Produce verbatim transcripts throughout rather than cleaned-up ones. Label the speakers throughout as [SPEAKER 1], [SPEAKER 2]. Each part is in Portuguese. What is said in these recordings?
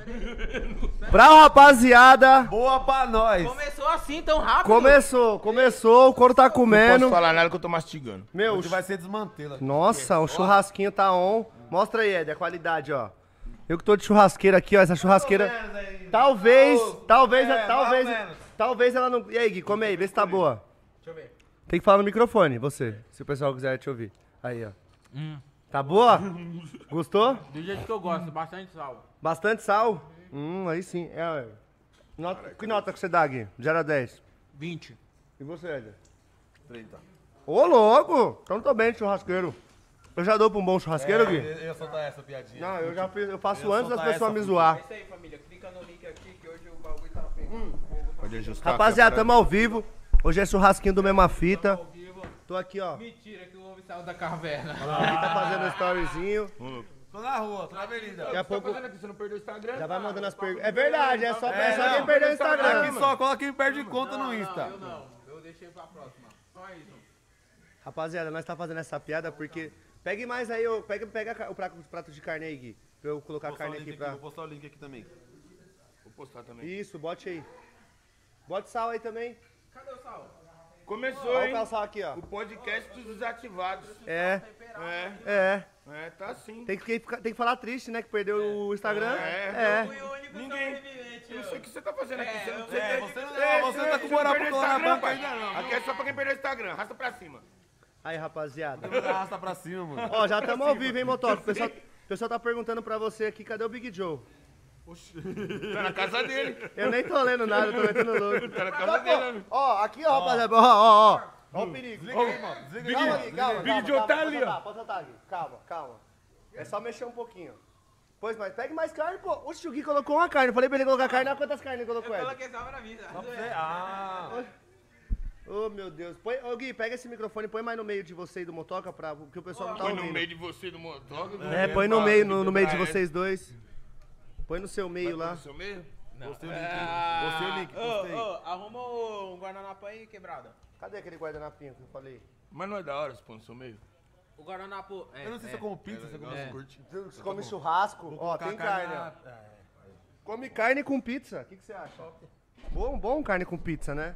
[SPEAKER 1] Pra rapaziada.
[SPEAKER 2] Boa pra nós.
[SPEAKER 3] Começou assim tão rápido?
[SPEAKER 1] Começou, começou, o couro tá
[SPEAKER 4] Não
[SPEAKER 1] comendo.
[SPEAKER 4] posso falar nada que eu tô mastigando.
[SPEAKER 1] Meu,
[SPEAKER 2] Hoje vai ser desmantelo aqui.
[SPEAKER 1] nossa, o churrasquinho tá on. Mostra aí, Ed, a qualidade, ó. Eu que tô de churrasqueira aqui, ó, essa churrasqueira. Talvez, talvez,
[SPEAKER 2] É,
[SPEAKER 1] talvez,
[SPEAKER 2] mais ou menos.
[SPEAKER 1] talvez ela não... E aí, Gui, come aí, vê se tá boa.
[SPEAKER 3] Deixa eu ver.
[SPEAKER 1] Tem que falar no microfone, você, se o pessoal quiser te ouvir. Aí, ó.
[SPEAKER 3] Hum.
[SPEAKER 1] Tá boa? Gostou?
[SPEAKER 3] Do jeito que eu gosto, bastante sal.
[SPEAKER 1] Bastante sal? Hum, aí sim. É, é. Nota, que nota que você dá, Gui? De zero a dez.
[SPEAKER 3] vinte.
[SPEAKER 1] E você, Ed?
[SPEAKER 2] trinta.
[SPEAKER 1] Ô, louco! Então tô bem de churrasqueiro. Eu já dou pra um bom churrasqueiro, Gui?
[SPEAKER 2] Eu ia soltar essa piadinha.
[SPEAKER 1] Não, eu já fiz, eu faço
[SPEAKER 2] Eu ia
[SPEAKER 1] antes das
[SPEAKER 2] soltar
[SPEAKER 1] pessoas
[SPEAKER 2] essa,
[SPEAKER 1] me zoar.
[SPEAKER 3] É isso aí, família. Clica no link aqui que hoje o bagulho tá pegando fogo.
[SPEAKER 4] Pode ajustar.
[SPEAKER 1] Rapaziada,
[SPEAKER 4] aqui,
[SPEAKER 1] tamo ao vivo. Hoje é churrasquinho do Mesma Fita.
[SPEAKER 3] Ao vivo.
[SPEAKER 1] Tô aqui, ó.
[SPEAKER 3] Mentira que o ovo saiu da caverna.
[SPEAKER 1] Aqui tá fazendo um storyzinho.
[SPEAKER 2] Tô na rua, tô na avenida.
[SPEAKER 1] Daqui a pouco
[SPEAKER 3] Tá fazendo aqui? Você não perdeu o Instagram?
[SPEAKER 1] já vai mandando as perguntas. É verdade, é só, é só
[SPEAKER 2] não,
[SPEAKER 1] quem perdeu o Instagram.
[SPEAKER 2] Aqui
[SPEAKER 1] mano.
[SPEAKER 2] só, coloca quem perde conta no Insta.
[SPEAKER 3] Eu não. Eu deixei pra próxima. Só isso.
[SPEAKER 1] Rapaziada, nós tá fazendo essa piada porque... Pegue mais aí, ô, pega, pega o prato, o prato de carne aí, Gui. Pra eu colocar a carne aqui pra...
[SPEAKER 2] Vou postar o link aqui também.
[SPEAKER 4] Vou postar também.
[SPEAKER 1] Isso, bote aí. Bote sal aí também.
[SPEAKER 3] Cadê o sal?
[SPEAKER 4] Começou,
[SPEAKER 1] Olha
[SPEAKER 4] hein?
[SPEAKER 1] o sal aqui, ó.
[SPEAKER 4] O podcast dos desativados.
[SPEAKER 1] É,
[SPEAKER 4] É,
[SPEAKER 1] é.
[SPEAKER 4] é, tá assim.
[SPEAKER 1] Tem que, tem que falar triste, né? Que perdeu o Instagram.
[SPEAKER 4] É.
[SPEAKER 1] É.
[SPEAKER 3] Fui o único
[SPEAKER 4] Ninguém.
[SPEAKER 3] sobrevivente.
[SPEAKER 4] Eu não sei o que você tá fazendo aqui. Você,
[SPEAKER 3] É,
[SPEAKER 4] você,
[SPEAKER 2] é,
[SPEAKER 4] tem-
[SPEAKER 2] você não-
[SPEAKER 4] é,
[SPEAKER 2] você tá com
[SPEAKER 4] você
[SPEAKER 2] moral
[SPEAKER 4] perdeu
[SPEAKER 2] pra
[SPEAKER 4] o
[SPEAKER 2] colar na
[SPEAKER 4] Instagram,
[SPEAKER 2] banca
[SPEAKER 4] pai.
[SPEAKER 2] ainda não,
[SPEAKER 4] Aqui é só pra quem perdeu o Instagram. Arrasta pra cima.
[SPEAKER 1] Aí, rapaziada.
[SPEAKER 2] Arrasta pra cima, mano.
[SPEAKER 1] Ó, já estamos ao vivo, hein, Motoca? O pessoal, o pessoal tá perguntando pra você aqui, cadê o Big Joe?
[SPEAKER 4] Tá na casa dele.
[SPEAKER 1] Eu nem tô lendo nada, eu tô metendo louco.
[SPEAKER 4] Tá na casa dele. né?
[SPEAKER 1] Ó, aqui, ó, rapaziada. Ó, ó, ó. Ó o perigo.
[SPEAKER 2] Desliga aí, mano. Desliga
[SPEAKER 1] Calma,
[SPEAKER 2] aí.
[SPEAKER 1] Gui, calma,
[SPEAKER 4] Big
[SPEAKER 1] calma,
[SPEAKER 4] Joe
[SPEAKER 1] calma,
[SPEAKER 4] tá
[SPEAKER 1] pode
[SPEAKER 4] ali,
[SPEAKER 1] soltar,
[SPEAKER 4] ó.
[SPEAKER 1] Pode soltar, Gui. Calma, calma. É só mexer um pouquinho. Pois, mas pegue mais carne, pô. Oxe, o Gui colocou uma carne. Eu falei pra ele colocar carne. Olha quantas carnes ele colocou,
[SPEAKER 3] Eu
[SPEAKER 1] Ed.
[SPEAKER 3] coloquei só pra mim.
[SPEAKER 2] Ah,
[SPEAKER 1] Ô, meu Deus. Põe, ô, Gui, pega esse microfone, põe mais no meio de você e do Motoca, pra, porque o pessoal não tá
[SPEAKER 4] Põe
[SPEAKER 1] ouvindo.
[SPEAKER 4] no meio de você e do motor.
[SPEAKER 1] É, põe no meio, no, no meio de vocês dois. Põe no seu meio lá.
[SPEAKER 4] No seu meio?
[SPEAKER 2] postei o link. Postei o link, postei.
[SPEAKER 3] Ô, ô, arruma um guardanapo aí, quebrada.
[SPEAKER 1] Cadê aquele guardanapinho que eu falei?
[SPEAKER 4] Mas não é da hora se pôr no seu meio?
[SPEAKER 3] O guardanapo... É,
[SPEAKER 2] Eu não sei se
[SPEAKER 3] é.
[SPEAKER 2] eu como pizza, se eu como curte.
[SPEAKER 1] Você come churrasco? Ó, tem carne, ó. Come carne com pizza. O que, que você acha? Bom, bom carne com pizza, né?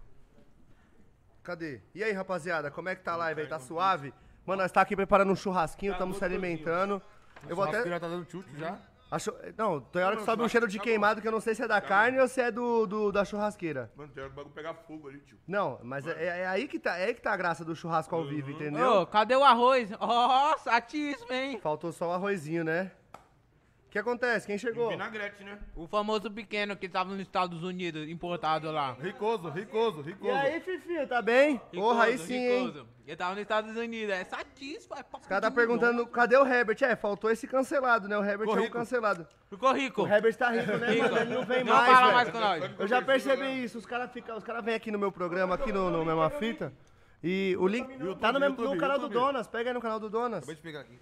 [SPEAKER 1] Cadê? E aí, rapaziada, como é que tá a live aí? Tá suave? Mano, nós tá aqui preparando um churrasquinho, estamos se alimentando. Eu vou até...
[SPEAKER 2] Já tá dando chute já?
[SPEAKER 1] Acho... Não, tem hora que sobe um cheiro de queimado que eu não sei se é da carne ou se é do, do- da churrasqueira.
[SPEAKER 4] Mano, tem hora que o bagulho pegar fogo ali, tio.
[SPEAKER 1] Não, mas é, é aí que tá, é aí que tá a graça do churrasco ao vivo, entendeu?
[SPEAKER 3] Ô, cadê o arroz? Ó, satismo, hein?
[SPEAKER 1] Faltou só o arrozinho, né? O que acontece? Quem chegou?
[SPEAKER 4] Vinagrete, né?
[SPEAKER 3] O famoso pequeno que tava nos Estados Unidos, importado lá.
[SPEAKER 2] Ricoso, ricoso,
[SPEAKER 1] E
[SPEAKER 2] ricoso.
[SPEAKER 1] aí, Fifinho, tá bem? Porra, aí sim, hein?
[SPEAKER 3] Ricoso. Ele tava nos Estados Unidos, é satismo. É
[SPEAKER 1] O cara tá perguntando, cadê o Herbert? É, faltou esse cancelado, né? O Herbert
[SPEAKER 2] Ficou
[SPEAKER 1] é o
[SPEAKER 2] rico.
[SPEAKER 1] cancelado.
[SPEAKER 3] Ficou rico.
[SPEAKER 1] O Herbert tá rico, né,
[SPEAKER 3] Rico.
[SPEAKER 1] mano? Ele não vem
[SPEAKER 3] Não
[SPEAKER 1] mais,
[SPEAKER 3] fala
[SPEAKER 1] velho.
[SPEAKER 3] mais com nós.
[SPEAKER 1] Eu já percebi isso, os caras ficam, os caras vêm aqui no meu programa, aqui no, no Mesma Fita, e o link tá no, mesmo, no
[SPEAKER 2] YouTube,
[SPEAKER 1] canal do
[SPEAKER 2] YouTube.
[SPEAKER 1] Donas, pega aí no canal do Donas,
[SPEAKER 2] Acabei de pegar aqui.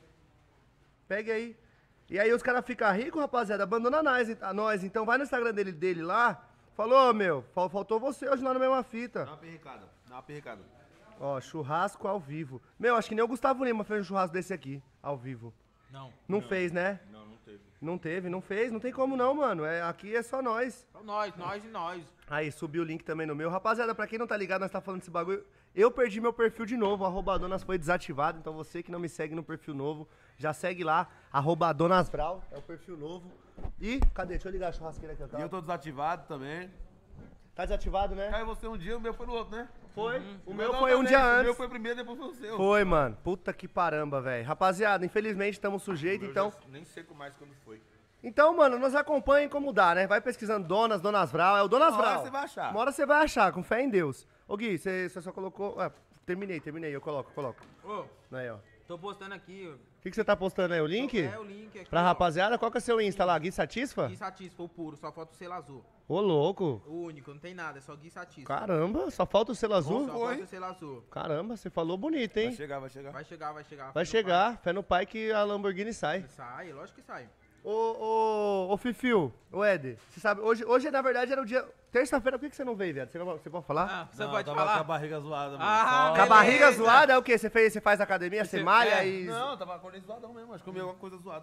[SPEAKER 1] pega aí. E aí os caras ficam ricos, rapaziada, abandona nós, a nós, então vai no Instagram dele, dele lá, falou, meu, fal- faltou você hoje lá no Mesma Fita.
[SPEAKER 2] Dá uma perricada, dá uma perricada.
[SPEAKER 1] Ó, churrasco ao vivo. Meu, acho que nem o Gustavo Lima fez um churrasco desse aqui, ao vivo.
[SPEAKER 3] Não.
[SPEAKER 1] Não, fez, né?
[SPEAKER 4] Não, não teve.
[SPEAKER 1] Não teve, não fez, não tem como não, mano. É, aqui é só nós.
[SPEAKER 3] Só nós, nós e nós.
[SPEAKER 1] Aí, subiu o link também no meu. Rapaziada, pra quem não tá ligado, nós tá falando desse bagulho. Eu perdi meu perfil de novo, o arroba Donas foi desativado, então você que não me segue no perfil novo, já segue lá, arroba Donasvral, é o perfil novo. E, cadê? Deixa eu ligar a churrasqueira aqui, ó.
[SPEAKER 2] E eu tô desativado também.
[SPEAKER 1] Tá desativado, né?
[SPEAKER 2] Aí você um dia, o meu foi no outro, né?
[SPEAKER 1] Foi. O meu
[SPEAKER 2] Não,
[SPEAKER 1] foi um
[SPEAKER 2] também,
[SPEAKER 1] dia
[SPEAKER 2] O meu
[SPEAKER 1] antes.
[SPEAKER 2] foi primeiro, depois foi o seu.
[SPEAKER 1] Foi, mano. Puta que paramba, velho. Rapaziada, infelizmente estamos sujeitos,
[SPEAKER 4] Eu
[SPEAKER 1] então...
[SPEAKER 4] já nem sei mais quando foi.
[SPEAKER 1] Então, mano, nos acompanhem como dá, né? Vai pesquisando Donas, Donasvral, é o Donasvral.
[SPEAKER 2] Uma hora você vai achar.
[SPEAKER 1] Uma hora você vai achar, com fé em Deus. Ô Gui, você, você só colocou... Ah, terminei, terminei, eu coloco, coloco.
[SPEAKER 3] Ô,
[SPEAKER 1] Aí, ó.
[SPEAKER 3] tô postando aqui.
[SPEAKER 1] O que, que você tá postando aí, o link?
[SPEAKER 3] É o link aqui.
[SPEAKER 1] Pra
[SPEAKER 3] ó.
[SPEAKER 1] rapaziada, qual que é seu Insta lá? Gui Satisfa?
[SPEAKER 3] Gui Satisfa, o puro, só falta o selo azul.
[SPEAKER 1] Ô, louco.
[SPEAKER 3] O único, não tem nada, é só Gui Satisfa.
[SPEAKER 1] Caramba, só falta o selo azul?
[SPEAKER 3] Só falta o selo azul.
[SPEAKER 1] Caramba, você falou bonito,
[SPEAKER 2] Vai
[SPEAKER 1] hein?
[SPEAKER 2] chegar, vai chegar.
[SPEAKER 3] Vai chegar, vai chegar.
[SPEAKER 1] Vai chegar, fé no pai que a Lamborghini sai.
[SPEAKER 3] Sai, lógico que sai.
[SPEAKER 1] Ô, ô, ô, Fifio, ô Ed, você sabe, hoje, hoje na verdade era o dia... Terça-feira, por que, que você não veio, viado? Você, você pode falar?
[SPEAKER 3] Ah, você
[SPEAKER 2] Não,
[SPEAKER 3] pode
[SPEAKER 2] tava
[SPEAKER 3] falar?
[SPEAKER 2] com a barriga zoada, mano.
[SPEAKER 3] Ah,
[SPEAKER 2] Só-
[SPEAKER 1] Com a
[SPEAKER 3] beleza.
[SPEAKER 1] barriga zoada é o quê? Você, fez, você faz academia, você malha
[SPEAKER 3] é,
[SPEAKER 1] e...
[SPEAKER 2] Não, tava acordei zoadão mesmo. Acho que comi alguma coisa zoada.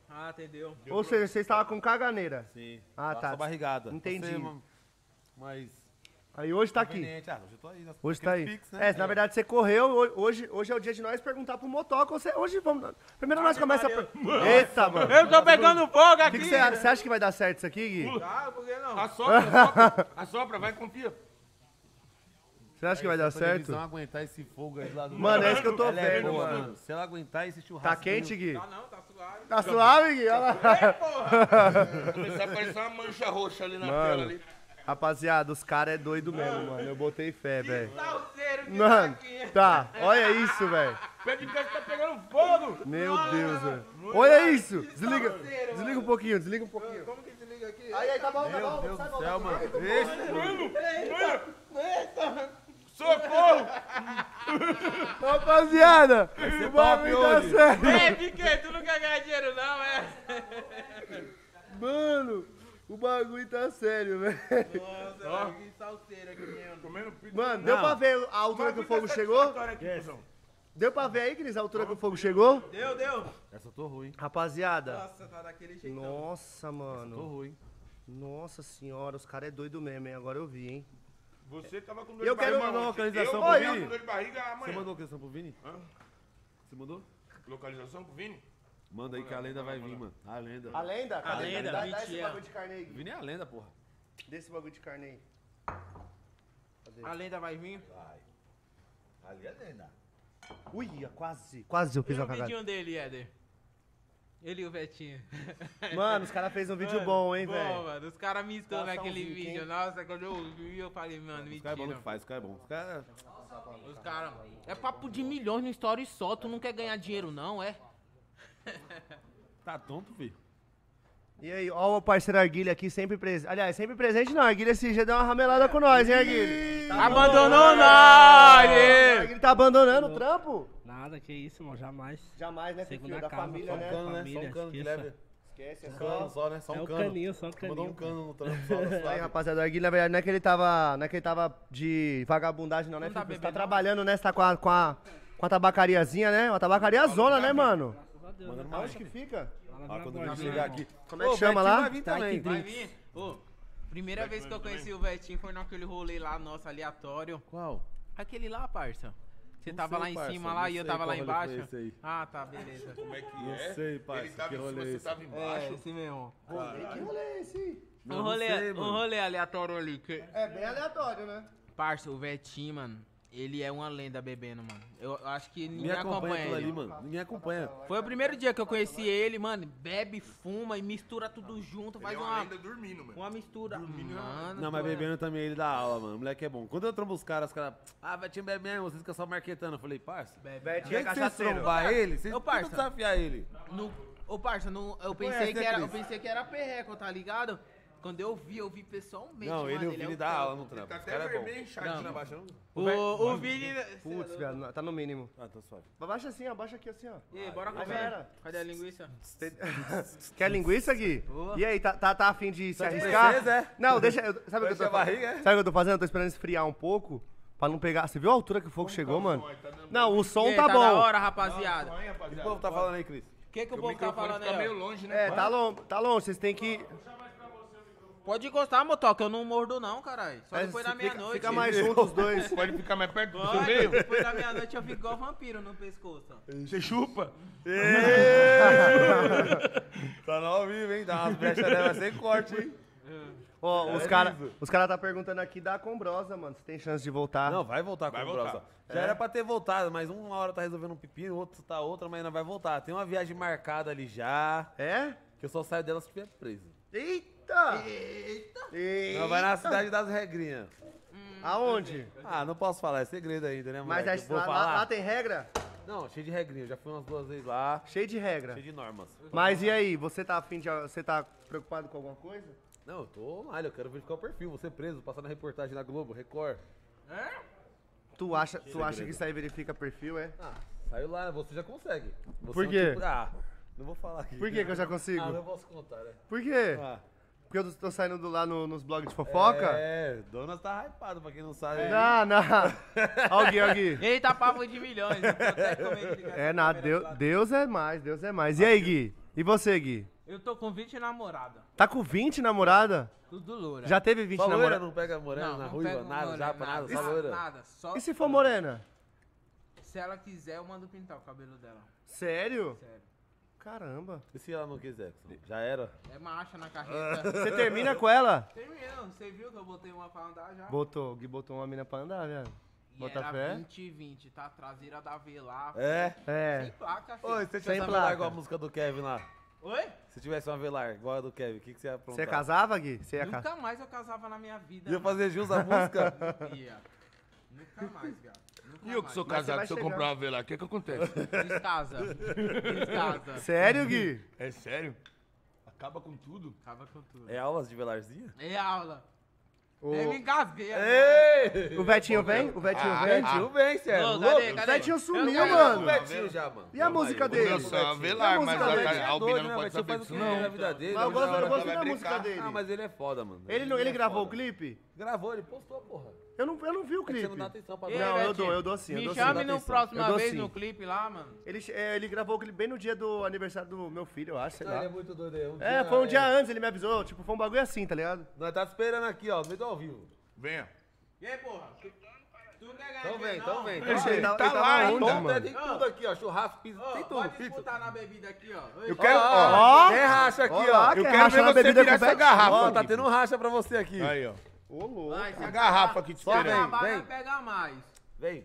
[SPEAKER 3] Ah, entendeu.
[SPEAKER 1] Ou seja, você estava com caganeira.
[SPEAKER 2] Sim.
[SPEAKER 1] Ah,
[SPEAKER 2] Passa
[SPEAKER 1] tá.
[SPEAKER 2] a barrigada.
[SPEAKER 1] Entendi.
[SPEAKER 2] Você, mano, mas...
[SPEAKER 1] Aí hoje tá aqui.
[SPEAKER 2] conveniente. Ah, hoje eu tô aí.
[SPEAKER 1] Hoje tá aí.
[SPEAKER 2] naquele Pix, né?
[SPEAKER 1] É, na verdade você correu, ho- hoje, hoje é o dia de nós perguntar pro Motoca. Você, hoje vamos. Primeiro nós começa a. Per... Eita, mano.
[SPEAKER 3] Eu tô pegando fogo
[SPEAKER 1] O
[SPEAKER 3] aqui.
[SPEAKER 1] que que você, você acha que vai dar certo isso aqui, Gui?
[SPEAKER 3] Ah, por que não?
[SPEAKER 4] Assopra, assopra. Assopra, vai, confia.
[SPEAKER 1] Você acha que vai dar
[SPEAKER 2] Se a televisão
[SPEAKER 1] certo?
[SPEAKER 2] aguentar esse fogo aí do lado do
[SPEAKER 1] Mano, é isso que eu tô
[SPEAKER 2] Ela é
[SPEAKER 1] vendo,
[SPEAKER 2] boa,
[SPEAKER 1] mano.
[SPEAKER 2] Se ela aguentar esse churrasco...
[SPEAKER 1] Tá quente, Gui?
[SPEAKER 3] Tá não, tá suave.
[SPEAKER 1] Tá suave, Gui? Olha lá.
[SPEAKER 4] Começar a aparecer uma mancha roxa ali na
[SPEAKER 1] Mano.
[SPEAKER 4] tela ali.
[SPEAKER 1] Rapaziada, os caras é doido mesmo, mano. Eu botei fé, velho.
[SPEAKER 3] Salseiro que
[SPEAKER 1] Mano,
[SPEAKER 3] tá aqui.
[SPEAKER 1] tá. Olha isso, velho.
[SPEAKER 4] Pé de caixa tá pegando fogo.
[SPEAKER 1] Meu Deus, velho. Olha isso. Desliga. Desliga um pouquinho, desliga um pouquinho.
[SPEAKER 3] Como que desliga aqui?
[SPEAKER 1] Aí, aí, tá bom, tá
[SPEAKER 2] Meu
[SPEAKER 1] bom.
[SPEAKER 2] Deus
[SPEAKER 1] Sai,
[SPEAKER 2] do
[SPEAKER 1] volta,
[SPEAKER 2] céu,
[SPEAKER 1] volta.
[SPEAKER 2] mano.
[SPEAKER 4] Socorro.
[SPEAKER 1] Rapaziada, o bagulho tá
[SPEAKER 2] hoje.
[SPEAKER 1] sério.
[SPEAKER 3] É, Piquet, tu não quer ganhar dinheiro não, é?
[SPEAKER 1] Mano, o bagulho tá sério, velho.
[SPEAKER 3] Nossa, mano, que salseiro aqui mesmo.
[SPEAKER 4] Comendo pizza.
[SPEAKER 1] Mano, deu
[SPEAKER 2] Não.
[SPEAKER 1] pra ver a altura que o fogo chegou? Deu pra ver aí, Cris, a altura que o fogo chegou?
[SPEAKER 3] Deu, deu.
[SPEAKER 2] Essa eu tô ruim.
[SPEAKER 1] Rapaziada,
[SPEAKER 3] Nossa, tá daquele jeitão.
[SPEAKER 1] nossa,
[SPEAKER 2] Tô
[SPEAKER 1] mano.
[SPEAKER 2] ruim.
[SPEAKER 1] Nossa senhora, os caras é doido mesmo, hein? Agora eu vi, hein?
[SPEAKER 4] Você tava com dor
[SPEAKER 1] Eu
[SPEAKER 4] de barriga.
[SPEAKER 1] quero
[SPEAKER 4] ontem.
[SPEAKER 2] uma localização
[SPEAKER 4] Eu
[SPEAKER 2] pro
[SPEAKER 4] tava
[SPEAKER 2] Vini.
[SPEAKER 4] com dor de barriga
[SPEAKER 2] Você
[SPEAKER 4] amanhã.
[SPEAKER 2] mandou questão pro Vini?
[SPEAKER 4] Hã?
[SPEAKER 2] Você mandou?
[SPEAKER 4] Localização pro Vini?
[SPEAKER 2] Manda aí que a lenda vai vir, mano. A lenda.
[SPEAKER 1] A lenda?
[SPEAKER 3] A lenda,
[SPEAKER 1] Dá, dá esse
[SPEAKER 3] mentira.
[SPEAKER 1] bagulho de carne aí.
[SPEAKER 2] Vini é a lenda, porra.
[SPEAKER 1] Desse bagulho de carne aí.
[SPEAKER 3] A lenda vai vir.
[SPEAKER 5] Ali é lenda.
[SPEAKER 1] Ui, quase. Quase eu fiz
[SPEAKER 3] E
[SPEAKER 1] uma
[SPEAKER 3] o
[SPEAKER 1] cagada.
[SPEAKER 3] vidinho dele, Éder? Ele e o Betinho.
[SPEAKER 1] Mano, os caras fez um vídeo bom, hein,
[SPEAKER 3] Bom,
[SPEAKER 1] velho?
[SPEAKER 3] mano, os caras me estão
[SPEAKER 1] Passa um
[SPEAKER 3] naquele
[SPEAKER 1] vídeo,
[SPEAKER 3] vídeo.
[SPEAKER 1] hein?
[SPEAKER 3] Nossa, quando eu vi, eu falei, mano,
[SPEAKER 2] Os caras é bom no
[SPEAKER 3] mentira.
[SPEAKER 2] que faz, os caras é bom. Os caras...
[SPEAKER 3] Os caras. É papo de milhões no story só, tu não quer ganhar dinheiro, não, é?
[SPEAKER 2] Tá tonto, filho.
[SPEAKER 1] E aí, ó o parceiro Arguilha aqui, sempre presente. Aliás, sempre presente não, Arguilha esse dia deu uma ramelada com nós, hein, Arguilha?
[SPEAKER 3] Abandonou nós!
[SPEAKER 1] Arguilha tá abandonando o trampo?
[SPEAKER 6] Nada, que isso, irmão, jamais.
[SPEAKER 1] Jamais, né,
[SPEAKER 6] Segunda
[SPEAKER 1] filho? Da
[SPEAKER 6] casa,
[SPEAKER 1] família,
[SPEAKER 6] só
[SPEAKER 1] né?
[SPEAKER 2] Cano, né? Só
[SPEAKER 6] família,
[SPEAKER 2] um cano que
[SPEAKER 6] esqueça.
[SPEAKER 2] leva.
[SPEAKER 1] Esquece, é
[SPEAKER 2] Um cano
[SPEAKER 1] só...
[SPEAKER 2] só, né? Só um
[SPEAKER 6] É o
[SPEAKER 2] cano.
[SPEAKER 6] caninho, só o caninho.
[SPEAKER 2] Mandou um cano no trampo só.
[SPEAKER 1] Aí,
[SPEAKER 2] suave.
[SPEAKER 1] rapaziada, o Arguilha, na verdade, não é que ele tava, não é que ele tava de vagabundagem, não, né,
[SPEAKER 3] Não tá
[SPEAKER 1] filho? Você tá
[SPEAKER 3] bebendo, não?
[SPEAKER 1] trabalhando, né? Você tá com a, com a, com a tabacariazinha, né? Uma tabacaria zona, né, mano?
[SPEAKER 6] Graças a Deus,
[SPEAKER 2] Mandando
[SPEAKER 6] né?
[SPEAKER 2] mais.
[SPEAKER 1] Onde que fica?
[SPEAKER 6] Lá na
[SPEAKER 2] Ah,
[SPEAKER 6] Vila
[SPEAKER 2] quando
[SPEAKER 6] Borges,
[SPEAKER 2] ele
[SPEAKER 6] né,
[SPEAKER 2] chegar
[SPEAKER 6] irmão?
[SPEAKER 2] aqui.
[SPEAKER 1] Como é que
[SPEAKER 2] Ô,
[SPEAKER 1] chama
[SPEAKER 2] Betinho
[SPEAKER 1] lá?
[SPEAKER 2] Vai vir também.
[SPEAKER 3] Vai vir? Ô, primeira vez que eu conheci o Betinho foi naquele rolê lá, nosso, aleatório.
[SPEAKER 2] Qual?
[SPEAKER 3] Aquele lá, parça. Você
[SPEAKER 2] Não
[SPEAKER 3] tava
[SPEAKER 2] sei,
[SPEAKER 3] lá em
[SPEAKER 2] parça,
[SPEAKER 3] cima
[SPEAKER 2] não
[SPEAKER 3] lá e eu
[SPEAKER 2] sei
[SPEAKER 3] tava lá
[SPEAKER 2] qual rolê foi
[SPEAKER 3] embaixo.
[SPEAKER 2] esse aí.
[SPEAKER 3] Ah, tá, beleza.
[SPEAKER 4] Como é que
[SPEAKER 2] Não
[SPEAKER 4] é?
[SPEAKER 2] sei, parça,
[SPEAKER 4] Ele tava
[SPEAKER 2] que
[SPEAKER 4] em cima,
[SPEAKER 2] rolê é
[SPEAKER 4] você
[SPEAKER 2] esse?
[SPEAKER 4] tava
[SPEAKER 3] É,
[SPEAKER 4] embaixo.
[SPEAKER 3] esse mesmo.
[SPEAKER 1] Que rolê é esse?
[SPEAKER 3] Um
[SPEAKER 2] Não,
[SPEAKER 3] rolê,
[SPEAKER 2] não sei,
[SPEAKER 3] um
[SPEAKER 2] mano.
[SPEAKER 3] rolê aleatório ali. Que...
[SPEAKER 1] É bem aleatório, né?
[SPEAKER 3] Parça, o Vetinho, mano, ele é uma lenda bebendo, mano. Eu acho que ninguém
[SPEAKER 2] Ninguém acompanha
[SPEAKER 3] acompanha
[SPEAKER 2] aquilo
[SPEAKER 3] ele.
[SPEAKER 2] ali, mano. Ninguém acompanha.
[SPEAKER 3] Foi o primeiro dia que eu conheci ele, mano. Bebe, fuma e mistura tudo junto,
[SPEAKER 4] Ele
[SPEAKER 3] faz
[SPEAKER 4] é uma
[SPEAKER 3] uma,
[SPEAKER 4] lenda dormindo, mano.
[SPEAKER 3] uma mistura. Mano,
[SPEAKER 2] Não, mas
[SPEAKER 3] tu é-
[SPEAKER 2] bebendo também ele dá aula, mano. O moleque é bom. Quando eu trombo os caras, os caras. Ah, vai te beber mesmo, vocês ficam só marquetando. Eu falei, parça.
[SPEAKER 3] Bebe.
[SPEAKER 1] Betinho é
[SPEAKER 2] Quem que vocês
[SPEAKER 1] cachaceiro.
[SPEAKER 2] trombar ele? Vocês
[SPEAKER 3] Ô,
[SPEAKER 2] tentam
[SPEAKER 3] parça.
[SPEAKER 2] desafiar ele.
[SPEAKER 3] No, ô, parça, no, eu,
[SPEAKER 2] conhece,
[SPEAKER 3] pensei que
[SPEAKER 2] né,
[SPEAKER 3] era, eu
[SPEAKER 2] Cris?
[SPEAKER 3] pensei que era perreco, tá ligado? Quando eu vi, eu vi pessoalmente,
[SPEAKER 2] Não,
[SPEAKER 3] mano.
[SPEAKER 2] ele e o
[SPEAKER 3] é
[SPEAKER 2] Vini
[SPEAKER 3] o
[SPEAKER 2] dá
[SPEAKER 3] cara.
[SPEAKER 2] aula no trampo.
[SPEAKER 4] Tá
[SPEAKER 2] Os
[SPEAKER 4] até
[SPEAKER 2] caras é bom.
[SPEAKER 4] vermelho, inchadinho.
[SPEAKER 2] Tá baixando?
[SPEAKER 3] O, o Vini...
[SPEAKER 1] Putz, viado, tá no mínimo.
[SPEAKER 2] Ah, tá suave.
[SPEAKER 1] Abaixa assim, abaixa aqui assim, ó.
[SPEAKER 3] E aí, bora
[SPEAKER 1] Aí já
[SPEAKER 3] comer.
[SPEAKER 1] era.
[SPEAKER 3] Cadê a linguiça?
[SPEAKER 1] Quer linguiça, Gui?
[SPEAKER 3] Boa.
[SPEAKER 1] E aí, tá, tá, tá afim de se
[SPEAKER 2] de
[SPEAKER 1] arriscar?
[SPEAKER 2] vocês, é?
[SPEAKER 1] Não, deixa. eu- Sabe o que eu
[SPEAKER 2] Deixa
[SPEAKER 1] tô
[SPEAKER 2] a barriga,
[SPEAKER 1] fazendo?
[SPEAKER 2] é?
[SPEAKER 1] Sabe o que eu tô fazendo? Eu tô esperando esfriar um pouco. Pra não pegar. Você viu a altura que o fogo chegou, mano? Não, o som
[SPEAKER 3] E aí,
[SPEAKER 1] tá
[SPEAKER 3] da
[SPEAKER 1] bom.
[SPEAKER 3] hora, rapaziada.
[SPEAKER 2] O que o povo tá falando aí, Cris?
[SPEAKER 3] O que, que o
[SPEAKER 4] O
[SPEAKER 3] povo tá
[SPEAKER 4] microfone
[SPEAKER 3] falando
[SPEAKER 4] fica
[SPEAKER 3] aí?
[SPEAKER 4] meio
[SPEAKER 3] ó?
[SPEAKER 4] longe, né?
[SPEAKER 1] É, tá longe, tá longe. Vocês têm que.
[SPEAKER 3] Pode encostar, motoca, eu não mordo não, caralho. Só
[SPEAKER 1] É,
[SPEAKER 3] depois da
[SPEAKER 1] fica-
[SPEAKER 3] meia-noite.
[SPEAKER 1] Fica mais junto os dois.
[SPEAKER 4] Pode ficar mais perto do seu
[SPEAKER 3] Pode,
[SPEAKER 4] meio.
[SPEAKER 3] depois da meia-noite eu fico igual vampiro no pescoço. ó.
[SPEAKER 4] Você chupa.
[SPEAKER 2] Tá no ao vivo, hein? Dá umas brechas dela sem corte, hein?
[SPEAKER 1] Ó, os
[SPEAKER 2] É
[SPEAKER 1] caras
[SPEAKER 2] liso.
[SPEAKER 1] os cara tá perguntando aqui da Combrosa, mano. Você tem chance de voltar?
[SPEAKER 2] Não, vai voltar com
[SPEAKER 4] Vai
[SPEAKER 2] o
[SPEAKER 4] voltar.
[SPEAKER 2] Brosa. Já era pra ter voltado, mas uma hora tá resolvendo um pepino, outro tá outra, mas ainda vai voltar. Tem uma viagem marcada ali já,
[SPEAKER 1] É?
[SPEAKER 2] que eu só saio dela se estiver preso.
[SPEAKER 1] Eita! Eita!
[SPEAKER 2] Não, vai na cidade das regrinhas.
[SPEAKER 1] Aonde?
[SPEAKER 2] Ah, não posso falar, é segredo ainda, né,
[SPEAKER 1] Mas
[SPEAKER 2] moleque?
[SPEAKER 1] aí,
[SPEAKER 2] Vou
[SPEAKER 1] lá, lá-
[SPEAKER 2] falar?
[SPEAKER 1] lá tem regra?
[SPEAKER 2] Não, cheio de regrinha. Eu já fui umas duas vezes lá,
[SPEAKER 1] Cheio de regra.
[SPEAKER 2] cheio de normas.
[SPEAKER 1] Mas e aí, você tá afim de. Você tá preocupado com alguma coisa?
[SPEAKER 2] Não, eu tô malha, eu quero verificar o perfil. Você preso, passar na reportagem na Globo, Record.
[SPEAKER 1] Tu acha, tu acha que isso aí verifica perfil, é?
[SPEAKER 2] Ah, saiu lá, você já consegue. Você
[SPEAKER 1] Por
[SPEAKER 2] é um
[SPEAKER 1] quê?
[SPEAKER 2] tipo- Ah, não vou falar aqui.
[SPEAKER 1] Por que que eu já consigo?
[SPEAKER 2] Ah, não posso contar, né?
[SPEAKER 1] Por quê?
[SPEAKER 2] Ah,
[SPEAKER 1] Porque eu tô saindo do- lá no- nos blogs de fofoca?
[SPEAKER 2] É, Donas tá hypado, pra quem não sabe.
[SPEAKER 1] Não, não. Alguém, alguém.
[SPEAKER 3] Eita, papo de milhões. eu tô até com medo de ligar
[SPEAKER 1] É
[SPEAKER 3] essa
[SPEAKER 1] nada,
[SPEAKER 3] câmera
[SPEAKER 1] Deus,
[SPEAKER 3] do lado.
[SPEAKER 1] Deus é mais, Deus é mais. E aí, Gui? E você, Gui?
[SPEAKER 3] Eu tô com vinte namoradas.
[SPEAKER 1] Tá com vinte namorada?
[SPEAKER 3] Tudo loura.
[SPEAKER 1] Já teve vinte
[SPEAKER 2] Só loira,
[SPEAKER 1] namorada?
[SPEAKER 2] não pega morena,
[SPEAKER 3] não,
[SPEAKER 2] na
[SPEAKER 3] não
[SPEAKER 2] ruiva,
[SPEAKER 3] pego
[SPEAKER 2] nada,
[SPEAKER 3] morena,
[SPEAKER 2] japa, nada, só
[SPEAKER 3] nada,
[SPEAKER 2] loira.
[SPEAKER 3] nada, só...
[SPEAKER 1] E se for morena?
[SPEAKER 3] Se ela quiser, eu mando pintar o cabelo dela.
[SPEAKER 1] Sério?
[SPEAKER 3] Sério.
[SPEAKER 1] Caramba.
[SPEAKER 2] E se ela não quiser? Já era?
[SPEAKER 3] É marcha na carreta.
[SPEAKER 1] Você termina com ela?
[SPEAKER 3] Terminou. Você viu que eu botei uma pra andar já?
[SPEAKER 1] Botou, o Gui botou uma mina pra andar, velho.
[SPEAKER 3] E
[SPEAKER 1] Bota
[SPEAKER 3] era
[SPEAKER 1] fé.
[SPEAKER 3] vinte e vinte, tá? Traseira da Velar.
[SPEAKER 2] É?
[SPEAKER 1] É.
[SPEAKER 3] Sem placa, filho.
[SPEAKER 2] Oi, se você
[SPEAKER 1] Sem
[SPEAKER 2] tivesse uma
[SPEAKER 1] placa.
[SPEAKER 2] Velar igual a música do Kevin lá.
[SPEAKER 3] Oi?
[SPEAKER 2] Se tivesse uma Velar igual a do Kevin, o que, que você ia aprontar?
[SPEAKER 1] Você casava, Gui? Você ia
[SPEAKER 3] Nunca
[SPEAKER 1] casar?
[SPEAKER 3] mais eu casava na minha vida.
[SPEAKER 2] Ia
[SPEAKER 3] mano.
[SPEAKER 2] fazer jus à música?
[SPEAKER 3] Ia. Nunca mais, viado. Nunca
[SPEAKER 4] E eu que sou
[SPEAKER 1] Mas você vai
[SPEAKER 4] casado, se eu
[SPEAKER 1] chegar.
[SPEAKER 4] comprar uma vela, o que que acontece?
[SPEAKER 3] Descasa. Descasa.
[SPEAKER 1] Sério, Gui?
[SPEAKER 4] É sério? Acaba com tudo?
[SPEAKER 3] Acaba com tudo.
[SPEAKER 2] É aulas de velarzinha?
[SPEAKER 3] É aula.
[SPEAKER 1] O,
[SPEAKER 3] Eu me engasguei.
[SPEAKER 2] Ei!
[SPEAKER 1] o Vetinho vem? O Vetinho
[SPEAKER 4] Ah,
[SPEAKER 1] vem?
[SPEAKER 2] Betinho vem, sério.
[SPEAKER 3] Ô,
[SPEAKER 2] louco?
[SPEAKER 3] cadê,
[SPEAKER 1] O
[SPEAKER 3] cadê?
[SPEAKER 1] Vetinho sumiu,
[SPEAKER 3] Eu-
[SPEAKER 2] O
[SPEAKER 1] mano.
[SPEAKER 2] Betinho já, mano.
[SPEAKER 1] E a música
[SPEAKER 4] O
[SPEAKER 1] dele?
[SPEAKER 4] meu sonho é velar,
[SPEAKER 1] E a
[SPEAKER 4] mas
[SPEAKER 1] música dele?
[SPEAKER 4] a, a Albina não
[SPEAKER 2] né,
[SPEAKER 4] pode
[SPEAKER 2] Betinho
[SPEAKER 4] saber
[SPEAKER 2] faz o
[SPEAKER 4] disso,
[SPEAKER 2] que
[SPEAKER 4] não.
[SPEAKER 2] na vida dele.
[SPEAKER 1] Mas eu
[SPEAKER 2] né?
[SPEAKER 1] gosto, eu
[SPEAKER 4] vai
[SPEAKER 1] gosto da
[SPEAKER 4] brincar.
[SPEAKER 1] música dele.
[SPEAKER 2] Ah, mas ele é foda, mano.
[SPEAKER 1] Ele, não, ele
[SPEAKER 2] é
[SPEAKER 1] gravou o
[SPEAKER 2] foda.
[SPEAKER 1] clipe?
[SPEAKER 2] Gravou, ele postou, porra.
[SPEAKER 1] Eu não, eu não vi o
[SPEAKER 2] É que
[SPEAKER 1] clipe.
[SPEAKER 2] você não dá atenção pra
[SPEAKER 3] E aí,
[SPEAKER 1] Não, eu
[SPEAKER 3] Betinho?
[SPEAKER 1] dou, eu dou sim, eu
[SPEAKER 3] Me
[SPEAKER 1] dou sim,
[SPEAKER 3] chame
[SPEAKER 1] dá
[SPEAKER 3] no
[SPEAKER 1] atenção.
[SPEAKER 3] próxima
[SPEAKER 1] Eu dou
[SPEAKER 3] vez
[SPEAKER 1] sim.
[SPEAKER 3] no clipe lá, mano.
[SPEAKER 1] Ele, é, ele gravou o clipe bem no dia do aniversário do meu filho, eu acho, sei
[SPEAKER 2] Não, ele é
[SPEAKER 1] lá.
[SPEAKER 2] muito doido aí. Um
[SPEAKER 1] É,
[SPEAKER 2] dia,
[SPEAKER 1] foi um dia antes, ele me avisou. Tipo, foi um bagulho assim, tá ligado?
[SPEAKER 2] Nós tá te esperando aqui, ó, no meio do ao vivo.
[SPEAKER 4] Venha.
[SPEAKER 3] E aí, porra? Tu, tu quer ganhar
[SPEAKER 2] Então vem,
[SPEAKER 3] dinheiro,
[SPEAKER 2] então
[SPEAKER 3] não?
[SPEAKER 2] vem.
[SPEAKER 1] Ele,
[SPEAKER 2] Então vem.
[SPEAKER 1] ele, tá,
[SPEAKER 4] tá
[SPEAKER 1] ele tava
[SPEAKER 4] lá
[SPEAKER 1] onde,
[SPEAKER 4] ainda,
[SPEAKER 2] Então,
[SPEAKER 1] mano?
[SPEAKER 2] tem tudo aqui, ó. Churrasco, pizza,
[SPEAKER 3] Ô,
[SPEAKER 2] tem tudo.
[SPEAKER 3] pode
[SPEAKER 2] Pizza.
[SPEAKER 3] disputar na bebida aqui, ó. Oi,
[SPEAKER 4] Eu quero,
[SPEAKER 3] ó,
[SPEAKER 4] ó,
[SPEAKER 1] Ó,
[SPEAKER 2] Tem racha aqui,
[SPEAKER 1] ó
[SPEAKER 2] ó.
[SPEAKER 1] lá,
[SPEAKER 4] eu
[SPEAKER 1] quer
[SPEAKER 4] quero
[SPEAKER 1] rachar
[SPEAKER 4] ver
[SPEAKER 1] na
[SPEAKER 4] você
[SPEAKER 1] bebida
[SPEAKER 4] virar
[SPEAKER 1] com
[SPEAKER 4] essa
[SPEAKER 1] o
[SPEAKER 4] garrafa
[SPEAKER 2] Ó,
[SPEAKER 4] aqui.
[SPEAKER 2] tá tendo um racha pra você aqui.
[SPEAKER 4] Aí, ó.
[SPEAKER 1] Ô, louco.
[SPEAKER 3] vai, se
[SPEAKER 4] A
[SPEAKER 3] acabar-
[SPEAKER 4] garrafa aqui te
[SPEAKER 3] Se
[SPEAKER 2] esperando.
[SPEAKER 3] acabar,
[SPEAKER 2] Vem,
[SPEAKER 3] vai
[SPEAKER 2] vem.
[SPEAKER 3] pegar mais.
[SPEAKER 2] Vem.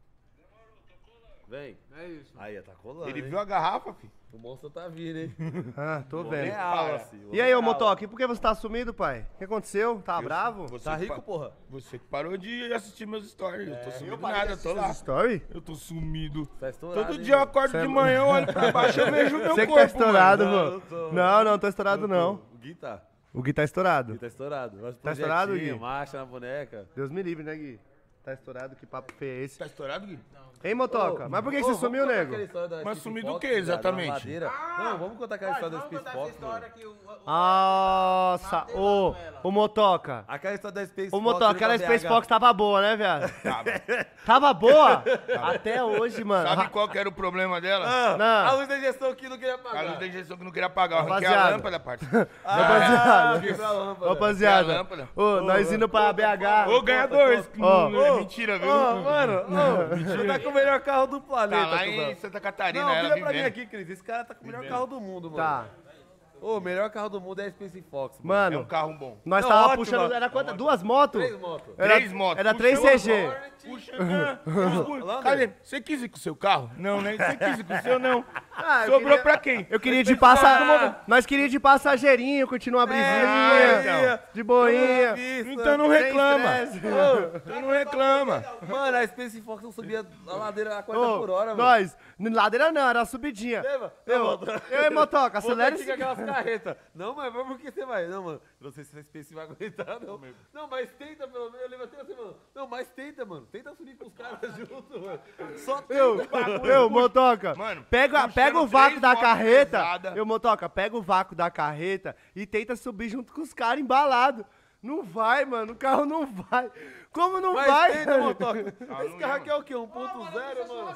[SPEAKER 2] Vem.
[SPEAKER 3] É isso.
[SPEAKER 2] Aí, tá colando.
[SPEAKER 4] Ele
[SPEAKER 2] hein?
[SPEAKER 4] viu a garrafa, filho.
[SPEAKER 2] O monstro tá vindo, hein?
[SPEAKER 1] Ah, tô
[SPEAKER 2] É
[SPEAKER 1] vendo.
[SPEAKER 2] aula, filho.
[SPEAKER 1] E aí, ô
[SPEAKER 2] É aula.
[SPEAKER 1] Motoque, por que você tá sumido, pai? O que aconteceu? Tá bravo?
[SPEAKER 4] Você
[SPEAKER 2] Tá
[SPEAKER 4] que
[SPEAKER 2] rico,
[SPEAKER 4] pa-
[SPEAKER 2] porra?
[SPEAKER 4] Você que parou de assistir meus stories. Eu tô sumido
[SPEAKER 1] parei
[SPEAKER 4] nada,
[SPEAKER 1] de
[SPEAKER 4] eu tô
[SPEAKER 1] assistir
[SPEAKER 4] lá.
[SPEAKER 1] os story?
[SPEAKER 4] Eu tô sumido.
[SPEAKER 2] Tá estourado,
[SPEAKER 4] Todo
[SPEAKER 2] hein,
[SPEAKER 4] dia eu
[SPEAKER 2] mano?
[SPEAKER 4] acordo
[SPEAKER 1] Cê é
[SPEAKER 4] de
[SPEAKER 1] louco.
[SPEAKER 4] manhã, eu olho pra baixo, eu vejo o meu
[SPEAKER 1] Você que
[SPEAKER 4] corpo,
[SPEAKER 1] tá estourado,
[SPEAKER 4] mano.
[SPEAKER 1] mano. Não, não, tô estourado não.
[SPEAKER 2] O Gui tá.
[SPEAKER 1] O Gui tá estourado.
[SPEAKER 2] Gui tá estourado. Nós
[SPEAKER 1] Tá estourado,
[SPEAKER 2] projetinho,
[SPEAKER 1] Gui?
[SPEAKER 2] Marcha na boneca.
[SPEAKER 1] Deus me livre, né, Gui? Tá estourado, que papo feio é esse?
[SPEAKER 4] Tá estourado, Gui?
[SPEAKER 1] Hein, Motoca?
[SPEAKER 2] Ô,
[SPEAKER 1] Mas por que, que
[SPEAKER 2] ô,
[SPEAKER 1] você
[SPEAKER 2] vamos
[SPEAKER 1] sumiu,
[SPEAKER 2] contar
[SPEAKER 1] nego?
[SPEAKER 2] aquela história da
[SPEAKER 4] Mas
[SPEAKER 2] Space
[SPEAKER 4] sumiu do
[SPEAKER 2] Fox,
[SPEAKER 4] quê,
[SPEAKER 2] da- da
[SPEAKER 4] exatamente?
[SPEAKER 2] ladeira? Não, vamos contar aquela
[SPEAKER 3] Vai,
[SPEAKER 2] história da
[SPEAKER 3] vamos
[SPEAKER 2] Space
[SPEAKER 3] contar essa
[SPEAKER 2] Fox, mano.
[SPEAKER 3] história que o... o-
[SPEAKER 1] Nossa, ô,
[SPEAKER 3] Martelando ela.
[SPEAKER 1] ô Motoca.
[SPEAKER 2] Aquela história da Space
[SPEAKER 1] Ô
[SPEAKER 2] Fox.
[SPEAKER 1] Motoca,
[SPEAKER 2] ele
[SPEAKER 1] aquela
[SPEAKER 2] pra
[SPEAKER 1] Space
[SPEAKER 2] B H.
[SPEAKER 1] Fox tava boa, né, viado?
[SPEAKER 4] Tava.
[SPEAKER 1] Tava boa? Até hoje, mano.
[SPEAKER 4] Sabe qual que era o problema dela?
[SPEAKER 2] Ah,
[SPEAKER 1] Não.
[SPEAKER 2] a luz da injeção que não queria
[SPEAKER 4] A
[SPEAKER 2] pagar.
[SPEAKER 4] luz da injeção que não queria pagar. Eu arranquei
[SPEAKER 1] Rapaziada.
[SPEAKER 4] a lâmpada, parça.
[SPEAKER 1] Rapaziada.
[SPEAKER 2] quebrou a lâmpada.
[SPEAKER 1] Rapaziada,
[SPEAKER 4] Quer a lâmpada?
[SPEAKER 1] ô, nós indo pra B H.
[SPEAKER 4] Ô, ganhadores.
[SPEAKER 1] Ó.
[SPEAKER 4] Não é mentira, viu?
[SPEAKER 2] Ô, mano, ô, você tá com o melhor carro do planeta,
[SPEAKER 4] Tá lá
[SPEAKER 2] cuzão.
[SPEAKER 4] em Santa Catarina,
[SPEAKER 2] Não,
[SPEAKER 4] ela
[SPEAKER 2] vira pra mim
[SPEAKER 4] vivendo.
[SPEAKER 2] aqui, Cris. Esse cara tá com o melhor carro do mundo, mano.
[SPEAKER 1] Tá.
[SPEAKER 2] Ô, o melhor carro do mundo é a Space Fox, mano.
[SPEAKER 4] É um
[SPEAKER 1] Mano,
[SPEAKER 4] carro bom.
[SPEAKER 1] nós
[SPEAKER 2] Não,
[SPEAKER 1] tava
[SPEAKER 2] ótimo,
[SPEAKER 1] puxando,
[SPEAKER 2] mano.
[SPEAKER 1] era quantas? Duas motos?
[SPEAKER 2] Três motos.
[SPEAKER 1] Era,
[SPEAKER 4] Três motos.
[SPEAKER 1] Era
[SPEAKER 4] Puxou
[SPEAKER 1] três C G.
[SPEAKER 4] Puxa, ah, cadê? Você quis ir com o seu carro? Não, né? Você quis ir com o seu, não.
[SPEAKER 1] Ah, eu
[SPEAKER 4] Sobrou
[SPEAKER 1] queria-
[SPEAKER 4] pra quem?
[SPEAKER 1] Eu queria de passar. Nós queríamos de passageirinho, curtindo uma brisinha.
[SPEAKER 4] É, então.
[SPEAKER 1] De boinha.
[SPEAKER 4] Então não
[SPEAKER 1] Sem
[SPEAKER 4] reclama.
[SPEAKER 1] estresse.
[SPEAKER 4] Então não reclama.
[SPEAKER 2] Mano, a Space Fox não subia a ladeira a quarenta
[SPEAKER 1] Ô,
[SPEAKER 2] por hora, mano.
[SPEAKER 1] nós, ladeira não, era uma subidinha.
[SPEAKER 2] Lembra?
[SPEAKER 1] Eu, eu e Motoca, acelera
[SPEAKER 2] Você
[SPEAKER 1] esse...
[SPEAKER 2] aquelas carretas. Não, mas por que você vai? Não, mano. Eu não sei se a Space vai aguentar, não. Não, mas tenta pelo menos. Eu levantei assim, mano. Não, mas tenta, mano. Tenta subir com os caras junto, mano. Só tenta.
[SPEAKER 1] Eu, eu, Motoca,
[SPEAKER 4] Mano,
[SPEAKER 1] pega,
[SPEAKER 4] puxando
[SPEAKER 1] pega o vácuo
[SPEAKER 4] três
[SPEAKER 1] da
[SPEAKER 4] motos
[SPEAKER 1] carreta.
[SPEAKER 4] pesada.
[SPEAKER 1] Eu, Motoca, pega o vácuo da carreta e tenta subir junto com os caras embalados. Não vai, mano. O carro não vai. Como não
[SPEAKER 2] Mas
[SPEAKER 1] vai?
[SPEAKER 2] tenta,
[SPEAKER 1] velho?
[SPEAKER 2] motoca.
[SPEAKER 4] Ah,
[SPEAKER 2] Esse
[SPEAKER 4] não
[SPEAKER 2] carro
[SPEAKER 4] ia,
[SPEAKER 2] aqui é o quê? um ponto zero, mano?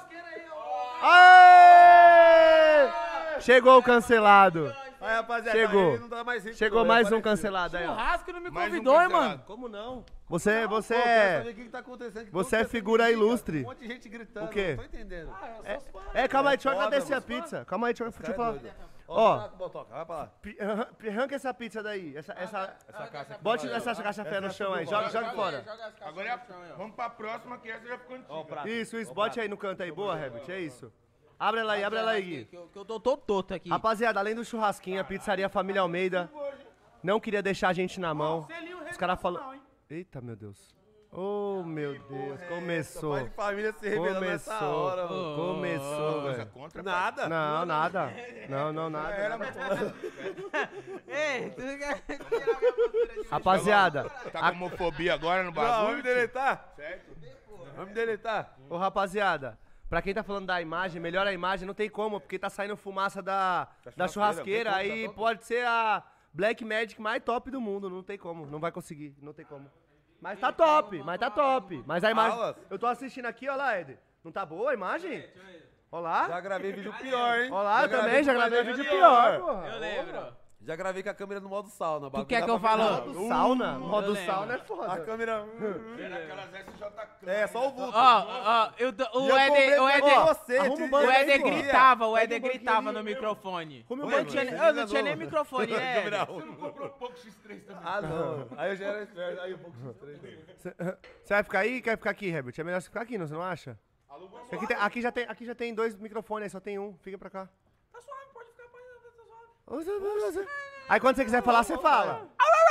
[SPEAKER 1] Aê! Chegou o cancelado.
[SPEAKER 2] Aí, rapaziada,
[SPEAKER 1] Chegou.
[SPEAKER 2] ele não tá mais rico,
[SPEAKER 1] Chegou
[SPEAKER 2] não,
[SPEAKER 1] mais
[SPEAKER 2] é
[SPEAKER 1] um
[SPEAKER 2] parecido.
[SPEAKER 1] cancelado aí, ó.
[SPEAKER 3] Churrasco não me
[SPEAKER 4] Mais um
[SPEAKER 3] convidou, hein,
[SPEAKER 4] cancelado.
[SPEAKER 3] mano?
[SPEAKER 1] Como não? Você, você
[SPEAKER 2] Pô, quero
[SPEAKER 1] é...
[SPEAKER 2] saber o que que tá acontecendo, que
[SPEAKER 1] você
[SPEAKER 2] todo
[SPEAKER 1] é
[SPEAKER 2] mundo
[SPEAKER 1] figura
[SPEAKER 2] tá gritando,
[SPEAKER 1] ilustre.
[SPEAKER 2] Um monte de gente gritando.
[SPEAKER 1] O quê?
[SPEAKER 2] Não tô entendendo.
[SPEAKER 1] É, calma aí, deixa eu
[SPEAKER 2] Foda,
[SPEAKER 1] agradecer a
[SPEAKER 2] mano.
[SPEAKER 1] pizza. Calma aí, deixa eu, deixa eu
[SPEAKER 2] Cara,
[SPEAKER 1] falar.
[SPEAKER 2] é doido.
[SPEAKER 1] Ó.
[SPEAKER 2] Ó, Botoca, vai pra lá.
[SPEAKER 1] Pi- arran- Arranca essa pizza daí. Essa, essa,
[SPEAKER 2] Essa caixa aqui.
[SPEAKER 1] bote essa caixa fé no chão aí. Joga, joga fora.
[SPEAKER 3] Joga as caixas
[SPEAKER 4] Agora é a-
[SPEAKER 3] no chão aí, ó.
[SPEAKER 4] vamos pra próxima, que essa já ficou
[SPEAKER 2] Ó, o
[SPEAKER 4] antiga.
[SPEAKER 2] prato.
[SPEAKER 1] Isso, isso. Bote aí no canto aí. Boa, Herbert. É isso. Abre ela aí, abre ela aí, Gui.
[SPEAKER 3] Que eu, que eu tô todo torto aqui.
[SPEAKER 1] Rapaziada, além do churrasquinho, a pizzaria Família Almeida não queria deixar a gente na mão. Os caras falaram... Eita, meu Deus. Oh, meu Deus. Começou.
[SPEAKER 2] Pai de família se revelando nessa
[SPEAKER 1] Começou.
[SPEAKER 2] hora, mano.
[SPEAKER 1] Começou,
[SPEAKER 4] Coisa
[SPEAKER 1] velho.
[SPEAKER 4] contra,
[SPEAKER 2] Nada.
[SPEAKER 1] Não, nada. Não, não, nada.
[SPEAKER 4] Era, mano.
[SPEAKER 3] Ei, tu quer tirar minha postura de
[SPEAKER 1] Rapaziada,
[SPEAKER 4] Tá com homofobia agora no
[SPEAKER 2] Não, vamos
[SPEAKER 4] bagulho?
[SPEAKER 2] deletar.
[SPEAKER 4] Certo?
[SPEAKER 2] Vamos deletar.
[SPEAKER 1] ô rapaziada, pra quem tá falando da imagem, melhor a imagem, não tem como, porque tá saindo fumaça da, da churrasqueira,
[SPEAKER 2] churrasqueira,
[SPEAKER 1] aí
[SPEAKER 2] tem como, tá
[SPEAKER 1] pode ser a Black Magic mais top do mundo, não tem como, não vai conseguir, não tem como. Mas tá top, mas tá top, mas a imagem,
[SPEAKER 2] Aulas.
[SPEAKER 1] eu tô assistindo aqui, ó lá, Eder, não tá boa a imagem? Olá.
[SPEAKER 2] Já gravei vídeo pior, hein?
[SPEAKER 1] Olá, eu também, já
[SPEAKER 2] com
[SPEAKER 1] gravei
[SPEAKER 2] qualidade
[SPEAKER 1] vídeo pior,
[SPEAKER 3] Eu
[SPEAKER 1] porra.
[SPEAKER 3] lembro.
[SPEAKER 2] Já gravei com a câmera no modo sauna.
[SPEAKER 3] Tu quer que eu falo?
[SPEAKER 1] Modo sauna? Modo
[SPEAKER 3] lembro.
[SPEAKER 1] sauna é
[SPEAKER 2] A
[SPEAKER 1] foda.
[SPEAKER 2] câmera...
[SPEAKER 5] Era aquelas S J K.
[SPEAKER 2] É, só o vulto.
[SPEAKER 3] Ó, ó, eu tô- o
[SPEAKER 2] E eu comprei
[SPEAKER 3] Éder, o
[SPEAKER 2] pra
[SPEAKER 3] Éder,
[SPEAKER 2] você,
[SPEAKER 1] arruma
[SPEAKER 2] te-
[SPEAKER 1] um
[SPEAKER 3] o
[SPEAKER 1] banco
[SPEAKER 3] Éder
[SPEAKER 1] aí, pô.
[SPEAKER 3] gritava, o
[SPEAKER 1] Pega
[SPEAKER 3] Éder
[SPEAKER 1] um banquinho
[SPEAKER 3] gritava
[SPEAKER 1] ali.
[SPEAKER 3] no microfone.
[SPEAKER 1] Arruma um
[SPEAKER 3] Eu não
[SPEAKER 1] banquinho.
[SPEAKER 3] tinha, eu não tinha nem microfone, né,
[SPEAKER 2] Câmera
[SPEAKER 3] Éder?
[SPEAKER 2] um.
[SPEAKER 5] Você não comprou pouco X três também.
[SPEAKER 2] Ah, não. Aí eu já era esperto. Aí um pouco X três.
[SPEAKER 1] Você vai ficar aí? Quer ficar aqui, Herbert? É melhor você ficar aqui, não, você não acha? Aqui, tem, aqui, já tem, aqui já tem dois microfones, só tem um. Fica pra cá.
[SPEAKER 3] Tá suave, pode ficar, pode tá suave.
[SPEAKER 1] Aí quando você quiser falar, você fala.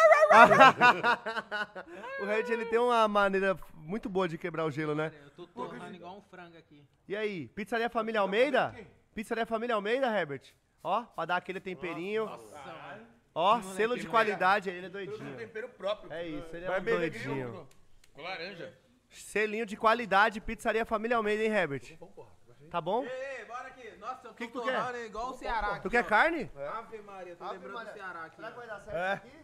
[SPEAKER 1] O Red, ele tem uma maneira muito boa de quebrar o gelo, né?
[SPEAKER 3] Eu tô torrando igual um frango aqui.
[SPEAKER 1] E aí, Pizzaria Família Almeida? Pizzaria Família Almeida, Herbert? Ó, pra dar aquele temperinho.
[SPEAKER 3] Nossa, mano.
[SPEAKER 1] Ó, selo de qualidade, ele é doidinho.
[SPEAKER 5] Tempero próprio.
[SPEAKER 1] É isso, ele é
[SPEAKER 2] Vai
[SPEAKER 1] um
[SPEAKER 2] bem
[SPEAKER 1] doidinho.
[SPEAKER 5] Com laranja.
[SPEAKER 1] Selinho de qualidade, Pizzaria Família Almeida, hein, Herbert? Tá bom?
[SPEAKER 3] Ei, bora aqui. Nossa, eu tô
[SPEAKER 1] Que que tu
[SPEAKER 3] torrando igual o Ceará aqui.
[SPEAKER 1] Tu quer
[SPEAKER 3] ó.
[SPEAKER 1] carne?
[SPEAKER 3] Ave Maria, tô lembrando do Ceará aqui.
[SPEAKER 1] Será que vai dar certo
[SPEAKER 2] É.
[SPEAKER 1] aqui?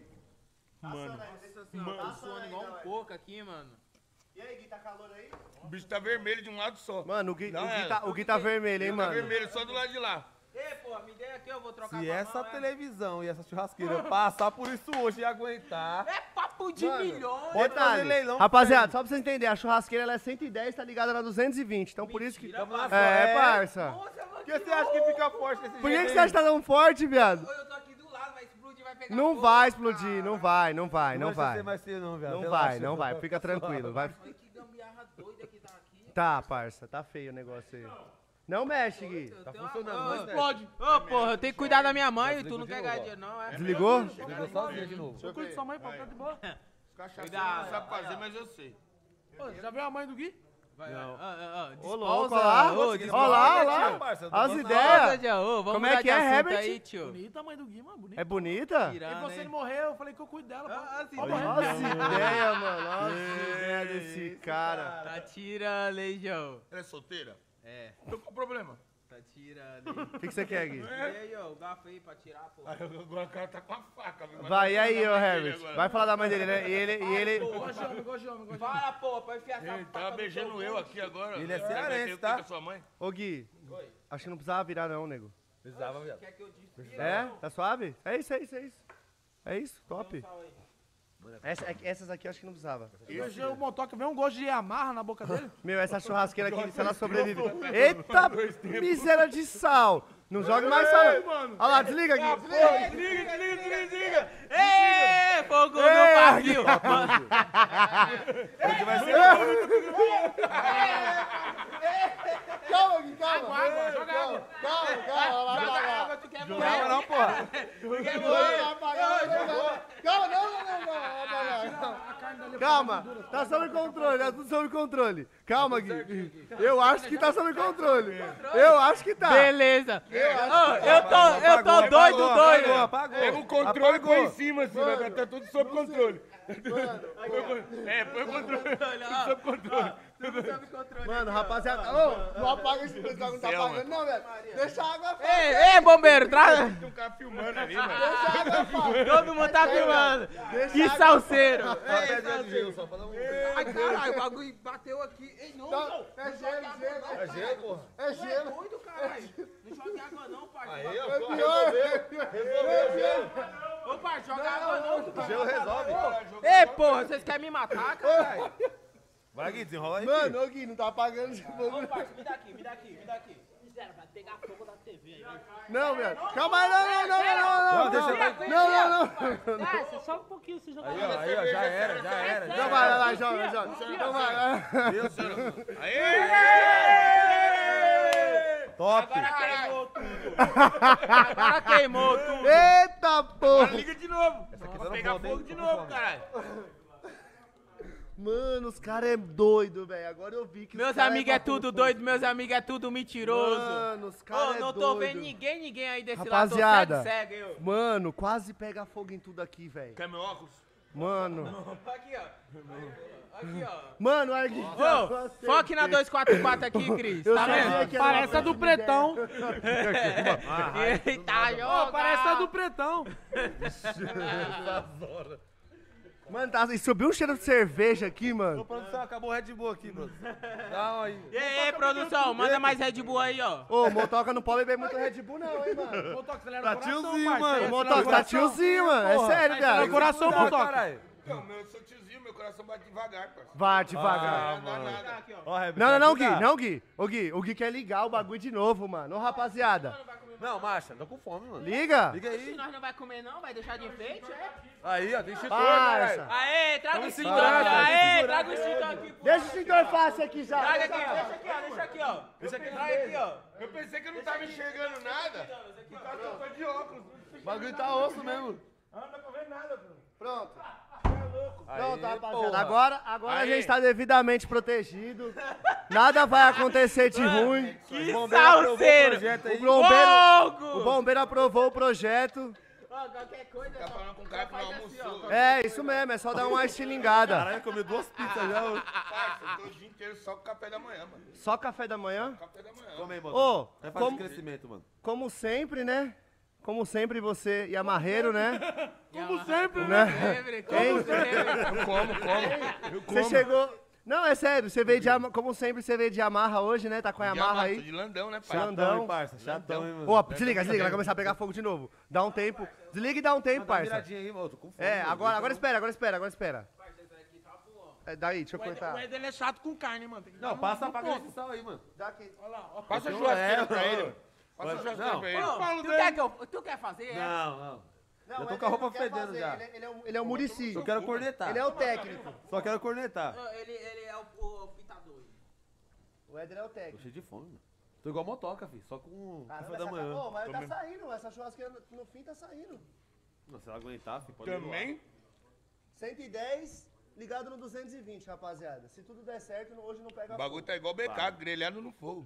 [SPEAKER 4] Mano,
[SPEAKER 3] Nossa senhora, tô suando igual um porco aqui, mano.
[SPEAKER 1] E aí, Gui, tá calor aí?
[SPEAKER 5] O bicho tá vermelho de um lado só.
[SPEAKER 1] Mano, o Gui,
[SPEAKER 5] Não,
[SPEAKER 1] o Gui
[SPEAKER 5] é.
[SPEAKER 1] tá, o Gui tá vermelho, hein,
[SPEAKER 5] Tá
[SPEAKER 1] mano?
[SPEAKER 5] vermelho só do lado de lá.
[SPEAKER 3] Ei, pô, me dê aqui, eu vou trocar
[SPEAKER 2] Se
[SPEAKER 3] com a
[SPEAKER 2] essa
[SPEAKER 3] mão, é.
[SPEAKER 2] televisão e essa churrasqueira passar por isso hoje e aguentar...
[SPEAKER 3] É papo de milhões.
[SPEAKER 2] Pode fazer
[SPEAKER 1] Detalhe,
[SPEAKER 2] leilão.
[SPEAKER 1] rapaziada, só pra vocês entenderem, a churrasqueira ela é cento e dez, tá ligada na duzentos e vinte. Então por isso que.
[SPEAKER 3] Mentira,
[SPEAKER 2] na
[SPEAKER 3] parça.
[SPEAKER 1] É,
[SPEAKER 2] É.
[SPEAKER 1] parça.
[SPEAKER 3] Nossa, mano,
[SPEAKER 2] Por que você acha que fica forte desse
[SPEAKER 1] Por que,
[SPEAKER 2] jeito
[SPEAKER 1] que
[SPEAKER 2] aí?
[SPEAKER 1] você acha que tá tão forte, viado?
[SPEAKER 3] Eu tô aqui do lado, vai explodir, vai pegar
[SPEAKER 1] Não
[SPEAKER 3] fogo,
[SPEAKER 1] vai
[SPEAKER 3] cara.
[SPEAKER 1] explodir, não vai, não vai, não
[SPEAKER 2] vai
[SPEAKER 1] vai.
[SPEAKER 2] ser mais cedo não, viado.
[SPEAKER 1] Não
[SPEAKER 2] Relaxa,
[SPEAKER 1] vai, não vai, fica tranquilo. Vai.
[SPEAKER 3] Olha que gambiarra doida que tá aqui.
[SPEAKER 1] Tá, parça, tá feio o negócio aí. Não mexe, Gui.
[SPEAKER 3] Tá
[SPEAKER 2] funcionando, mas
[SPEAKER 3] explode. Ô, porra, eu tenho que cuidar da minha mãe, tu não quer ganhar dinheiro, não, é?
[SPEAKER 1] Desligou?
[SPEAKER 2] Ficou sozinha de novo.
[SPEAKER 4] eu cuido de sua mãe, pô, tá de boa.
[SPEAKER 3] Cuidado.
[SPEAKER 5] Sabe fazer, mas eu sei.
[SPEAKER 4] Pô, já viu a mãe do Gui?
[SPEAKER 3] Vai, ó, ó, ó,
[SPEAKER 1] Ô, louco,
[SPEAKER 3] desposa,
[SPEAKER 1] olha lá.
[SPEAKER 3] ô,
[SPEAKER 1] Olha
[SPEAKER 3] desposa,
[SPEAKER 1] lá, olha
[SPEAKER 2] tio,
[SPEAKER 1] lá.
[SPEAKER 2] parça, eu tô
[SPEAKER 1] As
[SPEAKER 2] falando
[SPEAKER 1] ideias.
[SPEAKER 3] tia, ô, vamos
[SPEAKER 1] Como é
[SPEAKER 3] mudar
[SPEAKER 1] que
[SPEAKER 3] de
[SPEAKER 1] é,
[SPEAKER 3] assunto
[SPEAKER 1] Herbert?
[SPEAKER 3] aí, tio.
[SPEAKER 4] Bonita a mãe do Gui, mano, bonita.
[SPEAKER 1] É bonita?
[SPEAKER 4] E
[SPEAKER 3] Tirando,
[SPEAKER 4] você
[SPEAKER 3] hein?
[SPEAKER 4] ele morreu, eu falei que eu cuido dela, pô.
[SPEAKER 3] Ah, assim,
[SPEAKER 1] Nossa ideia, mano. Nossa ideia desse cara.
[SPEAKER 3] Tá tirando, hein, João?
[SPEAKER 5] Ela é solteira?
[SPEAKER 3] É,
[SPEAKER 5] Então qual o problema?
[SPEAKER 3] tá tirando. hein?
[SPEAKER 1] O que, que você quer, Gui?
[SPEAKER 3] E aí, ó, o garfo aí pra tirar, pô.
[SPEAKER 5] Agora o cara tá com a faca. viu?
[SPEAKER 1] Vai, e aí, ô
[SPEAKER 5] Agora.
[SPEAKER 1] Herbert? Vai falar da mãe dele, né? E ele. E ele...
[SPEAKER 4] Gosto de homem, gosto de homem, gosto de homem.
[SPEAKER 3] Fala, pô, pra enfiar essa
[SPEAKER 5] Ele
[SPEAKER 3] faca
[SPEAKER 5] tava
[SPEAKER 3] no
[SPEAKER 5] beijando
[SPEAKER 3] teu
[SPEAKER 5] eu
[SPEAKER 3] cu.
[SPEAKER 5] aqui agora.
[SPEAKER 2] Ele é
[SPEAKER 5] Sabe
[SPEAKER 2] cearense,
[SPEAKER 5] o que
[SPEAKER 2] tá?
[SPEAKER 5] que é sua mãe?
[SPEAKER 1] Ô, Gui, acho que não precisava virar, não, nego.
[SPEAKER 2] Precisava, viado.
[SPEAKER 3] Quer que eu disse?
[SPEAKER 1] É? Tá suave? É isso, é isso, é isso. É isso, top. Essa- é que essas aqui eu acho que não precisava.
[SPEAKER 4] Eu beijei o motoca, vem um gosto de amarra na boca dele.
[SPEAKER 1] Meu, essa churrasqueira aqui, se ela sobrevive. Eita, miséria de sal. Não jogue mais sal, não. Olha lá, desliga aqui.
[SPEAKER 5] Desliga, desliga, desliga, desliga.
[SPEAKER 3] Ê, fogo no
[SPEAKER 1] Ei,
[SPEAKER 3] barril.
[SPEAKER 1] Calma, Gui, calma.
[SPEAKER 3] Água, joga água.
[SPEAKER 1] Calma, calma.
[SPEAKER 3] Joga água, tu quer
[SPEAKER 2] Não,
[SPEAKER 3] morrer.
[SPEAKER 2] não, porra.
[SPEAKER 3] Tu quer morrer.
[SPEAKER 1] Calma, não, não, não, não. Calma, tá sob controle, tá tudo sob controle. Calma, Gui. Eu acho que tá sob controle. Eu acho que tá.
[SPEAKER 3] Beleza. Ô, eu tô, eu tô doido, doido.
[SPEAKER 2] Apagou.
[SPEAKER 5] Pega o controle e põe em cima, assim, vai tá tudo sob controle. É, põe o controle. Sob controle.
[SPEAKER 1] Mano, rapaziada. Ô, não apaga esse pessoal, não tá
[SPEAKER 5] céu,
[SPEAKER 1] apagando, não, velho. Deixa a água.
[SPEAKER 3] Ei, ei, bombeiro, traz.
[SPEAKER 5] Tem um cara filmando ali, mano.
[SPEAKER 1] Deixa a água, pá.
[SPEAKER 3] Todo mundo tá filmando. Que salseiro. Ei, salseiro.
[SPEAKER 2] Só pra dar um...
[SPEAKER 3] Ai, caralho, o bagulho bateu aqui. Ei, não, não.
[SPEAKER 1] É gelo, gelo.
[SPEAKER 2] É gelo, porra.
[SPEAKER 1] É
[SPEAKER 3] Tu é
[SPEAKER 1] gelo.
[SPEAKER 3] doido, caralho. Não joga água não, pai.
[SPEAKER 2] Aí, ó,
[SPEAKER 1] É
[SPEAKER 2] só
[SPEAKER 1] pior.
[SPEAKER 2] resolveu. Resolveu.
[SPEAKER 3] Ô, pai, joga água não.
[SPEAKER 2] Gelo resolve.
[SPEAKER 3] Ei, porra, vocês querem me matar, caralho?
[SPEAKER 2] Vai, Gui, desenrola aí.
[SPEAKER 1] Mano, ô Gui, não tá apagando esse fogo.
[SPEAKER 3] Ô, pai, me dá aqui, me dá aqui, me dá aqui.
[SPEAKER 6] Vai pegar fogo da T V aí.
[SPEAKER 1] Não, velho. Calma aí, não, não, não, não, não.
[SPEAKER 2] Não, deixa eu...
[SPEAKER 1] Não, não, não.
[SPEAKER 6] Desce, só um pouquinho, você joga
[SPEAKER 2] Aí, ó, aí, ó, já era, já era. já
[SPEAKER 1] Então
[SPEAKER 2] era.
[SPEAKER 1] vai, vai, vai, joga, joga. Então vai, vai.
[SPEAKER 2] Deus, Deus.
[SPEAKER 5] Aê!
[SPEAKER 2] Top.
[SPEAKER 3] Agora queimou tudo. Agora queimou tudo.
[SPEAKER 1] Eita, porra.
[SPEAKER 5] Liga de novo.
[SPEAKER 2] tá
[SPEAKER 5] Pra
[SPEAKER 2] dando
[SPEAKER 5] pegar
[SPEAKER 2] volta, hein?
[SPEAKER 5] fogo de
[SPEAKER 2] Tô com
[SPEAKER 5] novo,
[SPEAKER 2] fome.
[SPEAKER 5] caralho.
[SPEAKER 1] Mano, os caras é doido, velho. Agora eu vi que os
[SPEAKER 3] Meus
[SPEAKER 1] cara
[SPEAKER 3] amigos é
[SPEAKER 1] batendo
[SPEAKER 3] tudo
[SPEAKER 1] fogo.
[SPEAKER 3] doido, meus amigos é tudo mentiroso.
[SPEAKER 1] Mano, os
[SPEAKER 3] Ô,
[SPEAKER 1] caras é
[SPEAKER 3] não tô
[SPEAKER 1] doido.
[SPEAKER 3] vendo ninguém, ninguém aí desse
[SPEAKER 1] Rapaziada.
[SPEAKER 3] lado. Tô cego, cego, eu.
[SPEAKER 1] Mano, quase pega fogo em tudo aqui, velho.
[SPEAKER 5] Quer meu óculos?
[SPEAKER 1] Mano.
[SPEAKER 3] Aqui, ó. Aqui, ó.
[SPEAKER 1] Mano, olha aqui.
[SPEAKER 3] Ô, foque na dois quatro quatro aqui, Cris.
[SPEAKER 1] Eu
[SPEAKER 3] Tá
[SPEAKER 1] sabia
[SPEAKER 3] vendo?
[SPEAKER 1] que era
[SPEAKER 4] Parece
[SPEAKER 1] uma
[SPEAKER 4] a do
[SPEAKER 1] péssima
[SPEAKER 4] pretão.
[SPEAKER 3] Eita, joga.
[SPEAKER 4] Parece a do pretão.
[SPEAKER 1] Mano, tá, e subiu um cheiro de cerveja aqui,
[SPEAKER 2] Ô,
[SPEAKER 1] mano.
[SPEAKER 2] produção, acabou o Red Bull aqui, mano. Dá uma aí.
[SPEAKER 3] E aí, produção, manda mais Red Bull aí, ó.
[SPEAKER 1] Ô, o Motoca não pode beber muito Red Bull não, hein, mano.
[SPEAKER 5] Motoca, acelera
[SPEAKER 2] Tá
[SPEAKER 5] o coração,
[SPEAKER 2] tiozinho,
[SPEAKER 5] parça.
[SPEAKER 2] mano.
[SPEAKER 1] O
[SPEAKER 5] Aí,
[SPEAKER 1] Motoca
[SPEAKER 5] acelera
[SPEAKER 1] tá
[SPEAKER 5] o coração.
[SPEAKER 1] tiozinho, mano. É sério,
[SPEAKER 5] Acelera o
[SPEAKER 1] viado.
[SPEAKER 5] coração,
[SPEAKER 2] Cuidado,
[SPEAKER 5] Motoca.
[SPEAKER 2] caralho.
[SPEAKER 5] Então, meu, eu sou tiozinho, meu coração bate devagar, parça.
[SPEAKER 1] Vai, devagar.
[SPEAKER 2] Ah,
[SPEAKER 5] Não dá
[SPEAKER 2] mano.
[SPEAKER 5] nada.
[SPEAKER 2] Ó, Rebs,
[SPEAKER 1] Não, não, não,
[SPEAKER 2] cuidado.
[SPEAKER 1] Gui, não, Gui. Ô, Gui, o Gui quer ligar o bagulho de novo, mano. Ô, rapaziada.
[SPEAKER 2] Não, marcha, tô com fome, mano.
[SPEAKER 1] Liga.
[SPEAKER 2] Liga
[SPEAKER 3] Se
[SPEAKER 2] aí.
[SPEAKER 3] nós não vai comer não, vai deixar de enfeite, é?
[SPEAKER 2] Aí, ó, tem extintor,
[SPEAKER 1] Parça.
[SPEAKER 2] caralho.
[SPEAKER 3] Aê, traga o
[SPEAKER 2] Vamos
[SPEAKER 3] extintor
[SPEAKER 2] segurar,
[SPEAKER 3] aqui, ó.
[SPEAKER 2] vamos
[SPEAKER 3] Aê,
[SPEAKER 2] segurar.
[SPEAKER 3] traga o extintor aqui, pô.
[SPEAKER 1] Deixa o extintor fácil aqui já.
[SPEAKER 3] Traga aqui, ó. Deixa aqui, ó. Deixa aqui, ó.
[SPEAKER 2] Deixa aqui.
[SPEAKER 3] Traga aqui, ó.
[SPEAKER 5] Eu pensei que eu não tava enxergando nada. Por causa que eu tô de óculos.
[SPEAKER 2] O bagulho tá osso mesmo.
[SPEAKER 5] Ah, não dá pra ver nada, Bruno.
[SPEAKER 1] Pronto.
[SPEAKER 2] Aí,
[SPEAKER 1] Pronto, rapaziada.
[SPEAKER 2] porra.
[SPEAKER 1] Agora, agora a
[SPEAKER 5] Aí.
[SPEAKER 1] gente tá devidamente protegido. Nada vai acontecer de ruim.
[SPEAKER 3] Que
[SPEAKER 2] bombeiro aprovou o
[SPEAKER 3] salseiro.
[SPEAKER 2] projeto aí.
[SPEAKER 1] O bombeiro,
[SPEAKER 3] Fogo.
[SPEAKER 1] o bombeiro aprovou o projeto.
[SPEAKER 3] Ó, qualquer coisa,
[SPEAKER 5] Tá
[SPEAKER 3] só-
[SPEAKER 5] falando com um cara que não
[SPEAKER 3] só faz assim, ó.
[SPEAKER 5] almoçou.
[SPEAKER 1] É, isso mesmo, é só dar uma estilingada.
[SPEAKER 2] Caralho, comeu duas pizzas já. ô.
[SPEAKER 5] Parça, eu tô o dia inteiro só com café da manhã, mano.
[SPEAKER 1] Só café da manhã.
[SPEAKER 5] Café da manhã.
[SPEAKER 2] Come aí, mano.
[SPEAKER 1] Ô,
[SPEAKER 2] É fase
[SPEAKER 1] como,
[SPEAKER 2] de crescimento, mano.
[SPEAKER 1] como sempre, né? Como sempre você e amarreiro, né?
[SPEAKER 3] Como sempre,
[SPEAKER 1] Né?
[SPEAKER 3] Sempre,
[SPEAKER 1] Hein?
[SPEAKER 3] como sempre.
[SPEAKER 5] Eu como, como. Eu como.
[SPEAKER 1] Você chegou... Não, é sério, você veio de Ama- como sempre você veio de Yamaha hoje, né? Tá com a Yamaha
[SPEAKER 5] Tô
[SPEAKER 1] aí.
[SPEAKER 5] de landão, né, pai?
[SPEAKER 1] Chatão.
[SPEAKER 2] Chatão, hein, parça. Chatão, hein, mano.
[SPEAKER 1] Ó, desliga, desliga, vai começar a pegar fogo de novo. Dá um tempo. Desliga e dá um tempo,
[SPEAKER 2] Dá uma
[SPEAKER 1] parça.
[SPEAKER 2] viradinha aí, mano. Tô com fome.
[SPEAKER 1] É,
[SPEAKER 2] mano.
[SPEAKER 1] agora, agora espera, agora espera, agora espera.
[SPEAKER 3] tá
[SPEAKER 1] É, daí, deixa eu
[SPEAKER 5] O Ed-
[SPEAKER 1] cortar.
[SPEAKER 5] o Ed, ele é chato com carne, mano. Tem que dar
[SPEAKER 2] Não,
[SPEAKER 5] um-
[SPEAKER 2] passa
[SPEAKER 5] um
[SPEAKER 2] a faca
[SPEAKER 5] ponto.
[SPEAKER 2] nesse sal aí, mano.
[SPEAKER 1] Dá aqui.
[SPEAKER 5] Olha lá, ó, passa a
[SPEAKER 2] Eu-
[SPEAKER 5] churrasqueira
[SPEAKER 2] é,
[SPEAKER 5] pra
[SPEAKER 2] mano.
[SPEAKER 5] ele, mano. Passa a
[SPEAKER 2] Não.
[SPEAKER 5] churrasqueira pra ele.
[SPEAKER 3] Ô, tu quer, que eu, tu quer fazer? É?
[SPEAKER 2] Não, não.
[SPEAKER 1] Não,
[SPEAKER 2] Eu tô
[SPEAKER 1] ele
[SPEAKER 2] com a roupa
[SPEAKER 1] não quer
[SPEAKER 2] fedendo
[SPEAKER 1] fazer,
[SPEAKER 2] já.
[SPEAKER 1] Ele, é- ele é um, ele é um murici.
[SPEAKER 2] Eu quero cornetar.
[SPEAKER 1] Ele é o técnico.
[SPEAKER 2] Só quero cornetar.
[SPEAKER 3] Ô, Ele, ele é o, o, o pitador.
[SPEAKER 1] O Éder é o
[SPEAKER 2] Tô
[SPEAKER 1] técnico.
[SPEAKER 2] cheio de fome, mano. Tô igual motoca, filho. Só com
[SPEAKER 1] Caramba,
[SPEAKER 2] café da
[SPEAKER 1] essa-
[SPEAKER 2] manhã.
[SPEAKER 1] Ô, mas
[SPEAKER 5] Tô
[SPEAKER 1] tá
[SPEAKER 5] mesmo.
[SPEAKER 1] saindo, essa churrasqueira no, no fim tá saindo.
[SPEAKER 2] Não, se ela aguentar, filho, pode
[SPEAKER 5] Também?
[SPEAKER 1] cento e dez ligado no duzentos e vinte, rapaziada. Se tudo der certo, hoje não pega
[SPEAKER 5] O bagulho tá igual B K, grelhado no fogo.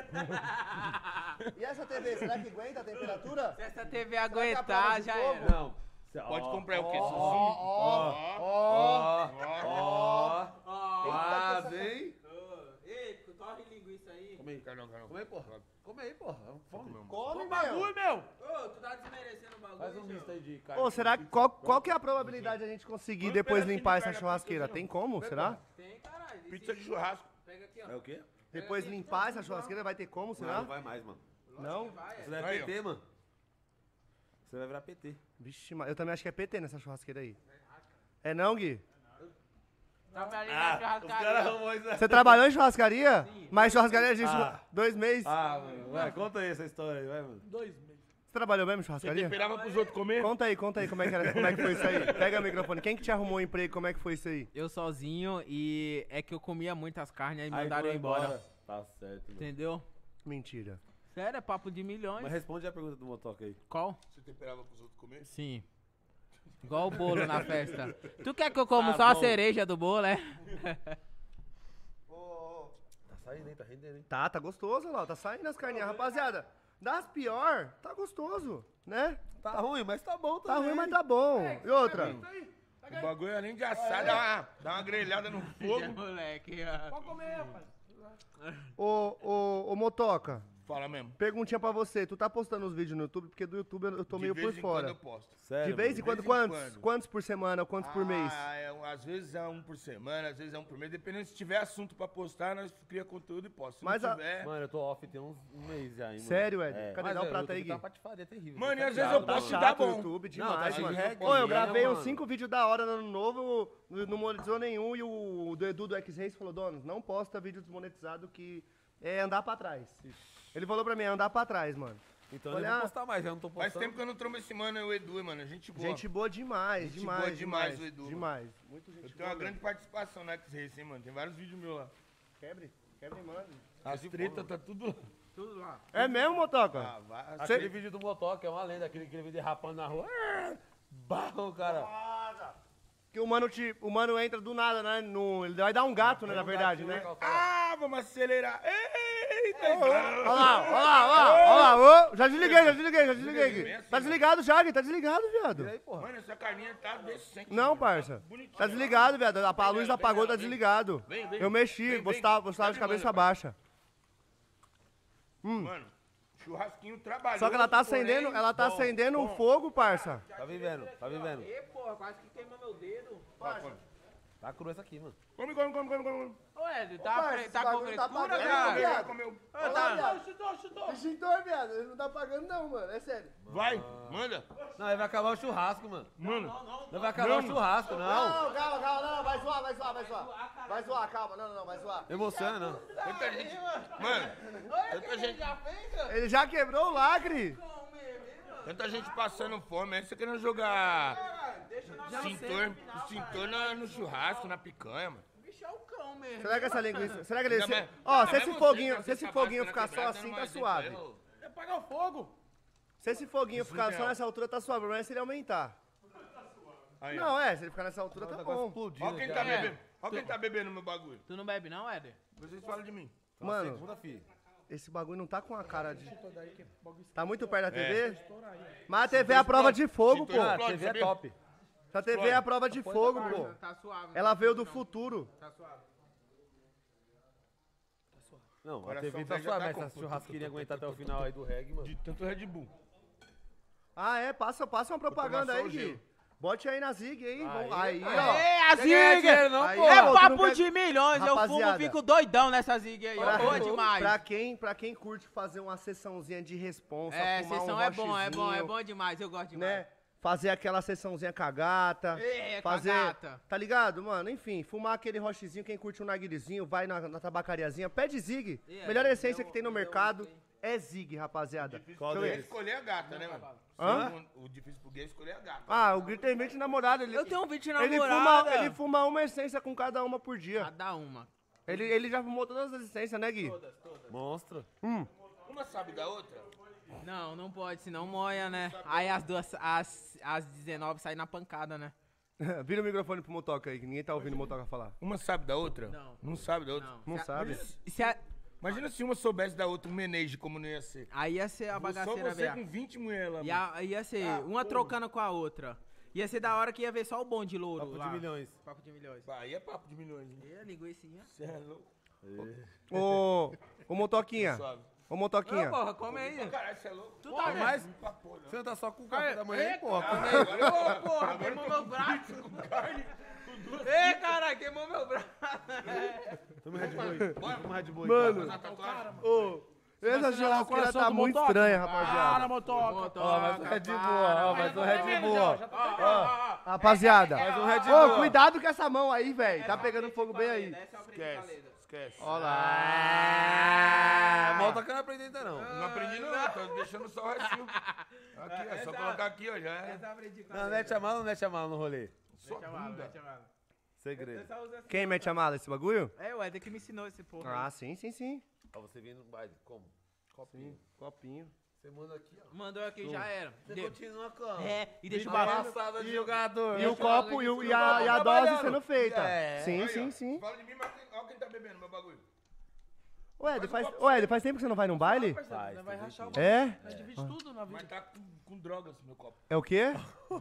[SPEAKER 1] fogo. E essa T V, será que aguenta a temperatura?
[SPEAKER 3] Se essa T V
[SPEAKER 1] Será que é a prova
[SPEAKER 3] aguentar,
[SPEAKER 1] de
[SPEAKER 3] já
[SPEAKER 1] fogo?
[SPEAKER 3] era.
[SPEAKER 2] Não. Cê-
[SPEAKER 5] Pode
[SPEAKER 2] ó,
[SPEAKER 5] comprar o quê?
[SPEAKER 1] Ó,
[SPEAKER 5] Susum?
[SPEAKER 1] ó, ó.
[SPEAKER 2] Ó,
[SPEAKER 5] Ó.
[SPEAKER 2] ó.
[SPEAKER 3] Ó,
[SPEAKER 2] Mas, hein?
[SPEAKER 3] ô, ei, torre linguiça aí.
[SPEAKER 2] Come aí.
[SPEAKER 5] Caramba, caramba.
[SPEAKER 2] Come aí, porra. Come aí, porra. Fome.
[SPEAKER 1] Come, meu.
[SPEAKER 5] Bagulho, meu.
[SPEAKER 3] Ô, tu tá desmerecendo o bagulho.
[SPEAKER 2] Faz um
[SPEAKER 3] tio.
[SPEAKER 2] misto aí de carne.
[SPEAKER 1] Ô, será que qual, qual que é a probabilidade de a gente conseguir
[SPEAKER 5] Põe um
[SPEAKER 1] depois
[SPEAKER 5] pedacinho
[SPEAKER 1] limpar
[SPEAKER 5] de
[SPEAKER 1] essa
[SPEAKER 5] carne na
[SPEAKER 1] churrasqueira?
[SPEAKER 5] pizza,
[SPEAKER 1] Tem como, será?
[SPEAKER 3] Tem, caralho.
[SPEAKER 5] Pizza de
[SPEAKER 3] Esse-
[SPEAKER 5] churrasco.
[SPEAKER 3] Pega aqui, ó.
[SPEAKER 2] É o quê?
[SPEAKER 1] Depois limpar essa churrasqueira vai ter como,
[SPEAKER 2] Não,
[SPEAKER 1] será?
[SPEAKER 2] não vai mais, mano.
[SPEAKER 1] Não?
[SPEAKER 3] Vai,
[SPEAKER 2] Você
[SPEAKER 3] é.
[SPEAKER 2] vai
[SPEAKER 5] Aí,
[SPEAKER 2] P T, mano. Você vai virar P T.
[SPEAKER 1] Vixe, ma- eu também acho que é P T nessa churrasqueira aí. É não, Gui?
[SPEAKER 3] Trabalhei na churrascaria.
[SPEAKER 2] arrumou isso.
[SPEAKER 1] Você trabalhou em churrascaria?
[SPEAKER 3] Sim.
[SPEAKER 1] Mas churrascaria a gente...
[SPEAKER 2] Ah.
[SPEAKER 1] Dois meses.
[SPEAKER 2] Ah, mano. Vai, conta aí essa história aí, vai, mano.
[SPEAKER 5] Dois meses.
[SPEAKER 1] Você trabalhou mesmo em
[SPEAKER 5] Você
[SPEAKER 1] churrascaria?
[SPEAKER 5] temperava pros outros comer?
[SPEAKER 1] Conta aí, conta aí como é que, era, como é que foi isso aí. Pega o microfone. Quem que te arrumou o emprego? Como é que foi isso aí?
[SPEAKER 3] Eu sozinho e é que eu comia muitas carnes e
[SPEAKER 2] Aí
[SPEAKER 3] mandaram eu
[SPEAKER 2] foi
[SPEAKER 3] embora.
[SPEAKER 2] Tá certo, mano.
[SPEAKER 3] Entendeu?
[SPEAKER 1] Mentira.
[SPEAKER 3] Sério, é papo de milhões.
[SPEAKER 2] Mas responde a pergunta do motoca aí.
[SPEAKER 3] Qual?
[SPEAKER 5] Você temperava pros outros comer?
[SPEAKER 3] Sim. Igual o bolo na festa. Tu quer que eu como
[SPEAKER 2] Tá
[SPEAKER 3] só a
[SPEAKER 2] bom.
[SPEAKER 3] cereja do bolo, é?
[SPEAKER 2] Tá saindo, hein? Tá rendendo, hein?
[SPEAKER 1] Tá, tá gostoso, lá. Tá saindo as carninhas. Rapaziada, das pior, tá gostoso, né?
[SPEAKER 2] Tá ruim, mas tá bom
[SPEAKER 1] Tá
[SPEAKER 2] também.
[SPEAKER 1] ruim, mas tá bom. E outra?
[SPEAKER 5] O bagulho, além de assar, dá uma, dá uma grelhada no fogo.
[SPEAKER 3] Moleque, ó.
[SPEAKER 5] Pode comer, rapaz.
[SPEAKER 1] Ô, ô, ô, Motoca,
[SPEAKER 5] Fala mesmo.
[SPEAKER 1] perguntinha pra você. Tu tá postando os vídeos no YouTube? Porque do YouTube eu eu tô
[SPEAKER 5] De
[SPEAKER 1] meio
[SPEAKER 5] vez
[SPEAKER 1] por
[SPEAKER 5] em
[SPEAKER 1] fora.
[SPEAKER 5] quando eu posto.
[SPEAKER 2] Sério,
[SPEAKER 1] De vez em
[SPEAKER 5] de
[SPEAKER 1] quando,
[SPEAKER 5] vez em
[SPEAKER 1] quantos?
[SPEAKER 5] quando.
[SPEAKER 1] Quantos por semana ou quantos por mês?
[SPEAKER 5] Ah, é, um- às vezes é um por semana, às vezes é um por mês. Dependendo se tiver assunto pra postar, nós cria conteúdo e posta. Se
[SPEAKER 1] Mas
[SPEAKER 5] não
[SPEAKER 1] a-
[SPEAKER 5] tiver...
[SPEAKER 2] Mano, eu tô off tem uns um mês já, hein, mano.
[SPEAKER 1] Sério, Ed?
[SPEAKER 2] É.
[SPEAKER 1] Cadê?
[SPEAKER 2] Mas,
[SPEAKER 1] Dá um
[SPEAKER 2] é,
[SPEAKER 1] prato
[SPEAKER 2] o
[SPEAKER 1] aí,
[SPEAKER 2] YouTube tá
[SPEAKER 1] Gui.
[SPEAKER 2] uma patifaria terrível.
[SPEAKER 5] Mano,
[SPEAKER 2] Você
[SPEAKER 5] e
[SPEAKER 2] tá
[SPEAKER 5] às vezes
[SPEAKER 2] ligado,
[SPEAKER 5] eu
[SPEAKER 1] Tá
[SPEAKER 5] posto e
[SPEAKER 2] mano?
[SPEAKER 5] dá
[SPEAKER 1] chato
[SPEAKER 5] bom.
[SPEAKER 1] o YouTube
[SPEAKER 2] Não,
[SPEAKER 1] demais,
[SPEAKER 2] aí
[SPEAKER 1] mano.
[SPEAKER 2] reggae,
[SPEAKER 1] Ô, eu
[SPEAKER 2] né,
[SPEAKER 1] gravei uns
[SPEAKER 2] mano?
[SPEAKER 1] cinco vídeos da hora no ano novo, não não monetizou nenhum, e o do Edu do X-Reis falou, donos, não posta vídeo desmonetizado que é andar pra trás. Ele falou pra mim, é andar pra trás, mano.
[SPEAKER 2] Então eu
[SPEAKER 1] Olha-
[SPEAKER 2] não vou postar mais, já não tô postando.
[SPEAKER 5] Faz tempo que eu não trombo esse mano, é o Edu, mano. Gente boa.
[SPEAKER 1] Gente boa demais,
[SPEAKER 5] Gente
[SPEAKER 1] demais,
[SPEAKER 5] boa demais,
[SPEAKER 1] demais,
[SPEAKER 5] o Edu,
[SPEAKER 1] demais. Muito gente
[SPEAKER 5] Eu tenho
[SPEAKER 1] boa
[SPEAKER 5] uma
[SPEAKER 1] mesmo.
[SPEAKER 5] grande participação no X-Race, hein, mano. Tem vários vídeos meus lá.
[SPEAKER 1] Quebre, quebre, mano.
[SPEAKER 5] As tretas tá tudo...
[SPEAKER 3] Tudo lá.
[SPEAKER 1] É mesmo, Motoca?
[SPEAKER 5] Ah, vai.
[SPEAKER 2] Aquele vídeo do motoca é uma lenda, aquele, aquele vídeo derrapando na rua. Barro, cara.
[SPEAKER 1] Que o mano, te, o mano entra do nada, né? No, ele vai dar um gato, né, na verdade, né?
[SPEAKER 5] Ah, vamos acelerar. Eita,
[SPEAKER 1] Olha lá, olha lá, olha lá, olha lá, ô. Já desliguei, já desliguei, já desliguei. Gui. Tá desligado já, Gui, tá desligado, viado.
[SPEAKER 2] E aí, porra?
[SPEAKER 5] Mano, essa carninha tá decente.
[SPEAKER 1] Não, parça. Tá desligado, viado. A a luz apagou, tá desligado.
[SPEAKER 5] Vem, vem.
[SPEAKER 1] Eu mexi,
[SPEAKER 5] Vem,
[SPEAKER 1] você
[SPEAKER 5] vem.
[SPEAKER 1] tava, você tava
[SPEAKER 5] Tá
[SPEAKER 1] de
[SPEAKER 5] me
[SPEAKER 1] cabeça
[SPEAKER 5] mandando,
[SPEAKER 1] baixa.
[SPEAKER 5] Mano, Churrasquinho trabalhoso.
[SPEAKER 1] Só que ela tá
[SPEAKER 5] porém,
[SPEAKER 1] acendendo, ela tá
[SPEAKER 5] bom,
[SPEAKER 1] acendendo
[SPEAKER 5] bom.
[SPEAKER 1] um fogo, parça.
[SPEAKER 2] Tá vivendo, tá vivendo.
[SPEAKER 3] Ê, porra, quase que queimou meu dedo.
[SPEAKER 2] Tá cru essa aqui, mano.
[SPEAKER 5] Come, come, come, come, come.
[SPEAKER 3] Ô, Ed, tá,
[SPEAKER 1] parça,
[SPEAKER 3] fre-
[SPEAKER 1] esse
[SPEAKER 3] tá com
[SPEAKER 1] bagulho tá
[SPEAKER 3] frescura,
[SPEAKER 1] apagando,
[SPEAKER 3] cara?
[SPEAKER 1] viado.
[SPEAKER 5] Comeu, comeu.
[SPEAKER 3] Ô, tá.
[SPEAKER 1] Extintor, viado. Ele não tá pagando não, mano. É sério.
[SPEAKER 5] Vai, manda.
[SPEAKER 2] Não, aí vai acabar o churrasco, mano.
[SPEAKER 5] Mano,
[SPEAKER 2] Não vai acabar o churrasco, não.
[SPEAKER 1] Não, calma, calma. Não, não, vai zoar, vai zoar, vai zoar. Vai zoar, calma. Não, não, não, vai zoar.
[SPEAKER 2] Emociona, não.
[SPEAKER 5] tanta gente. Mano, tanta gente,
[SPEAKER 3] Já fez, cara?
[SPEAKER 1] Ele já quebrou o lacre.
[SPEAKER 5] tanta gente passando fome. Aí você querendo jogar
[SPEAKER 3] Deixa na
[SPEAKER 5] extintor, extintor na- no churrasco, na picanha, mano.
[SPEAKER 3] Bicho é o cão mesmo.
[SPEAKER 1] Será que essa linguiça... Será que ele...
[SPEAKER 5] Ainda
[SPEAKER 1] se-
[SPEAKER 5] mais-
[SPEAKER 1] Ó, se
[SPEAKER 5] ainda
[SPEAKER 1] esse
[SPEAKER 5] mais
[SPEAKER 1] foguinho,
[SPEAKER 5] você,
[SPEAKER 1] se esse
[SPEAKER 5] tá
[SPEAKER 1] foguinho
[SPEAKER 5] quebrada,
[SPEAKER 1] ficar só
[SPEAKER 5] quebrada,
[SPEAKER 1] assim,
[SPEAKER 5] não
[SPEAKER 1] tá
[SPEAKER 5] vai
[SPEAKER 1] suave.
[SPEAKER 5] adiantar,
[SPEAKER 4] É apagar o fogo.
[SPEAKER 1] Se esse foguinho ficar só
[SPEAKER 5] surreal.
[SPEAKER 1] nessa altura, tá suave. Mas se ele aumentar.
[SPEAKER 5] Aí, ó.
[SPEAKER 1] Não, é. Se ele ficar nessa altura, tá
[SPEAKER 2] Tá quase
[SPEAKER 1] bom.
[SPEAKER 2] explodindo.
[SPEAKER 5] Ó quem
[SPEAKER 2] já.
[SPEAKER 5] tá bebendo. Ó quem tá bebendo meu bagulho.
[SPEAKER 3] Tu não bebe não, Ed?
[SPEAKER 5] Vocês falam de mim.
[SPEAKER 1] Mano,
[SPEAKER 2] Segunda, filho.
[SPEAKER 1] esse bagulho não tá com a cara de... Tá muito perto da T
[SPEAKER 5] É.
[SPEAKER 1] V? Mas a T V é a prova de fogo, pô.
[SPEAKER 2] Ah, a
[SPEAKER 5] Explode,
[SPEAKER 2] T V é
[SPEAKER 5] sabia?
[SPEAKER 2] top.
[SPEAKER 1] A T V é a prova de fogo, pô.
[SPEAKER 3] Tá suave.
[SPEAKER 1] Ela veio do futuro.
[SPEAKER 3] Tá suave.
[SPEAKER 2] Não, a
[SPEAKER 5] Coração
[SPEAKER 2] T V tá
[SPEAKER 5] velho já
[SPEAKER 2] suave,
[SPEAKER 5] tá
[SPEAKER 2] mas
[SPEAKER 5] com-
[SPEAKER 2] se a churrasqueirinha aguentar até o final aí do reggae, mano.
[SPEAKER 5] De tanto Red Bull.
[SPEAKER 1] Ah, é? Passa, passa uma propaganda
[SPEAKER 5] tomar só
[SPEAKER 1] aí,
[SPEAKER 5] o gelo.
[SPEAKER 1] Gui. Bote aí na Zig aí. Vamos-
[SPEAKER 2] Aí,
[SPEAKER 1] Aí, ó.
[SPEAKER 3] Ê, a
[SPEAKER 2] Quer ganhar
[SPEAKER 3] Zig!
[SPEAKER 2] dinheiro não,
[SPEAKER 1] Aí,
[SPEAKER 2] pô?
[SPEAKER 1] ó.
[SPEAKER 3] É
[SPEAKER 1] tu não
[SPEAKER 3] papo
[SPEAKER 1] quer-
[SPEAKER 3] de milhões, eu fumo,
[SPEAKER 1] Rapaziada.
[SPEAKER 3] fico doidão nessa Zig aí, ó. Boa demais.
[SPEAKER 1] Pra quem, pra quem curte fazer uma sessãozinha de responsa,
[SPEAKER 3] É,
[SPEAKER 1] fumar
[SPEAKER 3] sessão
[SPEAKER 1] um
[SPEAKER 3] é bom, é bom, é
[SPEAKER 1] rochezinho,
[SPEAKER 3] bom demais, eu gosto demais.
[SPEAKER 1] né? Fazer aquela sessãozinha com a gata.
[SPEAKER 3] É, com a
[SPEAKER 1] fazer,
[SPEAKER 3] gata.
[SPEAKER 1] Tá ligado, mano? Enfim, fumar aquele rochezinho, quem curte um narguilizinho, vai na, na tabacariazinha, pede Zig.
[SPEAKER 3] É,
[SPEAKER 1] Melhor
[SPEAKER 3] me
[SPEAKER 1] essência
[SPEAKER 3] deu-
[SPEAKER 1] que tem no
[SPEAKER 3] me deu
[SPEAKER 1] mercado
[SPEAKER 3] isso aí.
[SPEAKER 1] é Zig, rapaziada.
[SPEAKER 2] Qual
[SPEAKER 1] Deixa eu
[SPEAKER 5] É
[SPEAKER 1] ver.
[SPEAKER 5] escolher a gata, né, mano?
[SPEAKER 1] Hã?
[SPEAKER 5] O, o difícil pro gay é escolher a gata.
[SPEAKER 1] Ah, o Gui tem vinte namorados. Ele,
[SPEAKER 3] Eu tenho um vídeo
[SPEAKER 1] ele
[SPEAKER 3] namorada.
[SPEAKER 1] fuma, ele fuma uma essência com cada uma por dia.
[SPEAKER 3] Cada uma.
[SPEAKER 1] Ele, ele já fumou todas as essências, né, Gui?
[SPEAKER 2] Monstro.
[SPEAKER 5] Uma sabe da outra?
[SPEAKER 3] Não, não pode, senão moia, né? Aí as duas, as, as dezenove saem na pancada, né?
[SPEAKER 1] Vira o microfone pro Motoca aí, que ninguém tá ouvindo o Motoca falar.
[SPEAKER 5] Uma sabe da outra?
[SPEAKER 3] Não.
[SPEAKER 5] Não sabe da outra?
[SPEAKER 3] Não.
[SPEAKER 1] Não
[SPEAKER 3] Se a-
[SPEAKER 1] sabe?
[SPEAKER 3] Se a-
[SPEAKER 5] Imagina se uma soubesse da outra um menage, como não ia ser.
[SPEAKER 3] aí ia ser a
[SPEAKER 5] Só
[SPEAKER 3] bagaceira,
[SPEAKER 5] você
[SPEAKER 3] velho.
[SPEAKER 5] com vinte mulheres lá,
[SPEAKER 3] Ia, ia ser uma trocando com a outra. Ia ser da hora que ia ver só o bom de louro
[SPEAKER 2] Papo
[SPEAKER 3] lá.
[SPEAKER 2] de milhões.
[SPEAKER 3] Papo de milhões.
[SPEAKER 5] mano. Aí é papo de milhões, hein?
[SPEAKER 3] E a linguicinha.
[SPEAKER 5] Cê é louco.
[SPEAKER 1] Ô, ô Motoquinha.
[SPEAKER 5] Suave.
[SPEAKER 1] Ô
[SPEAKER 3] Ô,
[SPEAKER 1] Motoquinha.
[SPEAKER 3] porra, come aí.
[SPEAKER 5] Caralho, você é louco?
[SPEAKER 3] Tu tá vendo?
[SPEAKER 2] Mas
[SPEAKER 5] Papô, não.
[SPEAKER 2] você não tá só com o café da manhã, hein, porra?
[SPEAKER 3] Ô, porra, queimou meu braço. Ei, caralho, queimou meu braço.
[SPEAKER 2] Toma Red Bull aí. Toma Red Bull aí.
[SPEAKER 1] Mano, ô, essa churrasqueira tá muito estranha,
[SPEAKER 4] Para,
[SPEAKER 1] rapaziada.
[SPEAKER 4] motoca.
[SPEAKER 2] Ó, mais um Red Bull, ó, mais um Red Bull, ó.
[SPEAKER 1] Rapaziada.
[SPEAKER 2] Mais um Red
[SPEAKER 1] Ô,
[SPEAKER 2] Bull, ó.
[SPEAKER 1] cuidado com essa mão aí, velho. Tá pegando fogo bem aí.
[SPEAKER 3] Essa é o
[SPEAKER 5] Esquece, esquece.
[SPEAKER 1] Ó
[SPEAKER 2] Ah,
[SPEAKER 1] lá.
[SPEAKER 2] Malta que eu não aprendi ainda não.
[SPEAKER 5] Não aprendi não, tô deixando só o restinho. Aqui, ó, só colocar aqui, ó, já é.
[SPEAKER 2] Não, mete a mala ou não mete a mala no rolê?
[SPEAKER 5] Só bunda.
[SPEAKER 2] Segredo.
[SPEAKER 1] Quem mete a mala esse bagulho?
[SPEAKER 3] É, o Eder que me ensinou esse porra.
[SPEAKER 1] Ah, sim, sim, sim.
[SPEAKER 2] Ó, você vem no baile, como?
[SPEAKER 1] Copinho. Copinho.
[SPEAKER 2] Você manda aqui, ó.
[SPEAKER 3] Mandou aqui, já era.
[SPEAKER 2] Você
[SPEAKER 3] Deu.
[SPEAKER 2] continua com
[SPEAKER 3] É, e deixa o
[SPEAKER 2] a
[SPEAKER 3] bagulho.
[SPEAKER 2] passada de jogador.
[SPEAKER 1] E o copo e, o- e a, e a dose sendo feita.
[SPEAKER 2] É.
[SPEAKER 1] Sim,
[SPEAKER 5] Aí,
[SPEAKER 1] sim,
[SPEAKER 5] ó,
[SPEAKER 1] sim.
[SPEAKER 5] Fala de mim, mas quem- ó quem tá bebendo meu bagulho.
[SPEAKER 1] Ô, Ed, faz, ô, Ed, faz tempo que você não vai num baile?
[SPEAKER 2] Faz,
[SPEAKER 4] Vai rachar o
[SPEAKER 1] É?
[SPEAKER 4] Nós divide tudo na vida.
[SPEAKER 5] Mas tá com, com drogas meu copo.
[SPEAKER 1] É o quê?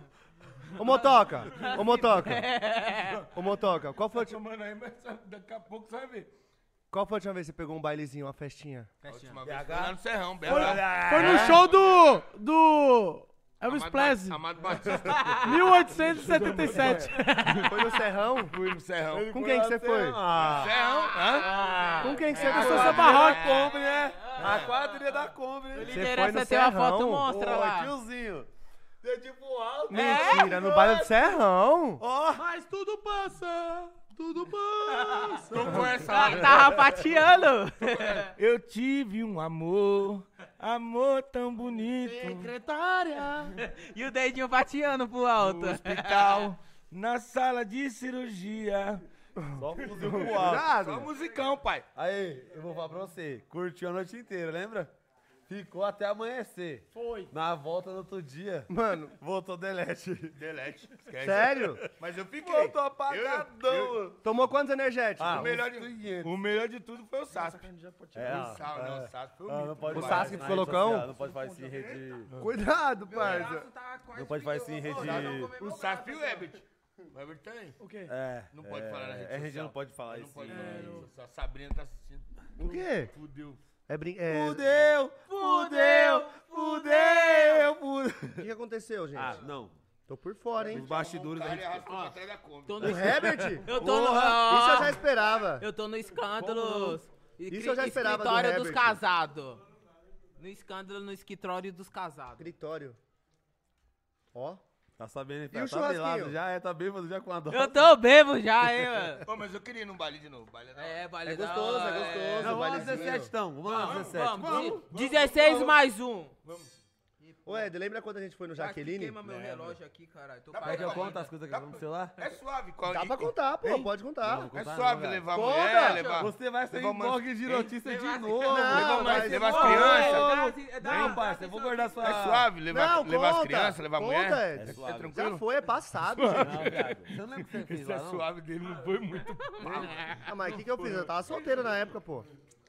[SPEAKER 1] Ô, Motoca. Ô, Motoca. Ô, Motoca. Qual foi, a ulti-
[SPEAKER 5] Tomando aí, mas daqui a pouco você vai ver.
[SPEAKER 1] qual foi a última vez que você pegou um bailezinho, uma festinha?
[SPEAKER 5] A última vez foi lá no Serrão, Belo.
[SPEAKER 4] Foi no show do. do. Elvis
[SPEAKER 5] Amado
[SPEAKER 4] Presley.
[SPEAKER 5] Ba- Amado Batista.
[SPEAKER 4] mil oitocentos e setenta e sete.
[SPEAKER 1] Foi no Serrão?
[SPEAKER 5] Fui no Serrão.
[SPEAKER 1] Com quem que você foi?
[SPEAKER 2] Ah,
[SPEAKER 5] Serrão? Hã?
[SPEAKER 1] Com quem que você
[SPEAKER 4] Eu sou
[SPEAKER 1] foi?
[SPEAKER 4] samba rock.
[SPEAKER 2] Kombi, né? A quadrilha da Kombi, né?
[SPEAKER 1] Você foi
[SPEAKER 3] Interessa
[SPEAKER 1] no
[SPEAKER 3] ter uma
[SPEAKER 1] Serrão?
[SPEAKER 3] foto monstra
[SPEAKER 2] Ô,
[SPEAKER 3] lá.
[SPEAKER 2] tiozinho. Deu tipo alto.
[SPEAKER 1] Mentira, no baile do Serrão.
[SPEAKER 2] Ó,
[SPEAKER 4] Mas tudo passa. Tudo passa.
[SPEAKER 5] Tocou essa
[SPEAKER 3] Tá,
[SPEAKER 5] lá.
[SPEAKER 3] tava pateando.
[SPEAKER 5] Eu tive um amor, amor tão bonito.
[SPEAKER 4] Secretária.
[SPEAKER 3] E o dedinho pateando pro alto.
[SPEAKER 5] No hospital, na sala de cirurgia.
[SPEAKER 2] só um fuzil pro alto.
[SPEAKER 5] Só
[SPEAKER 1] Cuidado.
[SPEAKER 5] musicão, pai.
[SPEAKER 2] Aí, eu vou falar pra você. Curtiu a noite inteira, lembra? Ficou até amanhecer.
[SPEAKER 4] Foi.
[SPEAKER 2] Na volta no outro dia,
[SPEAKER 1] Mano,
[SPEAKER 2] voltou delete.
[SPEAKER 5] Delete. Esquece.
[SPEAKER 1] sério?
[SPEAKER 5] Mas eu fiquei.
[SPEAKER 2] Voltou apagadão.
[SPEAKER 5] Eu- eu-
[SPEAKER 1] Tomou quantos energéticos?
[SPEAKER 2] Ah,
[SPEAKER 5] o, melhor
[SPEAKER 2] uns
[SPEAKER 5] de,
[SPEAKER 2] quinhentos.
[SPEAKER 5] o melhor de tudo foi o Sasco.
[SPEAKER 2] É,
[SPEAKER 5] o Sal, não, o Sasco foi o
[SPEAKER 2] Ah, não
[SPEAKER 5] mito.
[SPEAKER 2] pode
[SPEAKER 1] O
[SPEAKER 2] falar
[SPEAKER 1] Sasuke
[SPEAKER 2] isso na
[SPEAKER 1] ficou
[SPEAKER 2] rede
[SPEAKER 1] loucão?
[SPEAKER 2] social, não pode fazer isso em rede.
[SPEAKER 1] Cuidado, parça.
[SPEAKER 2] Não pode fazer isso em rede.
[SPEAKER 5] O Sasco e o Ebert. O Ebert também.
[SPEAKER 4] O quê?
[SPEAKER 2] É.
[SPEAKER 5] Não pode
[SPEAKER 2] é,
[SPEAKER 5] falar na rede
[SPEAKER 2] É, rede
[SPEAKER 5] social.
[SPEAKER 2] não pode falar
[SPEAKER 5] Não
[SPEAKER 2] isso.
[SPEAKER 5] pode
[SPEAKER 2] em-
[SPEAKER 5] falar isso. A Sabrina tá assistindo.
[SPEAKER 1] O quê?
[SPEAKER 5] Fudeu.
[SPEAKER 1] É brin... É...
[SPEAKER 2] Fudeu, fudeu, fudeu, fudeu.
[SPEAKER 1] O que, que aconteceu, gente?
[SPEAKER 2] Ah, não.
[SPEAKER 1] Tô por fora, hein?
[SPEAKER 2] Os bastidores a
[SPEAKER 5] Cara,
[SPEAKER 2] gente...
[SPEAKER 5] arrastou pra trás da Kombi.
[SPEAKER 3] Tô
[SPEAKER 1] O
[SPEAKER 3] no...
[SPEAKER 1] Herbert?
[SPEAKER 3] Eu tô no...
[SPEAKER 1] Isso eu já esperava.
[SPEAKER 3] Eu tô no escândalo.
[SPEAKER 1] Isso eu já esperava do
[SPEAKER 3] Escritório dos
[SPEAKER 1] Herbert.
[SPEAKER 3] casados. No escândalo, no escritório dos casados.
[SPEAKER 1] Escritório. Ó.
[SPEAKER 2] Tá sabendo, hein?
[SPEAKER 1] E o
[SPEAKER 2] Tá melado
[SPEAKER 1] churrasquinho?
[SPEAKER 2] já, é, tá bêbado já com a dose.
[SPEAKER 3] Eu tô bebo já, hein, mano.
[SPEAKER 5] Pô, mas eu queria ir num baile de novo. Baile da hora.
[SPEAKER 3] É, baile
[SPEAKER 1] É
[SPEAKER 3] da
[SPEAKER 1] gostoso,
[SPEAKER 3] hora,
[SPEAKER 1] é gostoso.
[SPEAKER 2] Não, vamos lá,
[SPEAKER 1] bailezinho.
[SPEAKER 2] dezessete então. Vamos lá, dezessete.
[SPEAKER 3] Vamos,
[SPEAKER 2] Vamos.
[SPEAKER 3] dezesseis mais um.
[SPEAKER 1] Ô, Ed, lembra quando a gente foi no
[SPEAKER 3] Aqui
[SPEAKER 1] Jaqueline?
[SPEAKER 3] queima meu relógio aqui, caralho. Tô
[SPEAKER 5] Dá
[SPEAKER 2] Quer que eu
[SPEAKER 3] pagando.
[SPEAKER 2] conte as coisas que eu no celular?
[SPEAKER 5] É suave. Qual...
[SPEAKER 1] Dá pra contar, pô, pode contar.
[SPEAKER 2] Não,
[SPEAKER 5] É
[SPEAKER 2] contar
[SPEAKER 5] suave
[SPEAKER 2] não,
[SPEAKER 5] levar a
[SPEAKER 1] Conta.
[SPEAKER 5] mulher, levar...
[SPEAKER 2] Você vai sair
[SPEAKER 5] Levar uma-
[SPEAKER 2] blog de notícia de
[SPEAKER 3] Levar-
[SPEAKER 2] novo.
[SPEAKER 1] Não,
[SPEAKER 5] levar, mais,
[SPEAKER 1] mas-
[SPEAKER 5] levar as
[SPEAKER 1] Ô,
[SPEAKER 5] crianças.
[SPEAKER 2] Não, parça, eu vou guardar sua...
[SPEAKER 5] É suave levar,
[SPEAKER 1] Não,
[SPEAKER 5] levar as
[SPEAKER 1] conta.
[SPEAKER 5] crianças, levar a
[SPEAKER 1] Conta,
[SPEAKER 5] mulher.
[SPEAKER 1] Ed.
[SPEAKER 2] É suave.
[SPEAKER 5] É tranquilo?
[SPEAKER 1] Já foi, é passado, gente.
[SPEAKER 2] Não, viado. Você não lembra o que você fez
[SPEAKER 5] Esse
[SPEAKER 2] lá,
[SPEAKER 5] é
[SPEAKER 2] não?
[SPEAKER 5] suave dele, não foi muito.
[SPEAKER 1] Ah, mas o que, que eu fiz? Eu tava solteiro na época, pô.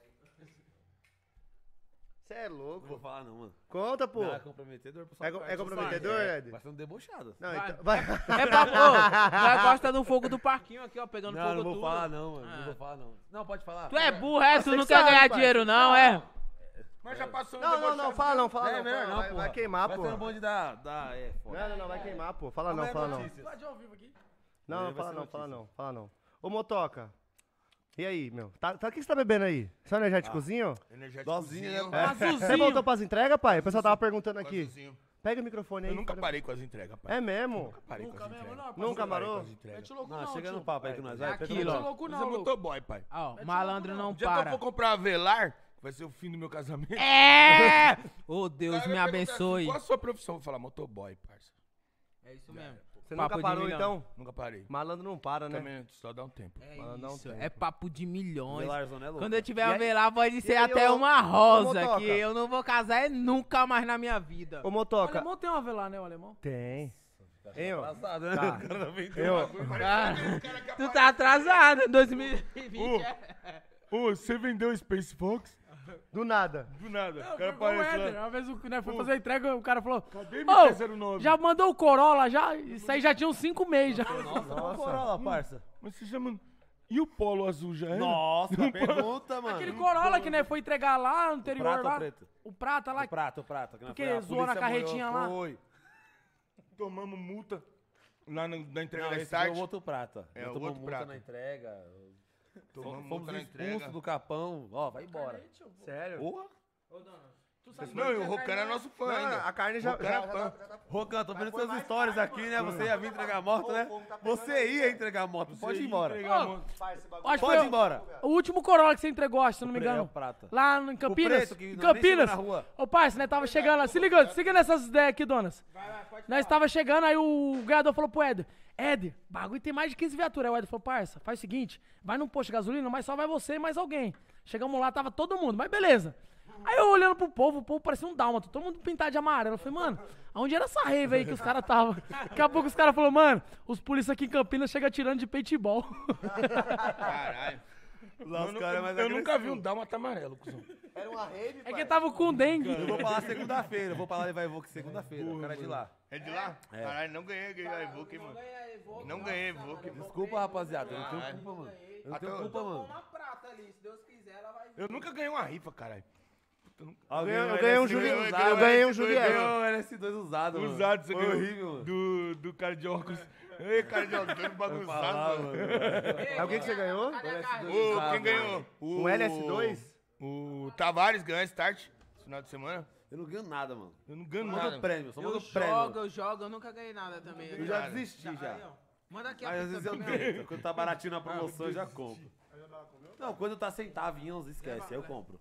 [SPEAKER 1] Você é
[SPEAKER 2] Não
[SPEAKER 1] louco.
[SPEAKER 2] vou falar não, mano.
[SPEAKER 1] Conta, pô.
[SPEAKER 2] Não, é comprometedor. por sua
[SPEAKER 1] É, co-
[SPEAKER 2] parte,
[SPEAKER 1] é comprometedor,
[SPEAKER 2] sabe? É,
[SPEAKER 1] Ed?
[SPEAKER 2] Vai ser um debochado.
[SPEAKER 1] Não,
[SPEAKER 3] Vai.
[SPEAKER 1] então. Vai.
[SPEAKER 3] É pra... Ô, nós gosta do fogo do parquinho aqui, ó, pegando
[SPEAKER 2] Não,
[SPEAKER 3] fogo
[SPEAKER 2] não vou
[SPEAKER 3] tudo.
[SPEAKER 2] falar não, mano.
[SPEAKER 3] Ah.
[SPEAKER 2] Não vou falar não. Não, pode falar.
[SPEAKER 3] Tu é burro, é? Tu
[SPEAKER 1] Você
[SPEAKER 3] não
[SPEAKER 1] que
[SPEAKER 3] quer
[SPEAKER 1] sabe,
[SPEAKER 3] ganhar
[SPEAKER 1] pai.
[SPEAKER 3] dinheiro, não, é?
[SPEAKER 5] Mas já passou um
[SPEAKER 1] Não, não, não,
[SPEAKER 5] debochado.
[SPEAKER 1] fala não, fala
[SPEAKER 2] É
[SPEAKER 1] não.
[SPEAKER 2] melhor
[SPEAKER 1] fala,
[SPEAKER 2] não,
[SPEAKER 1] vai,
[SPEAKER 2] porra.
[SPEAKER 1] vai queimar,
[SPEAKER 2] Vai
[SPEAKER 1] pô.
[SPEAKER 2] ser um bonde da... da é, foda.
[SPEAKER 1] Não, não, não, vai queimar, pô. Fala não,
[SPEAKER 2] Amanhã é
[SPEAKER 1] fala não.
[SPEAKER 2] notícias.
[SPEAKER 1] Não,
[SPEAKER 2] Amanhã
[SPEAKER 1] não,
[SPEAKER 2] vai
[SPEAKER 1] fala
[SPEAKER 2] ser
[SPEAKER 1] não, fala
[SPEAKER 2] notícia.
[SPEAKER 1] não, fala não. Ô, Motoca. E aí, meu? Tá, tá, o que você tá bebendo aí? Só energéticozinho?
[SPEAKER 5] Energéticozinho.
[SPEAKER 2] Dozinha,
[SPEAKER 1] É.
[SPEAKER 2] né?
[SPEAKER 1] Você voltou pras entregas, pai? O pessoal tava perguntando aqui.
[SPEAKER 5] Azulzinho.
[SPEAKER 1] Pega o microfone aí.
[SPEAKER 5] Eu nunca
[SPEAKER 1] fala-
[SPEAKER 5] parei com as entregas, pai.
[SPEAKER 1] É mesmo?
[SPEAKER 5] Parei com as entregas.
[SPEAKER 1] Nunca
[SPEAKER 5] Parei
[SPEAKER 1] parou?
[SPEAKER 5] com as entregas.
[SPEAKER 2] Não, chega no papo aí com nós. Vai,
[SPEAKER 3] É
[SPEAKER 2] Pedro.
[SPEAKER 3] aquilo, ó.
[SPEAKER 4] louco
[SPEAKER 5] Você é
[SPEAKER 4] não, louco.
[SPEAKER 5] motoboy, pai.
[SPEAKER 3] Ó, malandro não
[SPEAKER 5] O dia que eu
[SPEAKER 3] para.
[SPEAKER 5] for comprar a Velar, vai ser o fim do meu casamento.
[SPEAKER 3] É! Ô, Deus
[SPEAKER 5] Aí
[SPEAKER 3] me
[SPEAKER 5] vai perguntar
[SPEAKER 3] abençoe.
[SPEAKER 5] assim, qual a sua profissão? Eu vou falar motoboy, parça.
[SPEAKER 3] É isso mesmo.
[SPEAKER 1] Você
[SPEAKER 3] Papo
[SPEAKER 1] nunca
[SPEAKER 3] de
[SPEAKER 1] parou,
[SPEAKER 3] milhão.
[SPEAKER 1] então?
[SPEAKER 5] Nunca parei.
[SPEAKER 1] Malandro não para, né?
[SPEAKER 5] Também só dá um tempo.
[SPEAKER 3] É
[SPEAKER 1] Mano, não
[SPEAKER 3] isso,
[SPEAKER 1] tem.
[SPEAKER 3] é papo de milhões.
[SPEAKER 2] Velarzão, né, louco?
[SPEAKER 3] Quando eu tiver
[SPEAKER 1] E
[SPEAKER 3] a
[SPEAKER 1] aí-
[SPEAKER 3] velar, pode
[SPEAKER 1] e
[SPEAKER 3] ser
[SPEAKER 1] aí,
[SPEAKER 3] até
[SPEAKER 1] ô-
[SPEAKER 3] uma
[SPEAKER 1] ô,
[SPEAKER 3] rosa,
[SPEAKER 1] Motoca?
[SPEAKER 3] que eu não vou casar é nunca mais na minha vida.
[SPEAKER 1] Ô,
[SPEAKER 4] O
[SPEAKER 1] Motoca.
[SPEAKER 4] alemão tem uma velar, né, o alemão?
[SPEAKER 1] Tem. Hein, ó?
[SPEAKER 2] Engraçado, né?
[SPEAKER 1] Tá.
[SPEAKER 2] O cara tá vendendo
[SPEAKER 1] Eu-
[SPEAKER 2] bagulho.
[SPEAKER 3] Cara, tu tá atrasado, dois mil e vinte. é.
[SPEAKER 5] Ô, você vendeu Space Fox?
[SPEAKER 1] Do nada.
[SPEAKER 5] Do nada.
[SPEAKER 4] Não,
[SPEAKER 5] o cara
[SPEAKER 4] foi igual o
[SPEAKER 5] aparece
[SPEAKER 4] Éder.
[SPEAKER 5] lá.
[SPEAKER 4] Uma vez o né, foi fazer a entrega, o cara falou:
[SPEAKER 5] Cadê
[SPEAKER 4] Ô,
[SPEAKER 5] M T zero nove?
[SPEAKER 4] já mandou o Corolla, já? Isso aí já tinha uns cinco meses já.
[SPEAKER 2] Nossa, Nossa. Corolla, parça.
[SPEAKER 5] Mas você já mandou... E o polo azul já era?
[SPEAKER 2] Nossa, pergunta, mano.
[SPEAKER 4] Aquele Corolla que né, foi entregar lá no interior
[SPEAKER 2] prata ou
[SPEAKER 4] lá.
[SPEAKER 2] preto?
[SPEAKER 4] O prata lá.
[SPEAKER 2] O prato, o prato. que nós
[SPEAKER 4] Porque
[SPEAKER 2] foi, a
[SPEAKER 4] zoou na
[SPEAKER 2] polícia
[SPEAKER 4] carretinha
[SPEAKER 2] molhou,
[SPEAKER 4] lá.
[SPEAKER 2] Foi.
[SPEAKER 5] Tomamos multa lá na, na entrega
[SPEAKER 2] Não,
[SPEAKER 5] da
[SPEAKER 2] esse
[SPEAKER 5] Start.
[SPEAKER 2] foi o outro prata.
[SPEAKER 5] É,
[SPEAKER 2] Nós
[SPEAKER 5] o
[SPEAKER 2] tomamos
[SPEAKER 5] outro
[SPEAKER 2] multa
[SPEAKER 5] prata.
[SPEAKER 2] na entrega.
[SPEAKER 5] Tomamos
[SPEAKER 2] Fomos
[SPEAKER 5] multa na
[SPEAKER 2] expulsos
[SPEAKER 5] entrega.
[SPEAKER 2] do Capão. Ó, vai embora.
[SPEAKER 1] Sério?
[SPEAKER 2] Porra.
[SPEAKER 5] Não, e o Rocano é nosso fã
[SPEAKER 1] Não,
[SPEAKER 5] ainda.
[SPEAKER 1] a carne já...
[SPEAKER 5] Rocano
[SPEAKER 1] já-
[SPEAKER 5] é fã.
[SPEAKER 1] já- já-
[SPEAKER 2] Rocan, tô vendo suas stories aqui, né? Você ia vir entregar a moto, né? Você ia entregar a moto. Pode ir embora.
[SPEAKER 5] Entregar a moto.
[SPEAKER 1] Faz esse bagulho.
[SPEAKER 4] Acho que
[SPEAKER 2] Pode
[SPEAKER 4] foi
[SPEAKER 2] ir embora.
[SPEAKER 4] o último Corolla que você entregou, acho, se não me
[SPEAKER 2] O preto,
[SPEAKER 4] engano.
[SPEAKER 2] é o prata.
[SPEAKER 4] Lá em Campinas.
[SPEAKER 2] preto, que
[SPEAKER 4] em
[SPEAKER 2] nós nem
[SPEAKER 4] Campinas.
[SPEAKER 2] chegamos na rua.
[SPEAKER 4] Ô, parça, né? Tava chegando lá. Se liga, se liga nessas ideias aqui, donas. Nós tava chegando, aí o ganhador falou pro Éder: Éder, bagulho tem mais de quinze viaturas. Aí o Éder falou: parça, faz o seguinte, vai num posto de gasolina, mas só vai você e mais alguém. Chegamos lá, tava todo mundo, mas beleza. Aí eu olhando pro povo, o povo parecia um dálmata, todo mundo pintado de amarelo. Eu falei: mano, aonde era essa rave aí que os caras estavam? Daqui a pouco os caras falaram: mano, os polícias aqui em Campinas chegam atirando de paintball.
[SPEAKER 5] Caralho.
[SPEAKER 2] Lá os
[SPEAKER 5] Eu,
[SPEAKER 2] caras é mais
[SPEAKER 5] eu nunca vi
[SPEAKER 2] agressivos.
[SPEAKER 5] um dálmata amarelo, cuzão.
[SPEAKER 1] Era uma rave,
[SPEAKER 4] É que tava com dengue.
[SPEAKER 2] Eu vou pra lá segunda-feira. Eu vou pra lá levar Evoque segunda-feira. O cara é de lá.
[SPEAKER 5] É de lá? Caralho, não ganhei, ganhei a Evoque, mano. Não ganhei Evoque.
[SPEAKER 2] Desculpa, rapaziada. Eu não tenho culpa, mano. Eu não tenho
[SPEAKER 5] Até-
[SPEAKER 2] culpa, mano.
[SPEAKER 3] Uma prata ali, se Deus quiser, ela vai vir.
[SPEAKER 5] Eu nunca ganhei uma rifa, caralho.
[SPEAKER 2] Alguém
[SPEAKER 1] Eu
[SPEAKER 2] ganhou
[SPEAKER 1] ganhei um
[SPEAKER 2] L S dois
[SPEAKER 1] Juli-
[SPEAKER 2] usado,
[SPEAKER 1] eu ganhei um
[SPEAKER 2] L S dois
[SPEAKER 1] Juliette.
[SPEAKER 2] ganhou L S dois usado, mano.
[SPEAKER 5] Usado, você
[SPEAKER 2] Foi
[SPEAKER 5] ganhou.
[SPEAKER 2] horrível, mano.
[SPEAKER 5] Do, do cara de óculos. Ei, cara de óculos, todo
[SPEAKER 2] Falar,
[SPEAKER 5] bagunçado, mano.
[SPEAKER 1] É alguém que você ganhou?
[SPEAKER 3] Cadê a carne?
[SPEAKER 5] Ô, quem ganhou? O
[SPEAKER 1] Um L S dois?
[SPEAKER 5] O Tavares ganhou a Start esse final de semana.
[SPEAKER 2] Eu não ganho nada, mano.
[SPEAKER 5] Eu não ganho
[SPEAKER 2] Só
[SPEAKER 5] nada.
[SPEAKER 2] mando prêmio, só
[SPEAKER 3] Eu
[SPEAKER 2] mando
[SPEAKER 3] jogo,
[SPEAKER 2] prêmio.
[SPEAKER 3] eu jogo, eu nunca ganhei nada também.
[SPEAKER 2] Eu já desisti, já.
[SPEAKER 3] Aí, ó. Manda aqui a
[SPEAKER 2] Mas às vezes eu
[SPEAKER 3] fita
[SPEAKER 2] tento. Quando tá baratinho na promoção, eu já compro. Não, quando tá centavinhos, esquece. Aí eu compro.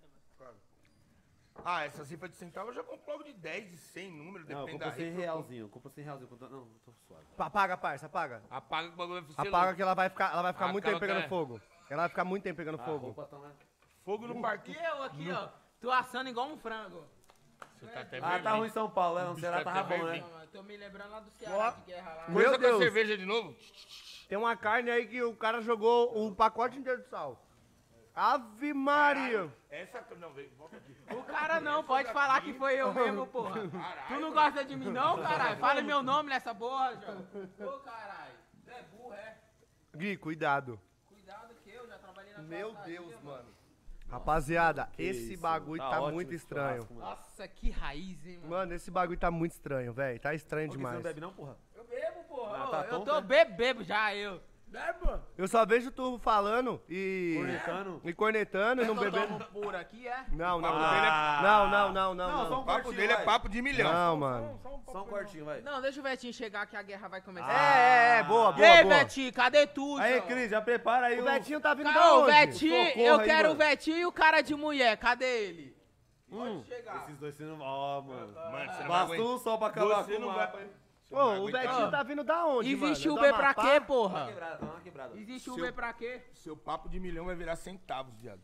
[SPEAKER 5] Ah, essa cifra de centavo eu já compro logo de dez, de cem números,
[SPEAKER 2] Não, eu
[SPEAKER 5] depende da
[SPEAKER 2] compro cem
[SPEAKER 5] rifa.
[SPEAKER 2] realzinho. Eu compro cem realzinho. quando tá- Não, tô suave.
[SPEAKER 1] Apaga, parça, apaga.
[SPEAKER 5] Apaga que o bagulho vai ser
[SPEAKER 1] Apaga
[SPEAKER 5] louco.
[SPEAKER 1] que ela vai ficar, ela vai ficar
[SPEAKER 5] Ah,
[SPEAKER 1] muito
[SPEAKER 5] aquela
[SPEAKER 1] tempo pegando
[SPEAKER 5] que é-
[SPEAKER 1] fogo. Ela vai ficar muito tempo pegando
[SPEAKER 2] A
[SPEAKER 1] fogo.
[SPEAKER 2] roupa tá lá.
[SPEAKER 5] Fogo no
[SPEAKER 3] E
[SPEAKER 5] parquinho.
[SPEAKER 3] eu aqui, ó, tô assando igual um frango.
[SPEAKER 5] Você tá até
[SPEAKER 2] Ah, tá
[SPEAKER 5] vermelho.
[SPEAKER 2] ruim em São Paulo, né? No Ceará
[SPEAKER 5] tá
[SPEAKER 2] tava bom,
[SPEAKER 5] vermelho.
[SPEAKER 2] né?
[SPEAKER 3] Não, eu tô me lembrando lá do Ceará de guerra lá.
[SPEAKER 5] Coisa
[SPEAKER 1] Meu
[SPEAKER 5] com a
[SPEAKER 1] Deus.
[SPEAKER 5] cerveja de novo?
[SPEAKER 1] Tem uma carne aí que o cara jogou o pacote inteiro de sal. Ave Maria.
[SPEAKER 5] Essa... Não, vem, volta aqui.
[SPEAKER 3] O cara não, pode falar que foi eu mesmo, porra. Tu não gosta de mim não, caralho? Fala meu nome nessa porra, João. Ô, caralho. Tu é burro, é?
[SPEAKER 1] Gui, cuidado.
[SPEAKER 3] Cuidado que eu já trabalhei na
[SPEAKER 1] Meu
[SPEAKER 3] churrascaria,
[SPEAKER 1] Deus, mano. Rapaziada, esse
[SPEAKER 2] isso,
[SPEAKER 1] bagulho
[SPEAKER 2] tá
[SPEAKER 1] tá,
[SPEAKER 2] ótimo
[SPEAKER 1] muito
[SPEAKER 2] esse
[SPEAKER 1] estranho.
[SPEAKER 2] churrasco, mano.
[SPEAKER 3] Nossa, que raiz, hein, mano.
[SPEAKER 1] Mano, esse bagulho tá muito estranho, velho. Tá estranho
[SPEAKER 2] Por que você
[SPEAKER 1] demais.
[SPEAKER 2] não bebe não, porra?
[SPEAKER 3] Eu bebo, porra.
[SPEAKER 2] Ah,
[SPEAKER 3] Ô,
[SPEAKER 2] tá
[SPEAKER 3] eu
[SPEAKER 2] tonto,
[SPEAKER 3] tô
[SPEAKER 2] né?
[SPEAKER 3] bebendo já, eu.
[SPEAKER 4] Beba.
[SPEAKER 1] Eu só vejo tu falando e...
[SPEAKER 2] Cornetando.
[SPEAKER 1] E cornetando e não
[SPEAKER 3] Eu
[SPEAKER 1] bebendo.
[SPEAKER 3] tomo puro aqui, é?
[SPEAKER 1] Não, não,
[SPEAKER 2] Ah.
[SPEAKER 1] não, não, não, não,
[SPEAKER 2] Não,
[SPEAKER 1] não.
[SPEAKER 2] só um
[SPEAKER 5] O papo
[SPEAKER 2] cortinho,
[SPEAKER 5] dele é
[SPEAKER 2] vai.
[SPEAKER 5] papo de milhão.
[SPEAKER 1] Não, mano.
[SPEAKER 2] Só um cortinho, vai.
[SPEAKER 3] Não, deixa o Vetinho chegar que a guerra vai começar.
[SPEAKER 1] É, é, é, boa,
[SPEAKER 3] E
[SPEAKER 1] boa,
[SPEAKER 3] aí,
[SPEAKER 1] boa.
[SPEAKER 3] Vetinho, cadê tu,
[SPEAKER 2] Aí,
[SPEAKER 3] João?
[SPEAKER 2] Cris, já prepara aí
[SPEAKER 1] O
[SPEAKER 2] o...
[SPEAKER 1] Betinho tá vindo da
[SPEAKER 3] Cara, o
[SPEAKER 1] onde?
[SPEAKER 3] Vetinho,
[SPEAKER 1] Socorro
[SPEAKER 3] eu
[SPEAKER 1] aí,
[SPEAKER 3] quero o
[SPEAKER 1] mano.
[SPEAKER 3] Vetinho e o cara de mulher, cadê ele?
[SPEAKER 2] Hum,
[SPEAKER 3] Pode chegar.
[SPEAKER 2] esses dois você não... Ó, mano.
[SPEAKER 5] Mano, você não vai
[SPEAKER 2] Basta
[SPEAKER 5] aguentar.
[SPEAKER 2] um só pra acabar
[SPEAKER 5] Você
[SPEAKER 2] com
[SPEAKER 5] não
[SPEAKER 2] o
[SPEAKER 5] vai...
[SPEAKER 2] mapa.
[SPEAKER 5] Você não vai
[SPEAKER 1] Ô, o
[SPEAKER 5] aguentar.
[SPEAKER 1] Betinho tá vindo da onde, mano?
[SPEAKER 3] Existe
[SPEAKER 1] É do
[SPEAKER 3] Uber pra
[SPEAKER 1] Amapá?
[SPEAKER 3] quê,
[SPEAKER 2] Tá
[SPEAKER 3] porra?
[SPEAKER 2] quebrada, tá uma quebrada.
[SPEAKER 3] Existe
[SPEAKER 5] Seu-
[SPEAKER 3] Uber pra quê?
[SPEAKER 5] Seu papo de milhão vai virar centavos, viado.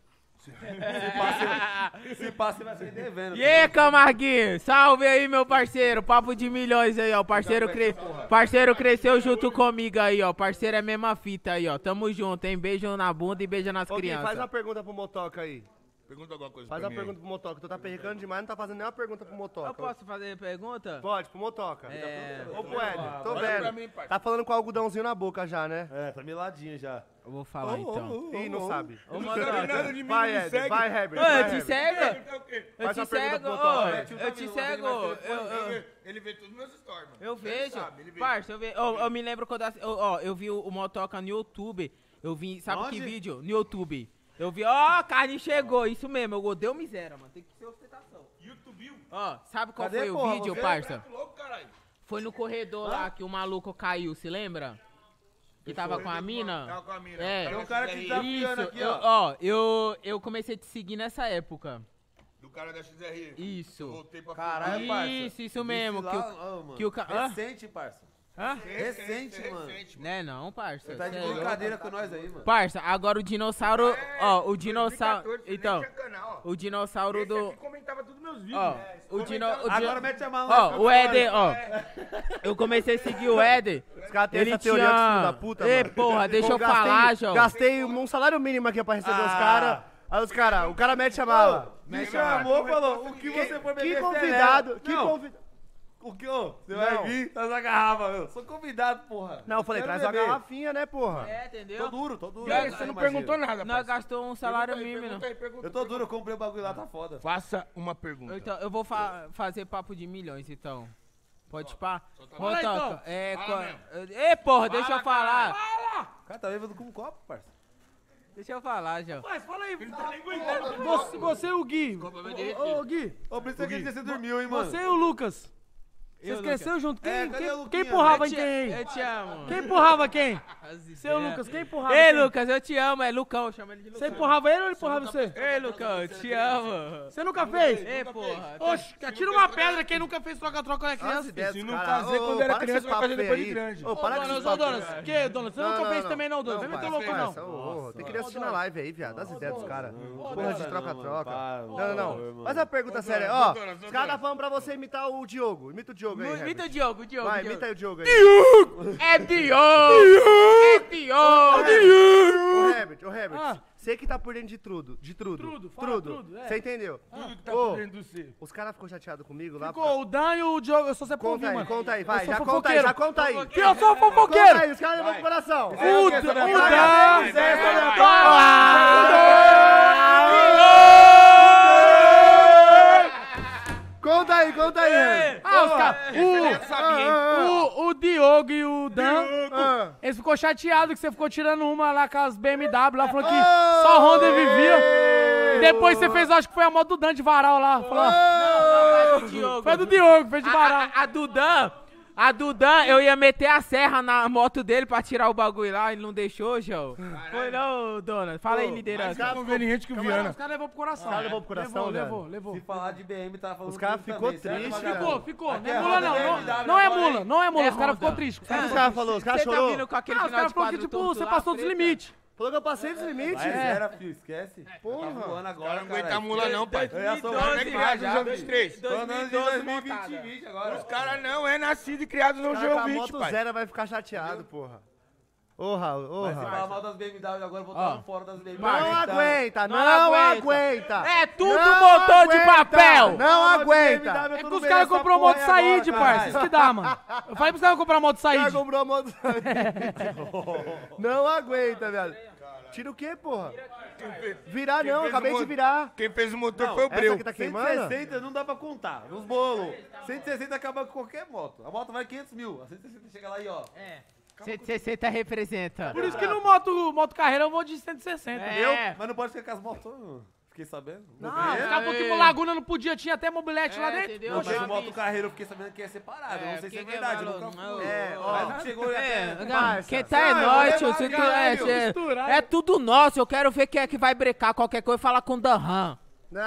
[SPEAKER 2] Se passa, você vai sair devendo.
[SPEAKER 3] E aí, Camarguinho? Salve aí, meu parceiro. Papo de milhões aí, ó. Parceiro, cre... parceiro cresceu junto comigo aí, ó. Parceiro é a mesma fita aí, ó. Tamo junto, hein? Beijo na bunda e beijo nas
[SPEAKER 1] Ô, Gui,
[SPEAKER 3] crianças.
[SPEAKER 1] faz uma pergunta pro Motoca aí.
[SPEAKER 5] Pergunta alguma coisa
[SPEAKER 1] Faz
[SPEAKER 5] pra
[SPEAKER 1] uma
[SPEAKER 5] mim.
[SPEAKER 1] pergunta pro Motoca. Tu tá perrecando demais, não tá fazendo nenhuma pergunta pro Motoca.
[SPEAKER 3] Eu posso fazer pergunta?
[SPEAKER 1] Pode, pro Motoca.
[SPEAKER 3] É,
[SPEAKER 1] Ô, pro Éder, tô
[SPEAKER 5] Olha pra
[SPEAKER 1] vendo.
[SPEAKER 5] mim, pai.
[SPEAKER 1] Tá falando com o algodãozinho na boca já, né?
[SPEAKER 2] É, tá meladinho já.
[SPEAKER 3] eu vou falar então.
[SPEAKER 1] Ih, não sabe.
[SPEAKER 3] Ô,
[SPEAKER 5] Não sabe
[SPEAKER 3] Motoca.
[SPEAKER 5] nada de mim,
[SPEAKER 1] Vai,
[SPEAKER 5] não me
[SPEAKER 1] Éder,
[SPEAKER 5] segue.
[SPEAKER 1] vai, Herbert.
[SPEAKER 3] Ô,
[SPEAKER 1] vai,
[SPEAKER 3] eu te
[SPEAKER 1] Herbert.
[SPEAKER 3] cego?
[SPEAKER 5] É o quê?
[SPEAKER 3] Eu
[SPEAKER 1] Faz
[SPEAKER 3] te
[SPEAKER 1] uma pergunta
[SPEAKER 3] cego?
[SPEAKER 1] pro
[SPEAKER 3] Ô,
[SPEAKER 1] Motoca.
[SPEAKER 2] Betinho tá
[SPEAKER 3] eu te
[SPEAKER 2] vindo, não vai
[SPEAKER 3] cego?
[SPEAKER 2] vir mais telefone,
[SPEAKER 3] Eu- eu-
[SPEAKER 5] Ele vê- Ele vê todos os meus stories, mano.
[SPEAKER 3] Eu
[SPEAKER 5] Ele
[SPEAKER 3] vejo.
[SPEAKER 5] sabe, ele vê.
[SPEAKER 3] Parça, eu, ve... eu, eu me lembro quando... assi- eu- Ó, eu vi o, o Motoca no YouTube. Eu vi... Sabe
[SPEAKER 2] Onde?
[SPEAKER 3] que vídeo? No YouTube. Eu vi... Ó, carne chegou. Isso mesmo. Eu odeio miséria, mano. Tem que ser ostentação.
[SPEAKER 5] YouTube.
[SPEAKER 3] Ó, sabe qual
[SPEAKER 2] Cadê,
[SPEAKER 3] foi
[SPEAKER 2] porra,
[SPEAKER 3] o vídeo,
[SPEAKER 2] você?
[SPEAKER 3] parça?
[SPEAKER 5] Tá louco, caralho.
[SPEAKER 3] Foi no corredor lá que o maluco caiu, se lembra? Que tava com a mina?
[SPEAKER 5] Tava com a mina.
[SPEAKER 3] É.
[SPEAKER 2] Tem um cara que tá
[SPEAKER 3] Isso,
[SPEAKER 2] piando aqui,
[SPEAKER 3] eu,
[SPEAKER 2] ó.
[SPEAKER 3] ó, eu, eu comecei a te seguir nessa época.
[SPEAKER 5] Do cara da X R I.
[SPEAKER 3] Isso.
[SPEAKER 5] Voltei pra
[SPEAKER 2] Caralho, parça.
[SPEAKER 3] Isso, isso mesmo.
[SPEAKER 2] Desse
[SPEAKER 3] Que
[SPEAKER 2] lá,
[SPEAKER 3] o,
[SPEAKER 2] ó, mano.
[SPEAKER 3] que o ca- hã?
[SPEAKER 2] Recente, parça.
[SPEAKER 3] Hã?
[SPEAKER 2] Recente, mano.
[SPEAKER 5] Recente,
[SPEAKER 3] Né não, parça.
[SPEAKER 2] Tá de
[SPEAKER 3] cê é louco.
[SPEAKER 2] brincadeira com nós aí, mano.
[SPEAKER 3] Parça, agora o dinossauro, ó, o dinossauro,
[SPEAKER 5] dois mil e quatorze,
[SPEAKER 3] então,
[SPEAKER 5] nem tinha canal, ó.
[SPEAKER 3] o dinossauro
[SPEAKER 5] Esse
[SPEAKER 3] do,
[SPEAKER 5] aqui comentava todos meus vídeos.
[SPEAKER 3] ó, o dino, o
[SPEAKER 2] Agora
[SPEAKER 3] dino,
[SPEAKER 2] mete a mão
[SPEAKER 3] ó, o Éder, ó, eu comecei a seguir o Éder,
[SPEAKER 1] Os caras têm
[SPEAKER 3] ele
[SPEAKER 1] essa teoria de filho
[SPEAKER 3] tinha,
[SPEAKER 1] da puta,
[SPEAKER 3] ei,
[SPEAKER 1] mano.
[SPEAKER 3] porra, deixa eu
[SPEAKER 1] gastei,
[SPEAKER 3] falar, João.
[SPEAKER 1] Gastei um salário mínimo aqui pra receber os
[SPEAKER 2] Ah.
[SPEAKER 1] caras. Aí os caras, o cara mete a mala.
[SPEAKER 2] Me chamou, falou, o que você for beber,
[SPEAKER 1] Que
[SPEAKER 2] você
[SPEAKER 1] convidado,
[SPEAKER 2] leva.
[SPEAKER 1] que
[SPEAKER 2] Não,
[SPEAKER 1] convidado.
[SPEAKER 2] o que, ô, você
[SPEAKER 1] Não.
[SPEAKER 2] vai vir, traz a garrafa, meu. Sou convidado, porra.
[SPEAKER 1] Não, eu falei,
[SPEAKER 2] Quero
[SPEAKER 1] traz uma
[SPEAKER 2] beber.
[SPEAKER 1] garrafinha, né, porra?
[SPEAKER 3] É,
[SPEAKER 2] Tô
[SPEAKER 3] entendeu?
[SPEAKER 2] duro, tô duro.
[SPEAKER 3] E aí,
[SPEAKER 2] Não,
[SPEAKER 5] Você não
[SPEAKER 2] imagina.
[SPEAKER 5] perguntou nada,
[SPEAKER 3] Nós
[SPEAKER 5] parça.
[SPEAKER 3] gastou um salário
[SPEAKER 5] Pergunta aí,
[SPEAKER 3] mínimo,
[SPEAKER 5] pergunta aí, pergunta
[SPEAKER 2] Eu tô duro, eu comprei o bagulho lá, tá foda.
[SPEAKER 5] Faça uma pergunta.
[SPEAKER 3] então, eu vou fa- fazer papo de milhões, então. Pode pá?
[SPEAKER 5] tá
[SPEAKER 4] Fala aí,
[SPEAKER 3] Motoca, é...
[SPEAKER 5] Fala
[SPEAKER 3] co- Ei, porra, deixa eu falar.
[SPEAKER 2] O cara tá bêbado com um copo, parça.
[SPEAKER 3] Deixa eu falar, João.
[SPEAKER 4] Mas fala aí.
[SPEAKER 5] Tá nem aguentando.
[SPEAKER 4] Você, você e o Gui. Ô, ô, Gui.
[SPEAKER 2] Ô, por isso que você dormiu, hein, mano.
[SPEAKER 4] Você e o Lucas. Vocês
[SPEAKER 3] Eu,
[SPEAKER 4] cresceram junto? Quem,
[SPEAKER 2] É, cadê
[SPEAKER 4] quem,
[SPEAKER 2] o Luquinha?
[SPEAKER 4] quem empurrava
[SPEAKER 3] Eu
[SPEAKER 4] em
[SPEAKER 3] te,
[SPEAKER 4] quem?
[SPEAKER 3] eu te amo.
[SPEAKER 4] Quem empurrava quem?
[SPEAKER 3] As
[SPEAKER 4] Seu
[SPEAKER 3] ideias.
[SPEAKER 4] Lucas, quem empurrava
[SPEAKER 3] Ei,
[SPEAKER 4] quem?
[SPEAKER 3] Lucas, eu te amo, é Lucão, chama ele de
[SPEAKER 4] Você
[SPEAKER 3] Lucão.
[SPEAKER 4] empurrava ele ou ele empurrava você?
[SPEAKER 3] Ei, Lucão, eu te amo.
[SPEAKER 4] Você nunca fez?
[SPEAKER 3] Ei, porra.
[SPEAKER 4] Oxe, atira uma pedra quem nunca fez troca-troca quando é
[SPEAKER 1] As
[SPEAKER 4] criança.
[SPEAKER 1] ideias
[SPEAKER 5] Se
[SPEAKER 1] dos
[SPEAKER 5] não
[SPEAKER 1] caras.
[SPEAKER 5] fazer
[SPEAKER 1] Ô,
[SPEAKER 5] quando era
[SPEAKER 1] para com
[SPEAKER 5] criança,
[SPEAKER 1] esse
[SPEAKER 5] vai fazer
[SPEAKER 1] papo
[SPEAKER 5] depois de
[SPEAKER 1] aí.
[SPEAKER 5] grande.
[SPEAKER 1] Ô,
[SPEAKER 4] Ô,
[SPEAKER 1] para com
[SPEAKER 4] Donas,
[SPEAKER 1] esse
[SPEAKER 4] ô,
[SPEAKER 1] papo
[SPEAKER 4] Donas.
[SPEAKER 1] aí.
[SPEAKER 4] Que, Donas? Você nunca fez também não, Donas? Vem meter o louco não.
[SPEAKER 1] Parça, ô, ô, tem que
[SPEAKER 5] Nossa.
[SPEAKER 1] assistir na live aí, viado. Das ideias dos caras. Porra
[SPEAKER 2] para
[SPEAKER 1] de
[SPEAKER 2] não,
[SPEAKER 1] troca-troca.
[SPEAKER 2] mano,
[SPEAKER 1] Não,
[SPEAKER 2] para,
[SPEAKER 1] não,
[SPEAKER 2] por favor,
[SPEAKER 1] não. Faz uma pergunta séria.
[SPEAKER 5] Donas,
[SPEAKER 1] Ó,
[SPEAKER 5] ô, Donas, ô,
[SPEAKER 1] os caras tá
[SPEAKER 5] Donas.
[SPEAKER 1] falando pra você imitar o Diogo. Imita o Diogo aí,
[SPEAKER 3] Imita
[SPEAKER 1] Herbert.
[SPEAKER 3] o Diogo, o Diogo.
[SPEAKER 1] Vai,
[SPEAKER 3] Diogo.
[SPEAKER 1] imita aí o Diogo aí.
[SPEAKER 3] É Diogo! É Diogo!
[SPEAKER 1] Ô, Herbert, ô, Herbert.
[SPEAKER 4] Ah.
[SPEAKER 1] Você que tá por dentro de tudo. De tudo.
[SPEAKER 4] Trudo, fala
[SPEAKER 1] Tudo.
[SPEAKER 4] tudo, é.
[SPEAKER 1] Você entendeu?
[SPEAKER 5] Tudo que tá
[SPEAKER 1] Ô,
[SPEAKER 5] por dentro do C.
[SPEAKER 1] os caras ficou chateados comigo lá.
[SPEAKER 4] Ficou o Dan e o Diogo, eu sou você
[SPEAKER 1] Conta aí,
[SPEAKER 4] mano.
[SPEAKER 1] conta aí,
[SPEAKER 4] Eu
[SPEAKER 1] vai.
[SPEAKER 4] sou
[SPEAKER 1] Já conta aí,
[SPEAKER 4] fofoqueiro.
[SPEAKER 1] já conta aí.
[SPEAKER 4] Que eu sou
[SPEAKER 1] Conta
[SPEAKER 4] fofoqueiro.
[SPEAKER 1] aí, os caras levam pro coração.
[SPEAKER 4] O, o
[SPEAKER 2] Vai,
[SPEAKER 4] Dan...
[SPEAKER 5] vai, vai,
[SPEAKER 1] Conta aí, conta aí, Herbert.
[SPEAKER 4] Ah, os caras...
[SPEAKER 5] Esse sabia, hein?
[SPEAKER 4] O, o Diogo e o Dan...
[SPEAKER 1] Ah.
[SPEAKER 4] Eles ficou chateados que você ficou tirando uma lá com as B M W lá, falou que
[SPEAKER 1] Oh!
[SPEAKER 4] só Honda vivia. E depois você fez, acho que foi a moto do Dan de varal lá. Falou,
[SPEAKER 3] Não, não, é do Diogo.
[SPEAKER 4] foi do Diogo, fez de
[SPEAKER 3] A,
[SPEAKER 4] varal.
[SPEAKER 3] a, a Dudan, a Dudan, eu ia meter a serra na moto dele pra tirar o bagulho lá, ele não deixou, João. Foi não, dona. Fala aí,
[SPEAKER 1] Ô,
[SPEAKER 3] liderança.
[SPEAKER 5] Mais conveniente que o
[SPEAKER 4] Os
[SPEAKER 5] Viana.
[SPEAKER 4] caras levou pro coração.
[SPEAKER 1] Os caras levou pro coração,
[SPEAKER 4] Levou,
[SPEAKER 1] velho.
[SPEAKER 4] levou, levou.
[SPEAKER 2] Se falar de B M, tá falando
[SPEAKER 1] Os caras
[SPEAKER 2] tudo
[SPEAKER 1] ficou
[SPEAKER 2] também, certo,
[SPEAKER 1] triste,
[SPEAKER 2] vagabundo?
[SPEAKER 4] Ficou, ficou. Não
[SPEAKER 2] Aqui
[SPEAKER 4] é
[SPEAKER 2] é
[SPEAKER 4] mula
[SPEAKER 2] Honda,
[SPEAKER 4] não.
[SPEAKER 2] B M
[SPEAKER 4] Não,
[SPEAKER 2] W
[SPEAKER 4] não é
[SPEAKER 2] agora,
[SPEAKER 4] mula,
[SPEAKER 2] hein?
[SPEAKER 4] não é mula.
[SPEAKER 3] É
[SPEAKER 4] Os caras
[SPEAKER 3] Honda.
[SPEAKER 4] ficou tristes.
[SPEAKER 1] O que os caras falaram? Os caras
[SPEAKER 3] Você tá
[SPEAKER 1] chorou?
[SPEAKER 3] vindo com aquele
[SPEAKER 4] Ah, os
[SPEAKER 3] final
[SPEAKER 4] caras
[SPEAKER 3] de
[SPEAKER 4] falaram que,
[SPEAKER 3] quadro
[SPEAKER 4] tipo,
[SPEAKER 3] torto
[SPEAKER 4] você
[SPEAKER 3] lá,
[SPEAKER 4] passou dos
[SPEAKER 3] preta?
[SPEAKER 4] limites.
[SPEAKER 1] Falou que eu passei dos limites.
[SPEAKER 2] Vai,
[SPEAKER 1] É.
[SPEAKER 2] zero, filho, esquece.
[SPEAKER 1] Porra.
[SPEAKER 2] Tá voando
[SPEAKER 5] O cara
[SPEAKER 2] agora,
[SPEAKER 5] não aguenta
[SPEAKER 2] cara.
[SPEAKER 5] mula não, pai.
[SPEAKER 2] Eu já sou
[SPEAKER 3] dois mil e
[SPEAKER 2] mais
[SPEAKER 3] doze
[SPEAKER 2] criado
[SPEAKER 3] já,
[SPEAKER 2] já,
[SPEAKER 5] dois mil e três.
[SPEAKER 2] Tô andando de
[SPEAKER 3] dois
[SPEAKER 2] dois
[SPEAKER 3] mil
[SPEAKER 2] mil
[SPEAKER 3] e
[SPEAKER 2] e vinte
[SPEAKER 3] montada.
[SPEAKER 2] e vinte agora.
[SPEAKER 5] Os caras não é nascido e criado no
[SPEAKER 1] O cara com a
[SPEAKER 5] G vinte,
[SPEAKER 1] moto
[SPEAKER 5] pai.
[SPEAKER 1] zero vai ficar chateado, porra. Ô, Raul, ô,
[SPEAKER 2] Mas se
[SPEAKER 1] Raul.
[SPEAKER 2] falar mal das B M W agora, eu vou
[SPEAKER 3] Ó.
[SPEAKER 2] estar fora das B M W.
[SPEAKER 1] Não
[SPEAKER 2] Então,
[SPEAKER 1] aguenta, não,
[SPEAKER 3] Não
[SPEAKER 1] aguenta.
[SPEAKER 3] aguenta. É tudo
[SPEAKER 1] Não
[SPEAKER 3] motor de
[SPEAKER 1] aguenta,
[SPEAKER 3] papel.
[SPEAKER 1] Não aguenta.
[SPEAKER 2] B M W,
[SPEAKER 4] É
[SPEAKER 2] eu
[SPEAKER 4] que
[SPEAKER 2] tô
[SPEAKER 4] os
[SPEAKER 2] no
[SPEAKER 4] caras
[SPEAKER 2] meio dessa
[SPEAKER 4] comprou
[SPEAKER 2] porra
[SPEAKER 4] moto
[SPEAKER 2] aí
[SPEAKER 4] Said,
[SPEAKER 2] agora,
[SPEAKER 4] parça. Isso
[SPEAKER 2] caralho.
[SPEAKER 4] que dá, mano. Eu falei pros caras comprar moto
[SPEAKER 1] O cara
[SPEAKER 4] Said.
[SPEAKER 1] comprou a moto. Não aguenta, velho. Tira o quê, porra?
[SPEAKER 5] Quem fez-
[SPEAKER 1] Virar
[SPEAKER 5] quem
[SPEAKER 1] não,
[SPEAKER 5] fez
[SPEAKER 1] acabei
[SPEAKER 5] o
[SPEAKER 1] de
[SPEAKER 5] mo-
[SPEAKER 1] virar.
[SPEAKER 5] Quem fez o motor
[SPEAKER 2] Não,
[SPEAKER 5] foi o
[SPEAKER 1] essa
[SPEAKER 5] Breu.
[SPEAKER 1] que tá
[SPEAKER 2] cento e
[SPEAKER 1] queimando?
[SPEAKER 2] sessenta não dá pra contar, nos bolos. cento e sessenta acaba com qualquer moto. A moto vai quinhentos mil, a cento e sessenta chega lá e ó.
[SPEAKER 3] É. cento e sessenta representa.
[SPEAKER 4] Por isso que no moto, moto carreira eu vou de cento e sessenta.
[SPEAKER 3] É.
[SPEAKER 2] Mas não pode ficar com as motos, não. Fiquei sabendo.
[SPEAKER 4] Não,
[SPEAKER 2] Não,
[SPEAKER 4] daqui a pouco que Laguna não podia, tinha até mobilete
[SPEAKER 3] É,
[SPEAKER 4] lá dentro.
[SPEAKER 3] entendeu?
[SPEAKER 2] Não, mas
[SPEAKER 3] Poxa,
[SPEAKER 2] o moto
[SPEAKER 3] bicho.
[SPEAKER 2] carreiro eu fiquei sabendo que é separado. eu não sei se é
[SPEAKER 3] que que
[SPEAKER 2] verdade, eu
[SPEAKER 3] falou?
[SPEAKER 2] nunca
[SPEAKER 3] Não,
[SPEAKER 2] fui.
[SPEAKER 1] É,
[SPEAKER 3] ô,
[SPEAKER 1] ó.
[SPEAKER 2] Mas chegou e
[SPEAKER 3] É,
[SPEAKER 2] até...
[SPEAKER 3] não, quem tá é
[SPEAKER 2] Não, eu
[SPEAKER 3] nós,
[SPEAKER 2] vou
[SPEAKER 3] tio.
[SPEAKER 2] levar
[SPEAKER 3] se tu-
[SPEAKER 2] caralho,
[SPEAKER 3] é,
[SPEAKER 4] misturar.
[SPEAKER 3] é tudo nosso. Eu quero ver quem é que vai brecar qualquer coisa e falar com o Danhan.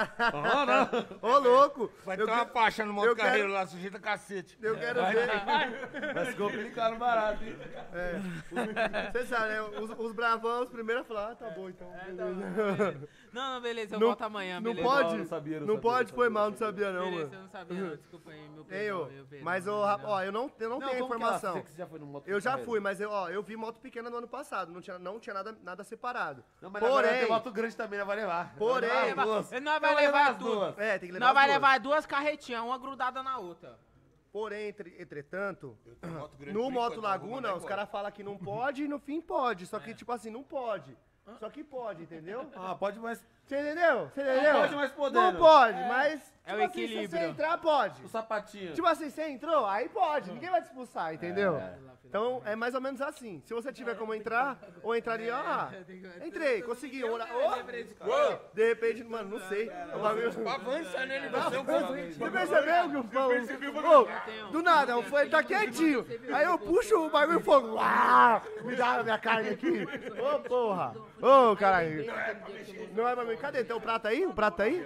[SPEAKER 1] Ô, louco.
[SPEAKER 5] Vai
[SPEAKER 1] eu
[SPEAKER 5] ter uma
[SPEAKER 1] que-
[SPEAKER 5] faixa no
[SPEAKER 1] eu
[SPEAKER 5] moto
[SPEAKER 1] quero-
[SPEAKER 5] carreiro lá, sujeita cacete.
[SPEAKER 1] Eu quero ver.
[SPEAKER 2] Mas complicaram barato, hein?
[SPEAKER 1] Você sabe, né? Os, os bravão, os primeiros a falar, ah, tá bom então. beleza.
[SPEAKER 3] Não, não, beleza, eu
[SPEAKER 1] Não-
[SPEAKER 3] volto amanhã,
[SPEAKER 1] Não
[SPEAKER 3] beleza.
[SPEAKER 1] pode?
[SPEAKER 2] Não sabia, não
[SPEAKER 1] Não
[SPEAKER 2] sabia,
[SPEAKER 1] pode,
[SPEAKER 2] não
[SPEAKER 1] foi
[SPEAKER 2] sabia,
[SPEAKER 1] mal,
[SPEAKER 2] não
[SPEAKER 1] não sabia não,
[SPEAKER 3] Beleza,
[SPEAKER 1] mano.
[SPEAKER 3] eu não sabia não, desculpa aí, meu
[SPEAKER 1] Ei,
[SPEAKER 3] perdão,
[SPEAKER 1] ô,
[SPEAKER 3] meu perdão,
[SPEAKER 1] mas
[SPEAKER 3] meu
[SPEAKER 1] ô, rap-
[SPEAKER 3] perdão.
[SPEAKER 1] ó, eu não, eu não, tenho
[SPEAKER 2] como que ela-
[SPEAKER 1] informação.
[SPEAKER 2] Você que já foi no moto
[SPEAKER 1] Eu já
[SPEAKER 2] carreiro?
[SPEAKER 1] fui, mas eu, ó, eu vi moto pequena no ano passado, não tinha, não tinha nada, nada separado.
[SPEAKER 2] Não, mas agora
[SPEAKER 1] Porém,
[SPEAKER 2] tem moto grande também, ela vai levar.
[SPEAKER 1] Porém-
[SPEAKER 2] Vai levar as duas.
[SPEAKER 3] Nós vai
[SPEAKER 2] Vai
[SPEAKER 3] levar
[SPEAKER 2] as
[SPEAKER 3] tudo.
[SPEAKER 2] duas.
[SPEAKER 1] é, tem que levar
[SPEAKER 3] Nós
[SPEAKER 1] as
[SPEAKER 3] vai
[SPEAKER 1] duas.
[SPEAKER 3] levar duas carretinhas, uma grudada na outra.
[SPEAKER 1] Porém, entre, entretanto,
[SPEAKER 5] tenho moto grande
[SPEAKER 1] no
[SPEAKER 5] por
[SPEAKER 1] Moto
[SPEAKER 5] enquanto, eu vou
[SPEAKER 1] Laguna,
[SPEAKER 5] mandar
[SPEAKER 1] os
[SPEAKER 5] embora.
[SPEAKER 1] caras falam que não pode e no fim pode. Só que, tipo assim, não pode. Só que pode, entendeu?
[SPEAKER 2] Ah, pode mais...
[SPEAKER 1] Você entendeu? Você entendeu?
[SPEAKER 2] pode, mas podendo.
[SPEAKER 1] Não pode, mas.
[SPEAKER 3] É o
[SPEAKER 1] tipo assim, se
[SPEAKER 3] equilíbrio.
[SPEAKER 1] você entrar, pode.
[SPEAKER 2] O sapatinho.
[SPEAKER 1] Tipo assim, você entrou, aí pode, ninguém vai te expulsar, entendeu?
[SPEAKER 2] É.
[SPEAKER 1] Então é mais ou menos assim. Se você tiver como entrar, ou entraria, ah, entrei, consegui. Ou, ou, de repente, mano, não sei. O bagulho-
[SPEAKER 5] Avança nele, você é o
[SPEAKER 1] Você percebeu que o fogo. Ô, do nada, o fogo tá quietinho. Aí eu puxo o bagulho e o fogo. Uau, me dá a minha carne aqui. Ô, porra. Ô, caralho. Não é pra mim. Cadê? Tem o prato aí? O prato aí?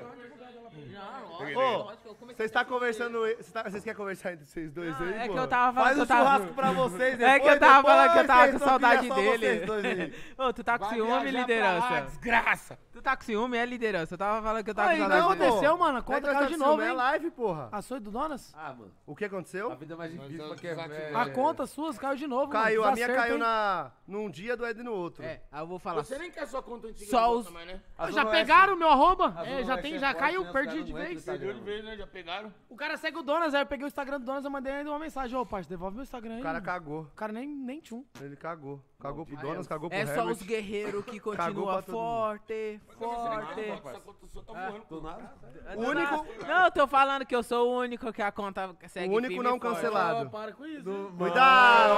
[SPEAKER 1] Ô, vocês estão conversando. Vocês tá- vocês querem conversar entre vocês dois aí?
[SPEAKER 3] É que
[SPEAKER 1] porra?
[SPEAKER 3] eu tava falando
[SPEAKER 2] Faz
[SPEAKER 3] que
[SPEAKER 2] um
[SPEAKER 3] eu tava...
[SPEAKER 2] churrasco pra vocês
[SPEAKER 3] É que eu
[SPEAKER 2] depois,
[SPEAKER 3] tava falando que eu
[SPEAKER 2] depois,
[SPEAKER 3] tava com
[SPEAKER 2] vocês só
[SPEAKER 3] saudade
[SPEAKER 2] queria só
[SPEAKER 3] dele.
[SPEAKER 2] vocês dois aí.
[SPEAKER 3] Ô, tu tá com
[SPEAKER 5] Vai
[SPEAKER 3] ciúme,
[SPEAKER 5] viajar pra lá,
[SPEAKER 3] liderança?
[SPEAKER 5] desgraça.
[SPEAKER 3] Tu tá com ciúme, é liderança. Eu tava falando que eu tava
[SPEAKER 4] Aí,
[SPEAKER 3] com
[SPEAKER 4] não,
[SPEAKER 3] saudade dele.
[SPEAKER 4] aconteceu, mano? Conta
[SPEAKER 1] Conta
[SPEAKER 4] o carro de novo,
[SPEAKER 1] É
[SPEAKER 4] hein?
[SPEAKER 1] live, porra.
[SPEAKER 4] Passou do Donas?
[SPEAKER 2] Ah, mano.
[SPEAKER 1] O que aconteceu?
[SPEAKER 2] A vida é mais difícil
[SPEAKER 5] Mas
[SPEAKER 2] pra
[SPEAKER 5] eu
[SPEAKER 2] quem é
[SPEAKER 5] desativei.
[SPEAKER 2] velho.
[SPEAKER 4] A conta suas caiu de novo,
[SPEAKER 1] Caiu,
[SPEAKER 4] mano.
[SPEAKER 1] a minha
[SPEAKER 4] Desacerto,
[SPEAKER 1] caiu
[SPEAKER 4] hein?
[SPEAKER 1] na, num dia do Ed no outro.
[SPEAKER 3] É, aí eu vou falar.
[SPEAKER 5] Você nem quer sua conta antiga
[SPEAKER 3] Só
[SPEAKER 5] de
[SPEAKER 3] os-
[SPEAKER 5] volta mais, né?
[SPEAKER 2] A
[SPEAKER 4] Já
[SPEAKER 2] Zona Oeste-
[SPEAKER 4] pegaram o meu arroba?
[SPEAKER 2] a
[SPEAKER 4] É,
[SPEAKER 2] Zona
[SPEAKER 4] já
[SPEAKER 2] Oeste
[SPEAKER 4] tem,
[SPEAKER 2] é
[SPEAKER 4] já
[SPEAKER 2] forte,
[SPEAKER 4] caiu,
[SPEAKER 2] né? Os
[SPEAKER 4] perdi
[SPEAKER 2] caras
[SPEAKER 4] de
[SPEAKER 2] não aguentam
[SPEAKER 4] vez.
[SPEAKER 2] no Instagram.
[SPEAKER 5] Perdeu de vez, né? Já pegaram.
[SPEAKER 4] O cara segue o Donas, aí eu peguei o Instagram do Donas, eu mandei ainda uma mensagem. Ô, parceiro, devolve meu Instagram aí.
[SPEAKER 1] O cara
[SPEAKER 4] mano.
[SPEAKER 1] cagou.
[SPEAKER 4] O cara nem, nem tchum.
[SPEAKER 1] Ele cagou. Cagou pro Donas, cagou pro
[SPEAKER 3] É só
[SPEAKER 1] Herbert.
[SPEAKER 3] os guerreiros que
[SPEAKER 1] Cagou
[SPEAKER 3] continuam
[SPEAKER 1] pra todo mundo.
[SPEAKER 3] forte, forte.
[SPEAKER 5] Essa conta sua tá voando.
[SPEAKER 2] Do nada.
[SPEAKER 1] O único,
[SPEAKER 3] Não, eu tô falando que eu sou o único que a conta segue
[SPEAKER 1] o único
[SPEAKER 3] firme
[SPEAKER 1] não
[SPEAKER 3] e forte.
[SPEAKER 1] cancelado.
[SPEAKER 4] Ó, para com isso.
[SPEAKER 1] Cuidado!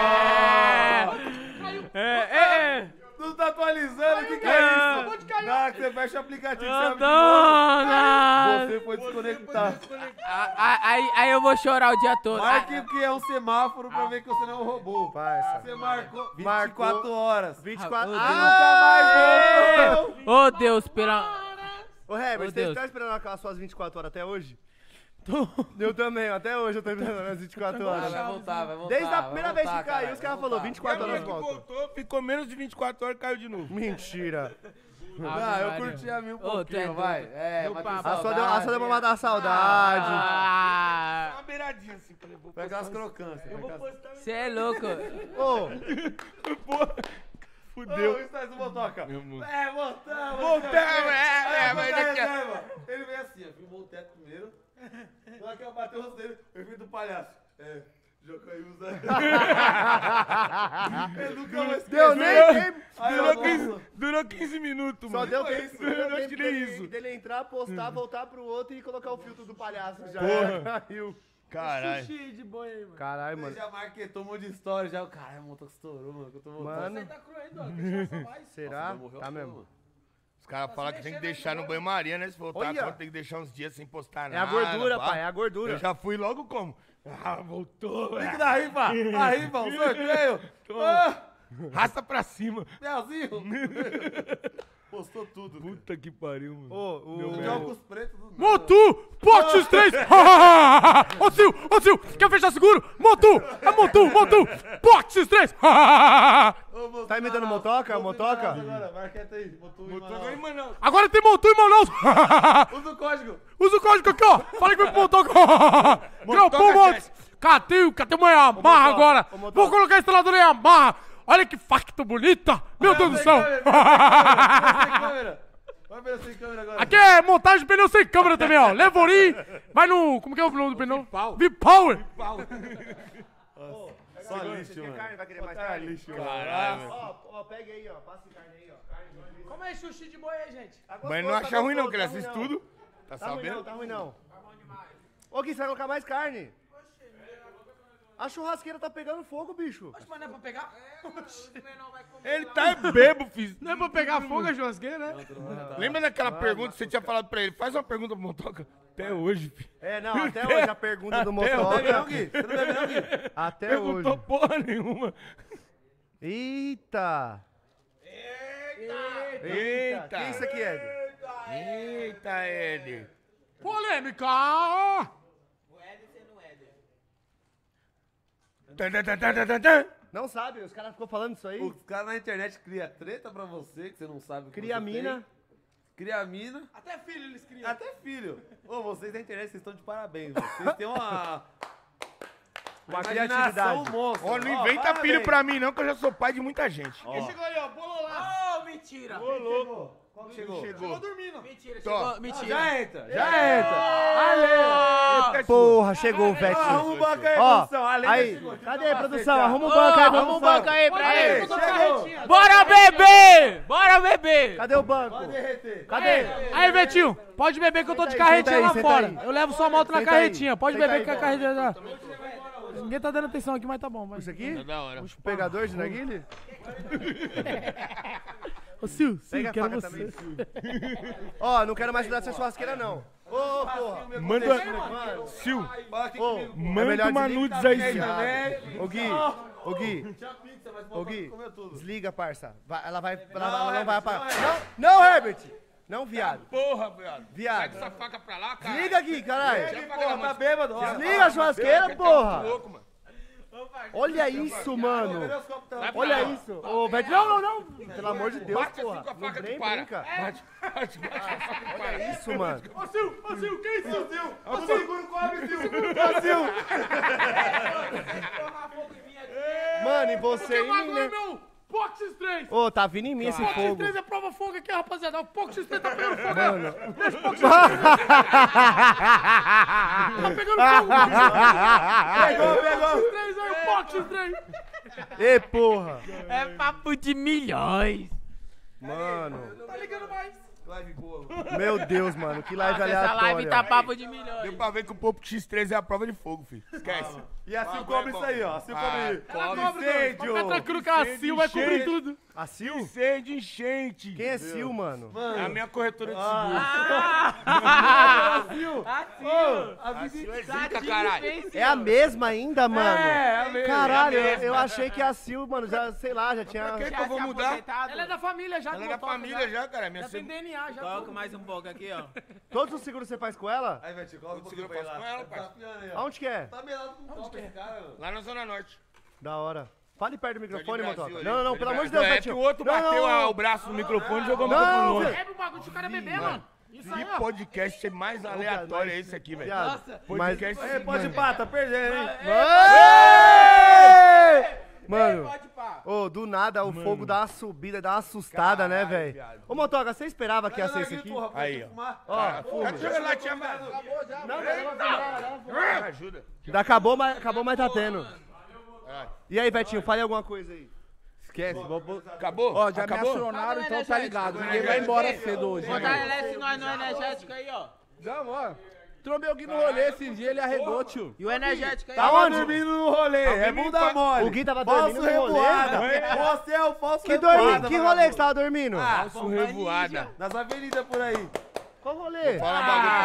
[SPEAKER 3] É, é, é.
[SPEAKER 2] Tu tá atualizando, o que que é
[SPEAKER 3] Ah.
[SPEAKER 2] isso? Não, que você fecha o aplicativo, você
[SPEAKER 3] Ô,
[SPEAKER 2] abre de novo.
[SPEAKER 3] Dona!
[SPEAKER 2] Você foi desconectar.
[SPEAKER 3] Ah, ah, Aí, aí eu vou chorar o dia todo.
[SPEAKER 2] Marque
[SPEAKER 3] Ah,
[SPEAKER 2] o que é um semáforo pra ver que você não roubou.
[SPEAKER 1] Parça.
[SPEAKER 2] Você marcou vinte e
[SPEAKER 1] Marcou.
[SPEAKER 2] quatro horas.
[SPEAKER 1] vinte e quatro.
[SPEAKER 3] Ah,
[SPEAKER 1] Ah,
[SPEAKER 2] Nunca mais voltou.
[SPEAKER 3] Ô, Deus, pela...
[SPEAKER 1] Ô, Herbert,
[SPEAKER 3] Ô,
[SPEAKER 1] você
[SPEAKER 3] Deus.
[SPEAKER 1] tá esperando aquelas suas vinte e quatro horas até hoje? Eu também, até hoje eu tô esperando as vinte e quatro
[SPEAKER 2] Ah,
[SPEAKER 1] horas.
[SPEAKER 2] vai voltar, vai voltar.
[SPEAKER 1] Desde a
[SPEAKER 2] vai
[SPEAKER 1] primeira
[SPEAKER 2] voltar,
[SPEAKER 1] vez que caiu,
[SPEAKER 2] caralho,
[SPEAKER 1] os caras
[SPEAKER 2] vai
[SPEAKER 1] falaram
[SPEAKER 2] voltar.
[SPEAKER 1] vinte e
[SPEAKER 5] E
[SPEAKER 1] quatro
[SPEAKER 5] a
[SPEAKER 1] horas
[SPEAKER 5] minha que
[SPEAKER 1] volta.
[SPEAKER 5] voltou, ficou menos de vinte e quatro horas e caiu de novo.
[SPEAKER 1] Mentira.
[SPEAKER 2] Ah, eu curti a minha um
[SPEAKER 3] Ô, tu é
[SPEAKER 2] pouquinho,
[SPEAKER 3] doido.
[SPEAKER 2] vai. É,
[SPEAKER 3] Meu
[SPEAKER 2] mas
[SPEAKER 3] papo.
[SPEAKER 2] que
[SPEAKER 1] A sua deu, a
[SPEAKER 2] saudade.
[SPEAKER 1] sua deu pra matar a saudade.
[SPEAKER 3] Ah,
[SPEAKER 5] Uma beiradinha assim, falei, vou
[SPEAKER 2] Pegar as crocâncias.
[SPEAKER 5] Eu vou
[SPEAKER 2] pegar as-
[SPEAKER 5] postar.
[SPEAKER 3] você é louco.
[SPEAKER 1] Ô,
[SPEAKER 5] Porra,
[SPEAKER 2] Ô,
[SPEAKER 5] fudeu.
[SPEAKER 2] o Instagram do Motoca.
[SPEAKER 5] Meu mundo.
[SPEAKER 2] É, voltamos.
[SPEAKER 5] Voltamos, é, é, mas daqui a-
[SPEAKER 2] reserva. Ele veio assim, ó, filmou o teto primeiro. Na hora que eu bati o rosto dele, eu vi do palhaço. É, Jocaiusa. Ele nunca mais
[SPEAKER 1] deu nem tempo.
[SPEAKER 2] Aí,
[SPEAKER 5] Durou
[SPEAKER 2] ó,
[SPEAKER 5] quinze,
[SPEAKER 2] nossa.
[SPEAKER 5] durou quinze minutos,
[SPEAKER 1] Só
[SPEAKER 5] mano.
[SPEAKER 1] deu tempo,
[SPEAKER 5] Eu
[SPEAKER 1] deu
[SPEAKER 5] não
[SPEAKER 1] tempo
[SPEAKER 5] tirei
[SPEAKER 1] dele,
[SPEAKER 5] isso.
[SPEAKER 1] dele entrar, postar, voltar pro outro e colocar o filtro do palhaço. Já
[SPEAKER 5] Porra.
[SPEAKER 1] era, caiu.
[SPEAKER 5] Caralho.
[SPEAKER 4] Sushi de boi aí, mano.
[SPEAKER 1] Caralho,
[SPEAKER 2] Ele
[SPEAKER 1] mano.
[SPEAKER 2] já marketou um monte de história, já. Caralho, o motoca estourou, mano. Que eu tô voltando.
[SPEAKER 1] Mano,
[SPEAKER 4] Tá cru ainda, ó. Deixa só mais.
[SPEAKER 1] será?
[SPEAKER 2] Nossa, morreu
[SPEAKER 1] Tá
[SPEAKER 2] à toa,
[SPEAKER 1] mesmo.
[SPEAKER 2] mano.
[SPEAKER 5] Os caras falam que tem que deixar no banho-maria, né? Se voltar
[SPEAKER 1] Olha.
[SPEAKER 5] a conta, tem que deixar uns dias sem postar
[SPEAKER 1] É
[SPEAKER 5] nada.
[SPEAKER 1] a gordura,
[SPEAKER 5] pá.
[SPEAKER 1] pai, é a gordura.
[SPEAKER 5] Eu já fui logo como? Ah, voltou,
[SPEAKER 2] Link
[SPEAKER 5] velho.
[SPEAKER 2] da rifa! A rifa, o sorteio! Ah,
[SPEAKER 5] Raça pra cima.
[SPEAKER 2] Melzinho! Postou tudo. cara.
[SPEAKER 5] Puta que pariu, mano.
[SPEAKER 1] Ô,
[SPEAKER 5] Meu
[SPEAKER 1] o...
[SPEAKER 2] De óculos pretos do nada.
[SPEAKER 4] Motu! Potes três! Ô, Sil! Ô, Sil! Quer fechar seguro? Motu! É Motu! Motu! Potes três!
[SPEAKER 2] Ô, moço,
[SPEAKER 1] Tá imitando
[SPEAKER 2] Manaus,
[SPEAKER 1] motoca?
[SPEAKER 2] moço,
[SPEAKER 1] Motoca?
[SPEAKER 2] Agora, marqueta aí. Motu em
[SPEAKER 5] Botou
[SPEAKER 2] Manaus.
[SPEAKER 5] aí, mano.
[SPEAKER 4] Agora tem Motu em Manaus!
[SPEAKER 2] Usa o código.
[SPEAKER 4] Usa o código aqui, ó! Fala que vem pro Motoca! Grampão Motos! Cadê, cadê uma Yamaha
[SPEAKER 1] Motoca,
[SPEAKER 4] agora?
[SPEAKER 1] ô, Motoca.
[SPEAKER 4] Vou colocar a instaladora Yamaha! Olha que facto bonita! Meu Deus do
[SPEAKER 2] Sem
[SPEAKER 4] céu!
[SPEAKER 2] câmera, sem câmera. Vai ver sem câmera agora.
[SPEAKER 4] Aqui é montagem de pneu sem câmera também, ó. Levorim, vai no... Como que é o nome do pneu? V-Power.
[SPEAKER 2] Só lixo,
[SPEAKER 1] Quer
[SPEAKER 2] mano.
[SPEAKER 1] carne? Vai querer mais carne?
[SPEAKER 2] lixo,
[SPEAKER 5] Caralho.
[SPEAKER 1] Ó, ó, pega aí, ó. Passa de carne aí, ó. Carne, carne.
[SPEAKER 4] Como é xuxi de boi aí, gente?
[SPEAKER 1] Tá
[SPEAKER 5] Mas
[SPEAKER 1] gostoso,
[SPEAKER 5] não
[SPEAKER 1] tá
[SPEAKER 5] acha ruim não,
[SPEAKER 1] gostoso,
[SPEAKER 5] que ele
[SPEAKER 1] tá ruim
[SPEAKER 5] assiste
[SPEAKER 1] não.
[SPEAKER 5] tudo. Tá
[SPEAKER 1] Tá ruim não,
[SPEAKER 5] sabendo?
[SPEAKER 1] tá ruim não. Ô, Gui, você vai colocar mais carne? A churrasqueira tá pegando fogo, bicho.
[SPEAKER 4] Mas não é pra pegar?
[SPEAKER 5] Ele tá bebo, filho.
[SPEAKER 4] Não é pra pegar fogo a churrasqueira, né?
[SPEAKER 5] Lembra daquela pergunta que você tinha falado pra ele? Faz uma pergunta pro Motoca. Até hoje, filho.
[SPEAKER 1] É, não, até hoje a pergunta do
[SPEAKER 5] Até
[SPEAKER 1] motoca.
[SPEAKER 2] Não, Gui. Você não bebe não, Gui?
[SPEAKER 1] Até
[SPEAKER 5] Perguntou
[SPEAKER 1] hoje.
[SPEAKER 5] porra nenhuma.
[SPEAKER 1] Eita.
[SPEAKER 5] Eita.
[SPEAKER 1] Eita. Quem é isso aqui, Ed?
[SPEAKER 5] Eita, Ed.
[SPEAKER 4] Polêmica!
[SPEAKER 5] Tan, tan, tan, tan, tan, tan, tan.
[SPEAKER 1] Não sabe, os caras ficam falando isso aí.
[SPEAKER 2] Os caras na internet criam treta pra você, que você não sabe o que
[SPEAKER 1] Cria
[SPEAKER 2] você
[SPEAKER 1] mina.
[SPEAKER 2] tem. Cria mina.
[SPEAKER 4] Até filho eles criam.
[SPEAKER 2] Até filho. Ô, vocês da internet, vocês estão de parabéns. Vocês têm uma...
[SPEAKER 1] Uma
[SPEAKER 2] imaginação
[SPEAKER 1] criatividade.
[SPEAKER 2] monstra.
[SPEAKER 5] Ó, não
[SPEAKER 2] Ó,
[SPEAKER 5] inventa
[SPEAKER 2] parabéns.
[SPEAKER 5] filho pra mim não, que eu já sou pai de muita gente.
[SPEAKER 2] Ó,
[SPEAKER 4] Chegou aí, ó, bololá.
[SPEAKER 3] Ô, mentira.
[SPEAKER 2] Ô, louco. Qual que chegou?
[SPEAKER 5] Chegou.
[SPEAKER 4] dormindo.
[SPEAKER 3] Mentira,
[SPEAKER 5] Tó.
[SPEAKER 3] chegou. Mentira.
[SPEAKER 2] Já entra, já entra.
[SPEAKER 5] Eita,
[SPEAKER 1] Porra, chegou o
[SPEAKER 2] Ó,
[SPEAKER 1] Vetinho.
[SPEAKER 2] arruma o banco aí,
[SPEAKER 1] Ó,
[SPEAKER 2] produção. A lenda
[SPEAKER 1] aí,
[SPEAKER 2] chegou.
[SPEAKER 1] cadê,
[SPEAKER 2] Chegou
[SPEAKER 1] produção?
[SPEAKER 2] pra
[SPEAKER 1] Arruma um
[SPEAKER 3] Ô,
[SPEAKER 1] banco aí,
[SPEAKER 3] arruma um
[SPEAKER 1] produção.
[SPEAKER 3] banco aí pra
[SPEAKER 2] Aí,
[SPEAKER 3] ele.
[SPEAKER 2] chegou.
[SPEAKER 3] Bora beber! Bora beber!
[SPEAKER 1] Cadê o banco?
[SPEAKER 2] Pode derreter.
[SPEAKER 1] Cadê?
[SPEAKER 4] Aí, Vetinho, pode beber que eu tô de
[SPEAKER 1] Senta aí,
[SPEAKER 4] carretinha
[SPEAKER 1] senta
[SPEAKER 4] lá
[SPEAKER 1] aí, senta
[SPEAKER 4] fora.
[SPEAKER 1] aí.
[SPEAKER 4] Eu levo sua moto na
[SPEAKER 1] Senta aí.
[SPEAKER 4] carretinha. Pode
[SPEAKER 1] Senta
[SPEAKER 4] beber
[SPEAKER 1] aí,
[SPEAKER 4] que a
[SPEAKER 1] bom.
[SPEAKER 4] carretinha já... Ninguém tá dando atenção aqui, mas tá bom. Mas...
[SPEAKER 1] Isso aqui?
[SPEAKER 5] Tá da hora.
[SPEAKER 1] O pegador de narguilha?
[SPEAKER 4] Ô, Sil, Sil,
[SPEAKER 1] Pega a
[SPEAKER 4] quero
[SPEAKER 1] faca
[SPEAKER 4] você.
[SPEAKER 1] também. Ó, não quero mais cuidar dessa churrasqueira, não. Ô, ô, porra.
[SPEAKER 5] Manda,
[SPEAKER 1] Mano,
[SPEAKER 5] Sil,
[SPEAKER 2] Fala aqui
[SPEAKER 1] ô,
[SPEAKER 2] comigo.
[SPEAKER 1] é
[SPEAKER 5] manda
[SPEAKER 1] melhor
[SPEAKER 5] uma
[SPEAKER 1] desligar
[SPEAKER 5] nudes aí,
[SPEAKER 1] a
[SPEAKER 5] Sil.
[SPEAKER 1] também. Ô, Gui, ô, Gui,
[SPEAKER 2] Tinha pizza, mas
[SPEAKER 1] ô,
[SPEAKER 2] o
[SPEAKER 1] Gui,
[SPEAKER 2] comeu tudo.
[SPEAKER 1] desliga, parça. Vai- ela vai, ela,
[SPEAKER 2] Não,
[SPEAKER 1] ela não
[SPEAKER 2] Herbert,
[SPEAKER 1] vai apagar.
[SPEAKER 2] não,
[SPEAKER 1] Não, não, Herbert. Não, viado.
[SPEAKER 5] Porra, viado.
[SPEAKER 1] Viado.
[SPEAKER 5] Pega essa faca pra lá, cara.
[SPEAKER 1] Desliga aqui, caralho.
[SPEAKER 2] Ih, porra, tá bêbado. ó.
[SPEAKER 1] Desliga a churrasqueira, porra.
[SPEAKER 5] Louco, mano.
[SPEAKER 1] Olha isso, mano.
[SPEAKER 2] Cadê os copos tão-
[SPEAKER 5] Vai pra
[SPEAKER 1] Olha
[SPEAKER 5] lá.
[SPEAKER 1] isso. Ô, velho, não, não, não. Pelo amor de Deus,
[SPEAKER 5] Bate assim
[SPEAKER 1] porra.
[SPEAKER 5] com a
[SPEAKER 1] Não
[SPEAKER 5] faca
[SPEAKER 1] nem
[SPEAKER 5] que para.
[SPEAKER 1] brinca.
[SPEAKER 5] Bate, bate, bate com a faca que para.
[SPEAKER 1] Olha isso, mano.
[SPEAKER 4] Ô, Sil, ô, Sil, que isso?
[SPEAKER 2] Ô, segura o cobre, Sil.
[SPEAKER 1] Mano, e você
[SPEAKER 4] Que bagulho,
[SPEAKER 1] aí, né?
[SPEAKER 4] meu? Pox três.
[SPEAKER 1] Ô, tá vindo em mim esse
[SPEAKER 4] Pox
[SPEAKER 1] fogo.
[SPEAKER 4] três é prova fogo aqui, rapaziada. O Pox três tá pegando fogo.
[SPEAKER 1] Mano.
[SPEAKER 4] Tá pegando fogo.
[SPEAKER 2] Pegou, pegou.
[SPEAKER 4] Pox três aí, o Pox três.
[SPEAKER 1] Ê, porra.
[SPEAKER 3] É papo de milhões.
[SPEAKER 1] Mano.
[SPEAKER 4] Tá ligando mais.
[SPEAKER 2] Live boa.
[SPEAKER 1] Meu Deus, mano. Que live
[SPEAKER 3] Nossa, essa live tá
[SPEAKER 1] aleatória.
[SPEAKER 3] papo de
[SPEAKER 5] Deu
[SPEAKER 3] milhões.
[SPEAKER 5] pra ver que o Popo X três é a prova de fogo, filho. Esquece.
[SPEAKER 2] E assim cobre isso aí, ó. Assim cobre.
[SPEAKER 4] Ela cobra, Pode ficar tranquilo que a Sil vai cobrir tudo.
[SPEAKER 1] A Sil?
[SPEAKER 5] Incêndio, enchente.
[SPEAKER 1] Quem é Sil, mano?
[SPEAKER 5] É a minha corretora de seguro.
[SPEAKER 3] Ah,
[SPEAKER 5] A Sil é zica, caralho.
[SPEAKER 1] É a mesma ainda, mano?
[SPEAKER 5] É, a mesma.
[SPEAKER 1] Caralho,
[SPEAKER 5] É a
[SPEAKER 1] eu,
[SPEAKER 5] mesma.
[SPEAKER 1] eu achei que a Sil, mano, já, sei lá, já tinha...
[SPEAKER 5] Por que que eu vou mudar?
[SPEAKER 4] Ela é da família já.
[SPEAKER 5] Ela é
[SPEAKER 4] do
[SPEAKER 5] da
[SPEAKER 4] motoca,
[SPEAKER 5] família já, cara. Minha
[SPEAKER 4] Já tem
[SPEAKER 5] seg-
[SPEAKER 4] D N A, já.
[SPEAKER 3] Toca
[SPEAKER 4] tudo.
[SPEAKER 3] mais um pouco aqui, ó.
[SPEAKER 1] Todos os seguros você faz com ela?
[SPEAKER 2] Aí, Betinho, coloca um pouquinho
[SPEAKER 5] Segura
[SPEAKER 2] pra ele
[SPEAKER 5] com
[SPEAKER 2] lá.
[SPEAKER 5] ela,
[SPEAKER 2] Tá
[SPEAKER 5] pai.
[SPEAKER 2] afiando aí, ó.
[SPEAKER 1] Aonde que é?
[SPEAKER 2] Tá melado com copo esse cara, mano.
[SPEAKER 5] Lá na Zona Norte.
[SPEAKER 1] Da hora. Fale perto do microfone,
[SPEAKER 5] Brasil
[SPEAKER 1] Motoca.
[SPEAKER 5] ali.
[SPEAKER 1] Não, não, não,
[SPEAKER 5] Tô de
[SPEAKER 1] pelo amor de
[SPEAKER 5] Brasil.
[SPEAKER 1] Deus,
[SPEAKER 5] É que
[SPEAKER 1] Betinho.
[SPEAKER 5] o outro
[SPEAKER 1] Não,
[SPEAKER 5] bateu
[SPEAKER 1] não,
[SPEAKER 5] a-
[SPEAKER 1] não.
[SPEAKER 5] o braço no microfone e jogou o
[SPEAKER 1] Não,
[SPEAKER 5] microfone longe.
[SPEAKER 1] velho.
[SPEAKER 4] Bebe o bagulho do cara beber, mano. Isso aí,
[SPEAKER 5] Que
[SPEAKER 4] ó.
[SPEAKER 5] podcast mais aleatório é esse aqui, velho?
[SPEAKER 1] Viado.
[SPEAKER 5] Podcast.
[SPEAKER 2] Ei, pode ir pá, tá perdendo, hein?
[SPEAKER 1] Ei! Mano,
[SPEAKER 3] Pode pá.
[SPEAKER 1] ô, do nada o fogo dá uma subida, dá uma assustada, né, velho?
[SPEAKER 5] viado.
[SPEAKER 1] Ô, Motoca, você esperava que ia
[SPEAKER 2] Não,
[SPEAKER 1] ser
[SPEAKER 2] não,
[SPEAKER 1] isso aqui?
[SPEAKER 2] porra, pode
[SPEAKER 5] Aí, ó.
[SPEAKER 2] fumar.
[SPEAKER 1] Ó,
[SPEAKER 5] Tá
[SPEAKER 1] fume.
[SPEAKER 5] jogando lá, tia, mano.
[SPEAKER 1] Não, não,
[SPEAKER 5] Ajuda.
[SPEAKER 1] não. Acabou, mas, acabou, mas tá tendo. E aí, Betinho, fale alguma coisa aí.
[SPEAKER 7] Esquece. Vou, vou...
[SPEAKER 5] Acabou?
[SPEAKER 7] Ó, já
[SPEAKER 5] Acabou?
[SPEAKER 7] me acionaram, então tá ligado. Ninguém vai embora cedo hoje.
[SPEAKER 3] Botar L nós no energético aí, ó.
[SPEAKER 7] Não, ó. Trombei alguém no rolê esse dia, ele arregou, tio.
[SPEAKER 3] E o energético aí,
[SPEAKER 1] Tá
[SPEAKER 3] ó.
[SPEAKER 1] onde?
[SPEAKER 2] dormindo no rolê, é bunda mole.
[SPEAKER 1] O Gui tava
[SPEAKER 2] Falso
[SPEAKER 1] dormindo no rolê.
[SPEAKER 2] revoada. Você é o falso
[SPEAKER 1] Que,
[SPEAKER 2] revoada.
[SPEAKER 1] dormi... que rolê que você tava dormindo?
[SPEAKER 5] Falso revoada.
[SPEAKER 2] Nas avenidas por aí.
[SPEAKER 1] Qual rolê?
[SPEAKER 5] Fala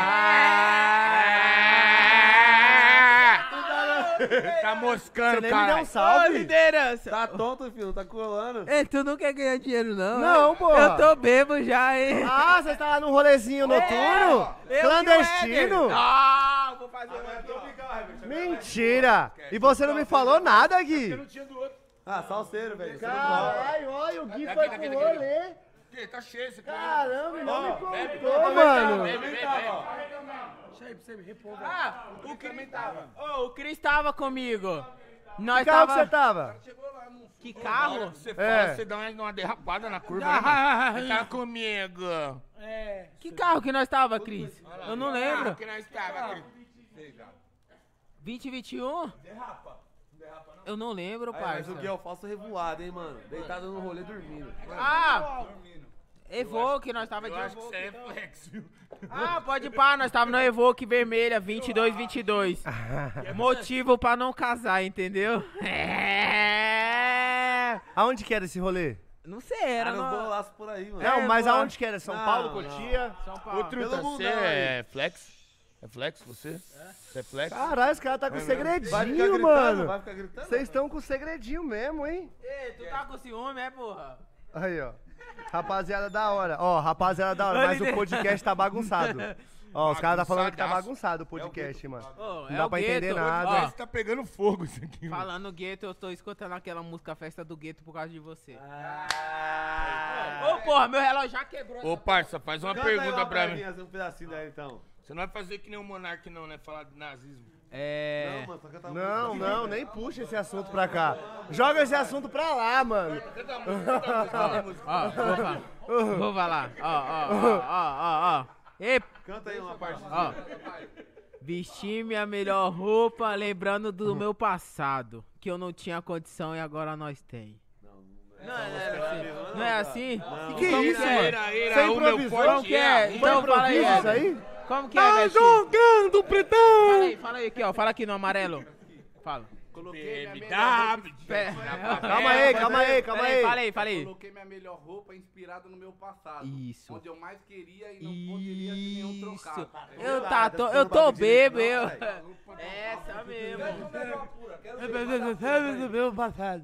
[SPEAKER 5] bagulho. Tá
[SPEAKER 1] Você
[SPEAKER 5] moscando,
[SPEAKER 1] nem me deu um
[SPEAKER 5] cara.
[SPEAKER 3] Ô,
[SPEAKER 1] salve.
[SPEAKER 3] liderança.
[SPEAKER 2] Tá tonto, filho, tá colando.
[SPEAKER 3] Ei, tu não quer ganhar dinheiro, não?
[SPEAKER 1] Não,
[SPEAKER 3] é?
[SPEAKER 1] porra.
[SPEAKER 3] Eu tô bebo já, hein?
[SPEAKER 1] Ah, você tá lá num rolezinho noturno?
[SPEAKER 3] Eu
[SPEAKER 1] Clandestino?
[SPEAKER 3] Ah, vou fazer um.
[SPEAKER 1] Mentira! E você não me falou nada, Gui?
[SPEAKER 2] Ah, salseiro, velho.
[SPEAKER 1] Caralho, olha, o Gui foi pro rolê.
[SPEAKER 5] Tá cheio esse cara.
[SPEAKER 1] Caramba, não me contou, mano.
[SPEAKER 4] Deixa aí pra você me repor, velho.
[SPEAKER 3] Ah, o Cris tava. Ô, o Cris tava comigo. Nós
[SPEAKER 1] Que carro que
[SPEAKER 3] tava...
[SPEAKER 1] você tava?
[SPEAKER 3] Que carro?
[SPEAKER 5] Você fala,
[SPEAKER 1] É.
[SPEAKER 5] você dá uma, uma derrapada na curva, né, mano? Você tá comigo.
[SPEAKER 4] É.
[SPEAKER 3] Que carro que nós tava, Cris? Eu não lembro.
[SPEAKER 5] Que nós tava, Cris.
[SPEAKER 3] vinte e vinte e um? Eu não lembro,
[SPEAKER 2] Aí, mas
[SPEAKER 3] parça.
[SPEAKER 2] o Gui é o falso revoado, hein, mano. Deitado no rolê dormindo.
[SPEAKER 3] Ah! Evoque, nós tava de
[SPEAKER 5] Eu acho que isso
[SPEAKER 3] Evoque.
[SPEAKER 5] é
[SPEAKER 3] então.
[SPEAKER 5] reflexo.
[SPEAKER 3] Ah, pode pá, nós tava no Evoque vermelha, vinte e dois, vinte e dois. Motivo pra não casar, entendeu? É...
[SPEAKER 1] Aonde que era esse rolê?
[SPEAKER 3] Não sei, era
[SPEAKER 2] Era um
[SPEAKER 3] no...
[SPEAKER 2] bolaço por aí, mano.
[SPEAKER 1] Não, mas
[SPEAKER 3] mano.
[SPEAKER 1] aonde que era? São
[SPEAKER 2] Não,
[SPEAKER 1] Paulo,
[SPEAKER 2] não.
[SPEAKER 1] Cotia?
[SPEAKER 3] São Paulo.
[SPEAKER 5] Ô, Truta,
[SPEAKER 2] Pelo mundão
[SPEAKER 5] você é flex? É flex você? Você é flex?
[SPEAKER 1] Caralho, os caras tá com
[SPEAKER 2] Vai ficar
[SPEAKER 1] segredinho,
[SPEAKER 2] gritando,
[SPEAKER 1] mano.
[SPEAKER 2] vai ficar gritando.
[SPEAKER 1] Vocês estão com segredinho mesmo, hein?
[SPEAKER 3] Ei, tu tá com ciúme, é, porra?
[SPEAKER 1] Aí, ó. Rapaziada da hora. Ó, rapaziada da hora, mas o podcast tá bagunçado. Ó, os caras tá falando que tá bagunçado o podcast, mano.
[SPEAKER 3] Ô,
[SPEAKER 1] Não
[SPEAKER 3] é
[SPEAKER 1] dá
[SPEAKER 3] o
[SPEAKER 1] pra entender
[SPEAKER 3] gueto.
[SPEAKER 1] nada.
[SPEAKER 3] Ó,
[SPEAKER 5] Parece que tá pegando fogo isso aqui, mano.
[SPEAKER 3] falando gueto, eu tô escutando aquela música Festa do Gueto por causa de você.
[SPEAKER 2] Ah.
[SPEAKER 3] Ô, porra, meu relógio já quebrou.
[SPEAKER 5] Ô, parça, faz uma
[SPEAKER 2] Canta aí
[SPEAKER 5] pergunta
[SPEAKER 2] uma
[SPEAKER 5] pra mim.
[SPEAKER 2] mim. Um pedacinho daí, então.
[SPEAKER 5] Você não vai fazer que nem o Monark não, né? Falar de nazismo.
[SPEAKER 3] É...
[SPEAKER 2] Não, mano, só cantar uma
[SPEAKER 1] Não,
[SPEAKER 2] música.
[SPEAKER 1] não, nem puxa esse assunto pra cá. Joga esse assunto pra lá, mano.
[SPEAKER 5] Canta a música, canta a música, canta a música.
[SPEAKER 3] Ó, vou falar. Vou falar. Ó, ó, ó, ó, ó, ó. Ei,
[SPEAKER 2] Canta aí uma parte.
[SPEAKER 3] ó. Vesti minha melhor roupa, lembrando do meu passado. Que eu não tinha condição e agora nós tem. Não, não é assim. Não é assim?
[SPEAKER 1] Que
[SPEAKER 3] Como
[SPEAKER 1] isso,
[SPEAKER 3] que é?
[SPEAKER 1] mano?
[SPEAKER 5] Ira, ira,
[SPEAKER 1] Você
[SPEAKER 5] o meu
[SPEAKER 1] improvisou?
[SPEAKER 5] forte
[SPEAKER 3] Como que é?
[SPEAKER 5] Foi
[SPEAKER 3] Então fala aí.
[SPEAKER 1] Improviso isso aí?
[SPEAKER 3] Como que é, Betinho?
[SPEAKER 1] jogando, pretão!
[SPEAKER 3] Fala aí, fala aí aqui, ó. Fala aqui no amarelo. Fala.
[SPEAKER 5] B M W.
[SPEAKER 3] Pé-
[SPEAKER 1] Calma aí, calma aí, calma
[SPEAKER 3] Pera
[SPEAKER 1] aí.
[SPEAKER 3] Fala aí, fala aí.
[SPEAKER 8] Coloquei minha melhor roupa inspirada no meu passado.
[SPEAKER 3] Isso.
[SPEAKER 8] Onde eu mais queria e não poderia ter nenhum trocado.
[SPEAKER 3] Isso. Eu, tá, tô, eu tô bebo, eu. Essa mesmo.
[SPEAKER 4] Meu passado.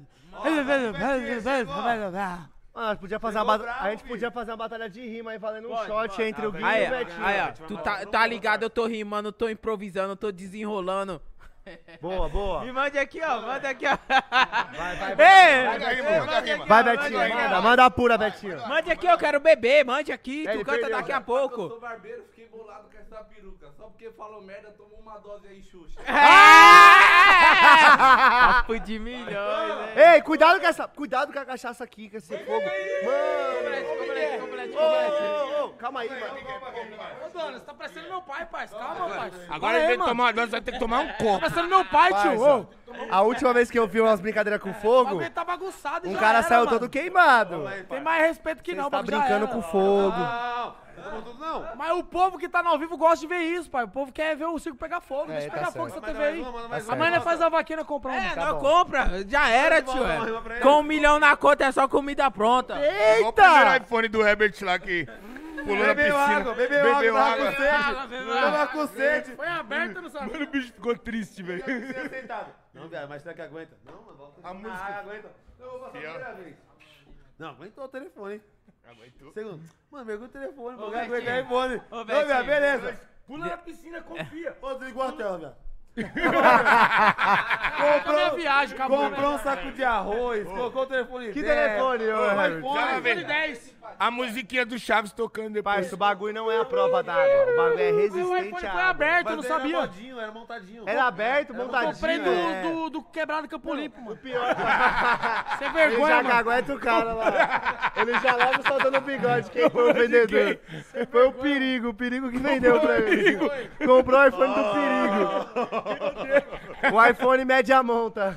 [SPEAKER 1] Ah, nós podia fazer uma bata- a gente podia fazer uma batalha de rima aí valendo um shot entre o Gui
[SPEAKER 3] Aí,
[SPEAKER 1] e o Betinho.
[SPEAKER 3] aí, ó. Tu tá, tá ligado? Eu tô rimando, tô improvisando, tô desenrolando.
[SPEAKER 1] Boa, boa.
[SPEAKER 3] Me mande aqui, ó. Manda aqui, ó.
[SPEAKER 1] Vai, vai,
[SPEAKER 3] Ei!
[SPEAKER 5] Manda a rima, manda a rima.
[SPEAKER 1] Vai, Betinho, manda, manda pura, Betinho.
[SPEAKER 3] Mande aqui, eu quero beber. Mande aqui,
[SPEAKER 1] Ele
[SPEAKER 3] tu canta
[SPEAKER 1] perdeu,
[SPEAKER 3] daqui a
[SPEAKER 8] Eu
[SPEAKER 3] pouco.
[SPEAKER 8] sou barbeiro, fiquei bolado com essa peruca. Só porque falou merda, tomou uma dose aí, Xuxa.
[SPEAKER 3] Papo de milhões, né?
[SPEAKER 1] Ei, cuidado com essa, cuidado com a cachaça aqui, com esse fogo. Mano,
[SPEAKER 3] Complete, complete, complete,
[SPEAKER 1] ô,
[SPEAKER 3] complete.
[SPEAKER 1] ô, ô, calma aí, mano.
[SPEAKER 4] Ô, dona, você tá parecendo meu pai, parça. Calma, parça.
[SPEAKER 5] Agora, em vez de tomar uma dose, vai ter que tomar um
[SPEAKER 4] Tá
[SPEAKER 5] copo.
[SPEAKER 4] parecendo meu pai, tio. Ô,
[SPEAKER 1] A última vez que eu vi umas brincadeiras com
[SPEAKER 4] o
[SPEAKER 1] fogo,
[SPEAKER 4] bagulho tá bagunçado e
[SPEAKER 1] um
[SPEAKER 4] já
[SPEAKER 1] cara
[SPEAKER 4] era,
[SPEAKER 1] saiu
[SPEAKER 4] mano.
[SPEAKER 1] todo queimado.
[SPEAKER 4] Tem mais respeito que
[SPEAKER 1] Você
[SPEAKER 4] não,
[SPEAKER 1] está
[SPEAKER 4] bagulho já
[SPEAKER 1] brincando
[SPEAKER 4] era.
[SPEAKER 1] com fogo.
[SPEAKER 2] Não, não tomou tudo não.
[SPEAKER 4] Mas o povo que tá no ao vivo gosta de ver isso, pai. O povo quer ver o circo pegar fogo.
[SPEAKER 1] É,
[SPEAKER 4] Deixa
[SPEAKER 1] tá
[SPEAKER 4] pegar
[SPEAKER 1] certo.
[SPEAKER 4] fogo essa
[SPEAKER 2] Manda
[SPEAKER 4] T V
[SPEAKER 2] mais
[SPEAKER 4] aí.
[SPEAKER 2] uma, manda mais
[SPEAKER 1] Tá
[SPEAKER 4] A mãe
[SPEAKER 2] uma.
[SPEAKER 4] não faz a vaquinha comprar um.
[SPEAKER 3] É,
[SPEAKER 1] Tá
[SPEAKER 3] não
[SPEAKER 1] bom.
[SPEAKER 3] compra. Já era,
[SPEAKER 2] Manda
[SPEAKER 3] tio.
[SPEAKER 2] uma
[SPEAKER 3] é.
[SPEAKER 2] rima pra ele.
[SPEAKER 3] Com um milhão na conta é só comida pronta.
[SPEAKER 5] Igual o primeiro
[SPEAKER 1] Eita!
[SPEAKER 5] iPhone do Herbert lá que pulou na
[SPEAKER 2] Bebeu
[SPEAKER 5] piscina.
[SPEAKER 2] água, bebeu
[SPEAKER 5] Bebeu
[SPEAKER 2] água,
[SPEAKER 5] água.
[SPEAKER 2] tava
[SPEAKER 3] Água,
[SPEAKER 2] com
[SPEAKER 3] bebeu
[SPEAKER 2] sede. Tava com sede.
[SPEAKER 4] Foi aberto, não sabe?
[SPEAKER 5] Mano, o bicho ficou triste, velho.
[SPEAKER 2] Não, viado, mas será que aguenta? Não, mano, volta.
[SPEAKER 5] A música.
[SPEAKER 2] Ah, aguenta. Eu vou passar a primeira vez. Não, aguentou o telefone, hein?
[SPEAKER 5] Aguentou.
[SPEAKER 2] Segundo. Mano, pegou o telefone,
[SPEAKER 3] Ô,
[SPEAKER 2] pô.
[SPEAKER 3] Betinho.
[SPEAKER 2] Aguenta o telefone.
[SPEAKER 3] Ô,
[SPEAKER 2] Ô,
[SPEAKER 3] Betinho.
[SPEAKER 2] viado, beleza.
[SPEAKER 4] Pula na piscina, confia.
[SPEAKER 2] Ô, desligou a tela, viado.
[SPEAKER 4] Acabou minha viagem, acabou minha
[SPEAKER 2] Comprou um saco de arroz, colocou o telefone
[SPEAKER 1] Que
[SPEAKER 2] dela.
[SPEAKER 1] telefone, ô,
[SPEAKER 2] Ô,
[SPEAKER 1] Herbert?
[SPEAKER 2] iPhone,
[SPEAKER 5] Já
[SPEAKER 2] velho.
[SPEAKER 5] vem.
[SPEAKER 4] dez.
[SPEAKER 5] A musiquinha do Chaves tocando depois.
[SPEAKER 1] Parça, o bagulho não é a prova d'água. O bagulho é
[SPEAKER 4] O
[SPEAKER 1] resistente
[SPEAKER 4] iPhone
[SPEAKER 1] à
[SPEAKER 4] foi
[SPEAKER 1] água.
[SPEAKER 4] aberto, eu
[SPEAKER 2] Mas
[SPEAKER 4] não
[SPEAKER 2] era
[SPEAKER 4] sabia.
[SPEAKER 2] modinho, era montadinho.
[SPEAKER 1] Era aberto, montadinho.
[SPEAKER 4] Comprei do,
[SPEAKER 1] é.
[SPEAKER 4] do, do quebrado Campo Limpo, mano.
[SPEAKER 1] Pior.
[SPEAKER 4] Sem
[SPEAKER 1] Ele
[SPEAKER 4] vergonha,
[SPEAKER 1] já
[SPEAKER 4] mano.
[SPEAKER 1] cagueta o cara lá. Ele já logo soltando o bigode. Quem foi o vendedor? Foi o perigo, o perigo que vendeu pra ele. Comprou o iPhone do perigo. O iPhone média monta.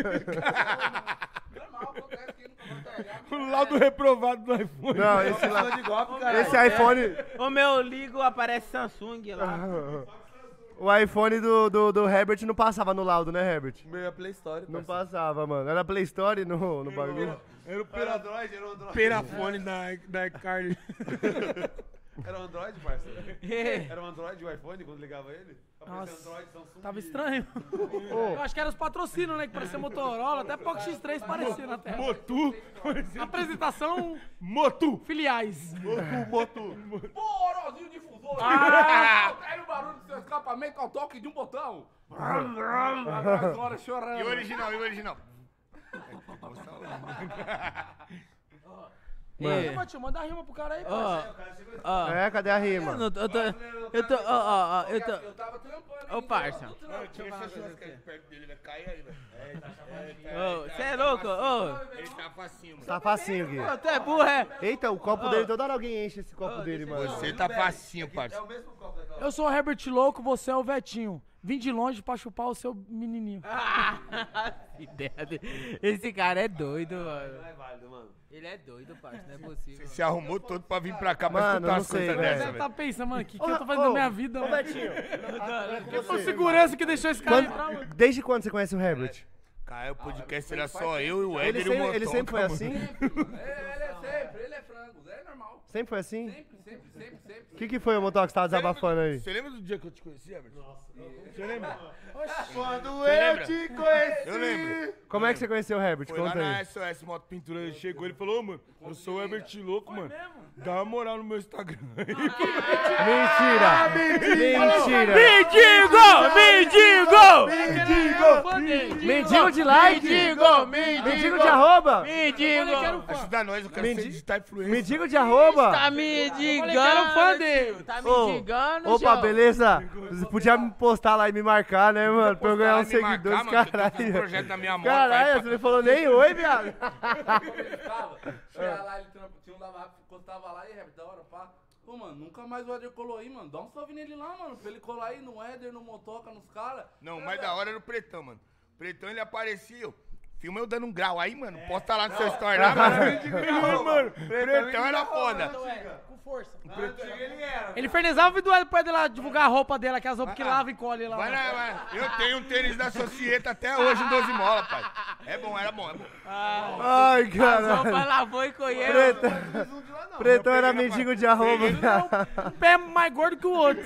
[SPEAKER 5] O laudo reprovado do iPhone.
[SPEAKER 1] Não, esse lá.
[SPEAKER 2] de golpe, cara.
[SPEAKER 1] Esse iPhone.
[SPEAKER 3] O meu ligo aparece Samsung lá.
[SPEAKER 1] O iPhone do, do, do Herbert não passava no laudo, né, Herbert?
[SPEAKER 2] Meu é Play Store,
[SPEAKER 1] Não
[SPEAKER 2] parceiro.
[SPEAKER 1] passava, mano. Era Play Store no, no bagulho.
[SPEAKER 5] Era o
[SPEAKER 2] Era Android, era um Android.
[SPEAKER 5] perafone da, da Carly.
[SPEAKER 2] Era um Android, parceiro. Era um Android o iPhone quando ligava ele?
[SPEAKER 4] Nossa.
[SPEAKER 2] Android, Samsung.
[SPEAKER 4] Tava estranho. Eu acho que era os patrocínios, né? Que parecia Motorola. Até Poco X três parecia na tela.
[SPEAKER 5] Motu.
[SPEAKER 4] Apresentação
[SPEAKER 5] Motu.
[SPEAKER 4] filiais.
[SPEAKER 8] Porozinho difusor. Ah, quero o barulho do seu escapamento ao toque de um botão. Agora chorando.
[SPEAKER 5] E o original, e o original.
[SPEAKER 3] Ei,
[SPEAKER 4] Ô, tio, manda a rima pro cara aí,
[SPEAKER 3] ó,
[SPEAKER 4] parceiro.
[SPEAKER 3] ó.
[SPEAKER 1] É, cadê a
[SPEAKER 3] Eu
[SPEAKER 1] rima?
[SPEAKER 3] não- eu tô, eu tô, ó, ó, ó, eu tô,
[SPEAKER 8] Eu tava trampando.
[SPEAKER 3] ô, parça.
[SPEAKER 5] Tira essa churrasca aí perto dele, vai cair aí, velho.
[SPEAKER 3] Ô, cê é louco? Ô,
[SPEAKER 5] Ele tá facinho, mano.
[SPEAKER 1] Tá facinho, Gui.
[SPEAKER 3] ô, tu é burro, é?
[SPEAKER 1] Eita, o copo dele, toda hora alguém enche esse copo dele, mano.
[SPEAKER 5] Você tá facinho, parça.
[SPEAKER 2] É o mesmo copo daquela.
[SPEAKER 4] Eu sou o Herbert Louco, você é o Vetinho. vim de longe pra chupar o seu menininho.
[SPEAKER 3] Ideia dele. Esse cara é doido, mano.
[SPEAKER 2] Não é válido, mano.
[SPEAKER 3] Ele é doido, parça. Não é possível.
[SPEAKER 5] Você se arrumou todo pra vir pra cá pra
[SPEAKER 1] Mano,
[SPEAKER 5] escutar
[SPEAKER 1] não
[SPEAKER 5] as
[SPEAKER 1] sei,
[SPEAKER 5] coisas
[SPEAKER 1] velho.
[SPEAKER 5] dessa,
[SPEAKER 4] Você
[SPEAKER 5] velho.
[SPEAKER 4] tá pensando, mano, o que, que
[SPEAKER 1] Ô,
[SPEAKER 4] eu tô fazendo
[SPEAKER 1] ô,
[SPEAKER 4] na minha vida,
[SPEAKER 1] Ô,
[SPEAKER 4] mano?
[SPEAKER 1] Betinho.
[SPEAKER 4] Quem foi o segurança que deixou esse cara
[SPEAKER 1] Quando-
[SPEAKER 4] entrar, mano?
[SPEAKER 1] Desde quando você conhece o Herbert?
[SPEAKER 5] Cara, o podcast era só eu e o
[SPEAKER 1] Ele
[SPEAKER 5] Éder e o
[SPEAKER 1] sempre,
[SPEAKER 5] Motoca,
[SPEAKER 1] ele sempre foi
[SPEAKER 5] mano.
[SPEAKER 1] assim?
[SPEAKER 8] É, ele é sempre, ele é frango, é normal.
[SPEAKER 1] Sempre foi assim?
[SPEAKER 8] Sempre, sempre, sempre, sempre.
[SPEAKER 1] O que, que foi o Motoca que você tava desabafando aí?
[SPEAKER 5] Você lembra do dia que eu te conheci, Everton? Você lembra?
[SPEAKER 1] Quando
[SPEAKER 5] Você lembra?
[SPEAKER 1] te conheci.
[SPEAKER 5] Eu lembro.
[SPEAKER 1] Como é que você conheceu o Herbert?
[SPEAKER 5] Foi lá
[SPEAKER 1] Conta
[SPEAKER 5] na
[SPEAKER 1] aí.
[SPEAKER 5] S O S Moto Pintura, ele chegou e falou, ô, mano, eu sou o Herbert Louco, mano. Dá uma moral no meu Instagram.
[SPEAKER 1] Mentira! Mentira!
[SPEAKER 3] Mendigo!
[SPEAKER 1] Mendigo! Mendigo de like!
[SPEAKER 3] Mendigo! Mendigo!
[SPEAKER 1] Mendigo de arroba!
[SPEAKER 3] Mendigo!
[SPEAKER 5] Ajuda nós, eu quero
[SPEAKER 1] Mendi-
[SPEAKER 5] ser digital influencer.
[SPEAKER 1] Mendigo de arroba!
[SPEAKER 3] Tá
[SPEAKER 4] falei que era um
[SPEAKER 3] mendigando,
[SPEAKER 4] fã dele.
[SPEAKER 3] tio. Tá
[SPEAKER 1] Ô,
[SPEAKER 3] mendigando,
[SPEAKER 1] Opa,
[SPEAKER 3] tio.
[SPEAKER 1] beleza? Você podia me postar lá e me marcar, né, mano? Pra eu ganhar uns
[SPEAKER 5] Postar e me marcar,
[SPEAKER 1] seguidores,
[SPEAKER 5] mano, que eu tô com um
[SPEAKER 1] caralho.
[SPEAKER 5] projeto na minha moto
[SPEAKER 1] Caralho,
[SPEAKER 5] aí
[SPEAKER 1] você
[SPEAKER 5] pra-
[SPEAKER 1] não falou nem oi, viado.
[SPEAKER 8] Ele ficava, chegava lá, ele trampa, tinha um lava encostava lá e Herbert, da hora, pá. Pô, mano, nunca mais o Éder colou aí, mano. Dá um salve nele lá, mano. Pra ele colar aí no Éder, no Motoca, nos caras.
[SPEAKER 5] Não, o mais da hora era o Pretão, mano. O Pretão, ele aparecia, eu... Filma eu dando um grau aí, mano. Posta lá no seu story lá, mano. Mano, Pretão era foda.
[SPEAKER 4] Com força.
[SPEAKER 8] Ele era.
[SPEAKER 4] Ele infernizava o vídeo do Éder pra ele lá divulgar a roupa dela, que é as roupas que lava e colhe lá.
[SPEAKER 5] Vai
[SPEAKER 4] mano.
[SPEAKER 5] lá, vai. Eu tenho um tênis da Societa até hoje, em doze mola, pai. É bom, era bom, é bom.
[SPEAKER 1] Ai,
[SPEAKER 3] Roupa
[SPEAKER 1] caralho.
[SPEAKER 3] lavou e colheu.
[SPEAKER 1] Pretão, Pretão era mendigo de arroba, viado.
[SPEAKER 4] Um pé mais gordo que o outro.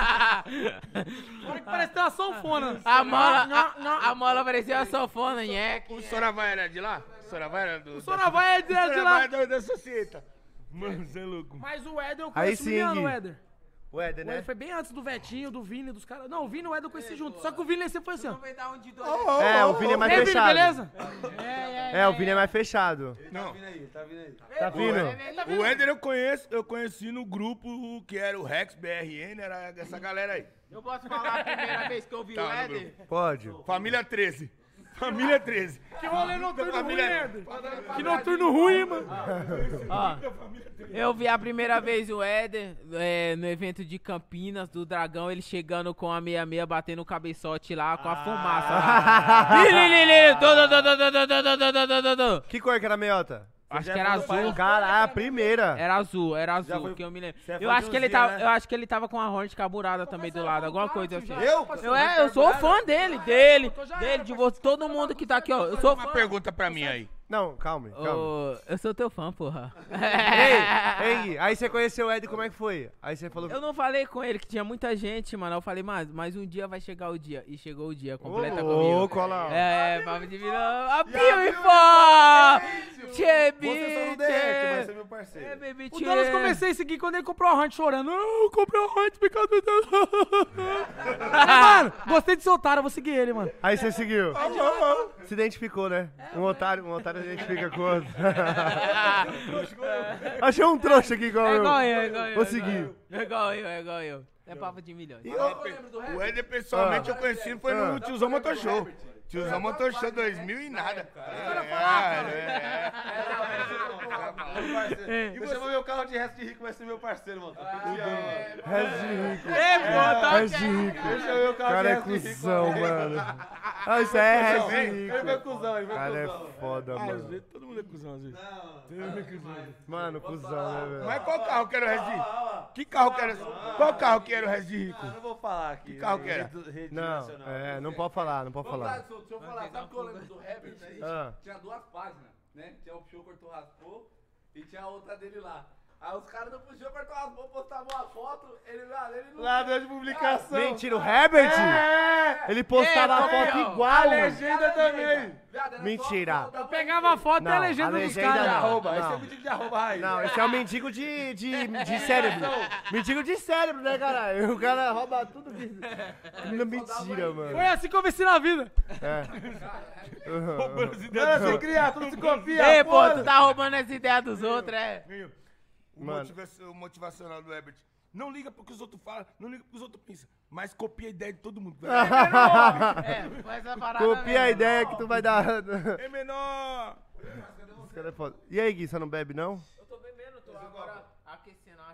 [SPEAKER 4] Olha que parece ter uma sanfona.
[SPEAKER 3] A mola, a, a mola parecia uma sanfona, nheque.
[SPEAKER 5] O Soravai era de lá? O Soravai era do...
[SPEAKER 4] O Soravai é de,
[SPEAKER 5] O
[SPEAKER 4] de
[SPEAKER 5] Soravai
[SPEAKER 4] lá.
[SPEAKER 5] é da, da Societa. Mano, você é louco.
[SPEAKER 4] Mas o Éder eu
[SPEAKER 1] Aí
[SPEAKER 4] conheço
[SPEAKER 1] sim,
[SPEAKER 4] Miliano,
[SPEAKER 1] Gui.
[SPEAKER 4] o Éder.
[SPEAKER 1] O Éder,
[SPEAKER 4] O
[SPEAKER 1] né?
[SPEAKER 4] Éder foi bem antes do Vetinho, do Vini, dos caras. Não, o Vini e o Éder eu conheci junto. Só que o Vini sempre foi assim, ó.
[SPEAKER 3] Vai dar um de dois.
[SPEAKER 1] É, o Vini é mais
[SPEAKER 4] Ei, Vini,
[SPEAKER 1] fechado.
[SPEAKER 4] beleza?
[SPEAKER 1] É, o Vini é mais fechado.
[SPEAKER 5] Não.
[SPEAKER 2] Vindo aí, tá vindo aí.
[SPEAKER 1] Tá vindo?
[SPEAKER 5] O Éder eu conheço, eu conheci no grupo que era o Rex B R N, era essa galera aí.
[SPEAKER 3] Eu posso falar a primeira vez que eu vi
[SPEAKER 5] Tá,
[SPEAKER 3] o
[SPEAKER 5] no
[SPEAKER 3] Éder?
[SPEAKER 1] Pode.
[SPEAKER 5] Família treze. Família treze.
[SPEAKER 4] Que rolê noturno ruim,
[SPEAKER 5] Família-
[SPEAKER 4] Éder. Que noturno ruim, mano.
[SPEAKER 3] Ó, eu vi a primeira vez o Éder é, no evento de Campinas, do Dragão, ele chegando com a meia meia, batendo o cabeçote lá com a fumaça lá. Lililili, do, do, do, do, do, do, do, do, do, do, do, do.
[SPEAKER 1] Que cor que era a meiota?
[SPEAKER 3] Acho que era azul.
[SPEAKER 1] Caralho, a primeira.
[SPEAKER 3] Era azul, era azul,
[SPEAKER 2] foi-
[SPEAKER 3] que eu me lembro.
[SPEAKER 2] Você é
[SPEAKER 3] Eu acho que ele
[SPEAKER 2] fãzinho,
[SPEAKER 3] tava,
[SPEAKER 2] né?
[SPEAKER 3] eu acho que ele tava com a Hornet carburada também do lado, alguma coisa assim.
[SPEAKER 2] Eu?
[SPEAKER 3] Eu, é, eu sou fã dele, dele, dele, de você, todo mundo que tá aqui, ó. Eu sou
[SPEAKER 5] Uma
[SPEAKER 3] fã.
[SPEAKER 5] pergunta pra mim aí.
[SPEAKER 1] Não, calma, calma.
[SPEAKER 3] Ô, eu sou teu fã, porra.
[SPEAKER 1] Ei, ei, Gui, aí você conheceu o Éder, como é que foi? Aí você falou...
[SPEAKER 3] Eu não falei com ele que tinha muita gente, mano. Eu falei, mas, mas um dia vai chegar o dia. E chegou o dia, completa
[SPEAKER 1] Ô,
[SPEAKER 3] comigo.
[SPEAKER 1] louco, olha lá.
[SPEAKER 3] É, papo de vilão. A Pio e Fó! Tchê,
[SPEAKER 2] Você só não derrete, mas você é meu
[SPEAKER 3] É,
[SPEAKER 2] parceiro.
[SPEAKER 3] baby,
[SPEAKER 4] O
[SPEAKER 3] tchê.
[SPEAKER 4] Douglas comecei a seguir quando ele comprou a Hunt chorando. Ah, eu comprei a Hunt por causa do... Mano, gostei de ser otário, eu vou seguir ele, mano.
[SPEAKER 1] Aí você seguiu. Se identificou, né? Um otário, um otário se identifica com o outro. Achei um trouxa aqui igual
[SPEAKER 3] É
[SPEAKER 1] eu.
[SPEAKER 3] igual eu, é igual eu.
[SPEAKER 1] Vou
[SPEAKER 3] é igual
[SPEAKER 1] seguir.
[SPEAKER 3] eu. É igual eu, é igual eu. É papo de milhões.
[SPEAKER 5] O Éder, pessoalmente, eu conheci foi no
[SPEAKER 1] Ah.
[SPEAKER 5] Tiozão Motor Show. Tiozão Motor Show dois mil e nada. É, é,
[SPEAKER 2] Eu chamo meu carro de resto de rico, vai ser meu parceiro, mano.
[SPEAKER 1] Resto de rico.
[SPEAKER 3] É, pô, tá
[SPEAKER 1] Resto de rico.
[SPEAKER 2] Eu chamo meu
[SPEAKER 1] O
[SPEAKER 2] carro
[SPEAKER 1] cara
[SPEAKER 2] de
[SPEAKER 1] é
[SPEAKER 2] resto de rico.
[SPEAKER 1] cuzão, mano. Ah, isso é resto de
[SPEAKER 2] Ele foi
[SPEAKER 1] rico.
[SPEAKER 2] cuzão, ele
[SPEAKER 1] O
[SPEAKER 2] foi
[SPEAKER 1] cara é
[SPEAKER 2] cuzão.
[SPEAKER 1] foda,
[SPEAKER 5] Às
[SPEAKER 1] mano.
[SPEAKER 5] vezes, todo mundo é cuzão, às vezes.
[SPEAKER 1] Mano, cuzão, né, velho?
[SPEAKER 5] Mas qual carro que era o resto de rico? Que carro que era? Qual carro que era o resto de rico?
[SPEAKER 2] Ah, não vou falar aqui.
[SPEAKER 5] Que carro que era?
[SPEAKER 2] Rede- rede
[SPEAKER 1] Não,
[SPEAKER 2] nacional.
[SPEAKER 1] é, não pode falar, não pode
[SPEAKER 8] Vamos lá,
[SPEAKER 1] falar.
[SPEAKER 8] deixa eu deixa eu falar. Sabe o que eu lembro do Herbert aí?
[SPEAKER 1] Ah.
[SPEAKER 8] Tinha duas páginas, né? Tinha o Puxou, Cortou, Raspou e tinha a outra dele lá. Aí os caras do Puxou, Cortou, Raspou postavam uma foto, ele, mano, ele não...
[SPEAKER 2] Lá deu de publicação.
[SPEAKER 1] Mentira, o Herbert? Ele postava a foto igual.
[SPEAKER 2] Legenda também.
[SPEAKER 8] Viado, era
[SPEAKER 1] Mentira.
[SPEAKER 8] só-
[SPEAKER 4] Eu pegava a foto e
[SPEAKER 1] Não,
[SPEAKER 4] a
[SPEAKER 1] a
[SPEAKER 4] legenda dos
[SPEAKER 1] legenda
[SPEAKER 4] caras.
[SPEAKER 1] não.
[SPEAKER 2] Arroba, esse é
[SPEAKER 1] Não.
[SPEAKER 2] o mendigo de arroba raiz.
[SPEAKER 1] Não, esse é o mendigo de, de, de cérebro. Mendigo de cérebro, né, caralho? O cara rouba tudo que... Não, mentira, mano.
[SPEAKER 4] Foi assim que eu venci na vida.
[SPEAKER 1] É.
[SPEAKER 2] Mano, sem criar, tudo se confia.
[SPEAKER 3] Ei, pô, tu tá roubando as ideias dos outros, é?
[SPEAKER 5] O
[SPEAKER 1] Mano.
[SPEAKER 5] motiva- o motivacional do Herbert. Não liga pro que os outros falam, não liga pro que os outros pensam, mas copia a ideia de todo mundo.
[SPEAKER 3] É, com essa parada
[SPEAKER 1] Copia a
[SPEAKER 3] mesmo.
[SPEAKER 1] ideia que tu vai dar.
[SPEAKER 5] É menor!
[SPEAKER 1] Esse cara é foda. E aí, Gui, você não bebe, não?
[SPEAKER 3] Eu tô bebendo, tô agora aquecendo a churrasqueira.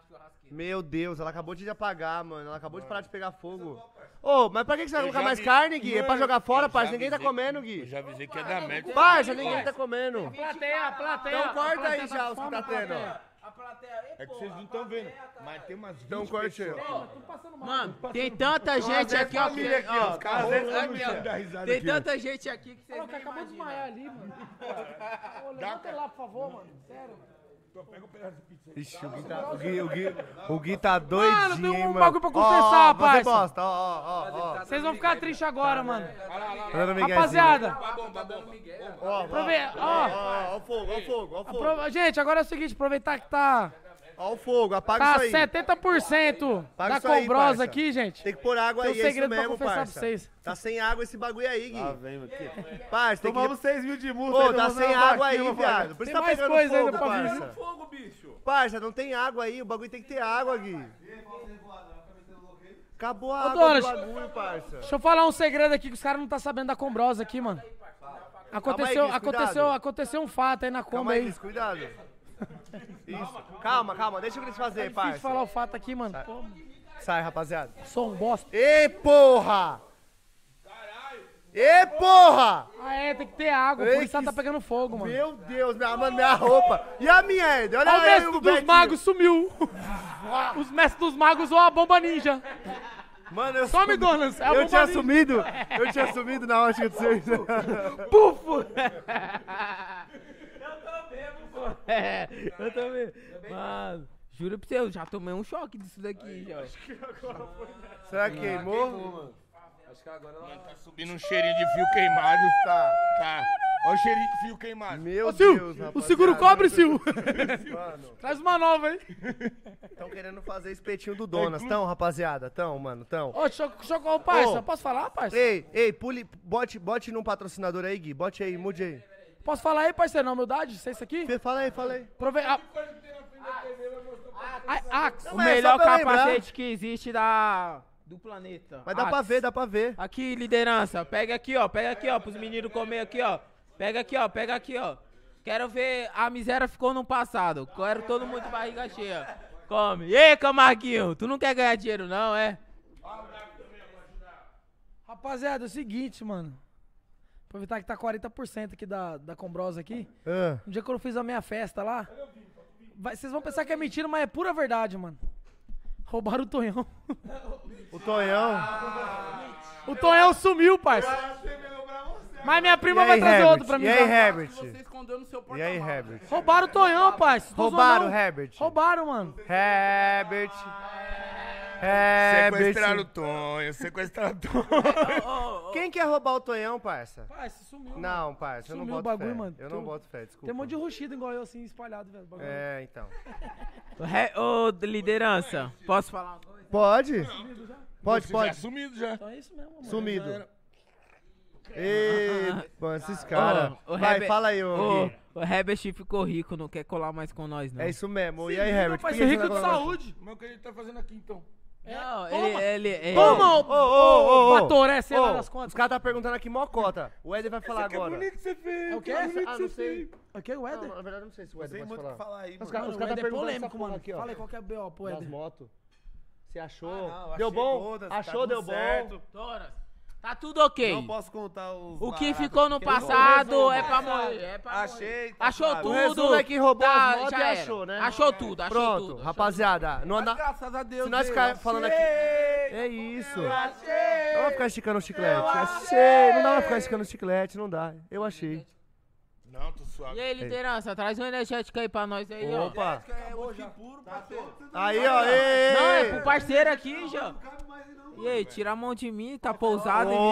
[SPEAKER 1] Meu Deus, ela acabou de apagar, mano. Ela acabou de parar de pegar fogo. Ô, mas pra que que você vai
[SPEAKER 5] Eu
[SPEAKER 1] colocar
[SPEAKER 5] já
[SPEAKER 1] mais
[SPEAKER 5] vi-
[SPEAKER 1] carne, Gui? É pra
[SPEAKER 5] Mano,
[SPEAKER 1] jogar fora,
[SPEAKER 5] eu
[SPEAKER 1] parça.
[SPEAKER 5] já
[SPEAKER 1] Ninguém tá
[SPEAKER 5] avisei-
[SPEAKER 1] comendo,
[SPEAKER 5] Eu
[SPEAKER 1] Gui.
[SPEAKER 5] já avisei que é da merda.
[SPEAKER 1] Parça, ninguém tá comendo.
[SPEAKER 4] Plateia, plateia.
[SPEAKER 1] Então corta
[SPEAKER 4] a plateia
[SPEAKER 1] aí
[SPEAKER 4] tá
[SPEAKER 1] já
[SPEAKER 4] com
[SPEAKER 1] os que
[SPEAKER 4] fome,
[SPEAKER 1] tá
[SPEAKER 4] a
[SPEAKER 1] tendo.
[SPEAKER 4] plateia.
[SPEAKER 3] A plateia,
[SPEAKER 5] É que vocês não estão vendo. Mas tem umas
[SPEAKER 1] Então
[SPEAKER 5] vinte
[SPEAKER 1] corte aí,
[SPEAKER 5] pessoas.
[SPEAKER 1] ó.
[SPEAKER 3] Mano, tem tanta gente aqui, ó. que- ó,
[SPEAKER 5] Os caras rolando
[SPEAKER 3] aqui,
[SPEAKER 5] no chão da risada
[SPEAKER 3] ó. Tem
[SPEAKER 5] aqui, ó.
[SPEAKER 3] tanta gente aqui que vocês
[SPEAKER 4] Ô,
[SPEAKER 3] nem
[SPEAKER 4] acabou de
[SPEAKER 3] imaginam.
[SPEAKER 4] desmaiar ali, mano. Ô, levanta ele lá, por favor, mano. Sério.
[SPEAKER 1] Ixi, o Gui tá, o Gui, o Gui, o Gui tá doidinho,
[SPEAKER 4] Mano, tem um
[SPEAKER 1] hein, mano.
[SPEAKER 4] bagulho pra
[SPEAKER 1] Ó,
[SPEAKER 4] confessar,
[SPEAKER 1] ó, Você
[SPEAKER 4] parça.
[SPEAKER 1] bosta, ó, ó, ó, ó.
[SPEAKER 4] Vocês vão ficar tristes agora, mano.
[SPEAKER 1] Tá dando miguezinho.
[SPEAKER 4] Rapaziada,
[SPEAKER 8] Tá dando Miguel.
[SPEAKER 1] Ó, ó,
[SPEAKER 4] aprove-
[SPEAKER 1] ó,
[SPEAKER 4] ó,
[SPEAKER 1] ó, ó o fogo, ó o fogo, ó o fogo.
[SPEAKER 4] aprove- gente, agora é o seguinte, aproveitar que tá,
[SPEAKER 1] Ó o fogo, apaga
[SPEAKER 4] tá
[SPEAKER 1] isso aí.
[SPEAKER 4] setenta por cento
[SPEAKER 1] Paga
[SPEAKER 4] da
[SPEAKER 1] isso aí,
[SPEAKER 4] Combrosa
[SPEAKER 1] parça.
[SPEAKER 4] aqui, gente.
[SPEAKER 1] Tem que pôr água
[SPEAKER 4] Tem
[SPEAKER 1] aí,
[SPEAKER 4] um
[SPEAKER 1] é isso
[SPEAKER 4] segredo pra
[SPEAKER 1] mesmo,
[SPEAKER 4] confessar pra
[SPEAKER 1] parça.
[SPEAKER 4] vocês.
[SPEAKER 1] Tá sem água esse bagulho aí, Gui.
[SPEAKER 2] Ah, vem aqui.
[SPEAKER 1] Parça, tem que...
[SPEAKER 2] Tomamos seis mil de multa.
[SPEAKER 1] Pô,
[SPEAKER 2] ainda
[SPEAKER 1] tá
[SPEAKER 2] vamos
[SPEAKER 1] sem
[SPEAKER 2] dar uma
[SPEAKER 1] água aí,
[SPEAKER 2] vaquinha pra pagar.
[SPEAKER 1] viado. Por isso
[SPEAKER 4] Tem
[SPEAKER 1] tá
[SPEAKER 4] mais
[SPEAKER 1] pegando
[SPEAKER 4] coisa ainda
[SPEAKER 1] fogo,
[SPEAKER 4] pra vir.
[SPEAKER 1] parça.
[SPEAKER 8] Fogo, bicho.
[SPEAKER 1] Parça, não tem água aí, o bagulho tem que ter água, Gui. Acabou a
[SPEAKER 4] Ô,
[SPEAKER 1] água do
[SPEAKER 4] Donas,
[SPEAKER 1] bagulho, parça.
[SPEAKER 4] Deixa eu falar um segredo aqui que os caras não tá sabendo da Combrosa aqui, mano. Aconteceu,
[SPEAKER 1] Cris,
[SPEAKER 4] aconteceu,
[SPEAKER 1] cuidado.
[SPEAKER 4] aconteceu um fato aí na
[SPEAKER 1] Calma
[SPEAKER 4] Kombi
[SPEAKER 1] aí,
[SPEAKER 4] aí.
[SPEAKER 1] Cris, cuidado. Isso. Calma, calma, deixa o Cris fazer,
[SPEAKER 4] É difícil
[SPEAKER 1] parça.
[SPEAKER 4] falar o fato aqui, mano. Pô,
[SPEAKER 1] Sai, rapaziada.
[SPEAKER 4] sou um bosta.
[SPEAKER 1] Ê, porra! Ê, porra!
[SPEAKER 4] Ah, é, tem que ter água,
[SPEAKER 1] Ei,
[SPEAKER 4] por isso ela
[SPEAKER 1] que
[SPEAKER 4] tá pegando fogo, mano.
[SPEAKER 1] Meu Deus, minha, mano, minha roupa. E a minha, Ed? Olha
[SPEAKER 4] Olha o
[SPEAKER 1] aí,
[SPEAKER 4] mestre
[SPEAKER 1] o
[SPEAKER 4] dos
[SPEAKER 1] Betinho.
[SPEAKER 4] magos sumiu. Os mestres dos magos ou a bomba ninja.
[SPEAKER 1] Mano, eu
[SPEAKER 4] Some, Donas. É a
[SPEAKER 1] Eu
[SPEAKER 4] bomba
[SPEAKER 1] tinha
[SPEAKER 4] ninja.
[SPEAKER 1] sumido. Eu tinha sumido na ótica de vocês.
[SPEAKER 4] Pufo.
[SPEAKER 3] É, eu também. Mano, juro pra você, eu já tomei um choque disso daqui, já.
[SPEAKER 1] Será que queimou?
[SPEAKER 8] Acho que agora ela...
[SPEAKER 5] Tá subindo um cheirinho de fio queimado. Tá, tá. Olha o cheirinho de fio queimado.
[SPEAKER 1] Meu
[SPEAKER 4] Ô, Sil,
[SPEAKER 1] Deus,
[SPEAKER 4] o seguro
[SPEAKER 1] rapaziada.
[SPEAKER 4] cobre, Sil.
[SPEAKER 1] Mano,
[SPEAKER 4] Traz uma nova aí.
[SPEAKER 1] estão querendo fazer espetinho do Donas. Tão, rapaziada? Tão, mano, tão.
[SPEAKER 4] Ô, deixa eu, deixa eu, ô, parça,
[SPEAKER 1] Ô.
[SPEAKER 4] posso falar, parça?
[SPEAKER 1] Ei, ei, pule, bote, bote num patrocinador aí, Gui. Bote aí, mude aí.
[SPEAKER 4] Posso falar aí, parceiro, na humildade? Sei isso aqui?
[SPEAKER 1] Fê, Fala aí, fala aí.
[SPEAKER 4] Prove... Ah, ah, Axe.
[SPEAKER 3] O
[SPEAKER 1] Mas é
[SPEAKER 3] melhor
[SPEAKER 1] só pra lembrar.
[SPEAKER 3] capacete que existe da... do planeta.
[SPEAKER 1] Mas dá pra
[SPEAKER 3] Axe.
[SPEAKER 1] ver, dá pra ver.
[SPEAKER 3] Aqui, liderança. Pega aqui, ó. Pega aqui, ó. Pros meninos comer aqui, ó. Pega aqui, ó. Pega aqui, ó. Quero ver. A miséria ficou no passado. Quero todo mundo de barriga cheia. Come. E aí, Camarguinho? Tu não quer ganhar dinheiro, não, é?
[SPEAKER 4] Rapaziada, é o seguinte, mano. Aproveitar que tá quarenta por cento aqui da, da Combrosa aqui.
[SPEAKER 1] Ah,
[SPEAKER 4] Um dia que eu fiz a minha festa lá. vai- Vocês vão pensar que é mentira, mas é pura verdade, mano. Roubaram o Tonhão.
[SPEAKER 1] o Tonhão.
[SPEAKER 4] O Tonhão sumiu, parça. Mas minha
[SPEAKER 1] E
[SPEAKER 4] prima
[SPEAKER 1] aí,
[SPEAKER 4] vai trazer
[SPEAKER 1] Herbert?
[SPEAKER 4] outro pra mim.
[SPEAKER 1] E aí,
[SPEAKER 4] já.
[SPEAKER 1] Herbert?
[SPEAKER 8] Você escondeu no seu
[SPEAKER 1] E
[SPEAKER 8] porta-malas.
[SPEAKER 1] aí, Herbert?
[SPEAKER 4] Roubaram o Tonhão, parça. Tô
[SPEAKER 1] Roubaram o
[SPEAKER 4] zoando.
[SPEAKER 1] Herbert.
[SPEAKER 4] Roubaram, mano.
[SPEAKER 1] Herbert. Herbert.
[SPEAKER 5] Sequestraram o Tonho, sequestraram o Tonho.
[SPEAKER 1] Quem quer roubar o Tonhão, parça?
[SPEAKER 4] Parça, sumiu.
[SPEAKER 1] Não, parça, eu não
[SPEAKER 4] Sumiu o
[SPEAKER 1] boto
[SPEAKER 4] bagulho,
[SPEAKER 1] fé.
[SPEAKER 4] mano.
[SPEAKER 1] Eu
[SPEAKER 4] Tem
[SPEAKER 1] não
[SPEAKER 4] um-
[SPEAKER 1] boto fé, desculpa.
[SPEAKER 4] Tem um monte de ruxido igual eu, assim, espalhado, velho. bagulho.
[SPEAKER 1] É, então.
[SPEAKER 3] Re- Ô, liderança. Posso falar uma coisa?
[SPEAKER 1] Pode? Pode,
[SPEAKER 5] Já
[SPEAKER 1] pode.
[SPEAKER 5] sumido já.
[SPEAKER 4] Então é isso mesmo, mano.
[SPEAKER 1] Sumido. Ei, mano, esses caras.
[SPEAKER 3] Ô, o
[SPEAKER 1] Vai,
[SPEAKER 3] Herbert-
[SPEAKER 1] fala aí, ô
[SPEAKER 3] Ô,
[SPEAKER 1] Gui.
[SPEAKER 3] o Herbert ficou rico, não quer colar mais com nós, não.
[SPEAKER 1] É isso mesmo. E aí, Herbert?
[SPEAKER 4] Vai
[SPEAKER 1] por
[SPEAKER 4] ser
[SPEAKER 1] que
[SPEAKER 4] rico
[SPEAKER 1] você
[SPEAKER 4] de
[SPEAKER 1] não tá
[SPEAKER 4] saúde.
[SPEAKER 5] Mas o que ele tá fazendo aqui então?
[SPEAKER 3] Não,
[SPEAKER 4] toma.
[SPEAKER 3] ele, ele, ele...
[SPEAKER 4] Toma, ô,
[SPEAKER 1] Ô, ô, ô, ô.
[SPEAKER 4] Batoré, sei lá
[SPEAKER 1] Ô,
[SPEAKER 4] das contas.
[SPEAKER 1] Os caras tá perguntando aqui mocota. O Éder vai falar agora.
[SPEAKER 5] que você fez.
[SPEAKER 4] É o quê?
[SPEAKER 1] Ah, não sei.
[SPEAKER 4] O que, o
[SPEAKER 1] Não,
[SPEAKER 4] Éder?
[SPEAKER 1] na verdade, não sei se o Éder
[SPEAKER 5] Tem
[SPEAKER 1] pode
[SPEAKER 5] muito o
[SPEAKER 1] falar.
[SPEAKER 5] que falar aí,
[SPEAKER 1] Os
[SPEAKER 5] mano.
[SPEAKER 1] caras
[SPEAKER 4] Mano,
[SPEAKER 1] os
[SPEAKER 4] o
[SPEAKER 1] caras tá
[SPEAKER 4] Éder é
[SPEAKER 1] perguntando
[SPEAKER 4] polêmico,
[SPEAKER 1] essa porra
[SPEAKER 4] mano.
[SPEAKER 1] aqui, ó.
[SPEAKER 4] Fala aí qual que é o B O pro
[SPEAKER 1] Das
[SPEAKER 4] Éder.
[SPEAKER 1] motos. Você achou?
[SPEAKER 2] Ah, não,
[SPEAKER 1] Deu
[SPEAKER 2] achei
[SPEAKER 1] bom?
[SPEAKER 2] todas, tá
[SPEAKER 1] Achou,
[SPEAKER 2] tudo
[SPEAKER 1] deu bom?
[SPEAKER 2] certo.
[SPEAKER 3] Toras, tá tudo ok.
[SPEAKER 2] Não posso contar os
[SPEAKER 3] O que
[SPEAKER 2] baratos
[SPEAKER 3] ficou no
[SPEAKER 2] que eu não-
[SPEAKER 3] passado é pra morrer. É pra morrer.
[SPEAKER 2] Achei, tá
[SPEAKER 3] Achou
[SPEAKER 2] suave.
[SPEAKER 3] tudo.
[SPEAKER 1] O resumo é que roubou
[SPEAKER 3] Tá,
[SPEAKER 1] as motos
[SPEAKER 3] já
[SPEAKER 1] e
[SPEAKER 3] era.
[SPEAKER 1] achou, né?
[SPEAKER 3] Achou tudo, achou
[SPEAKER 1] Pronto,
[SPEAKER 3] tudo. achou
[SPEAKER 1] rapaziada. Não anda...
[SPEAKER 2] Graças a Deus.
[SPEAKER 1] Se nós
[SPEAKER 2] eu
[SPEAKER 1] ficar
[SPEAKER 2] achei.
[SPEAKER 1] falando aqui... É isso. Não dá pra ficar esticando o chiclete. Achei. Não dá pra ficar esticando o chiclete, não dá. Eu achei.
[SPEAKER 5] Não, tô suave.
[SPEAKER 3] E aí, liderança, traz um energético aí pra nós aí, ó.
[SPEAKER 1] Opa.
[SPEAKER 2] É whisky puro, parceiro.
[SPEAKER 1] Aí, ó. Ei.
[SPEAKER 3] Não, é pro parceiro aqui, já. E aí, tira a mão de mim, tá pousado em mim.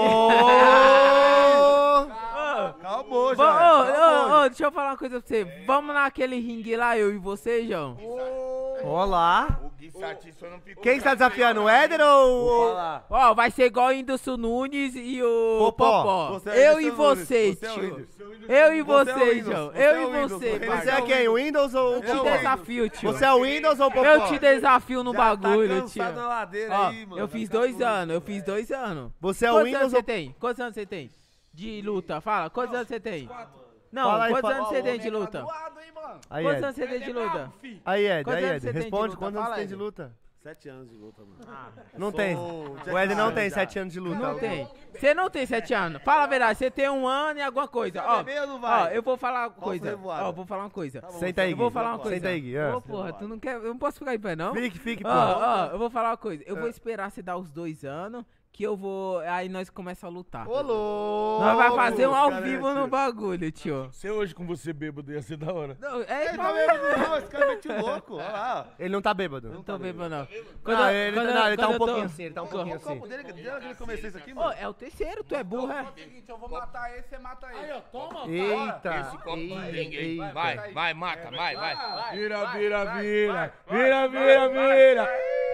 [SPEAKER 1] Ô.
[SPEAKER 2] Acabou,
[SPEAKER 3] Ô, ô, ô, ô, deixa eu falar uma coisa pra você. Vamos naquele ringue lá, eu e você, João?
[SPEAKER 1] Olá.
[SPEAKER 5] O Gui Satisfa não ficou.
[SPEAKER 1] Quem que tá desafiando? O Éder ou...
[SPEAKER 2] Falar.
[SPEAKER 3] Ó, vai ser igual o Whindersson Nunes e o
[SPEAKER 1] Popó.
[SPEAKER 3] Popó.
[SPEAKER 2] Você é
[SPEAKER 3] Eu e
[SPEAKER 2] Whindersson Nunes,
[SPEAKER 3] você,
[SPEAKER 2] você é o
[SPEAKER 3] tio.
[SPEAKER 2] Whindersson.
[SPEAKER 3] Eu e
[SPEAKER 2] Você é o
[SPEAKER 3] você,
[SPEAKER 2] Whindersson,
[SPEAKER 3] João.
[SPEAKER 2] você é
[SPEAKER 3] Eu
[SPEAKER 2] o
[SPEAKER 3] e
[SPEAKER 2] Whindersson,
[SPEAKER 3] você,
[SPEAKER 2] você
[SPEAKER 1] Você
[SPEAKER 3] parceiro.
[SPEAKER 1] é quem? O Windows ou o
[SPEAKER 3] Eu te
[SPEAKER 1] Popó?
[SPEAKER 3] desafio, tio.
[SPEAKER 1] Você é o Windows ou o Popó?
[SPEAKER 3] Eu te desafio no
[SPEAKER 2] Já
[SPEAKER 3] bagulho,
[SPEAKER 2] tá
[SPEAKER 3] tio.
[SPEAKER 2] cansado na ladeira
[SPEAKER 3] Ó,
[SPEAKER 2] aí, mano.
[SPEAKER 3] eu
[SPEAKER 2] Vai
[SPEAKER 3] fiz
[SPEAKER 2] ficar
[SPEAKER 3] dois
[SPEAKER 2] doido.
[SPEAKER 3] anos, eu fiz dois anos.
[SPEAKER 1] Você é o
[SPEAKER 3] Quantos
[SPEAKER 1] Windows
[SPEAKER 3] anos
[SPEAKER 1] ou...
[SPEAKER 3] você tem? Quantos anos você tem? De luta, fala. Quantos anos você tem? Não,
[SPEAKER 1] Fala aí,
[SPEAKER 3] quantos
[SPEAKER 1] fala.
[SPEAKER 3] anos você tem de luta?
[SPEAKER 8] lutado, hein, mano?
[SPEAKER 1] Aí,
[SPEAKER 3] Quantos
[SPEAKER 1] Ed.
[SPEAKER 3] anos você tem de luta?
[SPEAKER 1] Aí, Ed,
[SPEAKER 3] Quantos
[SPEAKER 1] aí,
[SPEAKER 3] anos
[SPEAKER 1] Ed.
[SPEAKER 3] você tem de
[SPEAKER 1] Responde
[SPEAKER 3] luta?
[SPEAKER 1] quantos anos
[SPEAKER 3] Fala,
[SPEAKER 1] você tem de
[SPEAKER 3] Ed.
[SPEAKER 1] luta.
[SPEAKER 2] Sete anos de luta, mano.
[SPEAKER 1] Não
[SPEAKER 2] Sou
[SPEAKER 1] tem.
[SPEAKER 2] o
[SPEAKER 1] O Ed não
[SPEAKER 2] Jack
[SPEAKER 1] tem
[SPEAKER 2] Chan,
[SPEAKER 1] sete
[SPEAKER 2] já.
[SPEAKER 1] anos de luta.
[SPEAKER 3] Não tem. Você não tem sete anos. Fala a verdade, você tem um ano e alguma coisa.
[SPEAKER 2] Vai
[SPEAKER 3] Ó,
[SPEAKER 2] beber ou não
[SPEAKER 3] ó,
[SPEAKER 2] vai?
[SPEAKER 3] eu vou falar uma
[SPEAKER 2] Qual
[SPEAKER 3] coisa.
[SPEAKER 2] foi voada?
[SPEAKER 3] Ó, vou falar uma coisa.
[SPEAKER 1] Senta aí,
[SPEAKER 3] Eu vou
[SPEAKER 1] Gui.
[SPEAKER 3] falar uma coisa.
[SPEAKER 1] Senta aí, Gui. ah.
[SPEAKER 3] Ô, porra, tu não quer. Eu não posso ficar em pé, não?
[SPEAKER 1] Fique, fique, pô.
[SPEAKER 3] Ó, ó, eu vou falar uma coisa. Eu vou esperar você dar os dois anos, que eu vou. Aí nós começamos a lutar.
[SPEAKER 1] Ô, louco.
[SPEAKER 3] Nós vai fazer um ao
[SPEAKER 2] cara,
[SPEAKER 3] vivo
[SPEAKER 2] tio.
[SPEAKER 3] no bagulho, tio.
[SPEAKER 7] Você hoje com você bêbado ia ser da hora.
[SPEAKER 3] Não, é
[SPEAKER 2] Ele
[SPEAKER 3] pra
[SPEAKER 2] tá bêbado, não, esse cara mete o louco. Olha lá.
[SPEAKER 1] Ele não tá bêbado.
[SPEAKER 3] Não tô bebendo, não.
[SPEAKER 1] Não, ele,
[SPEAKER 3] quando-
[SPEAKER 1] não, ele tá
[SPEAKER 3] quando
[SPEAKER 1] um
[SPEAKER 3] eu tô-
[SPEAKER 1] pouquinho assim, ele tá um pouquinho
[SPEAKER 2] Qual o
[SPEAKER 1] assim.
[SPEAKER 2] copo dele? Desde que ele começou isso aqui,
[SPEAKER 3] Ô,
[SPEAKER 2] mano.
[SPEAKER 3] é o terceiro, tu é burro, é?
[SPEAKER 8] Seguinte, eu vou matar esse, você mata ele.
[SPEAKER 4] Aí, ó, toma.
[SPEAKER 1] Eita.
[SPEAKER 5] Esse copo
[SPEAKER 1] Ei,
[SPEAKER 5] ninguém.
[SPEAKER 1] eita.
[SPEAKER 5] Vai, vai, mata, vai, vai.
[SPEAKER 7] Vira, vira, vira. Vira, vira, vira.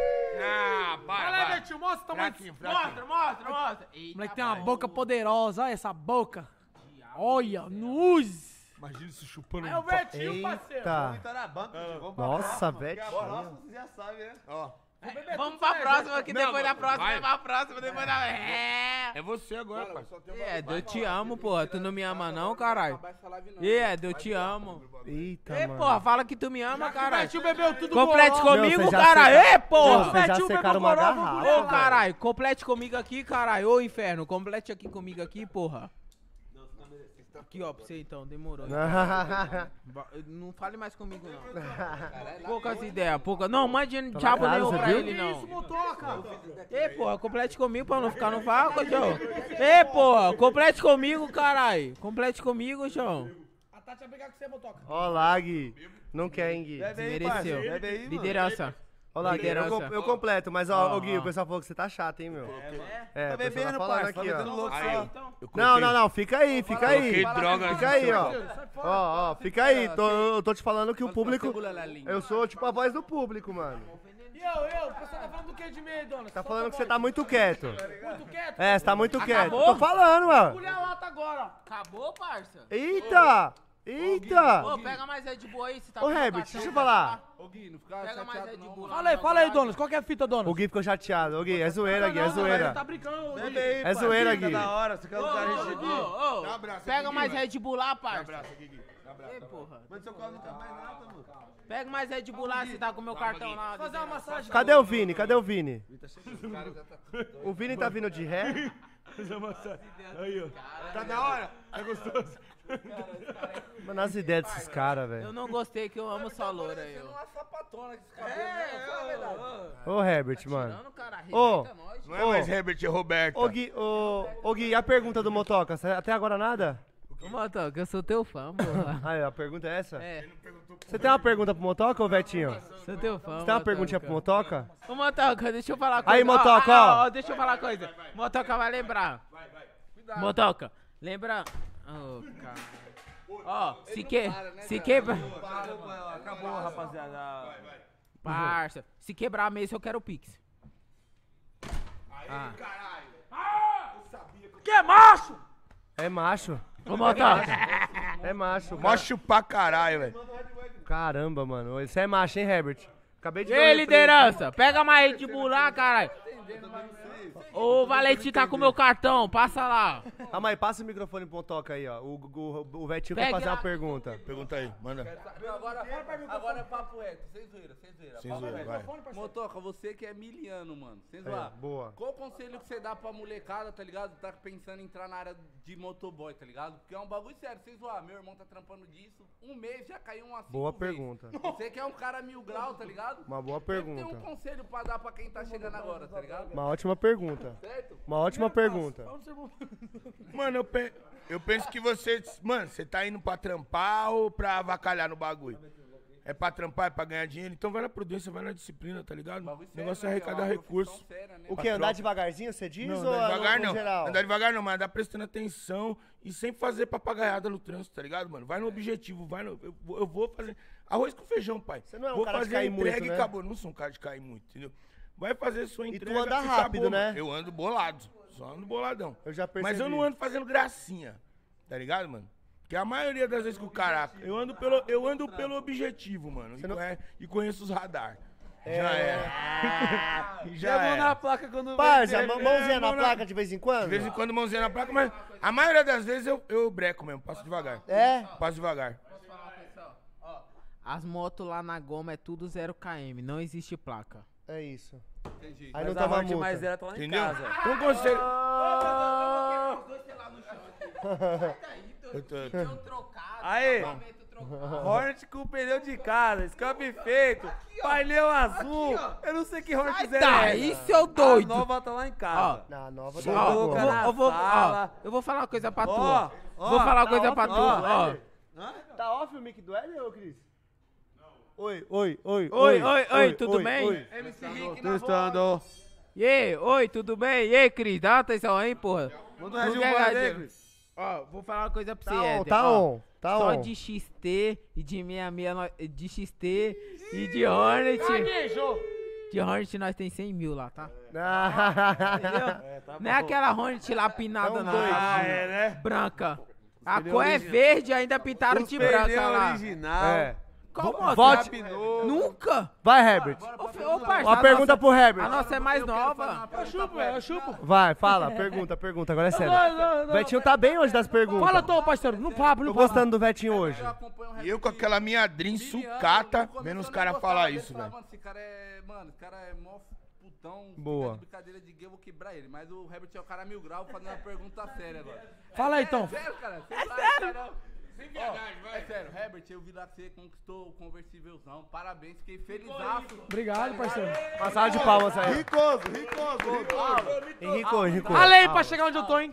[SPEAKER 5] Ah,
[SPEAKER 4] Vai
[SPEAKER 5] vai,
[SPEAKER 4] lá,
[SPEAKER 5] vai.
[SPEAKER 4] Betinho, mostra o tamanho.
[SPEAKER 5] Fraquinho, fraquinho.
[SPEAKER 3] mostra, mostra.
[SPEAKER 4] O moleque tem uma boca poderosa, olha essa boca. Olha, nuz.
[SPEAKER 7] Imagina se chupando
[SPEAKER 4] É o
[SPEAKER 7] um
[SPEAKER 4] Betinho, parceiro.
[SPEAKER 1] Eita.
[SPEAKER 2] Tá na banca, tio. Vamos pra
[SPEAKER 1] Nossa,
[SPEAKER 2] próxima, porque
[SPEAKER 1] Betinho.
[SPEAKER 2] a próxima você já sabe, né?
[SPEAKER 5] Ó,
[SPEAKER 3] Vamos pra próxima, que
[SPEAKER 5] Não,
[SPEAKER 3] depois da próxima,
[SPEAKER 5] vai.
[SPEAKER 3] vai pra próxima, depois da. É.
[SPEAKER 5] é você agora, parceiro.
[SPEAKER 3] É, Ed, eu te amo, porra. Tu não me ama, não, caralho.
[SPEAKER 8] Acabar essa live não.
[SPEAKER 3] E Ed, eu te amo.
[SPEAKER 1] Eita,
[SPEAKER 3] Ei,
[SPEAKER 1] mano.
[SPEAKER 3] porra, fala que tu me ama, caralho.
[SPEAKER 4] Betinho bebeu tudo
[SPEAKER 3] Complete
[SPEAKER 4] bolão.
[SPEAKER 3] comigo,
[SPEAKER 1] Meu, vocês já
[SPEAKER 3] caralho.
[SPEAKER 1] seca-
[SPEAKER 3] Ei, porra.
[SPEAKER 1] Vocês já
[SPEAKER 4] Betinho
[SPEAKER 1] secaram
[SPEAKER 4] bebeu
[SPEAKER 1] uma
[SPEAKER 4] goró,
[SPEAKER 1] garrafa.
[SPEAKER 3] Ô,
[SPEAKER 4] bagulho.
[SPEAKER 3] caralho, complete comigo aqui, caralho. Ô, inferno, complete aqui comigo aqui, porra. Aqui, ó, pra você então, demorou. Ba- Não fale mais comigo, não. Poucas ideias, poucas. Não, mande diabo
[SPEAKER 1] claro,
[SPEAKER 3] nenhum
[SPEAKER 1] você
[SPEAKER 3] pra
[SPEAKER 1] viu?
[SPEAKER 3] ele, não.
[SPEAKER 4] Isso, motoca.
[SPEAKER 3] Ei, porra, complete comigo pra não ficar no vácuo, João. Ei, porra, complete comigo, caralho. Complete comigo, João.
[SPEAKER 4] A Tati vai brigar com você, motoca.
[SPEAKER 1] Ó lá, Gui. Não quer, hein, Gui.
[SPEAKER 2] Bebe aí,
[SPEAKER 3] Mereceu.
[SPEAKER 2] parceiro. Bebe aí, mano.
[SPEAKER 3] Liderança.
[SPEAKER 1] Ó lá, Gui. Eu,
[SPEAKER 3] Liderança.
[SPEAKER 1] com- eu completo, mas ó,
[SPEAKER 3] Ó,
[SPEAKER 1] ô, Gui,
[SPEAKER 3] ó.
[SPEAKER 1] o pessoal falou que você tá chato, hein, meu. É,
[SPEAKER 2] Tá
[SPEAKER 1] o pessoal
[SPEAKER 2] bebendo,
[SPEAKER 1] tá falando
[SPEAKER 2] parça. Tá
[SPEAKER 1] aqui,
[SPEAKER 2] metendo
[SPEAKER 1] ó.
[SPEAKER 2] louco
[SPEAKER 5] Aí,
[SPEAKER 2] só.
[SPEAKER 5] eu
[SPEAKER 1] Não,
[SPEAKER 5] coloquei-
[SPEAKER 1] não, não, fica aí, fica aí.
[SPEAKER 5] Coloquei droga
[SPEAKER 1] Fica aí, ó.
[SPEAKER 4] Sai fora.
[SPEAKER 1] Ó, ó, fica aí. Tô, eu tô te falando que o público.
[SPEAKER 3] Segura lá, linda.
[SPEAKER 1] Eu sou tipo a voz do público, mano.
[SPEAKER 4] E eu, eu, o pessoal tá falando do que de mim, dona?
[SPEAKER 1] Tá falando que você tá muito quieto.
[SPEAKER 4] muito quieto.
[SPEAKER 1] É, você tá muito quieto.
[SPEAKER 3] Acabou?
[SPEAKER 1] Tô falando, mano.
[SPEAKER 4] Mulher a lata agora.
[SPEAKER 3] Acabou, parça?
[SPEAKER 1] Eita! Eita!
[SPEAKER 3] Ô, pega mais Red Bull aí, você tá
[SPEAKER 1] Ô,
[SPEAKER 3] com
[SPEAKER 1] Herbert,
[SPEAKER 3] cartão,
[SPEAKER 1] deixa eu
[SPEAKER 3] tá?
[SPEAKER 1] falar.
[SPEAKER 8] Ô, Gui, não fica
[SPEAKER 3] Pega mais
[SPEAKER 8] chateado
[SPEAKER 3] Red
[SPEAKER 8] não,
[SPEAKER 3] Bull
[SPEAKER 8] mano.
[SPEAKER 3] lá.
[SPEAKER 4] Fala aí, fala aí, donos. Qual que é a fita, donos?
[SPEAKER 1] O Gui ficou chateado. Ô, Gui, é zoeira, Gui, é
[SPEAKER 4] Ele
[SPEAKER 1] zoeira.
[SPEAKER 4] tá brincando.
[SPEAKER 2] Bebe
[SPEAKER 4] Gui.
[SPEAKER 2] aí,
[SPEAKER 1] É
[SPEAKER 2] parça.
[SPEAKER 1] zoeira,
[SPEAKER 2] Fica
[SPEAKER 1] Gui.
[SPEAKER 2] da hora. Você quer
[SPEAKER 3] Ô,
[SPEAKER 2] lutar
[SPEAKER 3] ô,
[SPEAKER 2] Red Bull?
[SPEAKER 3] ô, ô,
[SPEAKER 5] Dá um abraço
[SPEAKER 3] Pega
[SPEAKER 5] aqui,
[SPEAKER 3] mais
[SPEAKER 5] vai.
[SPEAKER 3] Red Bull lá, parça.
[SPEAKER 5] Abraço aqui, Gui. Abraço.
[SPEAKER 3] Ei, porra.
[SPEAKER 2] Mano, seu carro não tá mais nada, mano.
[SPEAKER 3] Pega mais Red Bull lá, você tá com o meu cartão lá.
[SPEAKER 4] Fazer uma massagem.
[SPEAKER 1] Cadê o Vini? Cadê o Vini? O Vini tá vindo de ré?
[SPEAKER 7] Aí, ó.
[SPEAKER 5] Tá da hora?
[SPEAKER 7] É gostoso.
[SPEAKER 1] Mano, as ideias desses caras,
[SPEAKER 3] Eu
[SPEAKER 1] velho.
[SPEAKER 3] não gostei que eu amo sua loura, eu.
[SPEAKER 8] Uma sapatona com esse cabelo, né? Fala a verdade.
[SPEAKER 1] Ô, Herbert, mano.
[SPEAKER 3] Tirando, cara,
[SPEAKER 1] Ô.
[SPEAKER 3] arrebenta nós.
[SPEAKER 5] Não é
[SPEAKER 1] Ô.
[SPEAKER 5] mais Herbert, é Roberto.
[SPEAKER 1] Ô, Gui, ô, ô, Gui, e a pergunta do Motoca? Cê- Até agora nada?
[SPEAKER 3] Ô, Motoca, eu sou teu fã, porra.
[SPEAKER 1] Aí, a pergunta é essa?
[SPEAKER 3] É,
[SPEAKER 1] Você tem uma pergunta pro Motoca, ô, Vetinho?
[SPEAKER 3] sou teu fã.
[SPEAKER 1] Você tem uma perguntinha pro Motoca?
[SPEAKER 3] Ô, Motoca, deixa eu falar uma coisa.
[SPEAKER 1] Aí, Motoca, ó.
[SPEAKER 3] ó. Deixa eu falar uma coisa. Motoca vai lembrar. Motoca, lembra... Ô, cara. Ó, se que... Se quebra...
[SPEAKER 2] Acabou, rapaziada.
[SPEAKER 3] Parça, se quebrar a mesa eu quero o Pix. Ah.
[SPEAKER 4] Que é macho?
[SPEAKER 1] É macho.
[SPEAKER 3] Ô, Motoca.
[SPEAKER 1] É macho. cara.
[SPEAKER 5] Macho pra caralho, velho.
[SPEAKER 1] Caramba, mano. Você é macho, hein, Herbert? Acabei de ver o
[SPEAKER 3] Ei,
[SPEAKER 1] replay.
[SPEAKER 3] liderança, pega mais Red Bull lá, caralho. Ô, Valentim tá com meu cartão, passa lá.
[SPEAKER 1] Ah, mas passa o microfone pro Motoca aí, ó. O, o, o Vetinho
[SPEAKER 3] Pega
[SPEAKER 1] quer fazer
[SPEAKER 3] lá.
[SPEAKER 1] uma pergunta.
[SPEAKER 5] Pergunta aí, manda.
[SPEAKER 8] Agora, agora é papo reto, sem zoeira, sem zoeira.
[SPEAKER 5] Sem
[SPEAKER 8] Papo
[SPEAKER 5] zoeira,
[SPEAKER 8] reto.
[SPEAKER 5] vai.
[SPEAKER 8] Motoca, você que é miliano, mano, sem
[SPEAKER 1] É,
[SPEAKER 8] zoar.
[SPEAKER 1] boa.
[SPEAKER 8] Qual o conselho que você dá pra molecada, tá ligado? Tá pensando em entrar na área de motoboy, tá ligado? Porque é um bagulho sério, sem zoar. Meu irmão tá trampando disso, um mês já caiu umas cinco
[SPEAKER 1] Boa
[SPEAKER 8] vezes.
[SPEAKER 1] pergunta.
[SPEAKER 8] Você que é um cara mil grau, tá ligado?
[SPEAKER 1] Uma boa
[SPEAKER 8] Sempre tem um
[SPEAKER 1] pergunta.
[SPEAKER 8] conselho pra dar pra quem tá chegando agora, tá ligado?
[SPEAKER 1] Uma ótima pergunta.
[SPEAKER 8] Certo?
[SPEAKER 1] Uma ótima pergunta.
[SPEAKER 5] Mano, eu, pe- eu penso que você. Mano, você tá indo pra trampar ou pra avacalhar no bagulho? É pra trampar, é pra ganhar dinheiro? Então vai na prudência, vai na disciplina, tá ligado? O
[SPEAKER 8] Bagulho sério,
[SPEAKER 5] negócio é
[SPEAKER 8] né,
[SPEAKER 5] arrecadar
[SPEAKER 8] uma
[SPEAKER 5] recurso.
[SPEAKER 8] profissão séria, né?
[SPEAKER 1] O que? Andar devagarzinho, você diz?
[SPEAKER 5] Não,
[SPEAKER 1] ou
[SPEAKER 5] andar
[SPEAKER 1] é
[SPEAKER 5] devagar
[SPEAKER 1] no,
[SPEAKER 5] não.
[SPEAKER 1] no geral?
[SPEAKER 5] Andar devagar não, mas andar prestando atenção e sempre fazer papagaiada no trânsito, tá ligado, mano? Vai no objetivo, vai no. Eu, vou- eu vou fazer. Arroz com feijão, pai.
[SPEAKER 1] Você não é um
[SPEAKER 5] vou
[SPEAKER 1] cara de
[SPEAKER 5] fazer
[SPEAKER 1] cair
[SPEAKER 5] a
[SPEAKER 1] muito,
[SPEAKER 5] entrega
[SPEAKER 1] né?
[SPEAKER 5] e acabou. Não sou um cara de cair muito, entendeu? Vai fazer sua
[SPEAKER 1] tu
[SPEAKER 5] entrega.
[SPEAKER 1] anda
[SPEAKER 5] acabou,
[SPEAKER 1] rápido, né?
[SPEAKER 5] mano. Eu ando bolado. Só ando boladão.
[SPEAKER 1] Eu já percebi.
[SPEAKER 5] Mas eu não ando fazendo gracinha, tá ligado, mano? Porque a maioria das vezes que o cara. Eu ando pelo, eu ando pelo objetivo, mano. E,
[SPEAKER 1] não-
[SPEAKER 5] conhe- e conheço os radar. Já era. E já
[SPEAKER 2] Levou na
[SPEAKER 5] era.
[SPEAKER 2] placa quando
[SPEAKER 1] Parça,
[SPEAKER 5] É,
[SPEAKER 1] mão- mãozinha
[SPEAKER 5] é,
[SPEAKER 1] na
[SPEAKER 5] mão na-
[SPEAKER 1] placa de vez em quando?
[SPEAKER 5] De vez em quando mãozinha na placa, mas a maioria das vezes eu, eu breco mesmo, passo devagar.
[SPEAKER 1] É?
[SPEAKER 5] Passo devagar.
[SPEAKER 3] As motos lá na goma é tudo zero quilômetros, não existe placa.
[SPEAKER 1] É isso.
[SPEAKER 2] Entendi.
[SPEAKER 1] Aí
[SPEAKER 2] Mas
[SPEAKER 1] não
[SPEAKER 2] a
[SPEAKER 1] toma
[SPEAKER 2] Hort
[SPEAKER 1] multa.
[SPEAKER 2] mais zero tá lá em
[SPEAKER 5] Entendeu?
[SPEAKER 2] casa.
[SPEAKER 5] Então conselho.
[SPEAKER 3] Eu tô, eu tô trocado,
[SPEAKER 2] Aí.
[SPEAKER 3] acabamento trocado.
[SPEAKER 2] Hornet com pneu de casa, escape feito, painel azul. Eu não sei que Hornet
[SPEAKER 3] Sai
[SPEAKER 2] zero é
[SPEAKER 3] daí,
[SPEAKER 2] essa.
[SPEAKER 3] seu doido.
[SPEAKER 2] A nova tá lá em casa.
[SPEAKER 1] Na nova
[SPEAKER 2] Show.
[SPEAKER 1] da
[SPEAKER 3] Ó, eu
[SPEAKER 2] Boca
[SPEAKER 3] vou,
[SPEAKER 2] na
[SPEAKER 3] eu, vou, ó,
[SPEAKER 2] sala.
[SPEAKER 3] eu vou falar uma coisa pra tu.
[SPEAKER 2] Ó, ó,
[SPEAKER 3] vou falar uma
[SPEAKER 2] tá
[SPEAKER 3] coisa
[SPEAKER 2] off,
[SPEAKER 3] pra tu.
[SPEAKER 2] ó.
[SPEAKER 3] Ó.
[SPEAKER 1] Tá off o mic do Éder, ô Cris? Oi, oi, oi,
[SPEAKER 3] Oi, oi, oi, tudo bem?
[SPEAKER 1] oi.
[SPEAKER 2] M C Rick na voz.
[SPEAKER 3] E aí, oi, tudo bem? E aí, Cris, dá uma atenção aí, porra.
[SPEAKER 2] Manda um
[SPEAKER 3] Tu
[SPEAKER 2] Regil
[SPEAKER 3] quer
[SPEAKER 2] Boy
[SPEAKER 3] ganhar
[SPEAKER 2] aí,
[SPEAKER 3] de-
[SPEAKER 2] Cris.
[SPEAKER 3] Ó, vou falar uma coisa pra
[SPEAKER 1] Tá
[SPEAKER 3] você,
[SPEAKER 1] on,
[SPEAKER 3] Éder.
[SPEAKER 1] tá
[SPEAKER 3] ó.
[SPEAKER 1] on, tá
[SPEAKER 3] Só
[SPEAKER 1] on.
[SPEAKER 3] de X T e de sessenta e seis, nó- de X T e de Hornet. De Hornet nós tem cem mil lá, tá? Entendeu?
[SPEAKER 2] É, tá
[SPEAKER 3] Não é aquela Hornet lá pinada,
[SPEAKER 1] É um
[SPEAKER 3] não.
[SPEAKER 1] dois.
[SPEAKER 2] Ah, é, né?
[SPEAKER 3] Branca. A
[SPEAKER 2] pneu
[SPEAKER 3] cor é
[SPEAKER 2] original.
[SPEAKER 3] verde e ainda pintaram
[SPEAKER 2] Os
[SPEAKER 3] de branca
[SPEAKER 2] pneu
[SPEAKER 3] lá.
[SPEAKER 2] original.
[SPEAKER 1] É.
[SPEAKER 3] Qual
[SPEAKER 1] Vo-
[SPEAKER 3] moto?
[SPEAKER 1] volte.
[SPEAKER 3] Nunca?
[SPEAKER 1] Vai, Herbert.
[SPEAKER 3] Ô, fi- ô, parça,
[SPEAKER 1] Uma
[SPEAKER 3] a
[SPEAKER 1] pergunta
[SPEAKER 3] nossa-
[SPEAKER 1] pro Herbert.
[SPEAKER 3] A nossa é mais nova.
[SPEAKER 4] Eu chupo, eu chupo.
[SPEAKER 1] Vai, fala, pergunta, pergunta. Agora é sério.
[SPEAKER 4] Não, não,
[SPEAKER 1] O
[SPEAKER 4] não.
[SPEAKER 1] Vetinho tá bem hoje das perguntas.
[SPEAKER 4] Fala, tô, parceiro. No papo, no
[SPEAKER 1] Tô
[SPEAKER 4] papo.
[SPEAKER 1] gostando do Vetinho hoje.
[SPEAKER 8] Eu acompanho o rap
[SPEAKER 5] E eu com
[SPEAKER 8] de
[SPEAKER 5] aquela minha Dream
[SPEAKER 8] mil anos,
[SPEAKER 5] sucata,
[SPEAKER 8] no começo
[SPEAKER 5] vendo os
[SPEAKER 8] eu
[SPEAKER 5] caras
[SPEAKER 8] nem
[SPEAKER 5] falar
[SPEAKER 8] gostava dele,
[SPEAKER 5] isso,
[SPEAKER 8] falava,
[SPEAKER 5] velho.
[SPEAKER 8] Mano, esse cara é. Mano, esse cara é mó putão. fica
[SPEAKER 1] Boa.
[SPEAKER 8] de brincadeira de gay, eu vou quebrar ele. Mas o Herbert é o cara mil grau fazendo uma pergunta séria agora.
[SPEAKER 4] Fala aí, então.
[SPEAKER 8] É sério, cara? É sério? Sem verdade, vai. É sério, Herbert, eu vi lá que você conquistou o conversívelzão. Parabéns, fiquei felizaço.
[SPEAKER 4] Obrigado, parceiro.
[SPEAKER 1] Uma salva de palmas aí.
[SPEAKER 2] Ricoso, ricoso, ricoso.
[SPEAKER 1] Henrico, Henrico.
[SPEAKER 4] Fala aí pra chegar onde eu tô, hein?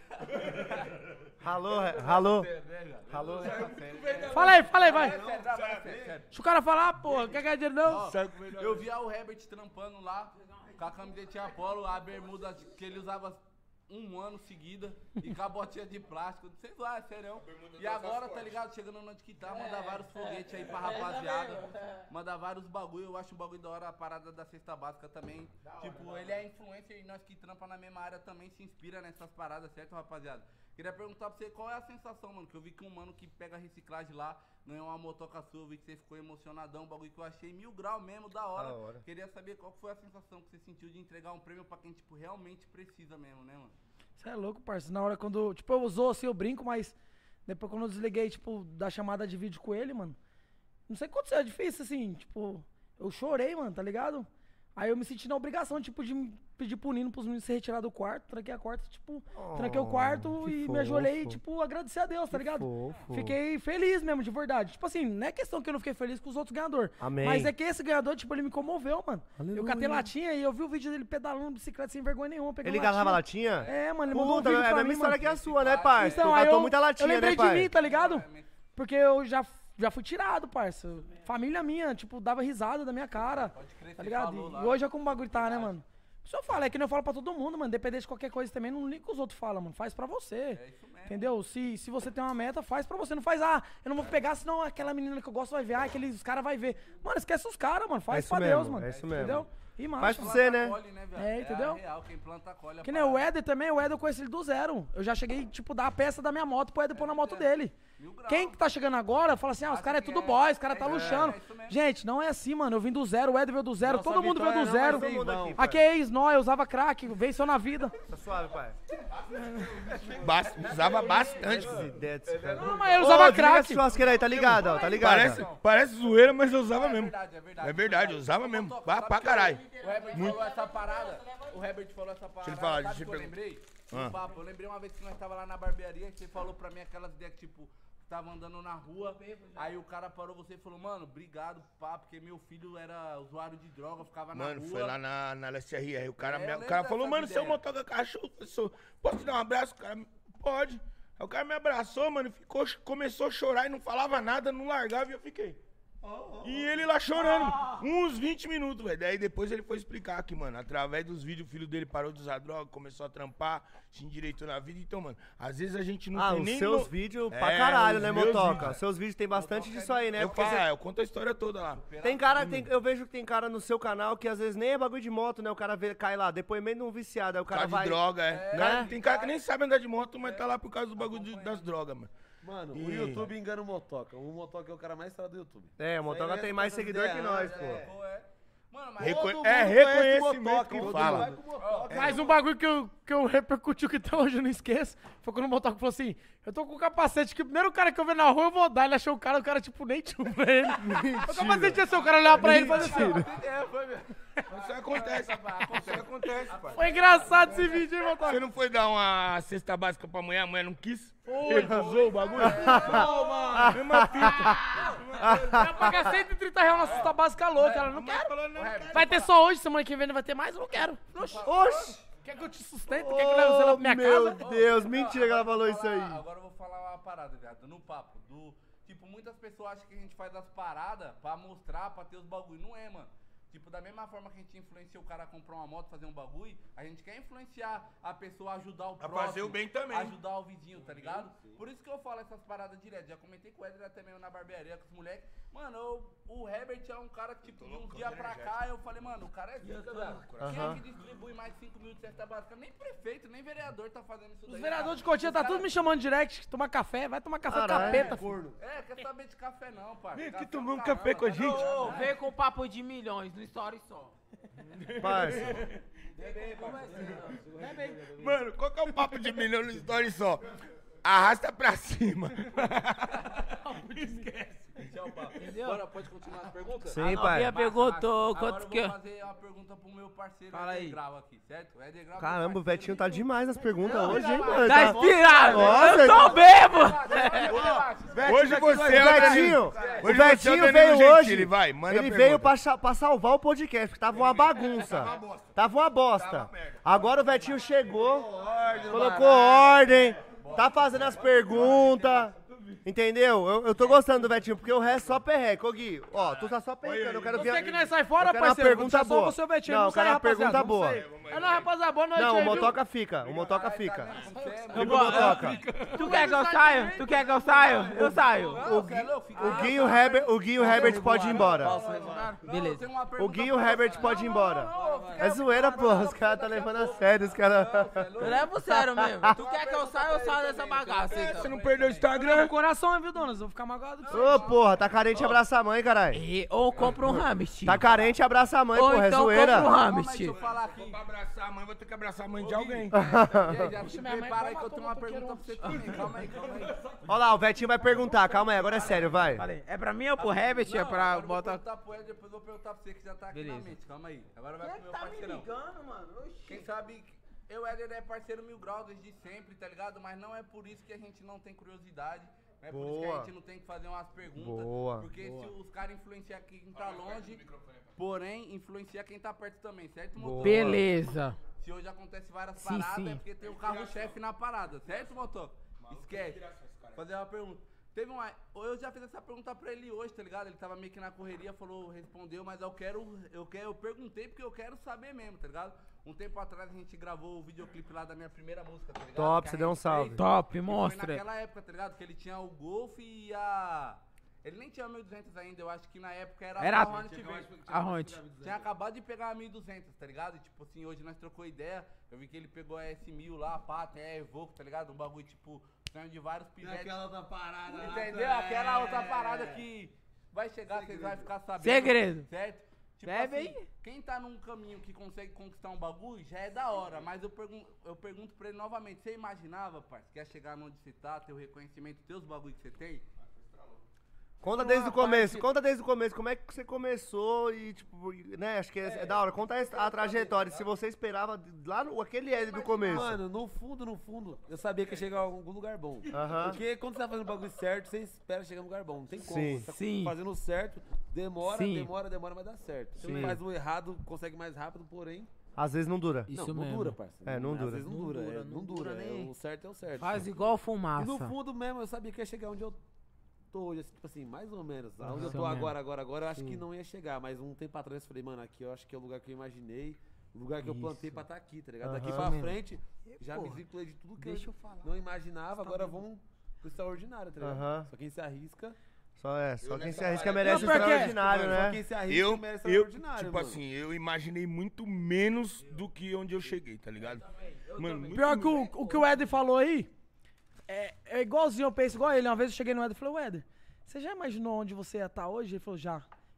[SPEAKER 1] Alô, alô. Alô.
[SPEAKER 4] Fala aí, fala aí, vai.
[SPEAKER 8] É sério, vai, vai, é sério, sério.
[SPEAKER 4] Se o cara falar, porra, quer ganhar dinheiro não?
[SPEAKER 8] Eu via o Herbert trampando lá, com a camisetinha Apollo, a bermuda que ele usava um ano seguida e com a botinha de plástico, sei lá, é sério. E agora, tá ligado? Chegando no onde que tá, manda vários foguetes aí pra rapaziada, manda vários bagulho. Eu acho um bagulho da hora a parada da cesta básica também. Tipo, ele é influencer e nós que trampa na mesma área também se inspira nessas paradas, certo, rapaziada? Queria perguntar pra você qual é a sensação, mano, que eu vi que um mano que pega reciclagem lá, ganhou uma motoca sua, eu vi que você ficou emocionadão, um bagulho que eu achei mil grau mesmo, da hora.
[SPEAKER 1] Da hora.
[SPEAKER 8] Queria saber qual foi a sensação que você sentiu de entregar um prêmio pra quem, tipo, realmente precisa mesmo, né, mano?
[SPEAKER 4] Você é louco, parceiro. Na hora quando. Tipo, eu usou assim, eu brinco, mas depois quando eu desliguei, tipo, da chamada de vídeo com ele, mano. Não sei o que aconteceu, é difícil, assim, tipo, eu chorei, mano, tá ligado? Aí eu me senti na obrigação, tipo, de pedir pro Nino pros meninos se retirar do quarto, tranquei a quarta, tipo, tranquei o quarto
[SPEAKER 1] que
[SPEAKER 4] e me
[SPEAKER 1] fofo.
[SPEAKER 4] ajoelhei, tipo, agradecer a Deus, tá ligado?
[SPEAKER 1] fofo.
[SPEAKER 4] Fiquei feliz mesmo, de verdade. Tipo assim, não é questão que eu não fiquei feliz com os outros ganhadores.
[SPEAKER 1] Amém.
[SPEAKER 4] Mas é que esse ganhador, tipo, ele me comoveu, mano.
[SPEAKER 1] Aleluia.
[SPEAKER 4] Eu catei latinha e eu vi o vídeo dele pedalando bicicleta sem vergonha nenhuma, pegando
[SPEAKER 1] Ele catava latinha?
[SPEAKER 4] É, mano, ele mandou um
[SPEAKER 1] Puta,
[SPEAKER 4] vídeo
[SPEAKER 1] é a
[SPEAKER 4] pra
[SPEAKER 1] mesma
[SPEAKER 4] mim,
[SPEAKER 1] história
[SPEAKER 4] mano.
[SPEAKER 1] que a sua, né, parça?
[SPEAKER 4] Então,
[SPEAKER 1] tu
[SPEAKER 4] aí
[SPEAKER 1] catou
[SPEAKER 4] eu,
[SPEAKER 1] muita latinha,
[SPEAKER 4] eu lembrei
[SPEAKER 1] né,
[SPEAKER 4] de
[SPEAKER 1] pai?
[SPEAKER 4] mim, tá ligado? Porque eu já, já fui tirado, parça. Família minha, tipo, dava risada da minha cara,
[SPEAKER 8] crer,
[SPEAKER 4] tá
[SPEAKER 8] você
[SPEAKER 4] ligado?
[SPEAKER 8] falou
[SPEAKER 4] E,
[SPEAKER 8] lá.
[SPEAKER 4] e hoje é como o bagulho tá, né, mano? Isso eu falo, é que nem eu falo pra todo mundo, mano. Independente de qualquer coisa também, não liga o que os outros falam, mano. Faz pra você.
[SPEAKER 8] É isso mesmo.
[SPEAKER 4] Entendeu? Se, se você tem uma meta, faz pra você. Não faz, ah, eu não vou pegar, senão aquela menina que eu gosto vai ver, ah, aqueles caras vai ver. Mano, esquece os caras, mano. Faz
[SPEAKER 1] É isso
[SPEAKER 4] pra
[SPEAKER 1] mesmo,
[SPEAKER 4] Deus, mano.
[SPEAKER 1] é isso mesmo.
[SPEAKER 4] Entendeu? E
[SPEAKER 1] Faz
[SPEAKER 4] marcha.
[SPEAKER 1] pra você, né?
[SPEAKER 8] Colhe, né, velho?
[SPEAKER 4] É, entendeu?
[SPEAKER 8] a real, quem planta colhe a
[SPEAKER 4] Que nem o
[SPEAKER 8] parada.
[SPEAKER 4] Éder também, o Éder eu conheci ele do zero. Eu já cheguei, tipo, dar a peça da minha moto pro Éder pôr na moto dele.
[SPEAKER 8] Mil grau.
[SPEAKER 4] Quem que tá chegando agora, fala assim, ah, os caras é tudo boy, os caras tá luxando.
[SPEAKER 8] é isso mesmo.
[SPEAKER 4] Gente, não é assim, mano. Eu vim do zero, o Éder veio do zero,
[SPEAKER 2] Nossa
[SPEAKER 4] todo mundo veio do
[SPEAKER 2] vitória não
[SPEAKER 4] zero.
[SPEAKER 2] vai ser em vão.
[SPEAKER 4] Aqui é ex-nóia, usava crack, venceu na vida.
[SPEAKER 1] Tá suave, pai.
[SPEAKER 5] Bas- usava bastante.
[SPEAKER 1] Ideia desse cara.
[SPEAKER 4] Não, mas eu
[SPEAKER 1] Ô,
[SPEAKER 4] usava
[SPEAKER 1] desliga essa
[SPEAKER 4] crack.
[SPEAKER 1] churrasqueira aí, tá ligado, ó, tá ligado?
[SPEAKER 5] Parece, parece zoeira, mas eu usava
[SPEAKER 8] É
[SPEAKER 5] mesmo.
[SPEAKER 8] verdade, é verdade.
[SPEAKER 5] É verdade, eu usava
[SPEAKER 8] Ô,
[SPEAKER 5] mesmo.
[SPEAKER 8] Motoca,
[SPEAKER 5] Pra,
[SPEAKER 8] sabe
[SPEAKER 5] pra
[SPEAKER 8] que
[SPEAKER 5] caralho.
[SPEAKER 8] O Herbert falou essa parada. O Herbert falou essa parada.
[SPEAKER 5] ele falar,
[SPEAKER 8] sabe
[SPEAKER 5] deixa
[SPEAKER 8] que
[SPEAKER 5] eu
[SPEAKER 8] eu
[SPEAKER 5] perguntar.
[SPEAKER 8] lembrei?
[SPEAKER 5] Ah.
[SPEAKER 8] No papo. Eu lembrei uma vez que nós tava lá na barbearia e você falou pra mim aquelas ideias que, tipo, tava andando na rua, aí o cara parou você e falou, mano, obrigado, pá, porque meu filho era usuário de droga, ficava na
[SPEAKER 5] Mano,
[SPEAKER 8] rua.
[SPEAKER 5] foi lá na, na L S R R. O cara,
[SPEAKER 8] É,
[SPEAKER 5] me-
[SPEAKER 8] eu
[SPEAKER 5] o
[SPEAKER 8] lembro
[SPEAKER 5] cara falou,
[SPEAKER 8] dessas
[SPEAKER 5] mano, seu
[SPEAKER 8] ideias.
[SPEAKER 5] motoca cachorro, pessoa, posso te dar um abraço? O cara, pode. Aí o cara me abraçou, mano, ficou, começou a chorar e não falava nada, não largava e eu fiquei. E ele lá chorando, uns vinte minutos, velho. Daí depois ele foi explicar que, mano, através dos vídeos, o filho dele parou de usar droga, começou a trampar, se endireitou na vida. Então, mano, às vezes a gente não
[SPEAKER 1] Ah,
[SPEAKER 5] tem
[SPEAKER 1] os
[SPEAKER 5] nem...
[SPEAKER 1] seus
[SPEAKER 5] no-
[SPEAKER 1] vídeos
[SPEAKER 5] É,
[SPEAKER 1] pra caralho,
[SPEAKER 5] os
[SPEAKER 1] né,
[SPEAKER 5] meus
[SPEAKER 1] Motoca?
[SPEAKER 5] vídeos.
[SPEAKER 1] Os seus vídeos tem bastante disso aí, né?
[SPEAKER 5] Eu,
[SPEAKER 1] Porque
[SPEAKER 5] falo,
[SPEAKER 1] cê-
[SPEAKER 5] ah, eu conto a história toda lá.
[SPEAKER 1] tem cara, tem, eu vejo que tem cara no seu canal que às vezes nem é bagulho de moto, né? O cara vê, cai lá, depoimento de um viciado, aí o cara
[SPEAKER 5] Cara de
[SPEAKER 1] vai...
[SPEAKER 5] droga, é.
[SPEAKER 1] Né?
[SPEAKER 5] Cara- tem cara que nem sabe andar de moto, mas tá lá por causa do bagulho de- das drogas, mano.
[SPEAKER 2] Mano, o
[SPEAKER 5] E-
[SPEAKER 2] YouTube engana o Motoca. O Motoca é o cara mais estrado do YouTube.
[SPEAKER 1] É, o Motoca
[SPEAKER 2] Isso aí
[SPEAKER 1] tem
[SPEAKER 2] é
[SPEAKER 1] mais
[SPEAKER 2] essas
[SPEAKER 1] seguidor que
[SPEAKER 2] ideias,
[SPEAKER 1] nós,
[SPEAKER 2] né?
[SPEAKER 1] pô.
[SPEAKER 8] Pô, é. Mano, mas
[SPEAKER 5] Reco-
[SPEAKER 2] Todo mundo
[SPEAKER 5] é
[SPEAKER 2] conhece
[SPEAKER 5] reconhecimento
[SPEAKER 2] motoca,
[SPEAKER 5] que
[SPEAKER 2] todo
[SPEAKER 5] fala.
[SPEAKER 2] mundo vai com motoca.
[SPEAKER 4] Mas um bagulho que eu, que eu repercutiu que até hoje eu não esqueço foi quando o motoca falou assim: eu tô com o capacete que o primeiro cara que eu ver na rua eu vou dar. Ele achou o cara, o cara tipo nem tinha pra ele. O capacete ia ser o cara olhar pra ele e fazer assim.
[SPEAKER 8] É, foi mesmo.
[SPEAKER 5] Isso acontece. Isso acontece, pai.
[SPEAKER 4] Foi engraçado esse vídeo, hein, motoca?
[SPEAKER 5] Você não foi dar uma cesta básica pra mulher, a mulher não quis? Recusou o bagulho? Mesma fita.
[SPEAKER 4] Eu ia pagar cento e trinta reais na cesta básica louca. Ela não quero. Vai ter só hoje, semana que vem não vai ter mais, eu não quero. Oxi.
[SPEAKER 1] Oxi!
[SPEAKER 4] Quer que eu te sustente? Quer que eu leve você lá pra minha
[SPEAKER 1] meu
[SPEAKER 4] casa?
[SPEAKER 1] Deus, mentira que ela falou
[SPEAKER 8] Vou
[SPEAKER 1] isso
[SPEAKER 8] falar-
[SPEAKER 1] aí.
[SPEAKER 8] Agora eu vou falar uma parada, viado, no papo. Do, tipo, muitas pessoas acham que a gente faz as paradas pra mostrar, pra ter os bagulho. Não é, mano. Tipo, da mesma forma que a gente influencia o cara a comprar uma moto, fazer um bagulho, a gente quer influenciar a pessoa a ajudar o
[SPEAKER 5] A
[SPEAKER 8] próximo.
[SPEAKER 5] fazer o bem também.
[SPEAKER 8] Ajudar o vizinho, tá ligado? Por isso que eu falo essas paradas direto. Já comentei com o Éder até mesmo na barbearia, com os moleques. Mano, eu- o Herbert é um cara que, tipo, de um dia pra cá, eu falei, mano, o cara é zica, velho. Quem é que distribui mais de cinco mil de cesta básica? Nem prefeito, nem vereador tá fazendo isso daí.
[SPEAKER 4] Os vereadores de
[SPEAKER 8] cara.
[SPEAKER 4] Cotinha
[SPEAKER 8] Os
[SPEAKER 4] tá
[SPEAKER 8] cara-
[SPEAKER 4] tudo me chamando direct, tomar café, vai tomar café
[SPEAKER 1] Caralho.
[SPEAKER 4] capeta, filho.
[SPEAKER 8] É, quer saber de café não, pai.
[SPEAKER 5] Vem aqui
[SPEAKER 8] Café
[SPEAKER 5] tomar um
[SPEAKER 8] caramba,
[SPEAKER 5] café com a
[SPEAKER 8] tá
[SPEAKER 5] gente.
[SPEAKER 8] louco.
[SPEAKER 3] Ô, veio com papo de milhões no story só.
[SPEAKER 1] Parça.
[SPEAKER 5] Mano, qual que é o papo de milhão no story só? Arrasta pra cima.
[SPEAKER 3] Entendeu?
[SPEAKER 8] Bora, pode continuar as perguntas?
[SPEAKER 1] Sim,
[SPEAKER 3] A
[SPEAKER 1] pai.
[SPEAKER 3] novinha perguntou
[SPEAKER 8] Agora
[SPEAKER 3] quanto
[SPEAKER 8] eu
[SPEAKER 3] que...
[SPEAKER 8] vou fazer uma pergunta pro meu parceiro
[SPEAKER 3] Fala aí.
[SPEAKER 8] Éder Grau aqui, certo? O Éder Grau é meu
[SPEAKER 1] Caramba, o
[SPEAKER 8] parceiro
[SPEAKER 1] Vetinho tá
[SPEAKER 8] desde-
[SPEAKER 1] demais nas perguntas hoje, hein, mano?
[SPEAKER 3] Tá inspirado!
[SPEAKER 1] Nossa,
[SPEAKER 3] Eu tô bebo!
[SPEAKER 5] Hoje você
[SPEAKER 1] O
[SPEAKER 5] é o
[SPEAKER 1] Vetinho, o
[SPEAKER 5] Hoje você é o
[SPEAKER 1] Vetinho
[SPEAKER 5] Danilo
[SPEAKER 1] veio
[SPEAKER 5] Gentili,
[SPEAKER 1] hoje,
[SPEAKER 5] vai, manda
[SPEAKER 1] ele
[SPEAKER 5] a
[SPEAKER 1] veio
[SPEAKER 5] pergunta.
[SPEAKER 1] pra, cha- pra salvar o podcast, porque tava uma bagunça. Tava uma bosta. Agora o Vetinho chegou, colocou ordem, tá fazendo as perguntas. Entendeu? Eu, eu tô gostando do Vetinho, porque o resto só perreca. Ô Gui, ó, tu tá só perrecando, eu quero ver...
[SPEAKER 4] Você que nós sai fora,
[SPEAKER 1] eu quero uma
[SPEAKER 4] parceiro.
[SPEAKER 1] pergunta
[SPEAKER 4] Só
[SPEAKER 1] boa.
[SPEAKER 4] você, o Betinho,
[SPEAKER 1] Não,
[SPEAKER 4] não
[SPEAKER 1] eu quero
[SPEAKER 4] sai,
[SPEAKER 1] uma pergunta
[SPEAKER 4] rapaziada, não
[SPEAKER 1] boa.
[SPEAKER 4] sei. É, não, rapaziada, boa noite
[SPEAKER 1] Não,
[SPEAKER 4] aí,
[SPEAKER 1] o
[SPEAKER 4] viu?
[SPEAKER 1] Motoca fica, o Motoca fica.
[SPEAKER 3] Eu vou- Tu quer que eu saia? Tu quer que eu saia? Eu saio.
[SPEAKER 1] O Gui, o Gui e o Herbert, o Gui e o Herbert pode ir embora.
[SPEAKER 3] Beleza.
[SPEAKER 1] O Gui e o Herbert pode ir embora. É zoeira, porra, os caras tá levando a sério, os caras...
[SPEAKER 3] Eu levo sério mesmo. Tu quer que eu saia, eu saio dessa bagaça.
[SPEAKER 5] Você
[SPEAKER 3] Então.
[SPEAKER 5] não perdeu o Instagram?
[SPEAKER 4] Meu coração, viu, donas? Eu vou ficar magoado com você.
[SPEAKER 1] Ô, porra, tá carente, abraça a mãe, caralho.
[SPEAKER 3] E- Ou compra um hamster.
[SPEAKER 1] Tá carente, abraça a mãe,
[SPEAKER 3] Ou
[SPEAKER 1] porra, é
[SPEAKER 3] então
[SPEAKER 1] zoeira.
[SPEAKER 3] compra um
[SPEAKER 8] Calma aí, deixa
[SPEAKER 3] hamster.
[SPEAKER 8] eu falar aqui.
[SPEAKER 5] Pra abraçar a mãe, vou ter que abraçar a mãe de alguém.
[SPEAKER 8] Já, já se
[SPEAKER 4] minha mãe
[SPEAKER 8] prepara aí que eu
[SPEAKER 4] matou
[SPEAKER 8] tenho uma
[SPEAKER 4] um
[SPEAKER 8] pergunta pra
[SPEAKER 4] motoqueiro
[SPEAKER 8] você também. Calma aí, calma aí.
[SPEAKER 1] Olha lá, o Vetinho vai perguntar, calma aí, agora é sério, vai.
[SPEAKER 3] É pra mim ou pro Herbert? É pra
[SPEAKER 8] Agora eu vou
[SPEAKER 3] botar...
[SPEAKER 8] perguntar pro Éder, depois eu vou perguntar pra você que já tá aqui
[SPEAKER 3] Beleza.
[SPEAKER 8] na mente. Calma aí. Agora vai pro meu
[SPEAKER 3] Tá me
[SPEAKER 8] parceirão.
[SPEAKER 3] ligando, mano?
[SPEAKER 8] Quem sabe, eu e o Éder é parceiro mil graus desde sempre, tá ligado? Mas não é por isso que a gente não tem curiosidade. Não é por isso que a
[SPEAKER 1] Boa.
[SPEAKER 8] gente não tem que fazer umas perguntas.
[SPEAKER 1] Boa.
[SPEAKER 8] Porque se os caras influenciam quem tá longe, porém, influencia quem tá perto também, certo, motor?
[SPEAKER 3] Beleza.
[SPEAKER 8] Se hoje acontece várias
[SPEAKER 3] Sim,
[SPEAKER 8] paradas,
[SPEAKER 3] sim.
[SPEAKER 8] é porque tem o carro-chefe na parada, certo, motor? Esquece. Fazer uma pergunta. Teve uma. Eu já fiz essa pergunta pra ele hoje, tá ligado? Ele tava meio que na correria, falou, respondeu, mas eu quero. Eu quero. Eu perguntei porque eu quero saber mesmo, tá ligado? Um tempo atrás a gente gravou o videoclipe lá da minha primeira música, tá ligado?
[SPEAKER 1] Top,
[SPEAKER 8] Que a
[SPEAKER 1] você deu um
[SPEAKER 8] gente
[SPEAKER 1] salve.
[SPEAKER 8] fez.
[SPEAKER 3] Top,
[SPEAKER 8] E Foi
[SPEAKER 3] mostra.
[SPEAKER 8] naquela época, tá ligado? Que ele tinha o Golf e a. Ele nem tinha mil e duzentos ainda, eu acho que na época era,
[SPEAKER 3] Era
[SPEAKER 8] a Hornet Verde.
[SPEAKER 3] a Hornet.
[SPEAKER 8] Tinha acabado de pegar a mil e duzentos, tá ligado? E, tipo assim, hoje nós trocou ideia. Eu vi que ele pegou a S mil lá, pá, até a Evoque, tá ligado? Um bagulho, tipo, sonho de vários pivetes.
[SPEAKER 2] Aquela outra parada lá.
[SPEAKER 8] Entendeu? Aquela outra parada que vai chegar, vocês vão ficar sabendo.
[SPEAKER 3] Segredo.
[SPEAKER 8] Certo? Tipo
[SPEAKER 3] Bebe
[SPEAKER 8] assim,
[SPEAKER 3] aí.
[SPEAKER 8] quem tá num caminho que consegue conquistar um bagulho, já é da hora. Mas eu, pergun eu pergunto pra ele novamente, você imaginava, parceiro, que ia chegar onde você tá, ter o reconhecimento, teus bagulhos que você tem?
[SPEAKER 1] Conta desde o começo, conta desde o começo, como é que você começou e, tipo, né, acho que é, é da hora. Conta a, a trajetória, se você esperava lá no, aquele L do começo.
[SPEAKER 2] Mano, no fundo, no fundo, eu sabia que ia chegar a algum lugar bom.
[SPEAKER 1] Aham.
[SPEAKER 2] Porque quando você tá fazendo o bagulho certo, você espera chegar no lugar bom. Não tem como.
[SPEAKER 1] Sim.
[SPEAKER 2] Você tá
[SPEAKER 3] Sim.
[SPEAKER 2] fazendo o certo, demora,
[SPEAKER 3] Sim.
[SPEAKER 2] demora, demora, mas dá certo. Você
[SPEAKER 3] Sim.
[SPEAKER 2] faz o errado, consegue mais rápido, porém.
[SPEAKER 1] Às vezes não dura.
[SPEAKER 3] Isso
[SPEAKER 2] não, não
[SPEAKER 3] mesmo.
[SPEAKER 2] dura, parceiro.
[SPEAKER 1] É, não
[SPEAKER 2] Às
[SPEAKER 1] dura.
[SPEAKER 2] vezes não,
[SPEAKER 3] Não
[SPEAKER 2] dura,
[SPEAKER 3] dura,
[SPEAKER 2] é,
[SPEAKER 3] não
[SPEAKER 2] não
[SPEAKER 3] dura
[SPEAKER 2] dura.
[SPEAKER 3] nem-
[SPEAKER 2] É, o certo é o certo.
[SPEAKER 3] Faz igual
[SPEAKER 2] E
[SPEAKER 3] fumaça.
[SPEAKER 2] no fundo mesmo, eu sabia que ia chegar onde eu tô hoje, assim, tipo assim, mais ou menos. Onde eu
[SPEAKER 3] Isso
[SPEAKER 2] tô
[SPEAKER 3] mesmo.
[SPEAKER 2] agora, agora, agora, eu acho que não ia chegar. Mas um tempo atrás eu falei, mano, aqui eu acho que é o lugar que eu imaginei, o lugar que eu plantei pra estar aqui, tá ligado? Daqui
[SPEAKER 1] Aham.
[SPEAKER 2] pra
[SPEAKER 3] Mesmo.
[SPEAKER 2] frente, já me vinculei de tudo que
[SPEAKER 3] Deixa
[SPEAKER 2] eu
[SPEAKER 3] eu falar.
[SPEAKER 2] não imaginava, agora vamos pro extraordinário, tá ligado?
[SPEAKER 1] Aham.
[SPEAKER 2] Só quem se arrisca,
[SPEAKER 1] Só é, só quem
[SPEAKER 5] nessa
[SPEAKER 1] se arrisca
[SPEAKER 5] parada-
[SPEAKER 1] merece o
[SPEAKER 4] Não, porque-
[SPEAKER 1] extraordinário,
[SPEAKER 2] mano, só
[SPEAKER 1] né?
[SPEAKER 2] quem se arrisca
[SPEAKER 5] Eu,
[SPEAKER 2] merece
[SPEAKER 5] eu
[SPEAKER 2] extraordinário,
[SPEAKER 5] tipo
[SPEAKER 2] mano.
[SPEAKER 5] assim, eu imaginei muito menos do que onde eu cheguei, tá ligado? Mano, muito
[SPEAKER 4] Pior que o, o que o Éder falou aí, é, é igualzinho, eu penso igual ele. Uma vez eu cheguei no Éder e falei, ô Éder, você já imaginou onde você ia estar hoje? Ele falou, já.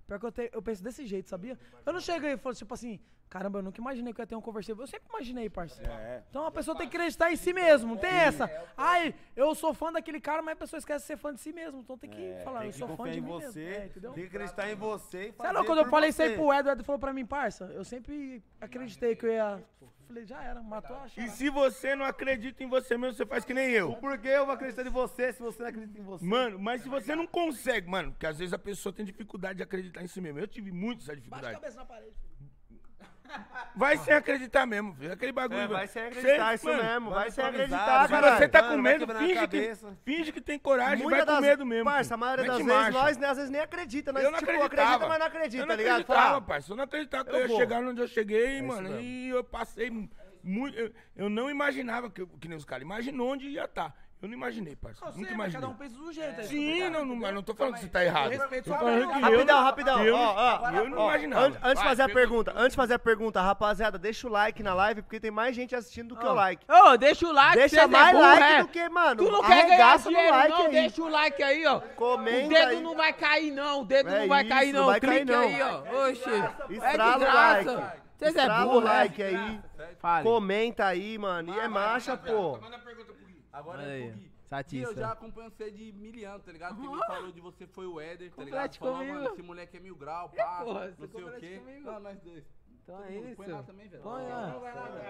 [SPEAKER 4] Pior que eu, te, eu penso desse jeito, sabia? Eu não cheguei e falei, tipo assim, caramba, eu nunca imaginei que eu ia ter um conversível. Eu sempre imaginei, parceiro.
[SPEAKER 5] É.
[SPEAKER 4] Então a pessoa tem que acreditar em si mesmo, não tem essa. Ai, eu sou fã daquele cara, mas a pessoa esquece de ser fã de si mesmo. Então tem que
[SPEAKER 2] É,
[SPEAKER 4] falar,
[SPEAKER 2] tem
[SPEAKER 4] eu
[SPEAKER 2] que
[SPEAKER 4] sou fã
[SPEAKER 2] confiar
[SPEAKER 4] de
[SPEAKER 2] em
[SPEAKER 4] mim
[SPEAKER 2] você,
[SPEAKER 4] mesmo. É, entendeu?
[SPEAKER 2] tem que acreditar em você e
[SPEAKER 4] Sei
[SPEAKER 2] fazer
[SPEAKER 4] lá, quando eu
[SPEAKER 2] por
[SPEAKER 4] falei isso aí
[SPEAKER 2] você.
[SPEAKER 4] pro Edward, ele falou pra mim, parça, eu sempre acreditei que eu ia... Falei, já era, matou a
[SPEAKER 5] E
[SPEAKER 4] chave.
[SPEAKER 5] se você não acredita em você mesmo, você faz que nem eu.
[SPEAKER 2] Por que eu vou acreditar em você se você não acredita em você?
[SPEAKER 5] Mano, mas se você não consegue, mano, porque às vezes a pessoa tem dificuldade de acreditar em si mesmo. Eu tive muito essa
[SPEAKER 4] Bate a
[SPEAKER 5] dificuldade.
[SPEAKER 4] cabeça na parede.
[SPEAKER 5] Vai sem acreditar mesmo, filho. Aquele bagulho.
[SPEAKER 1] É, vai
[SPEAKER 5] mano.
[SPEAKER 1] sem acreditar,
[SPEAKER 5] Cê-
[SPEAKER 1] isso
[SPEAKER 5] mano,
[SPEAKER 1] mesmo. Vai
[SPEAKER 2] vai
[SPEAKER 1] sem
[SPEAKER 2] improvisar,
[SPEAKER 1] acreditar,
[SPEAKER 5] Se
[SPEAKER 2] vai-
[SPEAKER 1] cara.
[SPEAKER 5] você tá
[SPEAKER 2] Mano,
[SPEAKER 5] com
[SPEAKER 2] vai
[SPEAKER 5] medo,
[SPEAKER 2] quebrar a
[SPEAKER 5] finge que,
[SPEAKER 2] cabeça.
[SPEAKER 5] finge que tem coragem,
[SPEAKER 1] Muita
[SPEAKER 5] vai com
[SPEAKER 1] das-
[SPEAKER 5] medo mesmo.
[SPEAKER 1] Parça, a
[SPEAKER 5] filho.
[SPEAKER 1] maioria das
[SPEAKER 5] Mete
[SPEAKER 1] vezes
[SPEAKER 5] marcha.
[SPEAKER 1] nós, né, às vezes nem acredita. Nós,
[SPEAKER 5] Eu não
[SPEAKER 1] tipo,
[SPEAKER 5] acreditava.
[SPEAKER 1] acredita, mas não acredita,
[SPEAKER 5] eu não
[SPEAKER 1] tá ligado?
[SPEAKER 5] acreditava,
[SPEAKER 1] Fala,
[SPEAKER 5] parça. Eu não acreditava que
[SPEAKER 1] Eu
[SPEAKER 5] eu, ia
[SPEAKER 1] vou.
[SPEAKER 5] chegar onde eu cheguei,
[SPEAKER 1] isso
[SPEAKER 5] mano.
[SPEAKER 1] mesmo.
[SPEAKER 5] E eu passei muito. Eu, eu não imaginava que, eu- que nem os caras. Imaginou onde ia estar. Eu não imaginei, parça.
[SPEAKER 4] Eu
[SPEAKER 5] Nunca
[SPEAKER 4] sei, mas
[SPEAKER 5] imaginei.
[SPEAKER 4] cada um pensa de um jeito. aí,
[SPEAKER 5] Sim,
[SPEAKER 4] tá
[SPEAKER 5] não, não,
[SPEAKER 4] ligado?
[SPEAKER 5] mas não tô falando que você tá errado.
[SPEAKER 4] Respeito
[SPEAKER 5] Tô
[SPEAKER 4] sua
[SPEAKER 5] falando
[SPEAKER 4] opinião.
[SPEAKER 5] que eu-
[SPEAKER 1] Rapidão, rapidão.
[SPEAKER 5] eu-
[SPEAKER 1] ó, ó,
[SPEAKER 5] eu não
[SPEAKER 1] ó,
[SPEAKER 5] imaginava.
[SPEAKER 1] Antes, antes de
[SPEAKER 5] Vai,
[SPEAKER 1] fazer a
[SPEAKER 5] pergunta.
[SPEAKER 1] pergunta, antes de fazer a pergunta, rapaziada, deixa o like na live, porque tem mais gente assistindo do que o like.
[SPEAKER 3] Ô, deixa o like,
[SPEAKER 1] Deixa
[SPEAKER 3] cês é
[SPEAKER 1] mais
[SPEAKER 3] burro,
[SPEAKER 1] like
[SPEAKER 3] é.
[SPEAKER 1] do que, mano,
[SPEAKER 3] Tu não quer ganhar
[SPEAKER 1] arregaça no
[SPEAKER 3] dinheiro,
[SPEAKER 1] like
[SPEAKER 3] não?
[SPEAKER 1] aí.
[SPEAKER 3] Deixa o like aí, ó.
[SPEAKER 1] Comenta
[SPEAKER 3] O dedo
[SPEAKER 1] aí.
[SPEAKER 3] não vai cair, não. O dedo
[SPEAKER 1] É
[SPEAKER 3] não vai
[SPEAKER 1] isso,
[SPEAKER 3] cair,
[SPEAKER 1] não
[SPEAKER 3] não.
[SPEAKER 1] vai cair,
[SPEAKER 3] Clique
[SPEAKER 1] não.
[SPEAKER 3] aí, ó. Oxe. É de
[SPEAKER 1] Estrala o
[SPEAKER 3] graça.
[SPEAKER 1] like.
[SPEAKER 3] Vocês é
[SPEAKER 1] Estrala
[SPEAKER 3] burro,
[SPEAKER 1] o
[SPEAKER 3] né?
[SPEAKER 1] like aí.
[SPEAKER 3] Fale.
[SPEAKER 1] Comenta aí, mano. E é marcha, pô.
[SPEAKER 5] Manda pergunta pro Gui.
[SPEAKER 8] Agora
[SPEAKER 3] Manda
[SPEAKER 8] é
[SPEAKER 3] aí.
[SPEAKER 8] pro Gui.
[SPEAKER 3] Satista.
[SPEAKER 8] Gui, eu já acompanho você de mil anos, tá ligado? Quem me falou de você foi o Éder, tá ligado?
[SPEAKER 3] Complete
[SPEAKER 8] Falou,
[SPEAKER 3] comigo.
[SPEAKER 8] mano, esse moleque é mil grau, pá,
[SPEAKER 3] porra,
[SPEAKER 8] não
[SPEAKER 3] você
[SPEAKER 8] sei o
[SPEAKER 3] complete
[SPEAKER 8] quê.
[SPEAKER 3] comigo.
[SPEAKER 8] Não, nós dois.
[SPEAKER 3] Então
[SPEAKER 8] Todo
[SPEAKER 3] é
[SPEAKER 8] mundo.
[SPEAKER 3] isso.
[SPEAKER 8] Põe lá também, velho.
[SPEAKER 3] Põe
[SPEAKER 8] Não,
[SPEAKER 3] lá.
[SPEAKER 8] não vai lá, velho.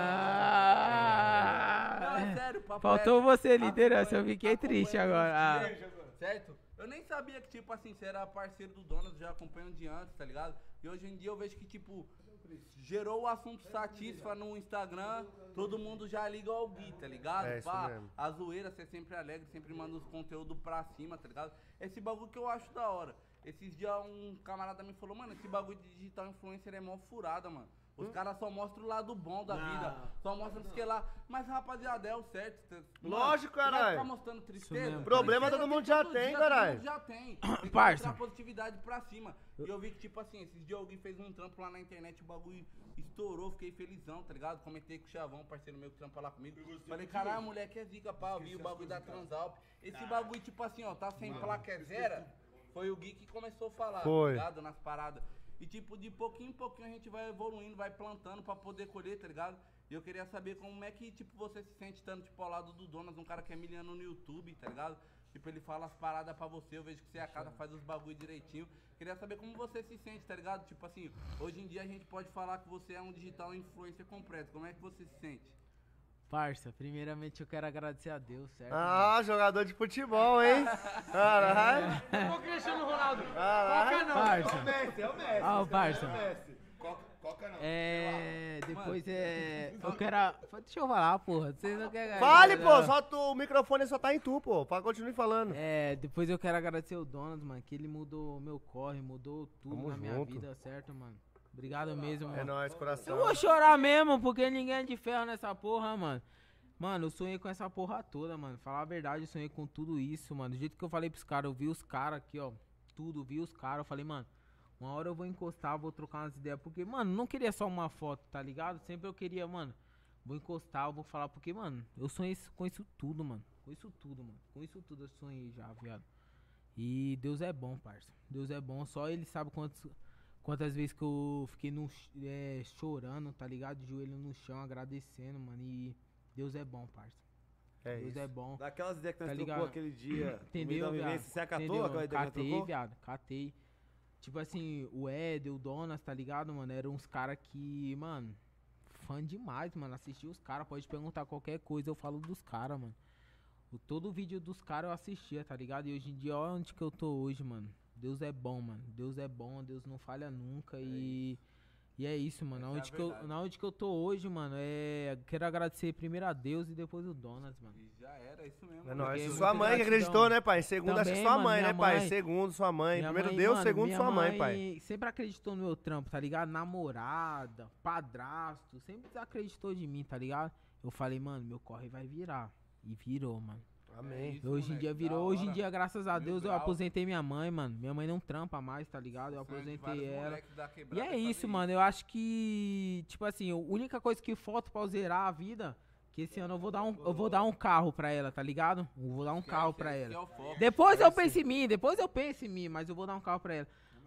[SPEAKER 3] Ah.
[SPEAKER 8] Não, é sério, papo
[SPEAKER 3] Faltou
[SPEAKER 8] reto.
[SPEAKER 3] você, liderança. Eu
[SPEAKER 8] Acompanha-
[SPEAKER 3] fiquei triste
[SPEAKER 8] acompanha
[SPEAKER 3] agora.
[SPEAKER 8] desde- Certo? Eu nem sabia que, tipo assim, você era parceiro do Donas, já acompanho de antes, tá ligado? E hoje em dia eu vejo que, tipo, gerou o assunto satisfa no Instagram, todo mundo já liga ao Gui, tá ligado?
[SPEAKER 1] É isso
[SPEAKER 8] Pá,
[SPEAKER 1] mesmo.
[SPEAKER 8] a zoeira, você é sempre alegre, sempre manda os conteúdos pra cima, tá ligado? Esse bagulho que eu acho da hora. Esses dias um camarada me falou, mano, esse bagulho de digital influencer é mó furada, mano. Os caras só mostram o lado bom da vida. Só mostram isso que lá. Mas, rapaziada, é o certo. tá- Mano,
[SPEAKER 1] Lógico,
[SPEAKER 8] vai
[SPEAKER 1] caralho.
[SPEAKER 8] ficar mostrando tristeza.
[SPEAKER 3] mesmo.
[SPEAKER 1] Problema
[SPEAKER 8] Tristeza
[SPEAKER 1] todo mundo
[SPEAKER 8] tem
[SPEAKER 1] já
[SPEAKER 8] todo
[SPEAKER 1] tem,
[SPEAKER 8] dia,
[SPEAKER 1] caralho.
[SPEAKER 8] Todo mundo já tem. Tem que
[SPEAKER 3] Parça.
[SPEAKER 8] mostrar positividade pra cima. E eu vi que, tipo assim, esses dias alguém fez um trampo lá na internet, o bagulho estourou, fiquei felizão, tá ligado? Comentei com o Chavão, parceiro meu que trampa lá comigo. Falei, caralho, moleque é zica, pá, eu vi o bagulho da Transalp. Esse bagulho, tipo assim, ó, tá sem placa é zero. Foi o Gui que começou a falar,
[SPEAKER 1] Foi.
[SPEAKER 8] tá ligado? Nas paradas. E tipo, de pouquinho em pouquinho a gente vai evoluindo, vai plantando pra poder colher, tá ligado? E eu queria saber como é que, tipo, você se sente estando, tipo, ao lado do Donas, um cara que é miliano no YouTube, tá ligado? Tipo, ele fala as paradas pra você, eu vejo que você a casa faz os bagulho direitinho. Queria saber como você se sente, tá ligado? Tipo assim, hoje em dia a gente pode falar que você é um digital influencer completo. Como é que você se sente?
[SPEAKER 3] Parça, primeiramente eu quero agradecer a Deus, certo?
[SPEAKER 1] Ah, jogador de futebol, hein? Caralho.
[SPEAKER 4] Ô, Cristiano Ronaldo.
[SPEAKER 1] Caralho.
[SPEAKER 4] Coca não.
[SPEAKER 3] Parça.
[SPEAKER 2] Messi, é o Messi.
[SPEAKER 3] Ó, o parça.
[SPEAKER 5] Coca, Coca não.
[SPEAKER 3] É. Depois é. Eu quero. a- Deixa eu falar, porra. Vocês não querem.
[SPEAKER 1] Fale, pô.
[SPEAKER 3] Não.
[SPEAKER 1] Só tu, o microfone só tá em tu, pô. Fala, continue falando.
[SPEAKER 3] É, depois eu quero agradecer o Donas, mano, que ele mudou meu corre, mudou tudo
[SPEAKER 1] Tamo
[SPEAKER 3] na minha
[SPEAKER 1] junto.
[SPEAKER 3] vida, certo, mano? Obrigado mesmo, mano.
[SPEAKER 1] É nóis, coração.
[SPEAKER 3] Eu vou chorar mesmo, porque ninguém é de ferro nessa porra, mano. Mano, eu sonhei com essa porra toda, mano. Falar a verdade, eu sonhei com tudo isso, mano. Do jeito que eu falei pros caras, eu vi os caras aqui, ó. Tudo, vi os caras. Eu falei, mano, uma hora eu vou encostar, vou trocar umas ideias. Porque, mano, não queria só uma foto, tá ligado? Sempre eu queria, mano, vou encostar, eu vou falar. Porque, mano, eu sonhei isso- com isso tudo, mano. Com isso tudo, mano. Com isso tudo eu sonhei já, viado. E Deus é bom, parça. Deus é bom. Só Ele sabe quantos, quantas vezes que eu fiquei no, ch- é, chorando, tá ligado? De joelho no chão, agradecendo, mano. E Deus é bom, parça.
[SPEAKER 1] É
[SPEAKER 3] Deus
[SPEAKER 1] isso.
[SPEAKER 3] é bom.
[SPEAKER 2] Daquelas ideias que nós
[SPEAKER 3] Tá
[SPEAKER 2] trocou
[SPEAKER 3] ligado?
[SPEAKER 2] aquele dia, no meio
[SPEAKER 3] Entendeu,
[SPEAKER 2] da
[SPEAKER 3] viado?
[SPEAKER 2] vivência, você acatou
[SPEAKER 3] Entendeu?
[SPEAKER 2] aquela ideia que nós
[SPEAKER 3] Catei,
[SPEAKER 2] trocou?
[SPEAKER 3] viado. Catei. Tipo assim, o Ed, o Donas, tá ligado, mano? Eram uns caras que, mano, fã demais, mano. Assisti os caras, pode perguntar qualquer coisa, eu falo dos caras, mano. O, todo vídeo dos caras eu assistia, tá ligado? E hoje em dia, olha onde que eu tô hoje, mano. Deus é bom, mano. Deus é bom, Deus não falha nunca. E, e é isso, mano.
[SPEAKER 8] Essa é a
[SPEAKER 3] Onde que eu,
[SPEAKER 8] verdade.
[SPEAKER 3] na onde que eu tô hoje, mano, é. Quero agradecer primeiro a Deus e depois o Donas, mano.
[SPEAKER 8] E já era, isso mesmo.
[SPEAKER 1] É
[SPEAKER 8] mano.
[SPEAKER 1] nóis.
[SPEAKER 3] Porque
[SPEAKER 1] Sua
[SPEAKER 3] muita
[SPEAKER 1] mãe que
[SPEAKER 3] gratidão.
[SPEAKER 1] acreditou, né, pai? Segundo, acho que
[SPEAKER 3] Também,
[SPEAKER 1] sua
[SPEAKER 3] mano,
[SPEAKER 1] mãe,
[SPEAKER 3] minha
[SPEAKER 1] né, pai?
[SPEAKER 3] mãe-
[SPEAKER 1] Segundo, sua mãe.
[SPEAKER 3] Minha
[SPEAKER 1] Primeiro
[SPEAKER 3] mãe,
[SPEAKER 1] Deus,
[SPEAKER 3] mano,
[SPEAKER 1] segundo,
[SPEAKER 3] minha
[SPEAKER 1] sua mãe, pai.
[SPEAKER 3] mãe sempre acreditou no meu trampo, tá ligado? Namorada, padrasto, sempre acreditou de mim, tá ligado? Eu falei, mano, meu corre vai virar. E virou, mano.
[SPEAKER 1] Amém.
[SPEAKER 8] Isso,
[SPEAKER 3] Hoje em
[SPEAKER 8] moleque,
[SPEAKER 3] dia
[SPEAKER 8] da
[SPEAKER 3] virou, hoje em
[SPEAKER 8] hora.
[SPEAKER 3] dia, graças a
[SPEAKER 8] Mil
[SPEAKER 3] Deus, eu
[SPEAKER 8] grau.
[SPEAKER 3] aposentei minha mãe, mano. Minha mãe não trampa mais, tá ligado? Eu
[SPEAKER 8] Sonho de
[SPEAKER 3] aposentei
[SPEAKER 8] vários
[SPEAKER 3] ela.
[SPEAKER 8] moleques da
[SPEAKER 3] E
[SPEAKER 8] quebrada
[SPEAKER 3] é
[SPEAKER 8] fazer
[SPEAKER 3] isso, mano. Eu acho que, tipo assim, a única coisa que falta pra eu zerar a vida, que esse ano eu vou dar um, eu vou dar um carro pra ela, tá ligado? Eu vou dar um carro pra
[SPEAKER 8] Esse é
[SPEAKER 3] ela.
[SPEAKER 8] o foco.
[SPEAKER 3] Depois eu penso em mim, depois eu penso em mim, mas eu vou dar um carro pra ela.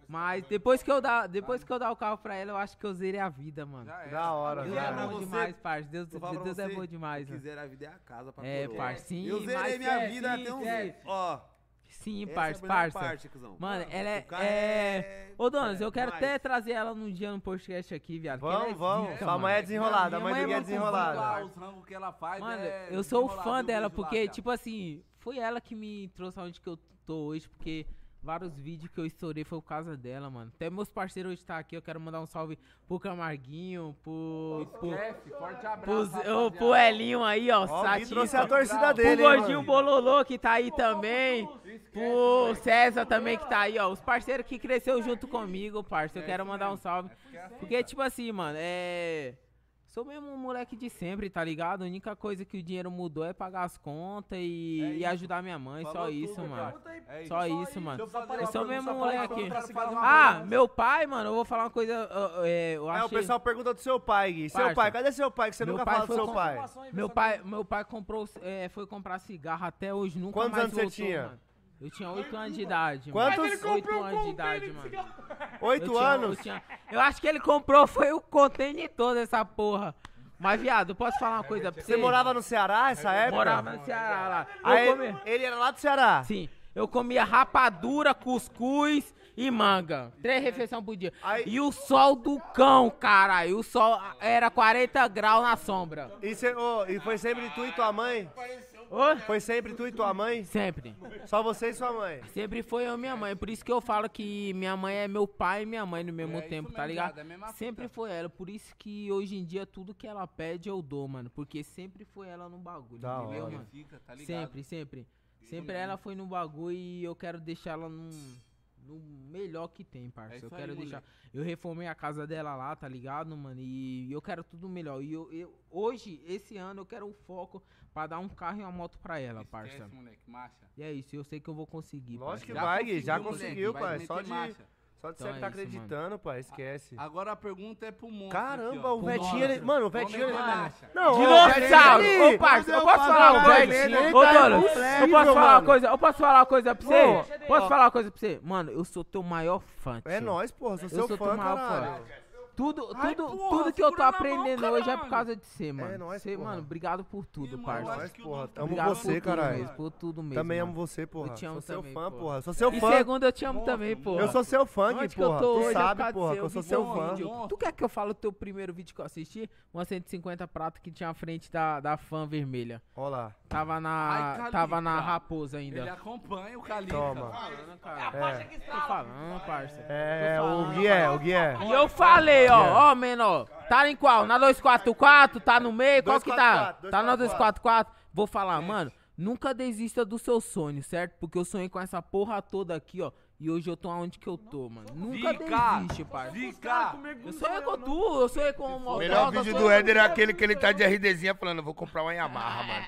[SPEAKER 3] Mas depois que eu dar, depois que eu dar o carro pra ela, eu acho que eu zerei a vida, mano.
[SPEAKER 8] Já era.
[SPEAKER 1] Da hora,
[SPEAKER 3] Deus
[SPEAKER 1] da
[SPEAKER 3] é
[SPEAKER 1] hora.
[SPEAKER 3] bom demais, parça. Deus,
[SPEAKER 2] Vou falar pra
[SPEAKER 3] Deus é
[SPEAKER 2] você,
[SPEAKER 3] bom demais,
[SPEAKER 2] Se
[SPEAKER 3] mano.
[SPEAKER 2] quiser a vida é a casa pra
[SPEAKER 3] É,
[SPEAKER 2] coroa.
[SPEAKER 3] parça, sim.
[SPEAKER 2] Eu zerei
[SPEAKER 3] mas
[SPEAKER 2] minha
[SPEAKER 3] é,
[SPEAKER 2] vida
[SPEAKER 3] sim,
[SPEAKER 2] até um...
[SPEAKER 3] é.
[SPEAKER 2] Ó,
[SPEAKER 3] Sim,
[SPEAKER 2] essa
[SPEAKER 3] parça,
[SPEAKER 2] é a melhor
[SPEAKER 3] parça.
[SPEAKER 2] parte, cuzão.
[SPEAKER 3] Mano, ela é.
[SPEAKER 2] o cara
[SPEAKER 3] é... Ô, Donas,
[SPEAKER 2] é
[SPEAKER 3] eu quero
[SPEAKER 2] demais.
[SPEAKER 3] até trazer ela num dia no podcast aqui, viado. porque ela
[SPEAKER 1] Vamos,
[SPEAKER 3] é
[SPEAKER 1] vamos.
[SPEAKER 3] zica,
[SPEAKER 1] Sua mãe é
[SPEAKER 3] mano.
[SPEAKER 1] desenrolada, a
[SPEAKER 3] Minha
[SPEAKER 1] mãe do Gui é
[SPEAKER 3] muito
[SPEAKER 1] desenrolada.
[SPEAKER 8] Lá, os rangos que ela faz
[SPEAKER 3] Mano,
[SPEAKER 8] é
[SPEAKER 3] eu sou
[SPEAKER 8] desenrolado,
[SPEAKER 3] fã
[SPEAKER 8] eu
[SPEAKER 3] dela,
[SPEAKER 8] vejo lá,
[SPEAKER 3] porque,
[SPEAKER 8] cara.
[SPEAKER 3] tipo assim, foi ela que me trouxe aonde que eu tô hoje, porque vários vídeos que eu estourei foi por causa dela, mano. Até meus parceiros hoje tá aqui, eu quero mandar um salve pro Camarguinho, pro... pro
[SPEAKER 8] Esquece, forte abraço,
[SPEAKER 3] Pros-
[SPEAKER 8] rapaziada.
[SPEAKER 3] ô, pro Elinho aí, ó,
[SPEAKER 1] Ó, o Gui
[SPEAKER 3] Satisfa.
[SPEAKER 1] trouxe a torcida
[SPEAKER 3] Pro
[SPEAKER 1] dele, hein,
[SPEAKER 3] Gordinho
[SPEAKER 1] mano.
[SPEAKER 3] Bololô que tá aí também. Pro César também que tá aí, ó. Os parceiros que cresceu junto comigo, parça. Eu quero mandar um salve. Porque, tipo assim, mano, é... Sou mesmo um moleque de sempre, tá ligado? A única coisa que o dinheiro mudou é pagar as contas e, e ajudar minha mãe.
[SPEAKER 2] Falou
[SPEAKER 3] Só isso,
[SPEAKER 2] tudo,
[SPEAKER 3] mano.
[SPEAKER 2] cara.
[SPEAKER 8] É isso.
[SPEAKER 3] Só isso, mano.
[SPEAKER 8] Deixa eu fazer
[SPEAKER 3] Eu
[SPEAKER 8] uma
[SPEAKER 3] sou
[SPEAKER 8] pergunta
[SPEAKER 3] mesmo um
[SPEAKER 8] pra-
[SPEAKER 3] moleque.
[SPEAKER 8] pra- pra- pra-
[SPEAKER 3] Ah, meu pai, mano, eu vou falar uma coisa. uh, é, eu
[SPEAKER 1] É, o
[SPEAKER 3] achei...
[SPEAKER 1] pessoal pergunta do seu pai, Gui. Seu
[SPEAKER 3] Parça.
[SPEAKER 1] pai, cadê seu pai? Que você
[SPEAKER 3] Meu
[SPEAKER 1] nunca
[SPEAKER 3] pai
[SPEAKER 1] fala do
[SPEAKER 3] foi
[SPEAKER 1] seu
[SPEAKER 3] com-
[SPEAKER 1] pai.
[SPEAKER 3] Meu pai, meu pai comprou, é, foi comprar cigarro até hoje, nunca
[SPEAKER 1] Quantos
[SPEAKER 3] mais
[SPEAKER 1] anos você
[SPEAKER 3] voltou,
[SPEAKER 1] tinha?
[SPEAKER 3] mano. Eu tinha oito anos de idade,
[SPEAKER 1] Quantos?
[SPEAKER 3] mano.
[SPEAKER 1] Mas ele
[SPEAKER 3] oito anos de idade, mano. Eu
[SPEAKER 1] Oito
[SPEAKER 3] tinha-
[SPEAKER 1] anos?
[SPEAKER 3] Eu, tinha- eu acho que ele comprou, foi o container todo essa porra. Mas, viado, eu posso falar uma coisa pra você?
[SPEAKER 1] Você morava no Ceará essa época?
[SPEAKER 3] Morava no Ceará lá. Eu
[SPEAKER 1] Aí,
[SPEAKER 3] comi-
[SPEAKER 1] ele era lá do Ceará?
[SPEAKER 3] Sim, eu comia rapadura, cuscuz e manga. Três refeições por dia.
[SPEAKER 1] Aí-
[SPEAKER 3] E o sol do cão, caralho. O sol era quarenta graus na sombra.
[SPEAKER 1] E, cê- ô, e foi sempre tu e tua mãe?
[SPEAKER 3] Oi?
[SPEAKER 1] Foi sempre tu e tua mãe?
[SPEAKER 3] Sempre.
[SPEAKER 1] Só você e sua mãe?
[SPEAKER 3] Sempre foi eu e minha mãe. Por isso que eu falo que minha mãe é meu pai e minha mãe no mesmo
[SPEAKER 8] É isso
[SPEAKER 3] tempo, tá
[SPEAKER 8] mesmo,
[SPEAKER 3] ligado?
[SPEAKER 8] viado, é a mesma
[SPEAKER 3] Sempre
[SPEAKER 8] fita.
[SPEAKER 3] foi ela. Por isso que hoje em dia tudo que ela pede eu dou, mano. Porque sempre foi ela no bagulho,
[SPEAKER 1] Da
[SPEAKER 3] entendeu,
[SPEAKER 1] hora.
[SPEAKER 3] mano?
[SPEAKER 8] Fica, tá ligado?
[SPEAKER 3] Sempre, sempre. Sempre ela foi no bagulho e eu quero deixar ela num, no melhor que tem, parça.
[SPEAKER 8] É
[SPEAKER 3] eu
[SPEAKER 8] isso
[SPEAKER 3] quero
[SPEAKER 8] aí,
[SPEAKER 3] deixar. Eu reformei a casa dela lá, tá ligado, mano? E eu quero tudo melhor. E eu, eu- hoje, esse ano, eu quero um foco pra dar um carro e uma moto pra ela, parça.
[SPEAKER 8] Esquece, moleque, marcha.
[SPEAKER 3] E é isso, eu sei que eu vou conseguir.
[SPEAKER 1] Lógico que
[SPEAKER 3] parça.
[SPEAKER 1] vai, Gui. Já
[SPEAKER 8] conseguiu,
[SPEAKER 1] conseguiu,
[SPEAKER 8] moleque, vai
[SPEAKER 1] pai. Só
[SPEAKER 8] meter
[SPEAKER 1] de,
[SPEAKER 8] marcha.
[SPEAKER 1] só de
[SPEAKER 3] Então
[SPEAKER 1] você
[SPEAKER 3] é
[SPEAKER 1] tá
[SPEAKER 3] isso,
[SPEAKER 1] acreditando, pai. Esquece.
[SPEAKER 8] Agora a pergunta é pro monstro.
[SPEAKER 1] Caramba,
[SPEAKER 8] aqui, ó.
[SPEAKER 1] o Vetinho, ele... Mano, o
[SPEAKER 8] Vamos
[SPEAKER 1] Vetinho...
[SPEAKER 8] meter
[SPEAKER 1] Ele...
[SPEAKER 8] marcha.
[SPEAKER 1] Não,
[SPEAKER 3] De
[SPEAKER 1] ô,
[SPEAKER 3] dinossauro!
[SPEAKER 1] Vetinho,
[SPEAKER 3] Ô, parça, eu
[SPEAKER 1] meu
[SPEAKER 3] posso falar uma
[SPEAKER 1] pai,
[SPEAKER 3] coisa?
[SPEAKER 1] ele
[SPEAKER 3] Ô,
[SPEAKER 1] tá
[SPEAKER 3] Dono, eu
[SPEAKER 1] impossível,
[SPEAKER 3] posso falar uma
[SPEAKER 1] mano.
[SPEAKER 3] coisa? Eu posso falar uma coisa pra você?
[SPEAKER 1] Ô,
[SPEAKER 3] Posso
[SPEAKER 1] ó.
[SPEAKER 3] falar uma coisa pra você? Mano, eu sou teu maior fã,
[SPEAKER 1] É
[SPEAKER 3] tio.
[SPEAKER 1] nóis, porra. Sou
[SPEAKER 3] Eu
[SPEAKER 1] seu
[SPEAKER 3] sou
[SPEAKER 1] fã,
[SPEAKER 3] teu maior
[SPEAKER 1] caralho.
[SPEAKER 3] fã. Tudo,
[SPEAKER 4] Ai,
[SPEAKER 3] tudo,
[SPEAKER 4] porra,
[SPEAKER 3] tudo que eu tô
[SPEAKER 4] segura na mão,
[SPEAKER 3] aprendendo hoje é por
[SPEAKER 4] caralho.
[SPEAKER 3] causa de você, mano.
[SPEAKER 1] nóis,
[SPEAKER 3] Você,
[SPEAKER 1] porra.
[SPEAKER 3] mano, obrigado por tudo,
[SPEAKER 8] Ih, mano,
[SPEAKER 3] parça.
[SPEAKER 8] eu acho
[SPEAKER 1] Nós,
[SPEAKER 8] que o
[SPEAKER 1] porra.
[SPEAKER 8] Dono tá
[SPEAKER 1] Amo
[SPEAKER 3] Obrigado
[SPEAKER 1] você,
[SPEAKER 3] por tudo
[SPEAKER 1] caralho.
[SPEAKER 3] mesmo, por tudo mesmo.
[SPEAKER 1] Também
[SPEAKER 3] mano.
[SPEAKER 1] amo você, porra.
[SPEAKER 3] Eu te amo
[SPEAKER 1] Sou seu
[SPEAKER 3] também,
[SPEAKER 1] fã,
[SPEAKER 3] porra.
[SPEAKER 1] porra. Sou seu
[SPEAKER 3] E
[SPEAKER 1] fã.
[SPEAKER 3] segundo, eu te amo também, porra.
[SPEAKER 1] Eu sou seu fã, Gui,
[SPEAKER 3] Onde que eu
[SPEAKER 1] porra.
[SPEAKER 3] tô
[SPEAKER 1] Tu
[SPEAKER 3] hoje é por
[SPEAKER 1] sabe,
[SPEAKER 3] causa
[SPEAKER 1] porra,
[SPEAKER 3] de
[SPEAKER 1] que eu sou
[SPEAKER 3] vi
[SPEAKER 1] seu
[SPEAKER 3] teu
[SPEAKER 1] fã.
[SPEAKER 3] vídeo. Tu quer que eu fale o teu primeiro vídeo que eu assisti? Uma cento e cinquenta prata que tinha a frente da, da fã vermelha.
[SPEAKER 1] Olha lá.
[SPEAKER 3] Tava na,
[SPEAKER 8] Ai, Calica.
[SPEAKER 3] tava na raposa
[SPEAKER 8] Ele
[SPEAKER 3] ainda.
[SPEAKER 8] acompanha o Calica.
[SPEAKER 1] Toma.
[SPEAKER 3] Falando, cara.
[SPEAKER 1] É,
[SPEAKER 3] Tô falando, parça.
[SPEAKER 1] é, o Gui é, o Gui é.
[SPEAKER 3] E eu falei, ó, ó, menor, tá em qual? Na dois quatro quatro? Tá no meio? Qual que tá?
[SPEAKER 1] dois quatro quatro,
[SPEAKER 3] Tá na dois
[SPEAKER 1] dois
[SPEAKER 3] quatro quatro? Vou falar, mano, nunca desista do seu sonho, certo? Porque eu sonhei com essa porra toda aqui, ó. E hoje eu tô onde que eu tô, mano. Nunca
[SPEAKER 8] Fica,
[SPEAKER 3] desiste, parça.
[SPEAKER 8] fica.
[SPEAKER 3] Eu sonhei com tu, eu sonhei com o
[SPEAKER 5] O
[SPEAKER 3] Motoca.
[SPEAKER 5] melhor vídeo
[SPEAKER 3] eu
[SPEAKER 5] do
[SPEAKER 3] sonhei-
[SPEAKER 5] Éder é aquele que ele tá de RDzinha falando, vou comprar uma Yamaha, mano.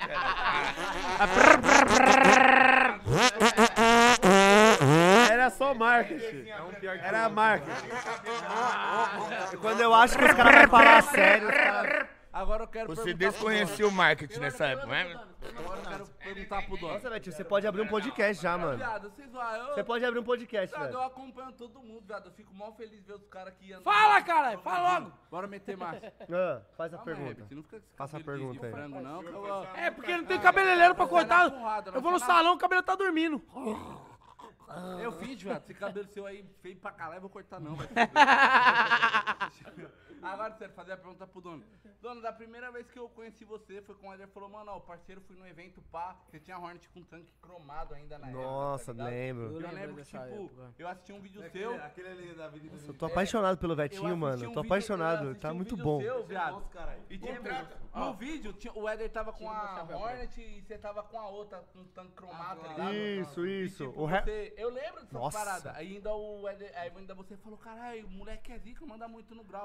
[SPEAKER 1] Era só marketing. Era marketing. Quando eu acho que os caras vão falar sério, os caras...
[SPEAKER 8] Agora eu quero
[SPEAKER 5] Você
[SPEAKER 8] perguntar pro
[SPEAKER 5] desconhecia o marketing nessa época, né?
[SPEAKER 8] Dono. Agora eu quero perguntar pro dono.
[SPEAKER 1] Nossa, Betinho, você pode abrir um podcast já, mano.
[SPEAKER 8] Viado, vocês vão... Eu,
[SPEAKER 1] Você pode abrir um podcast,
[SPEAKER 8] viado, eu
[SPEAKER 1] velho.
[SPEAKER 8] acompanho todo mundo, viado. Eu fico mal feliz de ver os caras que andam...
[SPEAKER 4] Fala, caralho, fala logo.
[SPEAKER 8] Bora meter marcha.
[SPEAKER 1] Ah, faz a
[SPEAKER 8] Calma aí,
[SPEAKER 1] pergunta.
[SPEAKER 8] Herbert, não fica com esse
[SPEAKER 1] Faça a
[SPEAKER 8] cabelo de-
[SPEAKER 1] pergunta
[SPEAKER 8] de
[SPEAKER 1] aí.
[SPEAKER 8] frango, não, que eu-
[SPEAKER 4] É porque não tem cabeleireiro pra cortar.
[SPEAKER 8] porrada,
[SPEAKER 4] Eu vou no
[SPEAKER 8] vai falar.
[SPEAKER 4] salão, o cabelo tá dormindo.
[SPEAKER 8] Eu fiz, viado. Esse cabelo seu aí feio pra caralho, eu vou cortar não, vai. Agora, sério, fazer a pergunta pro dono. Dono, da primeira vez que eu conheci você, foi quando ele falou, mano, ó, o parceiro fui no evento pá, você tinha Hornet com tanque cromado ainda na época,
[SPEAKER 1] Nossa,
[SPEAKER 8] tá ligado?
[SPEAKER 1] lembro.
[SPEAKER 8] Eu
[SPEAKER 3] lembro
[SPEAKER 8] lembro que,
[SPEAKER 3] dessa
[SPEAKER 8] tipo,
[SPEAKER 3] época.
[SPEAKER 8] eu assisti um vídeo seu...
[SPEAKER 2] Aquele ali da vida
[SPEAKER 1] Eu tô apaixonado pelo
[SPEAKER 8] eu
[SPEAKER 1] Vetinho,
[SPEAKER 8] assisti
[SPEAKER 1] mano.
[SPEAKER 8] um
[SPEAKER 1] Tô
[SPEAKER 8] vídeo- eu
[SPEAKER 1] apaixonado.
[SPEAKER 8] assisti
[SPEAKER 1] Tá
[SPEAKER 8] um
[SPEAKER 1] muito
[SPEAKER 8] vídeo
[SPEAKER 1] bom.
[SPEAKER 8] seu, viado. E tipo, no vídeo, tinha- o Éder tava com a Hornet e você tava com a outra, com um tanque cromado, tá ligado?
[SPEAKER 1] Isso,
[SPEAKER 8] E,
[SPEAKER 1] isso.
[SPEAKER 8] tipo,
[SPEAKER 1] O re...
[SPEAKER 8] você- eu lembro dessa
[SPEAKER 1] Nossa.
[SPEAKER 8] parada. Ainda o Éder, aí ainda você falou, caralho, o moleque é zica, manda muito no grau.
[SPEAKER 1] E ele nem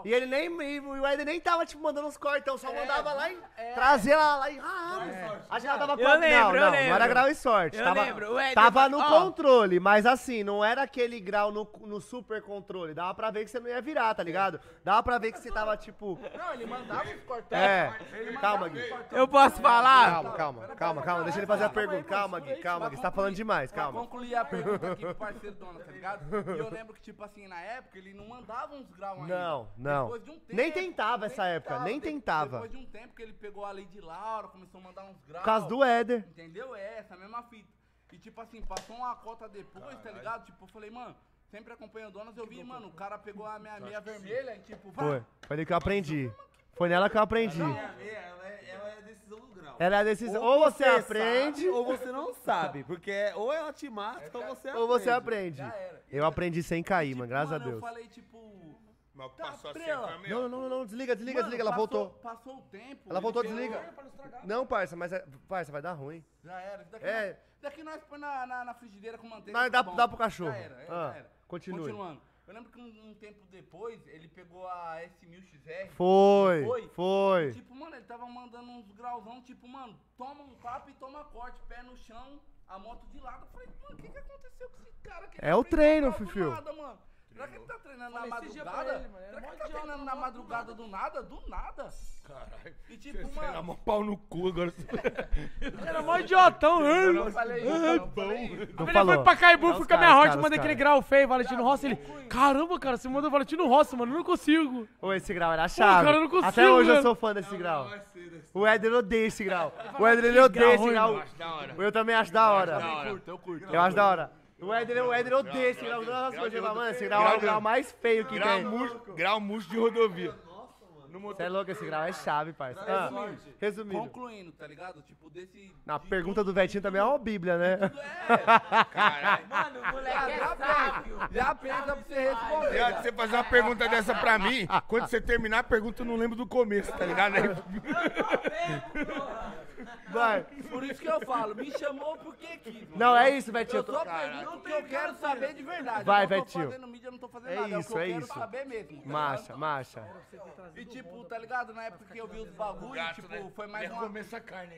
[SPEAKER 1] nem, e o Éder nem tava, tipo, mandando uns cortão, só mandava lá e trazia lá, lá e... Ah, a gente tava
[SPEAKER 3] Eu lembro,
[SPEAKER 1] não,
[SPEAKER 3] eu
[SPEAKER 1] não,
[SPEAKER 3] lembro.
[SPEAKER 1] não era grau e sorte.
[SPEAKER 3] Eu
[SPEAKER 1] tava,
[SPEAKER 3] lembro, o Éder
[SPEAKER 1] Tava
[SPEAKER 3] fa-
[SPEAKER 1] no
[SPEAKER 3] ó.
[SPEAKER 1] controle, mas assim, não era aquele grau no, no super controle. Dava pra ver que você não ia virar, tá ligado? Dava pra ver que você tava, tipo...
[SPEAKER 8] Não, ele mandava os cortão.
[SPEAKER 1] É,
[SPEAKER 8] Ele mandava
[SPEAKER 1] calma,
[SPEAKER 8] os
[SPEAKER 1] Gui.
[SPEAKER 8] cortão.
[SPEAKER 3] Eu posso falar?
[SPEAKER 1] Calma, calma, calma, calma, deixa ele fazer a pergunta. Calma, Gui, calma, Gui, você tá falando demais,
[SPEAKER 8] Pra
[SPEAKER 1] calma.
[SPEAKER 8] concluir a pergunta aqui pro parceiro Dona, tá ligado? E eu lembro que, tipo assim, na época ele não mandava uns graus ainda.
[SPEAKER 1] Não, não.
[SPEAKER 8] Depois de um tempo,
[SPEAKER 1] Nem tentava essa época, nem
[SPEAKER 8] de-
[SPEAKER 1] tentava.
[SPEAKER 8] Depois de um tempo que ele pegou a lei de Laura, começou a mandar uns graus.
[SPEAKER 1] Por causa do Éder.
[SPEAKER 8] Entendeu? É essa mesma fita. E tipo assim, passou uma cota depois, tá ligado? Tipo, eu falei, mano, sempre acompanhando Donas, eu vi, mano, o cara pegou a minha meia vermelha e tipo, vai.
[SPEAKER 1] Foi, foi ali que eu aprendi. Foi nela que eu aprendi.
[SPEAKER 2] Ela é, ela é a decisão do grau.
[SPEAKER 1] Era a decisão, ou você aprende,
[SPEAKER 2] sabe, ou você não sabe. Porque é- ou ela te mata, ou você aprende.
[SPEAKER 1] ou você aprende.
[SPEAKER 8] Já era.
[SPEAKER 1] Eu aprendi sem cair,
[SPEAKER 8] Tipo,
[SPEAKER 1] mano, graças a
[SPEAKER 8] mano,
[SPEAKER 1] Deus.
[SPEAKER 8] Eu falei, tipo.
[SPEAKER 5] Mas
[SPEAKER 8] Tá
[SPEAKER 5] passou assim
[SPEAKER 8] prela.
[SPEAKER 5] pra mim,
[SPEAKER 1] Não,
[SPEAKER 5] ó.
[SPEAKER 1] não, não, desliga, desliga,
[SPEAKER 8] Mano,
[SPEAKER 1] desliga, ela
[SPEAKER 8] passou-
[SPEAKER 1] voltou.
[SPEAKER 8] Passou o tempo.
[SPEAKER 1] Ela
[SPEAKER 8] ele
[SPEAKER 1] voltou,
[SPEAKER 8] pegou-
[SPEAKER 1] desliga. Não, parça, mas, é, parça, vai dar ruim.
[SPEAKER 8] Já era. Isso daqui,
[SPEAKER 1] É.
[SPEAKER 8] nós, isso daqui nós põe na, na, na frigideira com manteiga.
[SPEAKER 1] Mas
[SPEAKER 8] tá
[SPEAKER 1] dá,
[SPEAKER 8] bom.
[SPEAKER 1] dá pro cachorro.
[SPEAKER 8] Já era, é,
[SPEAKER 1] Ah,
[SPEAKER 8] já era.
[SPEAKER 1] continue.
[SPEAKER 8] Continuando. Eu lembro que um, um tempo depois, ele pegou a S mil X R.
[SPEAKER 1] Foi,
[SPEAKER 8] Foi?
[SPEAKER 1] foi.
[SPEAKER 8] Tipo, mano, ele tava mandando uns grauzão, tipo, mano, toma um tapa e toma corte, pé no chão, a moto de lado. Eu falei, mano, o que que aconteceu com esse cara? Que ele
[SPEAKER 1] É o
[SPEAKER 8] aprendeu
[SPEAKER 1] treino,
[SPEAKER 8] grau do
[SPEAKER 1] Fifio.
[SPEAKER 8] nada, mano? Será que ele tá treinando na
[SPEAKER 4] Falei esse dia pra
[SPEAKER 8] madrugada?
[SPEAKER 4] ele, mano, era
[SPEAKER 8] Será que
[SPEAKER 4] mó
[SPEAKER 8] ele tá
[SPEAKER 4] idiota,
[SPEAKER 8] treinando
[SPEAKER 4] na
[SPEAKER 8] na madrugada do nada? Do nada.
[SPEAKER 5] Caralho.
[SPEAKER 8] E tipo,
[SPEAKER 5] Você era
[SPEAKER 8] mano...
[SPEAKER 5] mó pau no cu agora.
[SPEAKER 4] Era mó idiotão,
[SPEAKER 8] Eu
[SPEAKER 4] hein?
[SPEAKER 8] não falei isso, eu não falei isso.
[SPEAKER 1] Não
[SPEAKER 4] Ele
[SPEAKER 1] falou.
[SPEAKER 4] foi pra Caibu,
[SPEAKER 1] É
[SPEAKER 4] fui
[SPEAKER 1] os
[SPEAKER 4] com a minha
[SPEAKER 1] caras,
[SPEAKER 4] Hort,
[SPEAKER 1] caras,
[SPEAKER 4] mandei
[SPEAKER 1] os
[SPEAKER 4] aquele
[SPEAKER 1] caras.
[SPEAKER 4] grau feio, Valentino Rossi, ele... Caramba, cara, você mandou Valentino Rossi, mano, eu não consigo.
[SPEAKER 1] Ô, esse grau era chave.
[SPEAKER 4] cara, eu não consigo,
[SPEAKER 1] Até hoje eu
[SPEAKER 4] velho.
[SPEAKER 1] sou fã desse grau. O Éder odeia esse grau. O Éder, ele odeia esse
[SPEAKER 4] ruim,
[SPEAKER 1] grau.
[SPEAKER 5] Acho da hora.
[SPEAKER 1] Eu também acho da hora.
[SPEAKER 8] Eu curto, eu curto.
[SPEAKER 1] Eu acho da hora. O Éder, o Éder odeia esse grau. Nossa, eu falo, mano, esse grau é o grau mais feio que
[SPEAKER 5] Grau
[SPEAKER 1] tem.
[SPEAKER 5] murcho, grau murcho de rodovia.
[SPEAKER 1] Você é louco, esse grau é chave, parça. Ah, resumindo.
[SPEAKER 8] Concluindo, tá ligado? Tipo, desse...
[SPEAKER 1] Na
[SPEAKER 8] de
[SPEAKER 1] pergunta
[SPEAKER 8] tudo-
[SPEAKER 1] do Vetinho também é uma bíblia, né?
[SPEAKER 8] Mano, o moleque já pensa, já pensa pra você responder.
[SPEAKER 5] Viado, você fazer uma pergunta dessa pra mim, quando você terminar a pergunta, eu não lembro do começo, tá ligado? Aí-
[SPEAKER 1] Vai.
[SPEAKER 8] Por isso que eu falo, me chamou porque quis. mano.
[SPEAKER 1] Não, é isso, Vetinho.
[SPEAKER 8] Eu só pergunto o que eu quero saber de verdade.
[SPEAKER 1] Vai,
[SPEAKER 8] eu não tô
[SPEAKER 1] Vetinho.
[SPEAKER 8] fazendo mídia, eu não tô fazendo
[SPEAKER 1] É
[SPEAKER 8] nada.
[SPEAKER 1] isso,
[SPEAKER 8] é o que
[SPEAKER 1] é
[SPEAKER 8] eu quero
[SPEAKER 1] isso.
[SPEAKER 8] saber mesmo. tá
[SPEAKER 1] Marcha,
[SPEAKER 8] ligado?
[SPEAKER 1] marcha.
[SPEAKER 8] E tipo, tá ligado? Na época que eu vi os bagulhos, tipo, foi mais uma...
[SPEAKER 5] comer essa carne aí.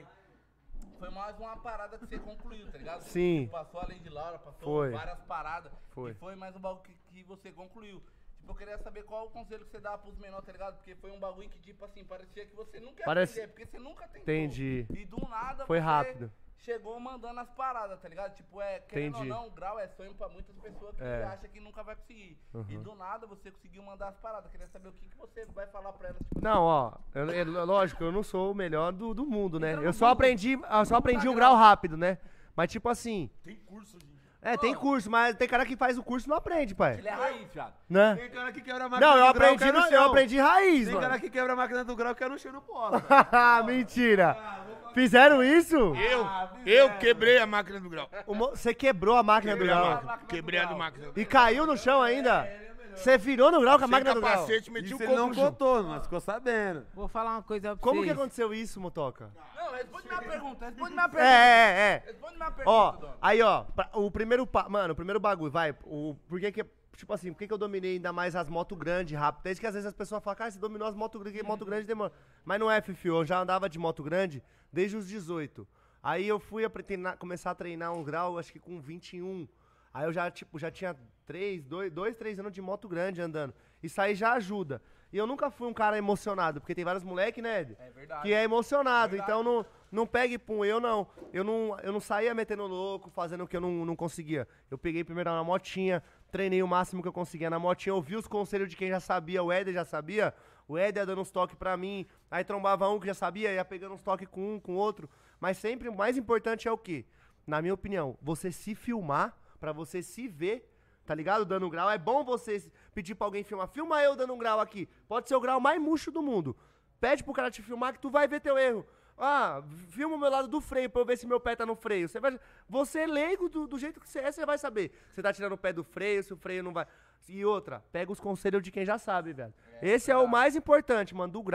[SPEAKER 8] Foi mais uma parada que você concluiu, tá ligado?
[SPEAKER 1] Sim.
[SPEAKER 8] Tipo, passou a lei de Laura, passou
[SPEAKER 1] Foi.
[SPEAKER 8] várias paradas.
[SPEAKER 1] Foi.
[SPEAKER 8] E foi mais um bagulho que, que você concluiu. Tipo, eu queria saber qual o conselho que você dá pros menores, tá ligado? Porque foi um bagulho que, tipo assim, parecia que você nunca ia
[SPEAKER 1] Parece-
[SPEAKER 8] aprender, porque você nunca tentou.
[SPEAKER 1] Entendi.
[SPEAKER 8] E do nada
[SPEAKER 1] Foi
[SPEAKER 8] você
[SPEAKER 1] rápido.
[SPEAKER 8] chegou mandando as paradas, tá ligado? Tipo, é, querendo
[SPEAKER 1] Entendi.
[SPEAKER 8] ou não, o grau é sonho pra muitas pessoas que
[SPEAKER 1] É.
[SPEAKER 8] acham que nunca vai conseguir.
[SPEAKER 1] Uhum.
[SPEAKER 8] E do nada você conseguiu mandar as paradas. Queria saber o que, que você vai falar pra elas. Tipo,
[SPEAKER 1] Não, ó, eu- é lógico, eu não sou o melhor do, do mundo, né?
[SPEAKER 8] Então,
[SPEAKER 1] Eu só
[SPEAKER 8] não-
[SPEAKER 1] aprendi, eu só aprendi o grau rápido, né? Mas tipo assim,
[SPEAKER 5] Tem curso de...
[SPEAKER 1] é, tem curso, mas tem cara que faz o curso e não aprende, pai.
[SPEAKER 8] ele é raiz, viado.
[SPEAKER 1] Né?
[SPEAKER 2] Tem cara que quebra a máquina
[SPEAKER 1] Não, eu
[SPEAKER 2] do grau,
[SPEAKER 1] aprendi,
[SPEAKER 2] quer no
[SPEAKER 1] no, eu
[SPEAKER 2] chão.
[SPEAKER 1] aprendi raiz,
[SPEAKER 2] Tem
[SPEAKER 1] mano.
[SPEAKER 2] cara que quebra a máquina do grau, quer no chão no pó.
[SPEAKER 1] Mentira. Fizeram isso?
[SPEAKER 5] Eu, eu quebrei a máquina do grau.
[SPEAKER 1] O mo- Você quebrou a máquina do
[SPEAKER 5] Quebrei a
[SPEAKER 1] grau.
[SPEAKER 5] máquina, quebrei a do máquina do grau.
[SPEAKER 1] E caiu no chão ainda? Você virou no grau com a
[SPEAKER 5] Sem
[SPEAKER 1] máquina do grau?
[SPEAKER 5] capacete, meti o
[SPEAKER 2] Isso
[SPEAKER 5] coco
[SPEAKER 2] ele não
[SPEAKER 5] no chão.
[SPEAKER 2] contou, mas ficou sabendo.
[SPEAKER 3] Vou falar uma coisa pra
[SPEAKER 1] Como que
[SPEAKER 3] vocês.
[SPEAKER 1] aconteceu isso, Motoca?
[SPEAKER 8] Não, responde minha pergunta, responde minha
[SPEAKER 1] É,
[SPEAKER 8] pergunta.
[SPEAKER 1] é, é.
[SPEAKER 8] Responde minha pergunta,
[SPEAKER 1] Ó,
[SPEAKER 8] Dona.
[SPEAKER 1] aí ó, pra- o primeiro, pa- mano, o primeiro bagulho, vai, o, por que que, tipo assim, por que que eu dominei ainda mais as motos grandes rápido? Desde que às vezes as pessoas falam, cara, você dominou as motos grandes, moto grande demora. Mas não é, Fifi, eu já andava de moto grande desde os dezoito. Aí eu fui a treinar- começar a treinar um grau, acho que com vinte e um. Aí eu já, tipo, já tinha três, dois, três anos de moto grande andando. Isso aí já ajuda. E eu nunca fui um cara emocionado, porque tem vários moleques, né, Ed?
[SPEAKER 8] É verdade.
[SPEAKER 1] Que é emocionado, então não, não pegue pum, eu não. Eu não, eu não saía metendo louco, fazendo o que eu não, não conseguia. Eu peguei primeiro na motinha, treinei o máximo que eu conseguia na motinha, ouvi os conselhos de quem já sabia, o Éder já sabia, o Éder ia dando uns toques pra mim, aí trombava um que já sabia, ia pegando uns toques com um, com outro. Mas sempre o mais importante é o quê? Na minha opinião, você se filmar, pra você se ver, tá ligado? Dando um grau. É bom você pedir pra alguém filmar. Filma eu dando um grau aqui. Pode ser o grau mais murcho do mundo. Pede pro cara te filmar que tu vai ver teu erro. Ah, filma o meu lado do freio pra eu ver se meu pé tá no freio. Você vai, você é leigo do, do jeito que você é, você vai saber. Você tá tirando o pé do freio, se o freio não vai... E outra, pega os conselhos de quem já sabe, velho. Esse é o mais importante, mano, do grau.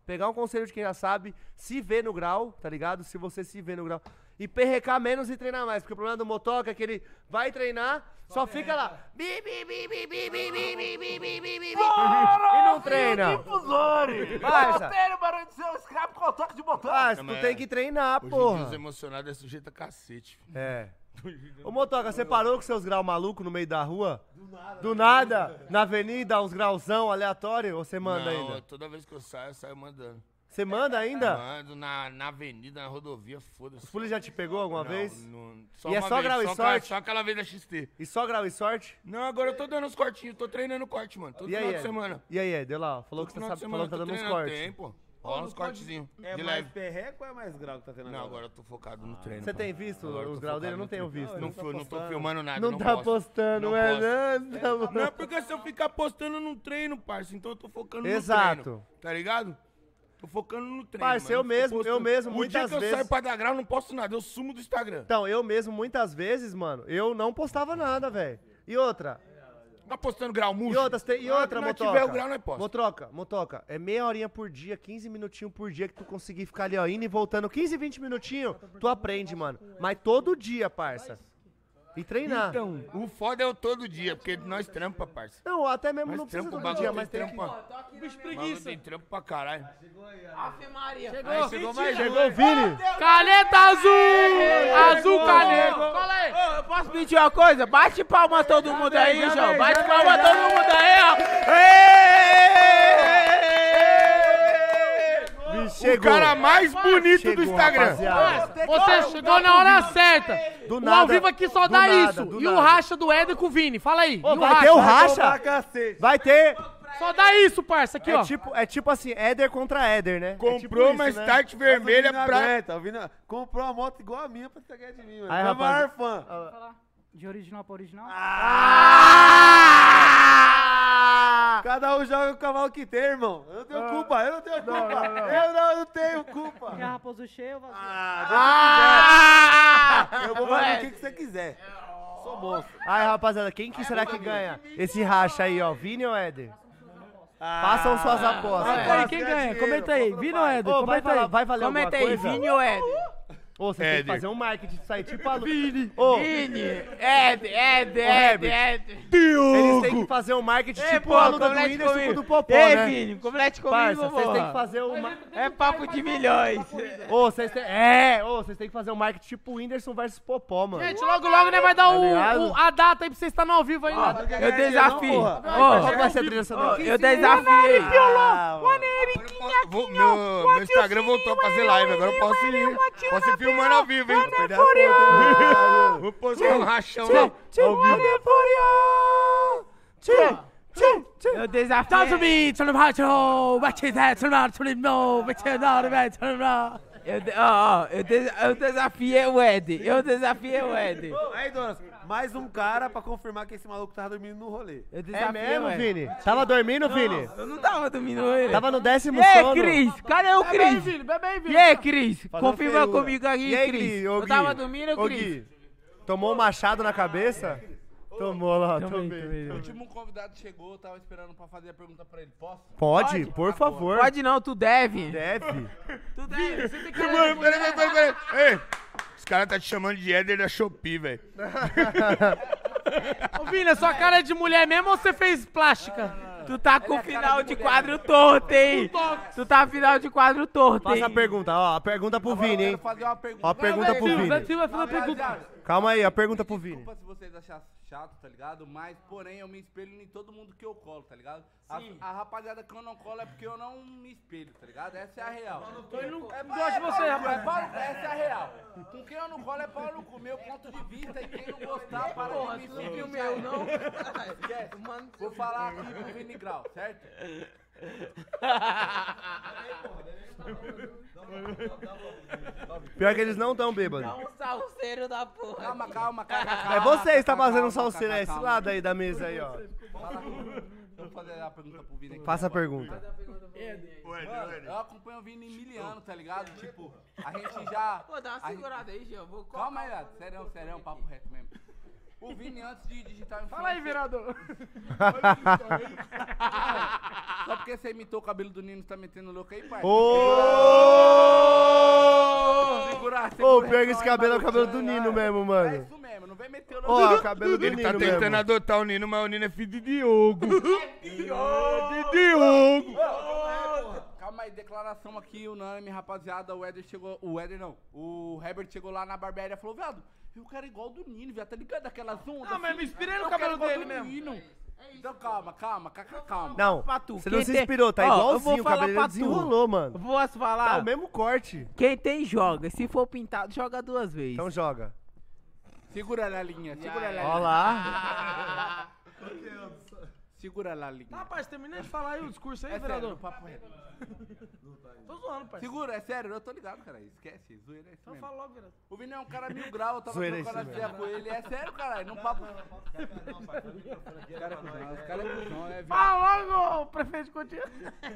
[SPEAKER 1] pegar um conselho de quem já sabe, se ver no grau, tá ligado? Se você se vê no grau. E perrecar menos e treinar mais. Porque o problema do motoca é que ele vai treinar, só fica lá. Bi, bi, bi, bi, bi, bi, bi, bi, bi, bi, bi, bi, e não treina. Parça,
[SPEAKER 8] Roteiro, barulho do seu escravo com o toque de botão.
[SPEAKER 1] parça, tu tem que treinar,
[SPEAKER 5] Hoje em dia os
[SPEAKER 1] porra.
[SPEAKER 5] emocionados é sujeito a cacete. filho.
[SPEAKER 1] É. Ô motoca, você parou com seus graus malucos no meio da rua? Do nada. Do nada? Na avenida, uns grauzão aleatório? Ou você manda
[SPEAKER 5] Não,
[SPEAKER 1] ainda?
[SPEAKER 5] toda vez que eu saio, eu saio mandando.
[SPEAKER 1] Você manda ainda?
[SPEAKER 5] Mando na, na avenida, na rodovia, foda-se.
[SPEAKER 1] Os polícia já te pegou alguma
[SPEAKER 5] Não,
[SPEAKER 1] vez?
[SPEAKER 5] não,
[SPEAKER 1] E é
[SPEAKER 5] uma
[SPEAKER 1] só
[SPEAKER 5] vez,
[SPEAKER 1] grau e
[SPEAKER 5] só
[SPEAKER 1] sorte?
[SPEAKER 5] aquela- Só aquela vez da X T.
[SPEAKER 1] E só grau e sorte?
[SPEAKER 5] Não, agora eu tô dando os cortinhos, tô treinando corte, mano. Todo
[SPEAKER 1] E
[SPEAKER 5] final
[SPEAKER 1] aí,
[SPEAKER 5] de
[SPEAKER 1] Ed?
[SPEAKER 5] semana.
[SPEAKER 1] E aí, Ed? Deu lá, ó. Falou
[SPEAKER 5] Todo
[SPEAKER 1] que você
[SPEAKER 5] final
[SPEAKER 1] sabe,
[SPEAKER 5] de
[SPEAKER 1] falou que tá
[SPEAKER 5] tô
[SPEAKER 1] dando uns
[SPEAKER 5] treinando.
[SPEAKER 1] cortes.
[SPEAKER 5] Tem, pô. Rola uns cortezinhos.
[SPEAKER 2] É
[SPEAKER 5] de
[SPEAKER 2] mais
[SPEAKER 5] leve.
[SPEAKER 2] perreco ou é mais grau que tá tendo agora?
[SPEAKER 5] Não, agora eu tô focado no treino.
[SPEAKER 1] Você
[SPEAKER 5] pô.
[SPEAKER 1] tem visto
[SPEAKER 5] Agora eu tô
[SPEAKER 1] os graus dele? Eu
[SPEAKER 5] focado
[SPEAKER 1] não
[SPEAKER 5] no
[SPEAKER 1] tenho
[SPEAKER 5] treino.
[SPEAKER 1] visto.
[SPEAKER 5] Não, fui- não tô filmando nada,
[SPEAKER 1] Não,
[SPEAKER 5] não,
[SPEAKER 1] tá
[SPEAKER 5] posso.
[SPEAKER 1] postando,
[SPEAKER 5] Não
[SPEAKER 1] é?
[SPEAKER 5] posso.
[SPEAKER 1] Não, tá bom.
[SPEAKER 5] Não, porque se eu ficar postando no treino, parça, então eu tô focando
[SPEAKER 1] Exato.
[SPEAKER 5] no treino. Tá ligado? Tô focando no treino.
[SPEAKER 1] Parça,
[SPEAKER 5] mano.
[SPEAKER 1] eu
[SPEAKER 5] Não fico
[SPEAKER 1] mesmo, eu
[SPEAKER 5] postando.
[SPEAKER 1] mesmo,
[SPEAKER 5] O
[SPEAKER 1] muitas
[SPEAKER 5] dia que eu
[SPEAKER 1] vezes-
[SPEAKER 5] saio pra dar grau, eu não posto nada. Eu sumo do Instagram.
[SPEAKER 1] Então, eu mesmo, muitas vezes, mano, eu não postava nada, velho. E outra,
[SPEAKER 5] Tá postando grau
[SPEAKER 1] e
[SPEAKER 5] murcho?
[SPEAKER 1] outra, tem- e
[SPEAKER 5] Na hora
[SPEAKER 1] outra,
[SPEAKER 5] que nós
[SPEAKER 1] motoca.
[SPEAKER 5] tiver o grau, nós posta.
[SPEAKER 1] Motoca, motoca, é meia horinha por dia, quinze minutinhos por dia que tu conseguir ficar ali, ó, indo e voltando. quinze, vinte minutinhos, tu aprende, mano. Mas todo dia, parça. E treinar.
[SPEAKER 5] Então, o foda é o todo dia, porque nós trampa, parça.
[SPEAKER 1] Não, até mesmo
[SPEAKER 5] Nós
[SPEAKER 1] não precisa
[SPEAKER 5] trampa, o
[SPEAKER 1] todo
[SPEAKER 5] bagulho
[SPEAKER 1] dia,
[SPEAKER 5] tem
[SPEAKER 1] mas tem que...
[SPEAKER 5] trampa.
[SPEAKER 4] Bicho
[SPEAKER 5] O bagulho
[SPEAKER 4] preguiça.
[SPEAKER 5] tem trampo pra caralho.
[SPEAKER 3] Ave Maria.
[SPEAKER 4] Chegou.
[SPEAKER 2] Chegou mais
[SPEAKER 1] Chegou o Vini.
[SPEAKER 4] Caneta azul! Azul caneta. Fala aí.
[SPEAKER 3] Ô, eu posso pedir uma coisa? Bate palma todo mundo aí, João. Bate palma todo mundo aí, ó.
[SPEAKER 1] Vini
[SPEAKER 5] O
[SPEAKER 1] chegou.
[SPEAKER 5] cara mais bonito
[SPEAKER 1] Chegou,
[SPEAKER 5] do Instagram.
[SPEAKER 1] rapaziada.
[SPEAKER 4] Você chegou na hora certa.
[SPEAKER 1] Do
[SPEAKER 4] O
[SPEAKER 1] nada,
[SPEAKER 4] ao vivo aqui só
[SPEAKER 1] do
[SPEAKER 4] dá
[SPEAKER 1] nada,
[SPEAKER 4] isso.
[SPEAKER 1] do
[SPEAKER 4] E o
[SPEAKER 1] nada.
[SPEAKER 4] racha do Éder com o Vini. Fala aí.
[SPEAKER 1] Ô,
[SPEAKER 4] E o
[SPEAKER 1] vai
[SPEAKER 4] racha?
[SPEAKER 1] ter o
[SPEAKER 2] Pra
[SPEAKER 1] racha?
[SPEAKER 2] cacete.
[SPEAKER 1] Vai ter...
[SPEAKER 4] Só dá isso, parça. Aqui,
[SPEAKER 1] É
[SPEAKER 4] ó.
[SPEAKER 1] tipo, é tipo assim, Éder contra Éder, né? É tipo
[SPEAKER 5] Comprou
[SPEAKER 1] isso,
[SPEAKER 5] uma
[SPEAKER 1] né?
[SPEAKER 5] Start vermelha
[SPEAKER 2] Mas o Vini
[SPEAKER 5] pra...
[SPEAKER 2] aguenta, o Vini comprou uma moto igual a minha pra você ganhar de mim, mano.
[SPEAKER 1] Aí,
[SPEAKER 2] Meu maior
[SPEAKER 1] rapaz-
[SPEAKER 2] fã.
[SPEAKER 9] De original pra original?
[SPEAKER 2] Cada um joga o cavalo que tem, irmão. Eu não tenho culpa, eu não tenho culpa. Eu não, não tenho culpa.
[SPEAKER 9] Quer raposo cheio ou vazio?
[SPEAKER 2] Ah, eu vou fazer o que, que você quiser. Sou monstro.
[SPEAKER 1] Aí, rapaziada, quem que será que ganha esse racha aí, ó? Vini ou Éder? Façam suas apostas.
[SPEAKER 4] Comenta aí, quem ganha? Comenta aí. Vini ou Éder?
[SPEAKER 1] Ô, vai,
[SPEAKER 4] Comenta aí.
[SPEAKER 1] falar, vai valer
[SPEAKER 3] Comenta
[SPEAKER 1] alguma
[SPEAKER 3] aí,
[SPEAKER 1] coisa?
[SPEAKER 3] Vini ou Ed?
[SPEAKER 1] Ô, você tem que
[SPEAKER 5] Éder.
[SPEAKER 1] fazer um marketing disso aí, tipo a Lu... Vini. Ô,
[SPEAKER 3] Vini, Ed, Ed, Ed,
[SPEAKER 1] Herbert.
[SPEAKER 3] Ed.
[SPEAKER 1] eles têm que fazer um marketing
[SPEAKER 3] Ei,
[SPEAKER 1] tipo
[SPEAKER 3] pô,
[SPEAKER 1] a luta do
[SPEAKER 3] complete
[SPEAKER 1] Whindersson com
[SPEAKER 3] comigo.
[SPEAKER 1] do Popó,
[SPEAKER 3] Ei,
[SPEAKER 1] né?
[SPEAKER 3] Vini, complete comigo,
[SPEAKER 1] Parça, vocês têm que
[SPEAKER 3] porra.
[SPEAKER 1] fazer uma...
[SPEAKER 3] É papo de milhões.
[SPEAKER 1] Ô, vocês têm... É, ô, vocês têm que fazer um marketing tipo Whindersson versus Popó, mano.
[SPEAKER 4] Gente, logo, logo, né, vai dar o,
[SPEAKER 1] ligado?
[SPEAKER 4] o- a data aí pra vocês estarem ao vivo ainda.
[SPEAKER 3] Eu desafio.
[SPEAKER 1] Qual
[SPEAKER 3] Ô,
[SPEAKER 1] vai ser a trilha sonora?
[SPEAKER 3] eu desafiei.
[SPEAKER 5] Vou- meu, meu Instagram voltou a fazer live, agora eu posso ir. Posso ir filmando ao vivo, hein? Vou postar um rachão lá.
[SPEAKER 3] Eu desafiei.
[SPEAKER 4] Tanto me, tanto me, tanto vai te dar, tanto me, tanto me, vai te dar, vai te dar.
[SPEAKER 3] Eu, de- ó, ó, eu, des- eu desafiei o Ed. Eu desafiei o Ed.
[SPEAKER 2] Aí, donas, mais um cara pra confirmar que esse maluco tava dormindo no rolê.
[SPEAKER 3] Eu
[SPEAKER 1] É
[SPEAKER 3] desafiei
[SPEAKER 1] mesmo,
[SPEAKER 3] o Ed.
[SPEAKER 1] Vini? Tava dormindo, Vini?
[SPEAKER 3] Eu não tava dormindo ele.
[SPEAKER 1] Tava no décimo
[SPEAKER 3] E aí,
[SPEAKER 1] sono.
[SPEAKER 3] Cris? Cadê o
[SPEAKER 4] Bebe aí,
[SPEAKER 3] Cris?
[SPEAKER 4] Vini, bebe aí, Vini.
[SPEAKER 3] E aí, Cris?
[SPEAKER 1] Fazendo
[SPEAKER 3] Confirma
[SPEAKER 1] feiura.
[SPEAKER 3] comigo aqui,
[SPEAKER 1] E aí,
[SPEAKER 3] Cris.
[SPEAKER 1] Gui? Ô,
[SPEAKER 3] Eu
[SPEAKER 1] Gui?
[SPEAKER 3] tava dormindo,
[SPEAKER 1] Ô,
[SPEAKER 3] Cris?
[SPEAKER 1] Gui, tomou um machado na cabeça? Tomou lá,
[SPEAKER 4] Tomei,
[SPEAKER 1] tomei.
[SPEAKER 4] tomei.
[SPEAKER 8] O último convidado chegou, eu tava esperando pra fazer a pergunta pra ele. Posso?
[SPEAKER 1] Pode, por favor.
[SPEAKER 3] Pode não, tu deve.
[SPEAKER 1] Deve.
[SPEAKER 3] Tu deve. Você tem que
[SPEAKER 5] Mano, peraí, peraí, peraí, peraí. Ei, os caras tá te chamando de Éder da Shopee, velho.
[SPEAKER 4] Ô, Vini, a sua cara é de mulher mesmo ou você fez plástica?
[SPEAKER 3] Tu tá com final de quadro torto, hein? Tu tá final de quadro torto, hein?
[SPEAKER 1] Faça a pergunta, ó. A pergunta pro Vini, hein?
[SPEAKER 8] Quero fazer uma pergunta.
[SPEAKER 1] Ó, a pergunta pro
[SPEAKER 4] Filho,
[SPEAKER 1] Vini.
[SPEAKER 4] vai vai fazer uma pergunta.
[SPEAKER 1] Calma aí, a pergunta pro Vini.
[SPEAKER 8] Desculpa se vocês acharem chato, tá ligado? Mas, porém, eu me espelho em todo mundo que eu colo, tá ligado? A, a rapaziada que eu não colo é porque eu não me espelho, tá ligado? Essa é a real. Eu não
[SPEAKER 4] gosto de você, rapaz.
[SPEAKER 8] É Paulo, essa é a real. Com quem eu não colo é Paulo no cu, meu ponto de vista. E quem não gostar, para de me seguir.
[SPEAKER 3] O meu, não?
[SPEAKER 8] Esquece. Vou falar aqui pro Vini Grau, certo?
[SPEAKER 1] Pior que eles não tão bêbados.
[SPEAKER 3] Um salseiro da porra.
[SPEAKER 8] Calma, calma, calma. calma
[SPEAKER 1] É você que tá
[SPEAKER 8] calma,
[SPEAKER 1] fazendo um
[SPEAKER 8] calma,
[SPEAKER 1] salseiro, é esse
[SPEAKER 8] calma.
[SPEAKER 1] lado aí da mesa aí, ó.
[SPEAKER 8] Vou fazer a pergunta pro Vini aqui.
[SPEAKER 1] Faça a pergunta.
[SPEAKER 8] Mano, eu acompanho o Vini miliano, tá ligado? Tipo, a gente já...
[SPEAKER 3] Pô, dá uma
[SPEAKER 8] a gente-
[SPEAKER 3] segurada aí, Gil. Vou
[SPEAKER 8] Calma aí, Lado. Serão, serão, papo reto mesmo. O Vini, antes de digitar...
[SPEAKER 4] Fala aí, vereador.
[SPEAKER 8] Só porque você imitou o cabelo do Nino, você tá metendo louco aí, pai?
[SPEAKER 1] Ô!
[SPEAKER 8] Segura,
[SPEAKER 1] Ô,
[SPEAKER 8] segura,
[SPEAKER 1] pior que esse
[SPEAKER 8] não,
[SPEAKER 1] cabelo é o
[SPEAKER 8] maluco,
[SPEAKER 1] cabelo do
[SPEAKER 8] é,
[SPEAKER 1] Nino
[SPEAKER 8] é.
[SPEAKER 1] mesmo,
[SPEAKER 8] É
[SPEAKER 1] mano.
[SPEAKER 8] isso mesmo, não vem meter o
[SPEAKER 1] Ó, é o cabelo do
[SPEAKER 5] Ele
[SPEAKER 1] Nino
[SPEAKER 5] tá tentando
[SPEAKER 1] mesmo.
[SPEAKER 5] adotar o Nino, mas o Nino é filho de Diogo. É de Diogo.
[SPEAKER 8] Calma aí, declaração aqui, unânime, rapaziada. O Éder chegou. O Éder não. O Herbert chegou lá na barbearia e falou: viado, eu quero igual do Nino, viado. Tá ligado? Aquelas ondas.
[SPEAKER 4] Não, mas
[SPEAKER 8] assim?
[SPEAKER 4] me inspirei no
[SPEAKER 8] Eu
[SPEAKER 4] cabelo
[SPEAKER 8] quero igual
[SPEAKER 4] dele
[SPEAKER 8] do
[SPEAKER 4] mesmo.
[SPEAKER 8] Nino. Então calma, calma, calma, calma.
[SPEAKER 1] Não,
[SPEAKER 3] Pra tu,
[SPEAKER 1] você
[SPEAKER 3] quem
[SPEAKER 1] não se
[SPEAKER 3] tem-
[SPEAKER 1] inspirou, tá
[SPEAKER 3] Ó, eu
[SPEAKER 1] igualzinho,
[SPEAKER 3] vou
[SPEAKER 1] o
[SPEAKER 3] falar
[SPEAKER 1] cabelo
[SPEAKER 3] pra
[SPEAKER 1] dele
[SPEAKER 3] tu.
[SPEAKER 1] desenrolou, mano.
[SPEAKER 3] Posso
[SPEAKER 1] Tá
[SPEAKER 3] falar?
[SPEAKER 1] o mesmo corte.
[SPEAKER 3] Quem tem, joga. Se for pintado, joga duas vezes.
[SPEAKER 1] Então joga.
[SPEAKER 8] Segura na linha, segura na
[SPEAKER 1] Ó
[SPEAKER 8] linha.
[SPEAKER 1] lá.
[SPEAKER 8] Segura na linha.
[SPEAKER 4] Rapaz, termina de falar aí o discurso aí,
[SPEAKER 8] É sério,
[SPEAKER 4] vereador.
[SPEAKER 8] no papo reto.
[SPEAKER 4] Tô zoando, pai.
[SPEAKER 8] Segura, é sério, eu tô ligado, cara. Esquece, zoeira é isso
[SPEAKER 4] Então
[SPEAKER 8] mesmo.
[SPEAKER 4] fala logo, vereador.
[SPEAKER 8] O Vini é um cara mil grau, eu tava
[SPEAKER 1] Zoeira é
[SPEAKER 8] trocando
[SPEAKER 1] isso
[SPEAKER 8] ideia com ele. É sério, caralho, não papo. Os caras os caras é cuzão, é viado.
[SPEAKER 4] Fala logo, prefeito de Cotia.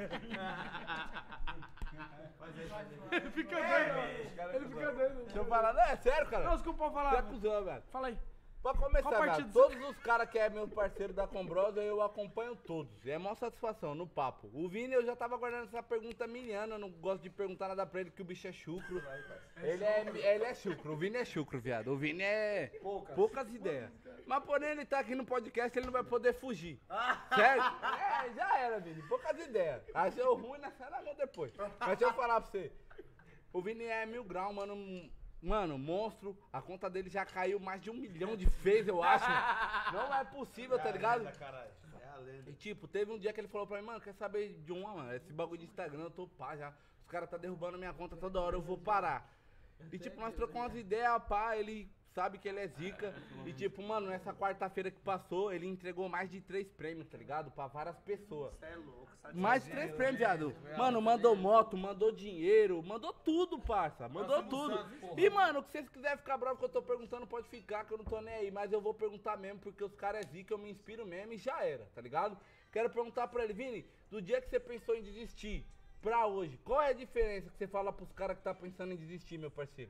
[SPEAKER 4] Ele fica doido. Ele fica doido.
[SPEAKER 8] Deixa eu falar, não, é sério, cara.
[SPEAKER 4] Não, desculpa, pode
[SPEAKER 8] Você é
[SPEAKER 4] falar.
[SPEAKER 8] cuzão, velho.
[SPEAKER 4] Fala aí.
[SPEAKER 8] Pra começar,
[SPEAKER 4] Qual
[SPEAKER 8] velho,
[SPEAKER 4] partido
[SPEAKER 8] todos os caras que é meu parceiro da Combrosa, eu acompanho todos. É maior satisfação no papo. O Vini, eu já tava guardando essa pergunta miliana, eu não gosto de perguntar nada pra ele, que o bicho é chucro. Ele é, ele é chucro, o Vini é chucro, viado. O Vini é poucas ideias. Mas porém, ele tá aqui no podcast, ele não vai poder fugir. Certo? É, já era, Vini, poucas ideias. Achou ruim, na na mão depois. Mas deixa eu falar pra você. O Vini é mil grau, mano. Mano, monstro, a conta dele já caiu mais de um milhão de vezes, eu acho. Não é possível, tá ligado? E tipo, teve um dia que ele falou pra mim, mano, quer saber de uma, mano? Esse bagulho de Instagram, eu tô pá já. Os caras tá derrubando minha conta toda hora, eu vou parar. E tipo, nós trocamos umas ideias, pá, ele sabe que ele é zica. E tipo, mano, nessa quarta-feira que passou, ele entregou mais de três prêmios, tá ligado? Pra várias pessoas. Você é louco, sabe? Mais de três prêmios, viado. Mano, mandou moto, mandou dinheiro, mandou tudo, parça. Mandou tudo. E, mano, se vocês quiserem ficar bravo que eu tô perguntando, pode ficar, que eu não tô nem aí. Mas eu vou perguntar mesmo, porque os caras é zica, eu me inspiro mesmo e já era, tá ligado? Quero perguntar pra ele, Vini, do dia que você pensou em desistir pra hoje, qual é a diferença que você fala pros caras que tá pensando em desistir, meu parceiro?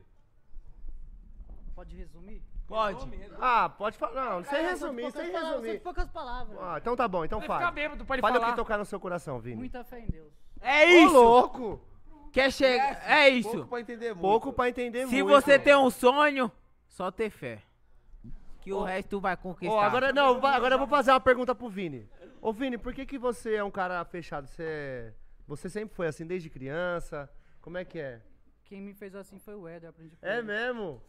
[SPEAKER 9] Pode resumir?
[SPEAKER 3] Pode.
[SPEAKER 1] Ah, pode falar. Não, sem
[SPEAKER 9] É,
[SPEAKER 1] resumir,
[SPEAKER 9] são poucas
[SPEAKER 1] sem
[SPEAKER 9] palavras,
[SPEAKER 1] resumir.
[SPEAKER 9] são poucas palavras.
[SPEAKER 1] Ah, então tá bom, então
[SPEAKER 4] Ele fica
[SPEAKER 1] fala.
[SPEAKER 4] bêbado, pode
[SPEAKER 1] Fala o
[SPEAKER 4] falar.
[SPEAKER 1] que tocar no seu coração, Vini.
[SPEAKER 9] Muita fé em Deus.
[SPEAKER 3] É
[SPEAKER 1] Ô,
[SPEAKER 3] isso.
[SPEAKER 1] louco!
[SPEAKER 3] Quer chegar. É isso.
[SPEAKER 2] Pouco pra entender muito.
[SPEAKER 1] Pouco pra entender
[SPEAKER 3] Se
[SPEAKER 1] muito.
[SPEAKER 3] você tem um sonho, só ter fé. Que o resto tu vai conquistar.
[SPEAKER 1] Ó, agora, não, vai- agora eu vou fazer uma pergunta pro Vini. Ô, Vini, por que que você é um cara fechado? Você, é- você sempre foi assim, desde criança? Como é que é?
[SPEAKER 9] Quem me fez assim foi o Éder, aprendi com
[SPEAKER 1] É
[SPEAKER 9] ele.
[SPEAKER 1] mesmo?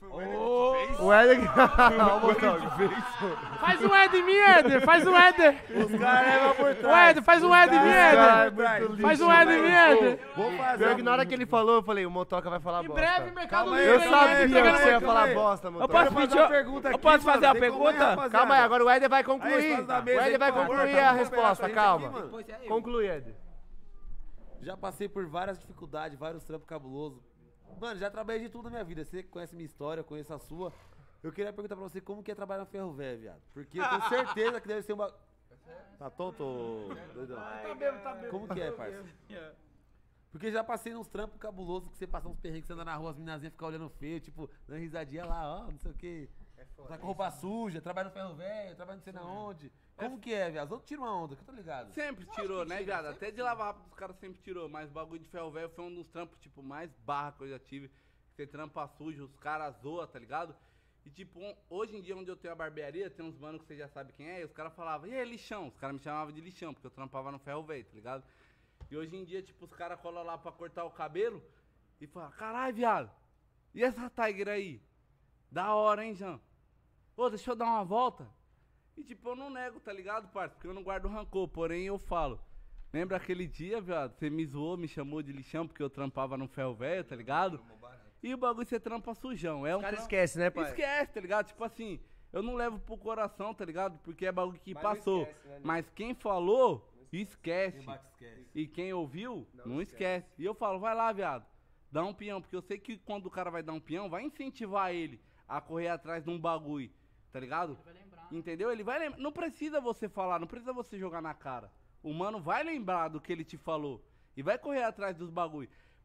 [SPEAKER 1] O Éder que... Ó, o Motoca.
[SPEAKER 4] Faz um Ed em mim, Éder. Faz um Éder.
[SPEAKER 1] Os caras levam por
[SPEAKER 4] O
[SPEAKER 1] trás.
[SPEAKER 4] Éder, faz um Ed em mim, Éder. Faz um Ed em mim, Éder.
[SPEAKER 1] Vou fazer. Pior que na hora que ele falou, eu falei, o Motoca vai falar
[SPEAKER 4] Em
[SPEAKER 1] bosta.
[SPEAKER 4] breve, Mercado
[SPEAKER 2] Calma aí,
[SPEAKER 4] Livre.
[SPEAKER 1] Eu
[SPEAKER 4] hein,
[SPEAKER 1] sabia
[SPEAKER 4] Éder?
[SPEAKER 1] que
[SPEAKER 4] Pegando
[SPEAKER 1] você ia
[SPEAKER 4] aí.
[SPEAKER 1] falar bosta,
[SPEAKER 3] Eu
[SPEAKER 1] Motoca.
[SPEAKER 3] posso
[SPEAKER 2] fazer
[SPEAKER 3] pedir.
[SPEAKER 2] uma pergunta
[SPEAKER 3] Eu
[SPEAKER 2] aqui,
[SPEAKER 3] posso
[SPEAKER 2] mano.
[SPEAKER 3] fazer uma
[SPEAKER 2] Tem como aí,
[SPEAKER 3] pergunta?
[SPEAKER 2] rapaziada?
[SPEAKER 1] Calma aí, agora o Éder vai
[SPEAKER 2] Aí,
[SPEAKER 1] concluir.
[SPEAKER 2] faz da
[SPEAKER 1] O
[SPEAKER 2] mesa
[SPEAKER 1] Éder
[SPEAKER 2] aí,
[SPEAKER 1] vai
[SPEAKER 2] por favor,
[SPEAKER 1] concluir
[SPEAKER 2] tá
[SPEAKER 1] a
[SPEAKER 2] bom,
[SPEAKER 1] resposta,
[SPEAKER 2] pera,
[SPEAKER 1] calma.
[SPEAKER 2] gente aqui, mano.
[SPEAKER 3] Depois é eu.
[SPEAKER 1] Conclui, Éder.
[SPEAKER 2] Já passei por várias dificuldades, vários trampos cabulosos. Mano, já trabalhei de tudo na minha vida. Você conhece minha história, eu conheço a sua. Eu queria perguntar pra você como que é trabalhar na Ferro Velho, viado. Porque eu tenho certeza que deve ser uma... Tá tonto, doidão?
[SPEAKER 4] Tá bêbado, tá bêbado.
[SPEAKER 2] Como que é, parça? Porque já passei nos trampos cabulosos que você passa uns perrengues, você anda na rua, as minazinhas ficam olhando feio, tipo, dando risadinha lá, ó, não sei o quê. Tá com roupa suja, trabalha no Ferro Velho, trabalha não sei na onde. Como que é, viado? Os outros tiram uma onda, que eu tô ligado.
[SPEAKER 8] Sempre tirou, né, viado? Até de lavar rápido os caras sempre tirou. Mas o bagulho de ferro velho foi um dos trampos, tipo, mais barra que eu já tive. Você trampa sujo, os caras zoam, tá ligado? E tipo, um- hoje em dia onde eu tenho a barbearia, tem uns manos que você já sabe quem é, e os caras falavam, e aí, lixão? Os caras me chamavam de lixão, porque eu trampava no ferro velho, tá ligado? E hoje em dia, tipo, os caras colam lá pra cortar o cabelo e falam, caralho, viado, e essa Tiger aí? Da hora, hein, Jean? Ô, deixa eu dar uma volta. E tipo, eu não nego, tá ligado, parça? Porque eu não guardo rancor, porém eu falo. Lembra aquele dia, viado? Você me zoou, me chamou de lixão porque eu trampava no ferro velho, tá ligado? E o bagulho você trampa sujão. É um
[SPEAKER 1] O cara
[SPEAKER 8] tram-
[SPEAKER 1] esquece, né, pai?
[SPEAKER 8] Esquece, tá ligado? Tipo assim, eu não levo pro coração, tá ligado? Porque é bagulho que passou. Mas quem falou, esquece. E quem ouviu, não, esquece. E eu falo, vai lá, viado. Dá um peão. Porque eu sei que quando o cara vai dar um peão, vai incentivar ele a correr atrás de um bagulho. Tá ligado? Entendeu? Ele vai lembrar. Não precisa você falar, não precisa você jogar na cara. O mano vai lembrar do que ele te falou. E vai correr atrás dos bagulho.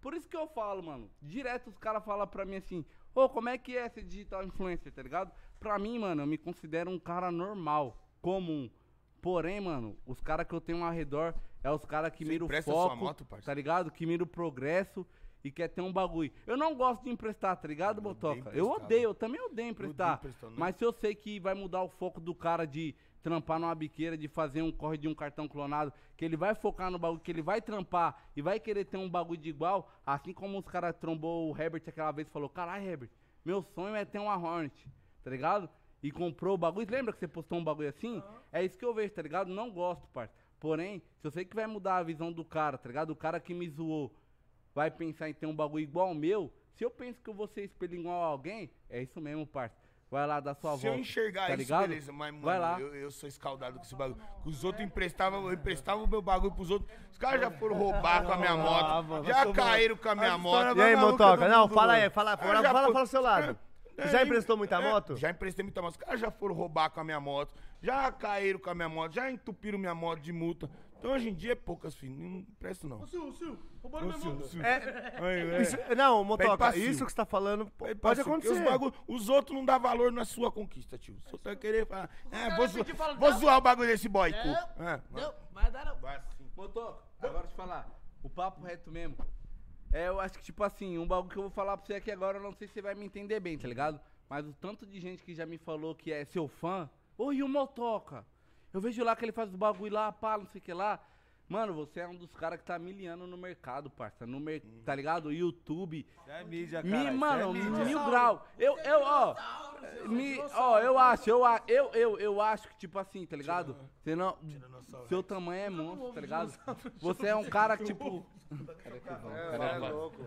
[SPEAKER 8] Por isso que eu falo, mano. Direto os caras falam pra mim assim, ô, como é que é ser digital influencer, tá ligado? Pra mim, mano, eu me considero um cara normal, comum. Porém, mano, os caras que eu tenho ao redor é os caras que
[SPEAKER 5] Você
[SPEAKER 8] miram o
[SPEAKER 5] empresta
[SPEAKER 8] foco,
[SPEAKER 5] sua moto, parça?
[SPEAKER 8] tá ligado? Que miram o progresso e quer ter um bagulho. Eu não gosto de emprestar, tá ligado,
[SPEAKER 5] Eu
[SPEAKER 8] Botoca?
[SPEAKER 5] odeio
[SPEAKER 8] Eu
[SPEAKER 5] emprestar,
[SPEAKER 8] odeio,
[SPEAKER 5] mano.
[SPEAKER 8] eu também odeio
[SPEAKER 5] odeio
[SPEAKER 8] emprestar.
[SPEAKER 5] emprestar, né?
[SPEAKER 8] Mas se eu sei que vai mudar o foco do cara de trampar numa biqueira, de fazer um corre de um cartão clonado, que ele vai focar no bagulho, que ele vai trampar e vai querer ter um bagulho de igual, assim como os caras trombou o Herbert aquela vez e falou, caralho, Herbert, meu sonho é ter uma Hornet, tá ligado? E comprou o bagulho. Lembra que você postou um bagulho assim? Uhum. É isso que eu vejo, tá ligado? Não gosto, parça. Porém, se eu sei que vai mudar a visão do cara, tá ligado? O cara que me zoou vai pensar em ter um bagulho igual ao meu. Se eu penso que eu vou ser espelho igual a alguém, é isso mesmo, parça. Vai lá dar sua
[SPEAKER 5] Se
[SPEAKER 8] volta.
[SPEAKER 5] eu enxergar
[SPEAKER 8] tá
[SPEAKER 5] isso,
[SPEAKER 8] ligado?
[SPEAKER 5] beleza, mas, mano,
[SPEAKER 8] Vai lá.
[SPEAKER 5] Eu, eu sou escaldado com esse bagulho. Os outros emprestavam, eu emprestava o meu bagulho pros outros. Os caras já foram roubar com a minha moto, já caíram com a minha moto.
[SPEAKER 1] E aí, Motoca? Não, fala aí, fala,
[SPEAKER 5] Ah,
[SPEAKER 1] agora
[SPEAKER 5] já
[SPEAKER 1] fala,
[SPEAKER 5] foi-
[SPEAKER 1] fala o seu lado.
[SPEAKER 5] É,
[SPEAKER 1] Já
[SPEAKER 5] é,
[SPEAKER 1] emprestou muita
[SPEAKER 5] é,
[SPEAKER 1] moto?
[SPEAKER 5] Já emprestei muita moto. Os caras já foram roubar com a minha moto, já caíram com a minha moto, já entupiram minha moto de multa. Então hoje em dia é poucas, filho. Não empresto, não.
[SPEAKER 4] Ô, Sil, Sil, roubaram
[SPEAKER 5] Ô,
[SPEAKER 4] minha
[SPEAKER 5] Sil,
[SPEAKER 4] moto.
[SPEAKER 5] Sil.
[SPEAKER 1] É,
[SPEAKER 5] Aí, é.
[SPEAKER 1] isso- não, Motoca,
[SPEAKER 5] pra Sil.
[SPEAKER 1] isso que você tá falando po-
[SPEAKER 5] Pede
[SPEAKER 1] pode
[SPEAKER 5] pra Sil, porque
[SPEAKER 1] acontecer.
[SPEAKER 5] Os, bagulho- os outros não dão valor na sua conquista, tio. Só tá querendo falar. É,
[SPEAKER 4] caras
[SPEAKER 5] vou, zo-
[SPEAKER 4] ficam falando,
[SPEAKER 5] vou
[SPEAKER 4] não.
[SPEAKER 5] zoar o bagulho desse boy. cu.
[SPEAKER 4] Não,
[SPEAKER 5] É,
[SPEAKER 4] não, vai dar não.
[SPEAKER 5] vai assim.
[SPEAKER 8] Motoca, agora te falar. O papo reto mesmo. É, eu acho que, tipo assim, um bagulho que eu vou falar pra você aqui agora, eu não sei se você vai me entender bem, tá ligado? Mas o tanto de gente que já me falou que é seu fã. Ô, e o Motoca? Eu vejo lá que ele faz os bagulho lá, pá, não sei o que lá. Mano, você é um dos caras que tá miliano no mercado, parça. No mer... Tá ligado? YouTube.
[SPEAKER 2] É mídia,
[SPEAKER 8] Mi,
[SPEAKER 2] cara.
[SPEAKER 8] mano, mil grau. Eu, eu, ó. Me, ó, eu acho, eu, a- eu, eu, eu acho que, tipo assim, tá ligado? Você não. Seu tamanho é monstro, tá ligado? Você é um cara que, tipo.
[SPEAKER 1] É louco.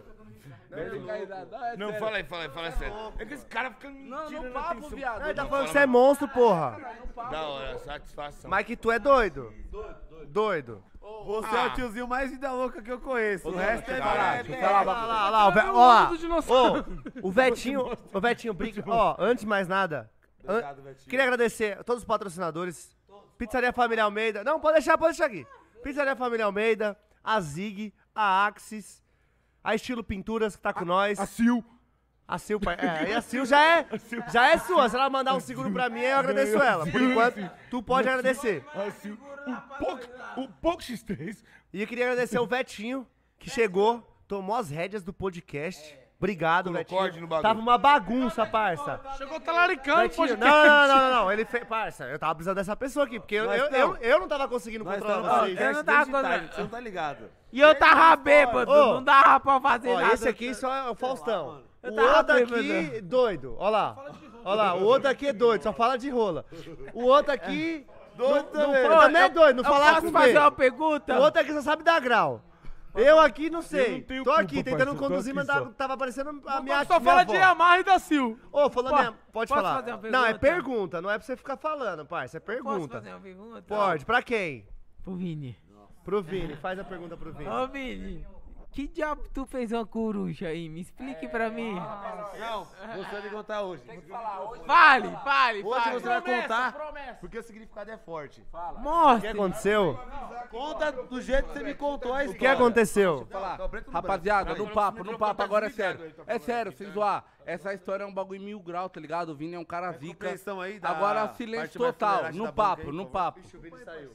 [SPEAKER 5] Não, fala aí, fala aí, fala sério. É que esse cara fica me
[SPEAKER 8] Não,
[SPEAKER 5] tirando
[SPEAKER 8] no papo,
[SPEAKER 5] atenção.
[SPEAKER 8] viado.
[SPEAKER 1] Ele tá
[SPEAKER 8] Não,
[SPEAKER 1] falando que você é monstro, porra.
[SPEAKER 5] Da hora, satisfação.
[SPEAKER 1] Mas que tu é doido. Doido.
[SPEAKER 2] Você é o tiozinho mais vida louca que eu conheço. O resto é
[SPEAKER 8] falar,
[SPEAKER 2] é-
[SPEAKER 8] deixa eu
[SPEAKER 2] é-
[SPEAKER 8] falar,
[SPEAKER 1] Olha lá, olha lá, o Ve- ó lá.
[SPEAKER 4] do dinossauro.
[SPEAKER 1] Ô, o Vetinho, o Vetinho, briga. Ó, antes de mais nada, an-
[SPEAKER 2] Obrigado, Vetinho.
[SPEAKER 1] queria agradecer a todos os patrocinadores. Pizzaria Família Almeida. Não, pode deixar, pode deixar aqui. Pizzaria Família Almeida, a Zig, a Axis, a Estilo Pinturas que tá com nós.
[SPEAKER 5] A Sil.
[SPEAKER 1] A Sil, pai. É, e a Sil já é, já é sua. Se ela mandar um seguro pra mim, eu agradeço ela. Por enquanto, tu pode agradecer.
[SPEAKER 5] A Sil. O pouco, o pouco X três.
[SPEAKER 1] E eu queria agradecer o Vetinho, que chegou, tomou as rédeas do podcast. Obrigado,
[SPEAKER 5] Colocou
[SPEAKER 1] Vetinho.
[SPEAKER 5] ordem no bagulho.
[SPEAKER 1] Tava uma bagunça, parça.
[SPEAKER 4] Chegou talaricando o
[SPEAKER 1] Vetinho,
[SPEAKER 4] podcast.
[SPEAKER 1] não, não, não, não, não. Ele fez. Parça, eu tava precisando dessa pessoa aqui, porque eu,
[SPEAKER 2] Nós
[SPEAKER 1] eu, eu, eu não tava conseguindo
[SPEAKER 2] Nós
[SPEAKER 1] controlar
[SPEAKER 2] estamos
[SPEAKER 1] vocês.
[SPEAKER 3] eu não
[SPEAKER 2] desde
[SPEAKER 3] tava
[SPEAKER 2] tarde,
[SPEAKER 3] conseguindo.
[SPEAKER 2] você não tá ligado.
[SPEAKER 3] E eu tava bêbado,
[SPEAKER 1] Ô.
[SPEAKER 3] não dava pra fazer
[SPEAKER 1] Ó,
[SPEAKER 3] nada.
[SPEAKER 1] esse aqui só é o Faustão.
[SPEAKER 3] Eu
[SPEAKER 1] O
[SPEAKER 3] tava
[SPEAKER 1] outro
[SPEAKER 3] bêbado.
[SPEAKER 1] aqui, doido. Ó lá. Ó lá, o outro aqui é doido, só fala de rola. O outro aqui. Doido também.
[SPEAKER 3] Ô,
[SPEAKER 1] também é
[SPEAKER 3] eu-
[SPEAKER 1] doido, não
[SPEAKER 3] eu
[SPEAKER 1] falar
[SPEAKER 3] posso
[SPEAKER 1] com
[SPEAKER 3] fazer
[SPEAKER 1] B.
[SPEAKER 3] uma pergunta?
[SPEAKER 1] O outro aqui só sabe dar grau. Eu aqui não sei.
[SPEAKER 5] não tenho
[SPEAKER 1] Tô
[SPEAKER 5] culpa,
[SPEAKER 1] aqui tentando
[SPEAKER 5] parceiro, tô
[SPEAKER 1] conduzir,
[SPEAKER 5] aqui
[SPEAKER 1] mas
[SPEAKER 5] só.
[SPEAKER 1] tava, tava aparecendo a minha
[SPEAKER 4] Só
[SPEAKER 1] minha
[SPEAKER 4] fala
[SPEAKER 1] avó.
[SPEAKER 4] de Yamaha e da Sil.
[SPEAKER 1] Ô, falando
[SPEAKER 3] Pô,
[SPEAKER 1] minha... Pode
[SPEAKER 3] posso
[SPEAKER 1] falar.
[SPEAKER 3] fazer uma
[SPEAKER 1] Não, é
[SPEAKER 3] pergunta?
[SPEAKER 1] pergunta, não é pra você ficar falando, parça. É
[SPEAKER 3] Posso
[SPEAKER 1] pergunta.
[SPEAKER 3] fazer uma pergunta?
[SPEAKER 1] Pode. Pra quem?
[SPEAKER 3] Pro Vini.
[SPEAKER 1] Pro Vini. Faz a pergunta pro Vini.
[SPEAKER 3] Ô, Vini, que diabo tu fez uma coruja aí? Me explique pra mim.
[SPEAKER 2] Não, você vai contar hoje.
[SPEAKER 3] Fale, fale,
[SPEAKER 2] Hoje
[SPEAKER 3] fale.
[SPEAKER 2] você vai contar,
[SPEAKER 4] Promessa.
[SPEAKER 2] porque o significado é forte.
[SPEAKER 1] O que
[SPEAKER 3] Mostre.
[SPEAKER 1] aconteceu?
[SPEAKER 2] Conta do jeito que você me contou a
[SPEAKER 1] O
[SPEAKER 2] história.
[SPEAKER 1] que aconteceu?
[SPEAKER 8] Falar. Rapaziada, no papo, no papo, agora é sério. É sério, sem zoar. Essa história é um bagulho mil grau, tá ligado? O Vini é um cara zica.
[SPEAKER 2] compreensão aí da
[SPEAKER 8] Agora silêncio
[SPEAKER 2] parte mais
[SPEAKER 8] total,
[SPEAKER 2] fuleiragem
[SPEAKER 8] no
[SPEAKER 2] da banca
[SPEAKER 8] papo,
[SPEAKER 2] aí,
[SPEAKER 8] no
[SPEAKER 2] por favor.
[SPEAKER 8] papo.
[SPEAKER 1] O Vini saiu.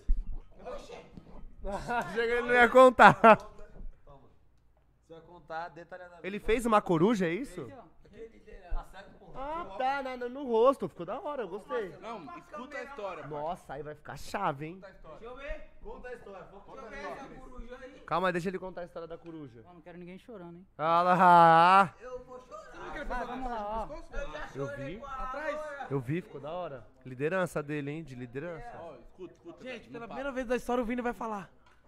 [SPEAKER 1] Chega, ele não ia contar.
[SPEAKER 2] Você vai contar detalhadamente.
[SPEAKER 1] Ele fez uma coruja, é isso? Ah, tá, na- no rosto. Ficou da hora, eu gostei.
[SPEAKER 8] Não, escuta a história.
[SPEAKER 1] Nossa, aí vai ficar chave, hein?
[SPEAKER 2] Conta a história. Conta a história.
[SPEAKER 1] Calma, deixa ele contar a história da coruja.
[SPEAKER 9] Ó, não quero ninguém chorando, hein?
[SPEAKER 1] Ah lá.
[SPEAKER 9] Vai, vamos lá, ó.
[SPEAKER 1] Eu vi. Eu vi, ficou da hora. Liderança dele, hein? De liderança.
[SPEAKER 8] Ó, escuta, escuta.
[SPEAKER 4] Gente,
[SPEAKER 8] no
[SPEAKER 4] pela
[SPEAKER 8] papo.
[SPEAKER 4] primeira vez da história o Vini vai falar.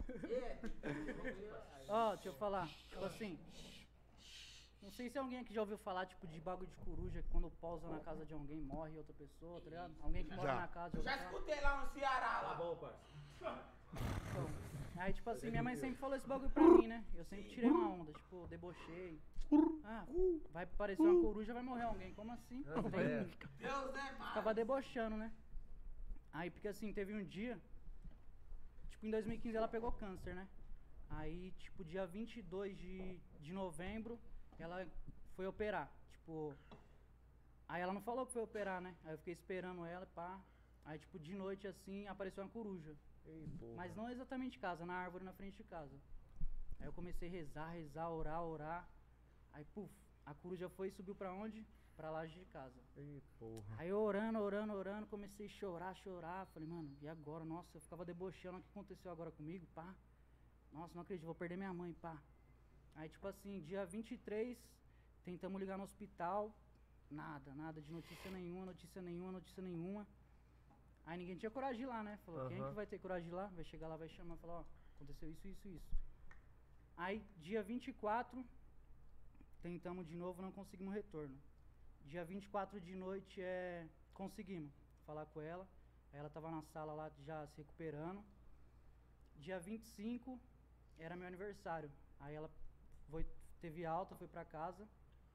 [SPEAKER 9] Ó, deixa eu falar. Tipo assim. Não sei se alguém aqui já ouviu falar, tipo, de bagulho de coruja, que quando pousa na casa de alguém morre outra pessoa, tá ligado? Alguém que mora
[SPEAKER 5] Já.
[SPEAKER 9] na casa. Já
[SPEAKER 3] escutei lá no Ceará, lá.
[SPEAKER 9] Então, aí, tipo assim, minha mãe sempre falou esse bagulho pra mim, né? Eu sempre tirei uma onda, tipo, debochei. Ah, vai parecer uma coruja, vai morrer alguém. Como assim?
[SPEAKER 1] é.
[SPEAKER 9] Ficava debochando, né? Aí, porque assim, teve um dia, tipo, em dois mil e quinze ela pegou câncer, né? Aí, tipo, dia vinte e dois de, de novembro, ela foi operar. Tipo, aí ela não falou que foi operar, né? Aí eu fiquei esperando ela, pá. Aí, tipo, de noite, assim, apareceu uma coruja.
[SPEAKER 1] Ei,
[SPEAKER 9] Mas não exatamente em casa, na árvore na frente de casa. Aí eu comecei a rezar, rezar, orar, orar. Aí, puf, a coruja foi e subiu pra onde? Pra laje de casa.
[SPEAKER 1] Ei, porra.
[SPEAKER 9] Aí eu orando, orando, orando, comecei a chorar, chorar. Falei, mano, e agora? Nossa, eu ficava debochando o que aconteceu agora comigo, pá. Nossa, não acredito, vou perder minha mãe, pá. Aí, tipo assim, dia vinte e três, tentamos ligar no hospital. Nada, nada de notícia nenhuma, notícia nenhuma, notícia nenhuma. Aí ninguém tinha coragem de ir lá, né? Falou,
[SPEAKER 1] Aham.
[SPEAKER 9] quem é que vai ter coragem de ir lá? Vai chegar lá, vai chamar, falar, ó, aconteceu isso, isso, isso. Aí, dia vinte e quatro, tentamos de novo, não conseguimos retorno. Dia vinte e quatro de noite, é, conseguimos falar com ela. Aí ela tava na sala lá, já se recuperando. Dia vinte e cinco, era meu aniversário. Aí ela foi, teve alta, foi pra casa.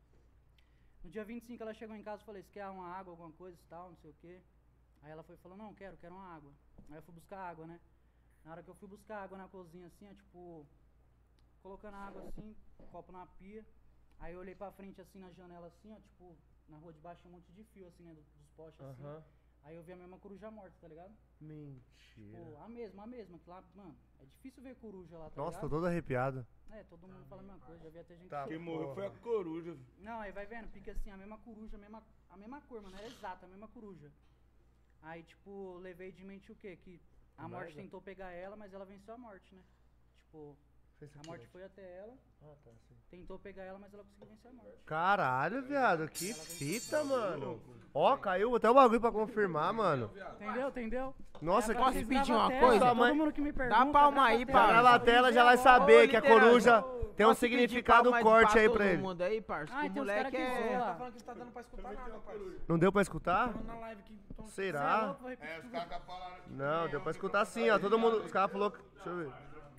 [SPEAKER 9] No dia vinte e cinco ela chegou em casa e falou, você quer uma água, alguma coisa e tal, não sei o quê. Aí ela foi e falou, não, quero, quero uma água. Aí eu fui buscar água, né? Na hora que eu fui buscar água na cozinha, assim, ó, tipo, colocando a água assim, copo na pia. Aí eu olhei pra frente, assim, na janela, assim, ó, tipo, na rua de baixo tinha um monte de fio, assim, né, dos, dos postes, assim.
[SPEAKER 1] Aham.
[SPEAKER 9] Aí eu vi a mesma coruja morta, tá ligado?
[SPEAKER 1] Mentira.
[SPEAKER 9] Tipo, a mesma, a mesma, que lá, mano, é difícil ver coruja lá, tá
[SPEAKER 1] Nossa, tô
[SPEAKER 9] ligado?
[SPEAKER 1] todo arrepiado.
[SPEAKER 9] É, todo mundo fala a mesma coisa, já vi até gente...
[SPEAKER 1] Tá.
[SPEAKER 5] Quem
[SPEAKER 9] chorando.
[SPEAKER 5] morreu foi a coruja.
[SPEAKER 9] Não, aí vai vendo, fica assim, a mesma coruja, a mesma, a mesma cor, mano, era exata, a mesma coruja. Aí, tipo, levei de mente o quê? Que a morte
[SPEAKER 1] Merda.
[SPEAKER 9] tentou pegar ela, mas ela venceu a morte, né? Tipo,
[SPEAKER 1] Fez
[SPEAKER 9] a
[SPEAKER 1] aqui,
[SPEAKER 9] morte
[SPEAKER 1] né?
[SPEAKER 9] foi até ela,
[SPEAKER 1] Ah, tá, sim.
[SPEAKER 9] tentou pegar ela, mas ela conseguiu vencer a morte.
[SPEAKER 1] Caralho, viado, que fita, mano. Ó, caiu até o bagulho pra confirmar, mano.
[SPEAKER 9] Entendeu? Entendeu?
[SPEAKER 1] Nossa,
[SPEAKER 9] Agora
[SPEAKER 1] que
[SPEAKER 9] vocês
[SPEAKER 3] pedir
[SPEAKER 9] gravam
[SPEAKER 3] uma
[SPEAKER 9] a tela,
[SPEAKER 3] coisa?
[SPEAKER 9] Todo
[SPEAKER 1] Mãe,
[SPEAKER 9] mundo que me pergunta,
[SPEAKER 3] dá palma
[SPEAKER 9] grava
[SPEAKER 3] aí,
[SPEAKER 9] a
[SPEAKER 3] pá.
[SPEAKER 9] tela.
[SPEAKER 1] grava a tela já vai saber que a coruja tem um
[SPEAKER 3] Posso pedir
[SPEAKER 1] significado
[SPEAKER 3] palma aí
[SPEAKER 1] corte
[SPEAKER 3] pra
[SPEAKER 1] aí
[SPEAKER 3] todo
[SPEAKER 1] pra ele.
[SPEAKER 3] mundo aí, parça,
[SPEAKER 9] Ah,
[SPEAKER 3] que
[SPEAKER 9] e
[SPEAKER 3] o
[SPEAKER 9] tem uns cara
[SPEAKER 3] moleque
[SPEAKER 9] que
[SPEAKER 3] é...
[SPEAKER 9] zoa.
[SPEAKER 4] Tá falando que não tá dando pra escutar nada, parceiro.
[SPEAKER 1] Não deu pra escutar?
[SPEAKER 4] Falando na live aqui. então-
[SPEAKER 9] Cê é
[SPEAKER 1] Será?
[SPEAKER 9] louco, vou repetir
[SPEAKER 7] É, os
[SPEAKER 9] tudo.
[SPEAKER 7] caras falaram que
[SPEAKER 1] Não, deu pra escutar sim, ó. Todo mundo, os caras falaram que... Deixa eu ver.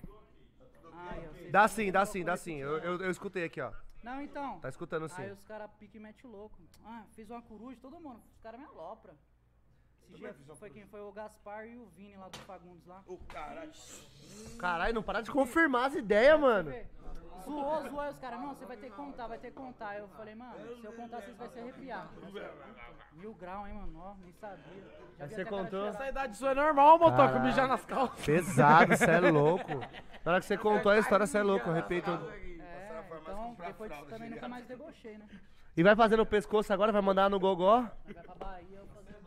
[SPEAKER 9] Ai, ó, vocês
[SPEAKER 1] Dá
[SPEAKER 9] tão
[SPEAKER 1] sim,
[SPEAKER 9] vendo
[SPEAKER 1] dá
[SPEAKER 9] que
[SPEAKER 1] sim,
[SPEAKER 9] eu
[SPEAKER 1] dá
[SPEAKER 9] vou
[SPEAKER 1] sim.
[SPEAKER 9] repetir,
[SPEAKER 1] Eu,
[SPEAKER 9] ó.
[SPEAKER 1] eu, eu escutei aqui, ó.
[SPEAKER 9] Não, então.
[SPEAKER 1] Tá escutando sim.
[SPEAKER 9] Aí os caras pique e mete o louco. Ah, fiz uma coruja, todo mundo. Os caras me alopram. Esse dia foi quem? Foi o Gaspar e o Vini lá do Fagundes lá.
[SPEAKER 5] O caralho.
[SPEAKER 1] Caralho, não para de confirmar as ideias, mano.
[SPEAKER 9] Você vê? Zoou, zoou, aí os caras, não, você vai ter que contar, vai ter que contar. Eu falei, mano, se eu contar, vocês vão se arrepiar. Mil grau, hein, mano? Ó, nem sabia. Já
[SPEAKER 1] Aí
[SPEAKER 9] vi
[SPEAKER 1] você
[SPEAKER 9] até a cara
[SPEAKER 1] contou?
[SPEAKER 9] cheirar.
[SPEAKER 4] Essa idade sua é normal, motoca,
[SPEAKER 1] Caralho.
[SPEAKER 4] mijar nas calças.
[SPEAKER 1] Pesado, cê é louco. Na hora que você contou a história, cê é louco, eu arrepiei todo.
[SPEAKER 9] É, então, depois disso também nunca mais debochei, né?
[SPEAKER 1] E vai fazer no pescoço agora, vai mandar no gogó?
[SPEAKER 9] Vai pra Bahia, eu vou fazer...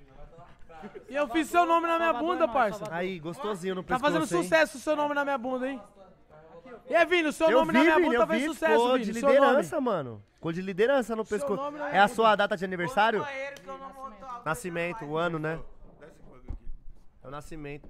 [SPEAKER 4] E eu fiz seu nome na minha
[SPEAKER 9] Salvador
[SPEAKER 4] bunda,
[SPEAKER 9] é nóis,
[SPEAKER 4] parça.
[SPEAKER 9] Salvador.
[SPEAKER 1] Aí, gostosinho no
[SPEAKER 4] Tá
[SPEAKER 1] pescoço,
[SPEAKER 4] fazendo
[SPEAKER 1] hein?
[SPEAKER 4] sucesso o seu nome na minha bunda, hein? E é, Vini, o seu
[SPEAKER 1] Eu
[SPEAKER 4] nome
[SPEAKER 1] vi,
[SPEAKER 4] na minha
[SPEAKER 1] Vini,
[SPEAKER 4] bunda
[SPEAKER 1] eu
[SPEAKER 4] tá fazendo
[SPEAKER 1] vi,
[SPEAKER 4] sucesso,
[SPEAKER 1] ficou
[SPEAKER 4] Vini.
[SPEAKER 1] de
[SPEAKER 4] Seu nome.
[SPEAKER 1] liderança, mano. Ficou de liderança no pescoço.
[SPEAKER 4] nome na
[SPEAKER 1] É
[SPEAKER 4] minha
[SPEAKER 1] a sua data de aniversário?
[SPEAKER 3] Banheiro que eu não vou tomar.
[SPEAKER 1] Nascimento, o ano, né? É o nascimento.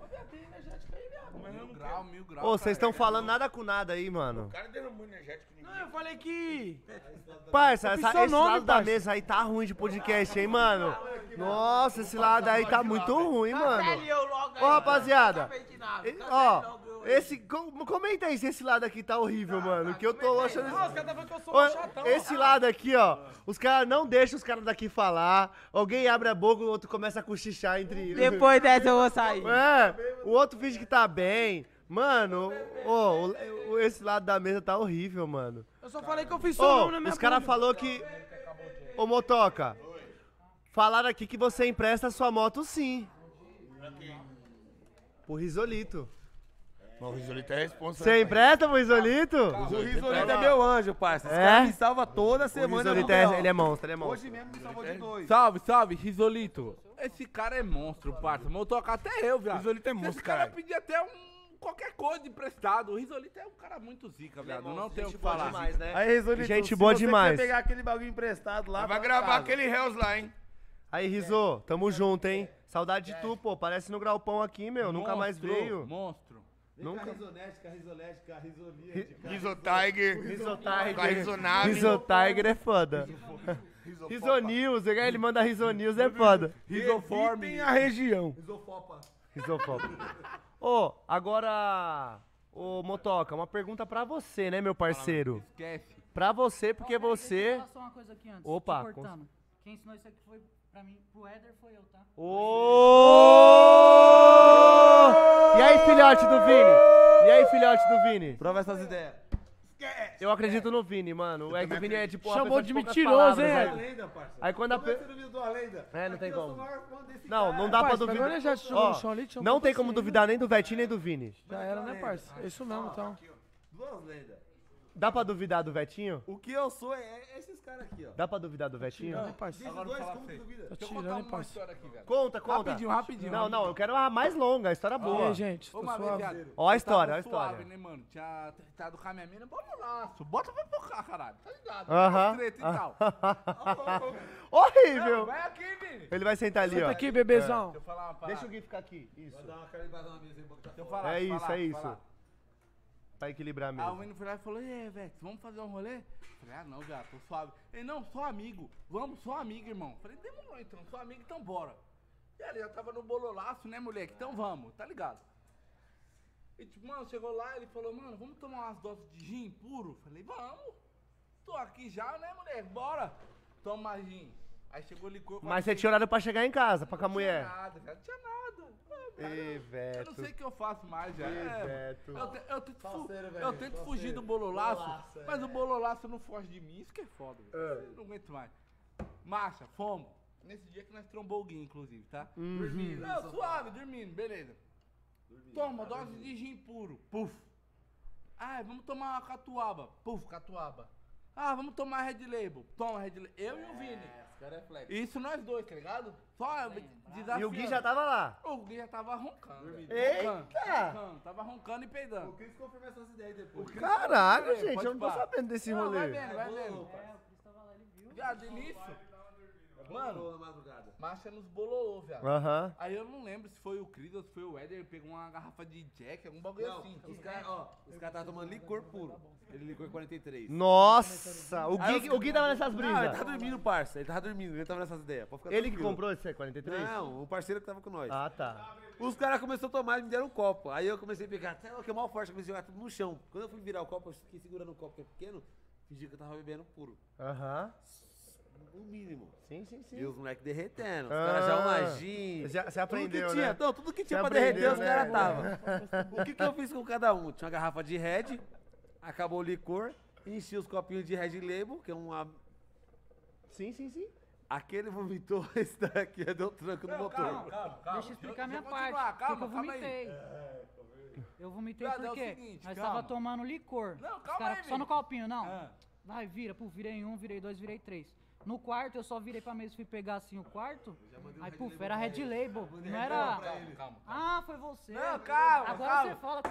[SPEAKER 8] Mil grau, mil grau.
[SPEAKER 1] Ô, vocês estão falando nada com nada aí, mano.
[SPEAKER 5] O cara derramou energético em
[SPEAKER 4] Não,
[SPEAKER 5] ninguém.
[SPEAKER 4] eu falei que...
[SPEAKER 1] Parça,
[SPEAKER 4] Eu fiz
[SPEAKER 1] essa,
[SPEAKER 4] seu
[SPEAKER 1] esse
[SPEAKER 4] nome,
[SPEAKER 1] lado da
[SPEAKER 4] parça.
[SPEAKER 1] mesa aí tá ruim de podcast, hein, mano? Nossa, esse lado aí tá muito ruim, mano. Ô, rapaziada. e- Ó, esse, com- comenta aí se esse lado aqui tá horrível, mano. Que eu tô achando...
[SPEAKER 4] Nossa, os caras tá falando que eu sou
[SPEAKER 1] Ô,
[SPEAKER 4] um chatão.
[SPEAKER 1] esse lado aqui, ó, os caras não deixam os caras daqui falar. Alguém abre a boca, o outro começa a cochichar entre...
[SPEAKER 3] Depois dessa eu vou sair.
[SPEAKER 1] É, o outro finge que tá bem. Mano, ô, o- o- esse lado da mesa tá horrível, mano.
[SPEAKER 4] Eu só falei que eu fiz seu
[SPEAKER 1] Ô,
[SPEAKER 4] nome na minha
[SPEAKER 1] os caras
[SPEAKER 4] bunda.
[SPEAKER 1] falaram que... Ô, Motoca, falaram aqui que você empresta sua moto sim. Pro Risolito.
[SPEAKER 5] Mas o Risolito é responsável.
[SPEAKER 1] Você empresta pro Risolito?
[SPEAKER 2] O Risolito é meu anjo, parça. Esse
[SPEAKER 1] É?
[SPEAKER 2] cara me salva toda
[SPEAKER 1] O
[SPEAKER 2] semana.
[SPEAKER 1] Risolito
[SPEAKER 2] no
[SPEAKER 1] é,
[SPEAKER 2] B O.
[SPEAKER 1] ele é monstro, ele é monstro.
[SPEAKER 2] Hoje mesmo me salvou de dois.
[SPEAKER 8] Salve, salve, Risolito. Esse cara é monstro, parça. Vou tocar até eu, viado.
[SPEAKER 5] Risolito é
[SPEAKER 8] Esse
[SPEAKER 5] monstro,
[SPEAKER 8] cara
[SPEAKER 5] caralho.
[SPEAKER 8] pedia até um... Qualquer coisa de emprestado. O Risolito é um cara muito zica, viado. Não tem o que falar.
[SPEAKER 1] né?
[SPEAKER 2] Aí, Risolito,
[SPEAKER 1] Gente
[SPEAKER 2] se
[SPEAKER 1] boa
[SPEAKER 2] você
[SPEAKER 1] demais.
[SPEAKER 2] quiser pegar aquele bagulho emprestado lá...
[SPEAKER 5] Vai
[SPEAKER 2] pra
[SPEAKER 5] gravar
[SPEAKER 2] casa.
[SPEAKER 5] aquele Hells lá, hein?
[SPEAKER 1] Aí, Riso, tamo junto, hein? Saudade de tu, pô. Parece no Graupão aqui, meu. Nunca mais
[SPEAKER 8] Monstro,
[SPEAKER 1] veio.
[SPEAKER 8] Monstro.
[SPEAKER 1] Nunca.
[SPEAKER 2] Risonética, risolética, risolia.
[SPEAKER 5] Riso Tiger.
[SPEAKER 1] Riso
[SPEAKER 5] Com a
[SPEAKER 1] Tiger.
[SPEAKER 5] Risonave.
[SPEAKER 1] Riso Tiger é foda. Riso News, ele manda Riso News, é foda.
[SPEAKER 8] Risoforme.
[SPEAKER 5] Tem a região.
[SPEAKER 1] Risofopa. Ô, agora... Ô, Motoca, uma pergunta pra você, né, meu parceiro?
[SPEAKER 8] Esquece.
[SPEAKER 1] Pra você, porque
[SPEAKER 9] Ó, peraí, deixa eu
[SPEAKER 1] você...
[SPEAKER 9] falar só uma coisa aqui antes,
[SPEAKER 1] Opa,
[SPEAKER 9] te cortando. Quem ensinou isso aqui foi pra mim, pro Éder foi eu, tá?
[SPEAKER 1] Ô! E aí, filhote do Vini? E aí, filhote do Vini?
[SPEAKER 2] Prova essas ideias.
[SPEAKER 1] Eu acredito no Vini, mano. É que o Vini é tipo uma
[SPEAKER 4] Chamou
[SPEAKER 1] pessoa
[SPEAKER 4] de
[SPEAKER 1] poucas
[SPEAKER 4] mentiroso,
[SPEAKER 1] palavras,
[SPEAKER 4] hein,
[SPEAKER 1] aí-
[SPEAKER 4] Ed?
[SPEAKER 7] Lenda, parça.
[SPEAKER 1] Aí quando a
[SPEAKER 7] Como é
[SPEAKER 1] pe...
[SPEAKER 7] que você duvidou de uma lenda?
[SPEAKER 1] É, não tem
[SPEAKER 7] Aqui eu
[SPEAKER 1] como.
[SPEAKER 7] sou o maior fã desse
[SPEAKER 1] Não,
[SPEAKER 7] cara.
[SPEAKER 1] não dá pra
[SPEAKER 4] Parça,
[SPEAKER 1] duvidar.
[SPEAKER 4] agora já jogou
[SPEAKER 1] Ó,
[SPEAKER 4] no chão ali, tinha um
[SPEAKER 1] não tem
[SPEAKER 4] patrocínio.
[SPEAKER 1] como duvidar nem do Vetinho nem do Vini.
[SPEAKER 4] Já era, né, parça? É isso mesmo, então.
[SPEAKER 2] Duas lendas.
[SPEAKER 1] Dá pra duvidar do Vetinho?
[SPEAKER 2] O que eu sou é é esses caras aqui, ó.
[SPEAKER 1] Dá pra duvidar do Vetinho?
[SPEAKER 4] Tirando, hein, parça?
[SPEAKER 7] Desses
[SPEAKER 8] Agora eu
[SPEAKER 7] dois,
[SPEAKER 8] vou falar
[SPEAKER 7] como
[SPEAKER 8] pra
[SPEAKER 7] que
[SPEAKER 8] você.
[SPEAKER 7] duvida?
[SPEAKER 4] Tá
[SPEAKER 8] Deixa eu contar
[SPEAKER 4] tirando, hein,
[SPEAKER 8] uma
[SPEAKER 4] parça?
[SPEAKER 8] história aqui, velho.
[SPEAKER 1] Conta, conta.
[SPEAKER 8] Rapidinho, rapidinho.
[SPEAKER 1] Não, não, eu quero a mais longa, a história
[SPEAKER 4] E
[SPEAKER 1] boa.
[SPEAKER 4] aí, gente? Tô
[SPEAKER 8] Uma vez,
[SPEAKER 4] suave.
[SPEAKER 8] viado.
[SPEAKER 1] Ó a
[SPEAKER 8] eu
[SPEAKER 1] história,
[SPEAKER 8] tava
[SPEAKER 1] ó a história.
[SPEAKER 8] suave, né, mano? Tinha tretado com a minha mina, bololaço. Bota pra focar, caralho. Tá ligado?
[SPEAKER 1] Aham.
[SPEAKER 8] Treta e tal.
[SPEAKER 1] Horrível.
[SPEAKER 8] Vai aqui, Vini.
[SPEAKER 1] Ele vai sentar ali,
[SPEAKER 4] Senta
[SPEAKER 1] ó.
[SPEAKER 4] aqui, bebezão.
[SPEAKER 8] Deixa eu falar uma parada.
[SPEAKER 1] Deixa o Gui ficar aqui. Isso.
[SPEAKER 7] Dá uma carimbada na mesa aí, botar
[SPEAKER 8] Deixa eu
[SPEAKER 7] fora.
[SPEAKER 8] falar,
[SPEAKER 1] É
[SPEAKER 8] deixa eu
[SPEAKER 1] isso,
[SPEAKER 8] falar,
[SPEAKER 1] é
[SPEAKER 8] deixa eu
[SPEAKER 1] isso.
[SPEAKER 8] falar.
[SPEAKER 1] Pra equilibrar
[SPEAKER 8] Aí o
[SPEAKER 1] mesmo.
[SPEAKER 8] Vini foi lá e falou, e aí, Vex, vamos fazer um rolê? Falei, ah não, viado, tô suave. Ele, não, sou amigo. Vamos, sou amigo, irmão. Falei, demorou então, sou amigo, então bora. E ali, já tava no bololaço, né, moleque? Então vamos, tá ligado? E tipo, mano, chegou lá, ele falou, mano, vamos tomar umas doses de gin puro? Falei, vamos. Tô aqui já, né, moleque? Bora. Toma gin. Aí chegou licor com a
[SPEAKER 1] Mas você
[SPEAKER 8] gente.
[SPEAKER 1] tinha horário pra chegar em casa, pra com a
[SPEAKER 8] Não
[SPEAKER 1] mulher.
[SPEAKER 8] tinha nada, já não tinha nada. Ah, cara,
[SPEAKER 1] Ê,
[SPEAKER 8] eu
[SPEAKER 1] Veto.
[SPEAKER 8] não sei o que eu faço mais já.
[SPEAKER 1] Ê,
[SPEAKER 8] É,
[SPEAKER 1] Veto.
[SPEAKER 8] eu, te- eu tento, fu-
[SPEAKER 7] Falseiro, velho,
[SPEAKER 8] eu tento
[SPEAKER 7] falseiro.
[SPEAKER 8] fugir do bololaço,
[SPEAKER 7] Bololaço, é.
[SPEAKER 8] mas o bololaço não foge de mim, isso que é foda. velho. Eu não aguento mais. Marcha, fomos. Nesse dia que nós trombou o Gui, inclusive, tá?
[SPEAKER 7] Dormindo.
[SPEAKER 8] Não, suave, dormindo, beleza. Toma, dose de gin puro. Puf. Ah, vamos tomar uma catuaba. Puf, catuaba. Ah, vamos tomar Red Label. Toma Red Label. Eu e o Vini.
[SPEAKER 7] Esse cara é flex.
[SPEAKER 8] Isso nós dois, tá ligado? Só desafiando.
[SPEAKER 1] E o Gui já tava lá.
[SPEAKER 8] O Gui já tava roncando. velho.
[SPEAKER 1] Eita!
[SPEAKER 8] Roncando, roncando, tava roncando e peidando.
[SPEAKER 7] O Cris confirma essas ideias depois.
[SPEAKER 1] Caralho,
[SPEAKER 8] É,
[SPEAKER 1] gente,
[SPEAKER 8] pode
[SPEAKER 1] eu não tô
[SPEAKER 8] pá.
[SPEAKER 1] sabendo desse
[SPEAKER 8] Não, vai
[SPEAKER 1] rolê.
[SPEAKER 8] vendo, vai vendo.
[SPEAKER 9] É, o Cris tava lá, ele viu.
[SPEAKER 8] Viado, e nisso, mano,
[SPEAKER 7] na madrugada.
[SPEAKER 8] marcha nos bololô, viado.
[SPEAKER 1] Aham.
[SPEAKER 8] Aí eu não lembro se foi o Cris ou se foi o Éder, pegou uma garrafa de Jack, algum bagulho
[SPEAKER 7] Não,
[SPEAKER 8] assim.
[SPEAKER 7] os caras, ó, os caras estavam tomando licor puro. Ele licor quarenta e três.
[SPEAKER 1] Nossa, o
[SPEAKER 7] Aí
[SPEAKER 1] Gui,
[SPEAKER 7] eu
[SPEAKER 1] o Gui tava nessas
[SPEAKER 2] Não, ele
[SPEAKER 1] brisas.
[SPEAKER 2] tava dormindo, parça. Ele tava dormindo, ele tava nessas ideias. Pode ficar
[SPEAKER 1] Ele que
[SPEAKER 2] tranquilo.
[SPEAKER 1] comprou esse quarenta e três?
[SPEAKER 2] Não, o parceiro que tava com nós.
[SPEAKER 1] Ah, tá.
[SPEAKER 2] Os caras começaram a tomar e me deram um copo. Aí eu comecei a pegar, até que é mal forte, comecei a jogar tudo no chão. Quando eu fui virar o copo, eu fiquei segurando o copo que é pequeno, fingi que eu tava bebendo puro.
[SPEAKER 1] Aham.
[SPEAKER 2] No mínimo.
[SPEAKER 1] Sim, sim, sim.
[SPEAKER 2] E os moleques derretendo. Os
[SPEAKER 1] Ah.
[SPEAKER 2] caras já uma gin.
[SPEAKER 1] Você já- você
[SPEAKER 2] Tudo
[SPEAKER 1] aprendeu,
[SPEAKER 2] que tinha,
[SPEAKER 1] né?
[SPEAKER 2] Não, tudo que tinha
[SPEAKER 1] Você
[SPEAKER 2] pra derreter,
[SPEAKER 1] aprendeu,
[SPEAKER 2] os
[SPEAKER 1] né?
[SPEAKER 2] caras tava. O que que eu fiz com cada um? Tinha uma garrafa de Red, acabou o licor, enchi os copinhos de Red Label, que é uma...
[SPEAKER 1] Sim, sim, sim.
[SPEAKER 2] Aquele vomitou, esse daqui deu tranco no motor.
[SPEAKER 8] Calma, calma, calma.
[SPEAKER 9] Deixa eu explicar a minha
[SPEAKER 8] Deixa eu
[SPEAKER 9] parte.
[SPEAKER 8] continuar,
[SPEAKER 9] Por que
[SPEAKER 8] Calma,
[SPEAKER 9] que eu
[SPEAKER 8] calma aí.
[SPEAKER 9] vomitei. Eu vomitei
[SPEAKER 8] Viado, é o
[SPEAKER 9] porque
[SPEAKER 8] seguinte,
[SPEAKER 9] nós
[SPEAKER 8] calma.
[SPEAKER 9] tava tomando licor.
[SPEAKER 8] Não,
[SPEAKER 9] Os
[SPEAKER 8] calma
[SPEAKER 9] cara-
[SPEAKER 8] aí,
[SPEAKER 9] Só no
[SPEAKER 8] Vini.
[SPEAKER 9] copinho, não.
[SPEAKER 8] Ah.
[SPEAKER 9] Vai, vira. Pô, virei um, virei dois, virei três. No quarto, eu só virei pra mesa e fui pegar assim o quarto. Aí, puf, era Red Label. Não era...
[SPEAKER 8] Calma, calma.
[SPEAKER 9] Ah, foi você.
[SPEAKER 8] Não, calma,
[SPEAKER 9] Agora
[SPEAKER 8] calma.
[SPEAKER 9] você fala...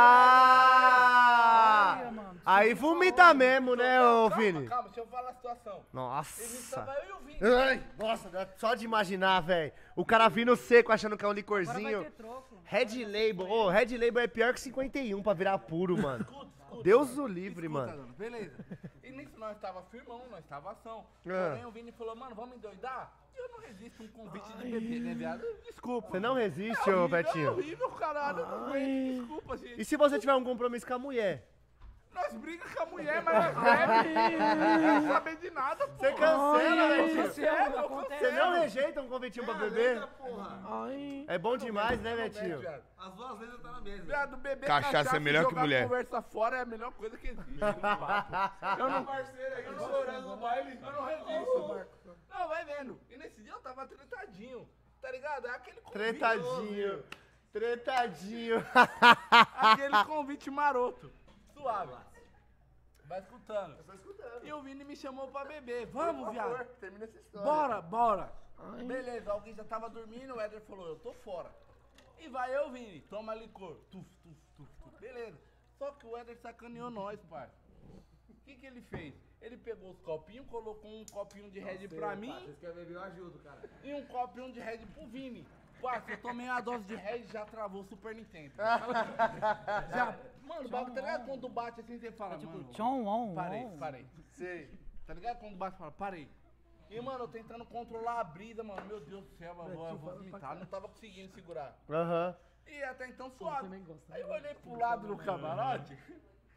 [SPEAKER 1] Ah!
[SPEAKER 9] Olha, mano,
[SPEAKER 1] Aí
[SPEAKER 9] desculpa,
[SPEAKER 1] vomita
[SPEAKER 9] olha.
[SPEAKER 1] mesmo, né, ô
[SPEAKER 8] Calma,
[SPEAKER 1] Vini?
[SPEAKER 8] calma, deixa eu falar a situação. Ele
[SPEAKER 1] Nossa.
[SPEAKER 8] tava eu e o Vini.
[SPEAKER 1] Ai, nossa, dá só de imaginar, velho. O cara vindo seco achando que é um
[SPEAKER 9] Agora vai
[SPEAKER 1] licorzinho.
[SPEAKER 9] ter troco.
[SPEAKER 1] Red Label. Ô, Red Label é pior que cinquenta e um pra virar puro, mano. Deus o livre,
[SPEAKER 8] Escuta,
[SPEAKER 1] mano.
[SPEAKER 8] dona, beleza. E nisso nós tava firmão, nós tava ação.
[SPEAKER 1] Ah.
[SPEAKER 8] Porém, o Vini falou, mano, vamos endoidar? E eu não resisto a um convite de bebê, né, viado? Desculpa.
[SPEAKER 1] Você não resiste,
[SPEAKER 8] é
[SPEAKER 1] ô
[SPEAKER 8] horrível, É
[SPEAKER 1] Betinho.
[SPEAKER 8] horrível, caralho. Eu não aguento, desculpa, gente.
[SPEAKER 1] E se você tiver um compromisso com a mulher?
[SPEAKER 8] Nós brigamos com a mulher, mas nós bebe. Não quer saber de nada, pô.
[SPEAKER 1] Você cancela, Betinho.
[SPEAKER 9] Aconteceu, acontece.
[SPEAKER 1] Você não rejeita um convitinho pra beber?
[SPEAKER 7] Porra.
[SPEAKER 4] Ai.
[SPEAKER 1] É bom demais, né, Betinho?
[SPEAKER 8] Viado,
[SPEAKER 7] As duas lendas tá na mesa.
[SPEAKER 8] Viado, beber
[SPEAKER 5] Cachaça é melhor que
[SPEAKER 8] jogar
[SPEAKER 5] mulher.
[SPEAKER 8] conversa fora é a melhor coisa que existe. Eu não parceiro aí, eu não chorando no baile. Eu não resisto, Marco. Não, vai vendo. E nesse dia eu tava tretadinho, tá ligado? É aquele convite.
[SPEAKER 1] Tretadinho. Tretadinho.
[SPEAKER 8] Aquele convite maroto. Suave. Vai escutando. Eu tô escutando. E o Vini me chamou pra beber. Vamos, viado.
[SPEAKER 1] Termina essa história.
[SPEAKER 8] Bora, bora. Beleza, alguém já tava dormindo, o Éder falou, eu tô fora. E vai eu, Vini, toma licor. Tuf, tuf, tuf, tuf. Beleza. Só que o Éder sacaneou nós, pai. O que que ele fez? Ele pegou os copinhos, colocou um copinho de Red pra mim
[SPEAKER 7] Vocês querem beber, eu ajudo, cara.
[SPEAKER 8] e um copinho de Red pro Vini. Parça, eu tomei a dose de Red e já travou o Super Nintendo. Já, mano, o bagulho, tá ligado quando bate assim, você fala, mano,
[SPEAKER 9] Tchon, on,
[SPEAKER 8] parei,
[SPEAKER 9] on.
[SPEAKER 8] parei. Sei. Tá ligado quando bate, fala, parei. E, mano, eu tentando controlar a brisa, mano, meu Deus do céu, eu vou, eu vou vomitar, não tava conseguindo segurar.
[SPEAKER 1] Aham.
[SPEAKER 8] E até então suave. Aí eu olhei pro lado do camarote,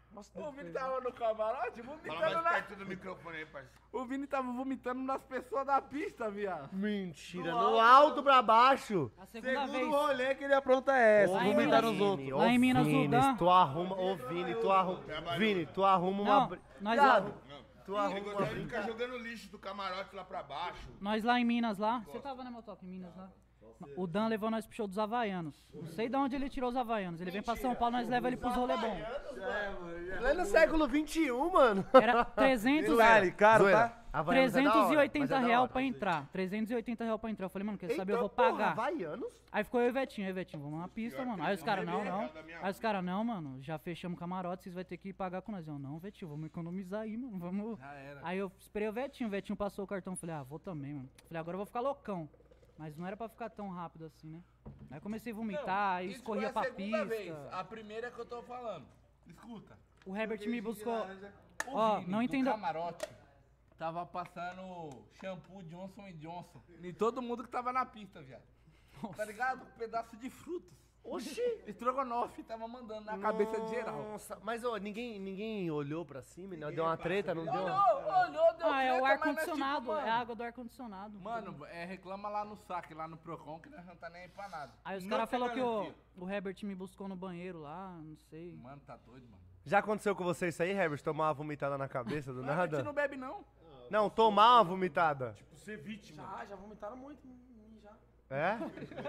[SPEAKER 8] O Vini tava no camarote
[SPEAKER 5] Fala
[SPEAKER 8] vomitando
[SPEAKER 5] mais
[SPEAKER 8] na...
[SPEAKER 5] perto do microfone aí, parceiro.
[SPEAKER 8] O Vini tava vomitando nas pessoas da pista, viado.
[SPEAKER 1] Mentira, no alto pra baixo.
[SPEAKER 9] A segunda vez.
[SPEAKER 2] rolê que ele apronta é essa,
[SPEAKER 9] Lá em
[SPEAKER 2] vomitar
[SPEAKER 9] Minas-
[SPEAKER 2] nos outros.
[SPEAKER 1] Ô,
[SPEAKER 9] Lá em Minas,
[SPEAKER 1] Vini,
[SPEAKER 9] o Dan-
[SPEAKER 1] tu arruma, ô Vini, tu arruma, Vini, tu arruma uma...
[SPEAKER 9] Não,
[SPEAKER 1] bri-
[SPEAKER 9] nós
[SPEAKER 1] Viado,
[SPEAKER 9] lá,
[SPEAKER 1] tu
[SPEAKER 5] Ele
[SPEAKER 1] arruma uma
[SPEAKER 5] gostaria de ficar
[SPEAKER 1] brincadeira.
[SPEAKER 5] jogando lixo do camarote lá pra baixo.
[SPEAKER 9] nós lá em Minas lá. Você tava, né, Motoca, em Minas lá? O Dan levou nós pro show dos Havaianos. Não sei de onde ele tirou os Havaianos. Ele vem pra São Paulo, nós leva ele pros rolê bom.
[SPEAKER 1] Lá no século vinte e um, mano.
[SPEAKER 9] Era trezentos,
[SPEAKER 2] Detalhe, caro,
[SPEAKER 1] Zoeira.
[SPEAKER 2] tá?
[SPEAKER 1] Havaianos é da hora,
[SPEAKER 9] trezentos e
[SPEAKER 1] mas
[SPEAKER 9] oitenta
[SPEAKER 1] é da
[SPEAKER 9] real
[SPEAKER 1] hora.
[SPEAKER 9] pra entrar. trezentos e oitenta real pra entrar. Eu falei, mano, quer saber?
[SPEAKER 1] Eita,
[SPEAKER 9] Eu vou
[SPEAKER 1] porra,
[SPEAKER 9] pagar.
[SPEAKER 1] Havaianos?
[SPEAKER 9] Aí ficou eu e o Vetinho, aí Vetinho, vamos na pista, mano. Aí os caras, não, não. Aí os caras, não, mano, já fechamos o camarote, vocês vão ter que pagar com nós. Eu, não, Vetinho, vamos economizar aí, mano, vamos...
[SPEAKER 8] Já era.
[SPEAKER 9] Aí eu esperei o Vetinho, o Vetinho passou o cartão, falei, ah, vou também, mano. Falei, agora eu vou ficar loucão. Mas não era pra ficar tão rápido assim, né? Aí comecei a vomitar, aí
[SPEAKER 8] Isso
[SPEAKER 9] escorria
[SPEAKER 8] foi a
[SPEAKER 9] pra
[SPEAKER 8] segunda
[SPEAKER 9] pista.
[SPEAKER 8] vez. A primeira é que eu tô falando. Escuta.
[SPEAKER 9] O Herbert me buscou...
[SPEAKER 8] O
[SPEAKER 9] Ó,
[SPEAKER 8] Vini,
[SPEAKER 9] não
[SPEAKER 8] do
[SPEAKER 9] entendo...
[SPEAKER 8] camarote tava passando shampoo Johnson e Johnson em todo mundo que tava na pista, viado. Tá ligado? Um pedaço de frutas.
[SPEAKER 1] Oxi.
[SPEAKER 8] Estrogonofe tava mandando na cabeça de geral.
[SPEAKER 1] Nossa, mas ô, ninguém, ninguém olhou pra cima, não deu uma treta, não deu?
[SPEAKER 8] Olhou, olhou, deu
[SPEAKER 9] Ah, é o
[SPEAKER 8] treta, mas
[SPEAKER 9] ar-condicionado,
[SPEAKER 8] nós, tipo,
[SPEAKER 9] é a água do ar-condicionado.
[SPEAKER 8] Mano, é, reclama lá no saque, lá no Procon, que nós não tá nem aí pra nada.
[SPEAKER 9] Aí os
[SPEAKER 5] não
[SPEAKER 9] caras
[SPEAKER 5] tem
[SPEAKER 9] falaram que o,
[SPEAKER 5] garantia.
[SPEAKER 9] o Herbert me buscou no banheiro lá, não sei.
[SPEAKER 8] Mano, tá doido, mano.
[SPEAKER 1] Já aconteceu com você isso aí, Herbert? Tomar uma vomitada na cabeça do
[SPEAKER 8] Mas a gente
[SPEAKER 1] nada?
[SPEAKER 8] não bebe, não.
[SPEAKER 1] Não, tomar uma vomitada.
[SPEAKER 5] Ser vítima.
[SPEAKER 4] Ah, já vomitaram muito em mim, já.
[SPEAKER 1] É?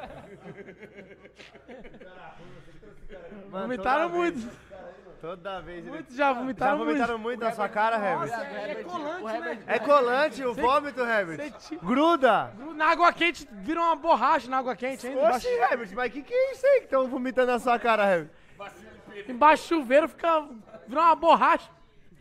[SPEAKER 1] Mano,
[SPEAKER 4] Vomitaram
[SPEAKER 1] toda
[SPEAKER 4] muito.
[SPEAKER 1] vez- Toda vez ele...
[SPEAKER 4] Muito já,
[SPEAKER 1] Já
[SPEAKER 4] vomitaram muito.
[SPEAKER 1] vomitaram muito na sua cara, Herbert?
[SPEAKER 4] Nossa, é, é colante, né?
[SPEAKER 1] É colante o vômito, Herbert?
[SPEAKER 4] Cê ti-
[SPEAKER 1] Gruda!
[SPEAKER 4] Na água quente, vira uma borracha na água quente ainda.
[SPEAKER 1] Oxi, Herbert, mas que que é isso aí que estão vomitando na sua cara, Herbert?
[SPEAKER 4] Embaixo, embaixo do chuveiro fica, vira uma borracha.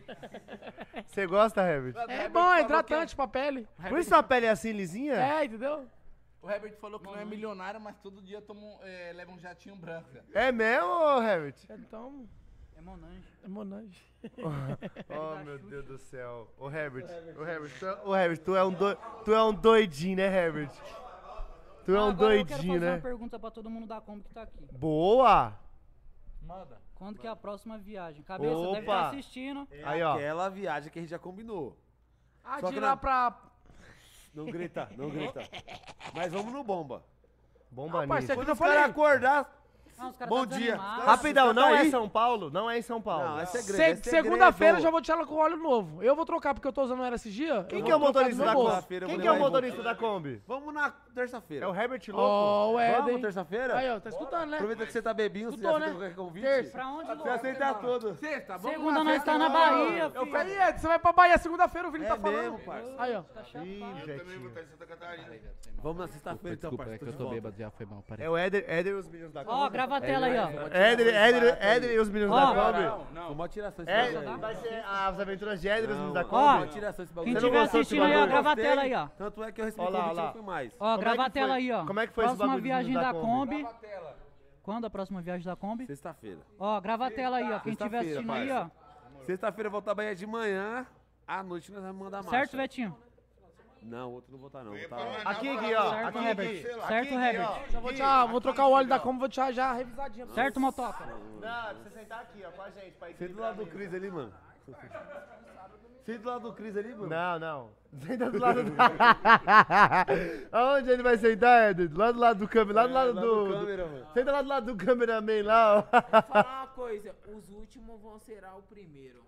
[SPEAKER 1] Você gosta, Herbert?
[SPEAKER 4] É bom, é hidratante pra pele.
[SPEAKER 1] Por isso sua pele é assim, lisinha?
[SPEAKER 4] É, entendeu?
[SPEAKER 8] O Herbert falou que não é milionário, mas todo dia toma um, é, leva um jatinho branco, velho.
[SPEAKER 1] É mesmo, ô, Herbert?
[SPEAKER 4] Então,
[SPEAKER 9] É Monange.
[SPEAKER 4] é Monange.
[SPEAKER 1] Oh, meu Deus do céu. Ô, Herbert, ô, Herbert, tu é, ô, Herbert, tu é um, doi- tu é um doidinho, né, Herbert? Tu é um
[SPEAKER 9] Agora eu quero
[SPEAKER 1] doidinho,
[SPEAKER 9] fazer
[SPEAKER 1] né?
[SPEAKER 9] uma pergunta pra todo mundo da Kombi que tá aqui.
[SPEAKER 1] Boa!
[SPEAKER 8] Manda.
[SPEAKER 9] Quando que é a próxima viagem? Cabeça, deve
[SPEAKER 1] Opa.
[SPEAKER 9] estar assistindo.
[SPEAKER 1] Aí, ó.
[SPEAKER 2] Aquela viagem que a gente já combinou.
[SPEAKER 4] Ah,
[SPEAKER 2] Só
[SPEAKER 4] de
[SPEAKER 2] que
[SPEAKER 4] lá
[SPEAKER 2] não-
[SPEAKER 4] pra...
[SPEAKER 2] Não grita, não grita. Mas vamos no bomba.
[SPEAKER 1] Bomba
[SPEAKER 4] Não, parceiro,
[SPEAKER 1] nisso.
[SPEAKER 4] que eu
[SPEAKER 2] Quando os caras
[SPEAKER 4] falei.
[SPEAKER 2] acordar...
[SPEAKER 9] Ah, os caras
[SPEAKER 2] Bom
[SPEAKER 9] tá
[SPEAKER 2] dia.
[SPEAKER 9] desanimados.
[SPEAKER 1] Rapidão,
[SPEAKER 2] Você tá
[SPEAKER 1] não é
[SPEAKER 2] aí?
[SPEAKER 1] São Paulo? Não é em São Paulo.
[SPEAKER 2] Não, é segredo.
[SPEAKER 4] Se-
[SPEAKER 2] é segredo.
[SPEAKER 4] Segunda-feira eu já vou tirar ela com óleo novo. Eu vou trocar porque eu tô usando ela esses dias.
[SPEAKER 1] Quem
[SPEAKER 4] eu
[SPEAKER 1] que é o
[SPEAKER 4] vou trocar
[SPEAKER 1] motorista
[SPEAKER 4] do
[SPEAKER 1] da
[SPEAKER 4] meu bolso.
[SPEAKER 1] Kombi?
[SPEAKER 2] Feira, eu
[SPEAKER 1] Quem
[SPEAKER 2] vou
[SPEAKER 1] que é o
[SPEAKER 2] levar em
[SPEAKER 1] motorista da Kombi?
[SPEAKER 2] Vamos na terça-feira.
[SPEAKER 1] É o Herbert louco?
[SPEAKER 4] Ó, o Éden.
[SPEAKER 2] Vamos terça-feira?
[SPEAKER 4] Aí, ó, tá escutando, né?
[SPEAKER 2] Aproveita que você tá bebinho, você já
[SPEAKER 4] Escutou,
[SPEAKER 2] aceita
[SPEAKER 4] né?
[SPEAKER 2] qualquer convite.
[SPEAKER 4] Terça.
[SPEAKER 9] Pra onde,
[SPEAKER 2] Você
[SPEAKER 9] louco?
[SPEAKER 2] aceita tudo.
[SPEAKER 8] Sexta, vamos
[SPEAKER 9] Segunda
[SPEAKER 8] na
[SPEAKER 9] nós
[SPEAKER 8] festa
[SPEAKER 9] tá na
[SPEAKER 8] do-
[SPEAKER 9] Bahia,
[SPEAKER 4] Eu
[SPEAKER 9] filho.
[SPEAKER 4] falei, Ed, você vai pra Bahia segunda-feira, o Vini
[SPEAKER 2] É
[SPEAKER 4] tá falando.
[SPEAKER 2] mesmo, parça.
[SPEAKER 4] Aí, ó.
[SPEAKER 1] Ih,
[SPEAKER 5] Eu também vou
[SPEAKER 1] Jetinho.
[SPEAKER 5] estar em Santa Catarina.
[SPEAKER 2] Vamos na sexta-feira então,
[SPEAKER 3] Desculpa,
[SPEAKER 2] parça.
[SPEAKER 3] é que
[SPEAKER 2] tô
[SPEAKER 3] eu
[SPEAKER 2] de
[SPEAKER 3] tô
[SPEAKER 2] volta.
[SPEAKER 3] bêbado, já foi mal, peraí.
[SPEAKER 1] É o Éder, Éder e os meninos da Kombi.
[SPEAKER 9] Ó, grava a tela aí, ó.
[SPEAKER 1] Éder, Éder, Éder e os meninos
[SPEAKER 9] Ó.
[SPEAKER 1] da Kombi.
[SPEAKER 2] Vamos uma tiração esse
[SPEAKER 1] É,
[SPEAKER 2] bagulho aí.
[SPEAKER 1] vai ser as aventuras de Éder e os meninos da
[SPEAKER 9] Ó,
[SPEAKER 1] Kombi.
[SPEAKER 2] Uma tiração esse bagulho.
[SPEAKER 9] Quem
[SPEAKER 1] Você não
[SPEAKER 9] tiver
[SPEAKER 1] gostou desse
[SPEAKER 9] assistindo aí, ó,
[SPEAKER 1] bagulho?
[SPEAKER 9] grava a
[SPEAKER 2] Gostei.
[SPEAKER 9] tela aí, ó.
[SPEAKER 2] Tanto é que eu recebi
[SPEAKER 1] Ó lá,
[SPEAKER 2] convite
[SPEAKER 1] ó
[SPEAKER 2] e
[SPEAKER 1] lá.
[SPEAKER 2] não fui mais.
[SPEAKER 9] Ó,
[SPEAKER 1] Como é
[SPEAKER 9] grava
[SPEAKER 1] que
[SPEAKER 9] a tela
[SPEAKER 1] foi-
[SPEAKER 9] aí, ó.
[SPEAKER 1] como é que foi esse
[SPEAKER 9] Próxima
[SPEAKER 1] bagulho dos
[SPEAKER 9] viagem
[SPEAKER 1] meninos
[SPEAKER 9] da
[SPEAKER 1] da
[SPEAKER 9] Kombi.
[SPEAKER 8] Grava a tela.
[SPEAKER 9] Quando a próxima viagem da Kombi?
[SPEAKER 2] Sexta-feira.
[SPEAKER 9] Ó, grava a tela aí, ó. Quem tiver
[SPEAKER 2] Sexta-feira,
[SPEAKER 9] assistindo aí, ó.
[SPEAKER 2] parça. Sexta-feira eu vou estar Bahia de manhã. À noite nós vamos mandar marcha.
[SPEAKER 9] Certo, Vetinho?
[SPEAKER 2] Não, outro não vou estar não. Vou
[SPEAKER 5] Pra
[SPEAKER 2] estar...
[SPEAKER 5] Manaus,
[SPEAKER 1] Aqui,
[SPEAKER 5] pra
[SPEAKER 1] aqui, ó.
[SPEAKER 5] Manaus,
[SPEAKER 1] Aqui,
[SPEAKER 9] Herbert.
[SPEAKER 1] aqui.
[SPEAKER 9] Certo,
[SPEAKER 1] Aqui,
[SPEAKER 9] Herbert.
[SPEAKER 1] ó.
[SPEAKER 4] Já vou, tirar, vou trocar o óleo da Kombi, vou tirar já revisadinha.
[SPEAKER 9] Certo, Motoca?
[SPEAKER 1] Não, você sentar aqui, ó, com a gente. Pra
[SPEAKER 2] Senta do lado do Cris ali, mano. Senta do lado do Cris ali, mano.
[SPEAKER 1] Não, não. Senta do lado do... Aonde ele vai sentar, Éder? Lá do lado do câmera, lá do lado
[SPEAKER 2] lá
[SPEAKER 1] do...
[SPEAKER 2] do câmera, mano.
[SPEAKER 1] Senta lá do lado do cameraman lá, ó.
[SPEAKER 3] Vou falar uma coisa, os últimos vão ser o primeiro.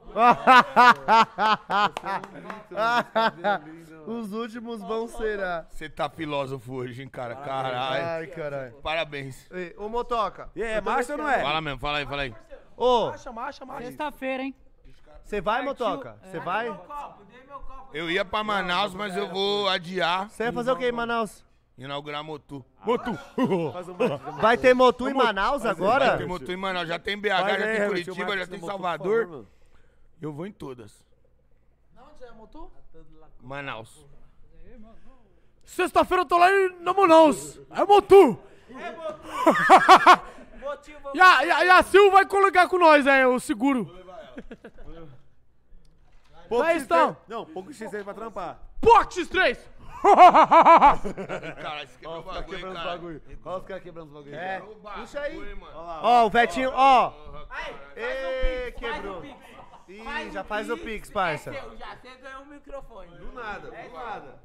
[SPEAKER 1] Os últimos vão ser a...
[SPEAKER 5] Você tá filósofo hoje, hein, cara? Caralho.
[SPEAKER 1] Ai, caralho.
[SPEAKER 5] Parabéns.
[SPEAKER 1] Ei, Ô, Motoca.
[SPEAKER 2] E aí, é marcha ou não é?
[SPEAKER 5] Fala mesmo, fala aí, fala aí.
[SPEAKER 1] Ô,
[SPEAKER 4] Marcha, marcha, marcha.
[SPEAKER 9] Sexta-feira, hein?
[SPEAKER 1] você vai, Motoca? Você vai?
[SPEAKER 5] Eu ia pra Manaus, mas eu vou adiar
[SPEAKER 1] Você vai fazer o que em Manaus?
[SPEAKER 5] e inaugurar Motu. Motu!
[SPEAKER 2] Faz um marcha.
[SPEAKER 1] Vai ter Motu em Manaus agora?
[SPEAKER 5] Tem Motu em Manaus, já tem B H,
[SPEAKER 2] Faz
[SPEAKER 5] já
[SPEAKER 2] aí,
[SPEAKER 5] tem
[SPEAKER 2] Herbert,
[SPEAKER 5] Curitiba,
[SPEAKER 2] o marcha
[SPEAKER 5] já
[SPEAKER 2] do
[SPEAKER 5] tem
[SPEAKER 2] motor, por
[SPEAKER 5] Salvador.
[SPEAKER 2] favor, mano.
[SPEAKER 5] Eu vou em todas.
[SPEAKER 4] Onde é, Motu?
[SPEAKER 5] Manaus.
[SPEAKER 4] Sexta-feira eu tô lá em na Manaus. É Motu.
[SPEAKER 3] É, motivo.
[SPEAKER 4] E a, e, a, e a Sil vai coligar com nós, é, o seguro.
[SPEAKER 2] Pouco
[SPEAKER 4] Vai,
[SPEAKER 2] X três.
[SPEAKER 4] então.
[SPEAKER 2] Não, pouco X três pra trampar.
[SPEAKER 4] Pox três.
[SPEAKER 5] Caralho, você quebrou o
[SPEAKER 2] Ó, os caras
[SPEAKER 5] bagulho,
[SPEAKER 2] quebrando os
[SPEAKER 5] cara.
[SPEAKER 2] bagulho. Ó, os caras quebrando os bagulho.
[SPEAKER 1] É,
[SPEAKER 5] Quebrou o
[SPEAKER 1] puxa aí.
[SPEAKER 5] bagulho, mano.
[SPEAKER 1] Ó, o Vetinho, ó.
[SPEAKER 3] Aí,
[SPEAKER 1] Ê,
[SPEAKER 3] faz o Pix,
[SPEAKER 1] quebrou.
[SPEAKER 3] faz o Pix.
[SPEAKER 1] Ih,
[SPEAKER 3] Faz
[SPEAKER 1] já
[SPEAKER 3] o
[SPEAKER 1] faz o Pix, parça.
[SPEAKER 3] É seu, já. Você ganhou o microfone.
[SPEAKER 2] Do nada, do nada.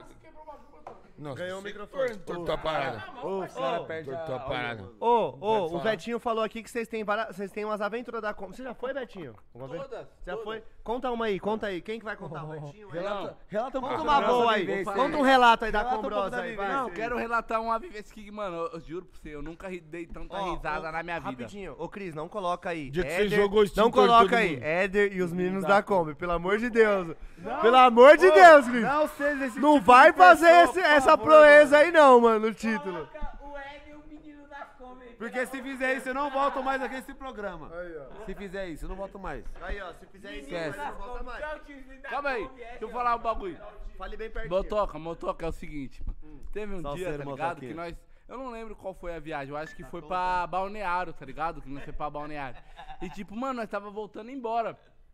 [SPEAKER 5] Nossa,
[SPEAKER 1] Ganhou o
[SPEAKER 5] você
[SPEAKER 1] microfone.
[SPEAKER 5] Tortou a parada.
[SPEAKER 2] Ô, os caras perdem
[SPEAKER 5] Tortou a parada.
[SPEAKER 1] Ô, ô,
[SPEAKER 5] Pode
[SPEAKER 1] o
[SPEAKER 5] falar.
[SPEAKER 1] Vetinho falou aqui que vocês têm várias, vocês têm umas aventuras da Kombi. Você já foi, Vetinho? Alguma vez?
[SPEAKER 8] Todas,
[SPEAKER 1] Já
[SPEAKER 8] todas.
[SPEAKER 1] foi? Conta uma aí, conta aí. Quem que vai contar? O Vetinho? aí?
[SPEAKER 2] Relata, relata um
[SPEAKER 1] Conta
[SPEAKER 2] pouco
[SPEAKER 1] uma
[SPEAKER 2] da
[SPEAKER 1] boa
[SPEAKER 2] nossa
[SPEAKER 1] aí.
[SPEAKER 2] vivência.
[SPEAKER 1] Conta um relato aí da
[SPEAKER 2] Relata um pouco
[SPEAKER 1] Combrosa
[SPEAKER 2] da
[SPEAKER 1] aí,
[SPEAKER 2] vivência.
[SPEAKER 1] vai.
[SPEAKER 8] Não, eu quero relatar uma vivência que, mano, eu, eu juro pra você, eu nunca ri- dei tanta
[SPEAKER 1] Ó,
[SPEAKER 8] risada
[SPEAKER 1] ó,
[SPEAKER 8] na minha vida.
[SPEAKER 1] Rapidinho. Ô, Cris, não coloca aí.
[SPEAKER 5] Dia que você
[SPEAKER 1] Éder,
[SPEAKER 5] jogou extintor
[SPEAKER 1] não
[SPEAKER 5] em todo
[SPEAKER 1] coloca aí.
[SPEAKER 5] mundo.
[SPEAKER 1] Éder e os meninos da Kombi, pelo amor de Deus. Pelo amor de Deus, Cris.
[SPEAKER 2] Não seja esse
[SPEAKER 1] Não
[SPEAKER 2] tipo
[SPEAKER 1] vai
[SPEAKER 2] de
[SPEAKER 1] fazer
[SPEAKER 2] pessoa,
[SPEAKER 1] esse-
[SPEAKER 2] por
[SPEAKER 1] essa
[SPEAKER 2] favor,
[SPEAKER 1] proeza
[SPEAKER 2] mano.
[SPEAKER 1] aí não, mano, no título.
[SPEAKER 3] Coloca o Ed e o menino da Kombi.
[SPEAKER 2] Porque se fizer isso, eu não volto mais aqui nesse programa. Se fizer isso, eu não volto mais.
[SPEAKER 1] Aí, ó, se fizer isso,
[SPEAKER 2] Esquece.
[SPEAKER 1] não volta mais.
[SPEAKER 8] Calma aí, deixa eu falar um bagulho.
[SPEAKER 1] Fale bem pertinho.
[SPEAKER 8] Motoca, motoca é o seguinte, mano. Teve um
[SPEAKER 2] Salseiro,
[SPEAKER 8] dia, tá ligado,
[SPEAKER 2] motoquinha.
[SPEAKER 8] que nós... Eu não lembro qual foi a viagem, eu acho que foi pra Balneário, tá ligado? Que nós foi pra Balneário. E tipo, mano, nós tava voltando embora.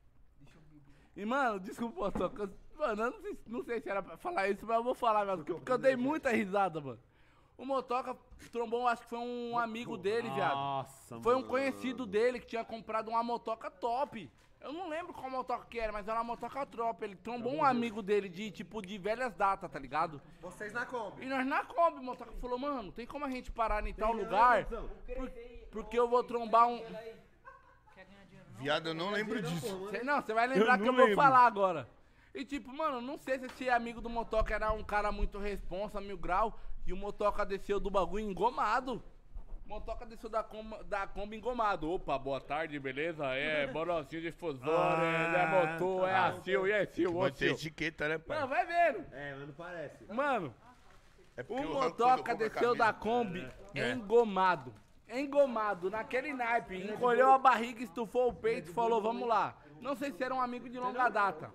[SPEAKER 8] E, mano, desculpa, motoca. eu- Mano, eu não sei, não sei se era pra falar isso, mas eu vou falar, mano. Porque eu dei muita risada, mano. O motoca trombou, acho que foi um amigo dele, viado.
[SPEAKER 2] Nossa,
[SPEAKER 8] Foi um
[SPEAKER 2] mano.
[SPEAKER 8] conhecido dele que tinha comprado uma motoca top. Eu não lembro qual motoca que era, mas era uma motoca top. Ele trombou um amigo dele de, tipo, de velhas datas, tá ligado?
[SPEAKER 1] Vocês na Kombi.
[SPEAKER 8] E nós na Kombi, o motoca falou, mano, tem como a gente parar em tal lugar? Por- porque eu vou trombar um...
[SPEAKER 5] Viado, eu não lembro disso.
[SPEAKER 8] Cê- não, você vai lembrar
[SPEAKER 5] Eu
[SPEAKER 8] que
[SPEAKER 5] não
[SPEAKER 8] eu vou
[SPEAKER 5] lembro.
[SPEAKER 8] falar agora. E tipo, mano, não sei se esse amigo do motoca era um cara muito responsa, mil grau, e o motoca desceu do bagulho engomado. O motoca desceu da, com, da Kombi engomado. Opa, boa tarde, beleza? É, borocinho de fusores, é motor, é a Sil, e é Sil, ô
[SPEAKER 5] Pode ter
[SPEAKER 8] Sil.
[SPEAKER 5] etiqueta, né, pai?
[SPEAKER 8] Não, vai vendo.
[SPEAKER 1] É, mas não parece.
[SPEAKER 8] Mano,
[SPEAKER 5] É
[SPEAKER 8] o
[SPEAKER 5] porque eu arranco quando eu
[SPEAKER 8] motoca
[SPEAKER 5] compro a
[SPEAKER 8] desceu
[SPEAKER 5] camisa.
[SPEAKER 8] da Kombi
[SPEAKER 5] É.
[SPEAKER 8] engomado. Engomado, naquele naipe. Encolheu a barriga, estufou o peito e falou, vamos lá. Não sei se era um amigo de longa data.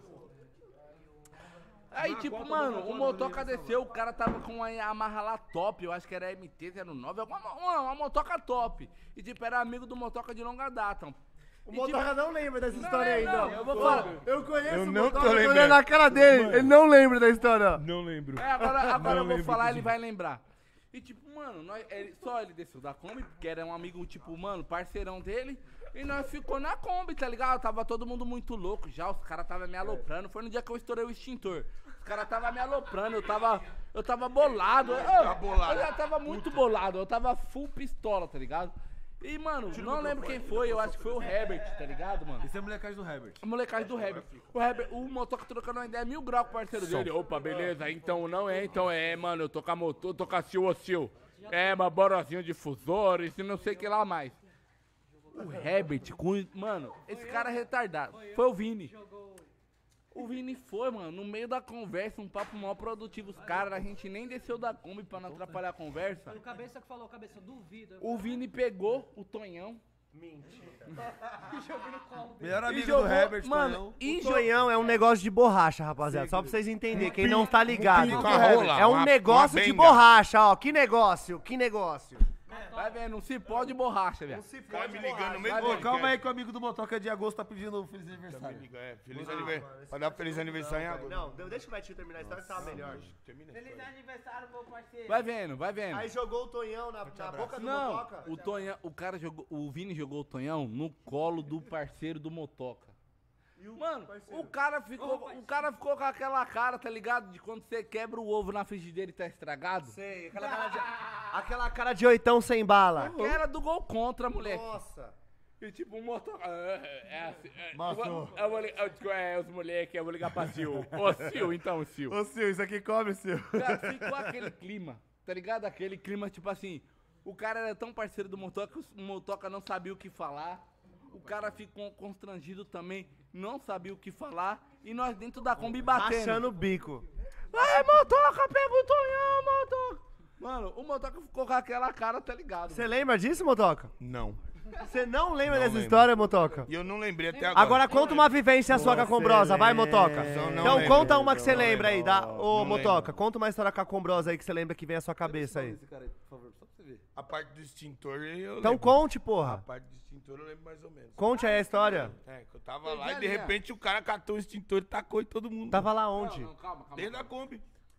[SPEAKER 8] Aí, tipo, mano, o motoca desceu, o cara tava com uma Yamaha lá top, eu acho que era M T zero nove, alguma, uma, uma motoca top. E, tipo, era amigo do motoca de longa data.
[SPEAKER 1] O
[SPEAKER 8] E,
[SPEAKER 1] motoca
[SPEAKER 8] tipo,
[SPEAKER 1] não lembra dessa
[SPEAKER 8] Não,
[SPEAKER 1] história aí,
[SPEAKER 8] não,
[SPEAKER 1] não.
[SPEAKER 8] eu vou falar.
[SPEAKER 1] Eu conheço
[SPEAKER 5] Eu
[SPEAKER 1] o
[SPEAKER 5] não
[SPEAKER 1] motoca,
[SPEAKER 5] tô
[SPEAKER 1] eu tô
[SPEAKER 5] lembrando.
[SPEAKER 1] olhando na cara dele. Ele não lembra da história.
[SPEAKER 5] Não lembro.
[SPEAKER 8] É, agora, agora eu vou
[SPEAKER 5] lembro
[SPEAKER 8] falar,
[SPEAKER 5] disso.
[SPEAKER 8] ele vai lembrar. E tipo, mano, nós, ele- só ele desceu da Kombi, porque era um amigo, tipo, mano, parceirão dele. E nós ficou na Kombi, tá ligado? Tava todo mundo muito louco já, os caras tava me aloprando. Foi no dia que eu estourei o extintor. Os caras tava me aloprando, eu tava, eu tava bolado. Eu,
[SPEAKER 5] Tá bolado.
[SPEAKER 8] eu já tava muito bolado, eu tava full pistola, tá ligado? E, mano, não lembro quem foi, eu acho que foi o Herbert, tá ligado, mano?
[SPEAKER 2] Isso é molecagem do Herbert.
[SPEAKER 8] A molecagem do Herbert. O Herbert, o motoca trocando uma ideia mil graus com o parceiro dele. Opa, beleza, então não é, então é, mano, eu tô com a motor, tô com a Sil, ô Sil. É, uma borozinho difusores e não sei o que lá mais. O Herbert, com, mano, esse cara é retardado. Foi o Vini. O Vini foi, mano, no meio da conversa, um papo mal produtivo. Os caras, a gente nem desceu da Kombi pra não atrapalhar a conversa.
[SPEAKER 9] Foi o cabeça que falou, cabeça, duvido.
[SPEAKER 8] O Vini pegou o Tonhão.
[SPEAKER 2] Melhor
[SPEAKER 8] e
[SPEAKER 2] amigo
[SPEAKER 8] jogou,
[SPEAKER 2] do Herbert,
[SPEAKER 8] mano,
[SPEAKER 2] Tonhão.
[SPEAKER 8] e
[SPEAKER 1] O
[SPEAKER 8] jogou.
[SPEAKER 1] Tonhão é um negócio de borracha, rapaziada. Só pra vocês entenderem. Quem não tá ligado.
[SPEAKER 5] pinto a rola,
[SPEAKER 1] É um
[SPEAKER 5] uma-
[SPEAKER 1] negócio
[SPEAKER 5] uma
[SPEAKER 1] de
[SPEAKER 5] benga.
[SPEAKER 1] borracha, ó. Que negócio, que negócio.
[SPEAKER 8] Vai vendo, um cipó de borracha, velho.
[SPEAKER 1] Se
[SPEAKER 5] O cara me ligando no meio
[SPEAKER 8] Vai
[SPEAKER 5] do
[SPEAKER 8] ver,
[SPEAKER 2] Ô, calma aí que o amigo do motoca de agosto tá pedindo um feliz aniversário.
[SPEAKER 5] Liga, é, feliz aniversário. Pra dar feliz aniversário em agosto.
[SPEAKER 1] Não, deixa o Betinho terminar a história que tava melhor.
[SPEAKER 5] Termina.
[SPEAKER 3] Feliz aniversário, meu parceiro.
[SPEAKER 8] Vai vendo, vai vendo.
[SPEAKER 1] Aí jogou o Tonhão na, na boca do
[SPEAKER 8] Não,
[SPEAKER 1] motoca.
[SPEAKER 8] o Tonhão, o cara jogou, o Vini jogou o Tonhão no colo do parceiro do motoca. Mano, o cara ficou, o cara ficou com aquela cara, tá ligado? De quando você quebra o ovo na frigideira e tá estragado.
[SPEAKER 1] Sei, aquela cara de, aquela cara de oitão sem bala.
[SPEAKER 8] Aquela do gol contra, moleque.
[SPEAKER 1] Nossa.
[SPEAKER 8] E tipo, o motoca. É, é assim. É,
[SPEAKER 2] Matou.
[SPEAKER 8] eu vou- eu vou li- eu- é, os moleques, eu vou ligar pra Sil. Ô, Sil, então, Sil.
[SPEAKER 1] Ô, Sil, isso aqui come, Sil.
[SPEAKER 8] Cara, ficou aquele clima, tá ligado? Aquele clima, tipo assim, o cara era tão parceiro do motoca, o motoca não sabia o que falar. O cara ficou constrangido também, não sabia o que falar. E nós dentro da Kombi batendo.
[SPEAKER 1] Rachando o bico.
[SPEAKER 8] Ai, motoca, pega o Tonhão, motoca. Mano, o motoca ficou com aquela cara, tá ligado?
[SPEAKER 1] Você lembra disso, motoca?
[SPEAKER 5] Não.
[SPEAKER 1] Você não lembra
[SPEAKER 5] Não
[SPEAKER 1] dessa
[SPEAKER 5] lembro.
[SPEAKER 1] história, motoca?
[SPEAKER 5] E eu não lembrei até agora.
[SPEAKER 1] Agora conta uma vivência sua com a Combrosa, vai, motoca.
[SPEAKER 5] Não, não
[SPEAKER 1] Então
[SPEAKER 5] lembro.
[SPEAKER 1] conta uma que você
[SPEAKER 5] Não
[SPEAKER 1] lembra aí,
[SPEAKER 5] lembro.
[SPEAKER 1] dá. Ô,
[SPEAKER 5] Não
[SPEAKER 1] motoca,
[SPEAKER 5] lembro.
[SPEAKER 1] conta uma história com a Combrosa aí que você lembra que vem à sua cabeça aí.
[SPEAKER 2] Esse cara aí, por favor, só pra você ver.
[SPEAKER 5] A parte do extintor eu
[SPEAKER 1] Então
[SPEAKER 5] lembro.
[SPEAKER 1] conte,
[SPEAKER 5] A
[SPEAKER 1] porra.
[SPEAKER 5] parte do extintor eu lembro mais ou menos.
[SPEAKER 1] Conte aí a história.
[SPEAKER 5] É, que eu tava
[SPEAKER 8] Eu
[SPEAKER 5] lá
[SPEAKER 8] já
[SPEAKER 5] e de
[SPEAKER 8] li,
[SPEAKER 5] repente o cara catou o extintor e tacou em todo mundo.
[SPEAKER 1] Tava lá onde?
[SPEAKER 8] Não, calma, calma.
[SPEAKER 5] Dentro da
[SPEAKER 8] calma.
[SPEAKER 5] Kombi.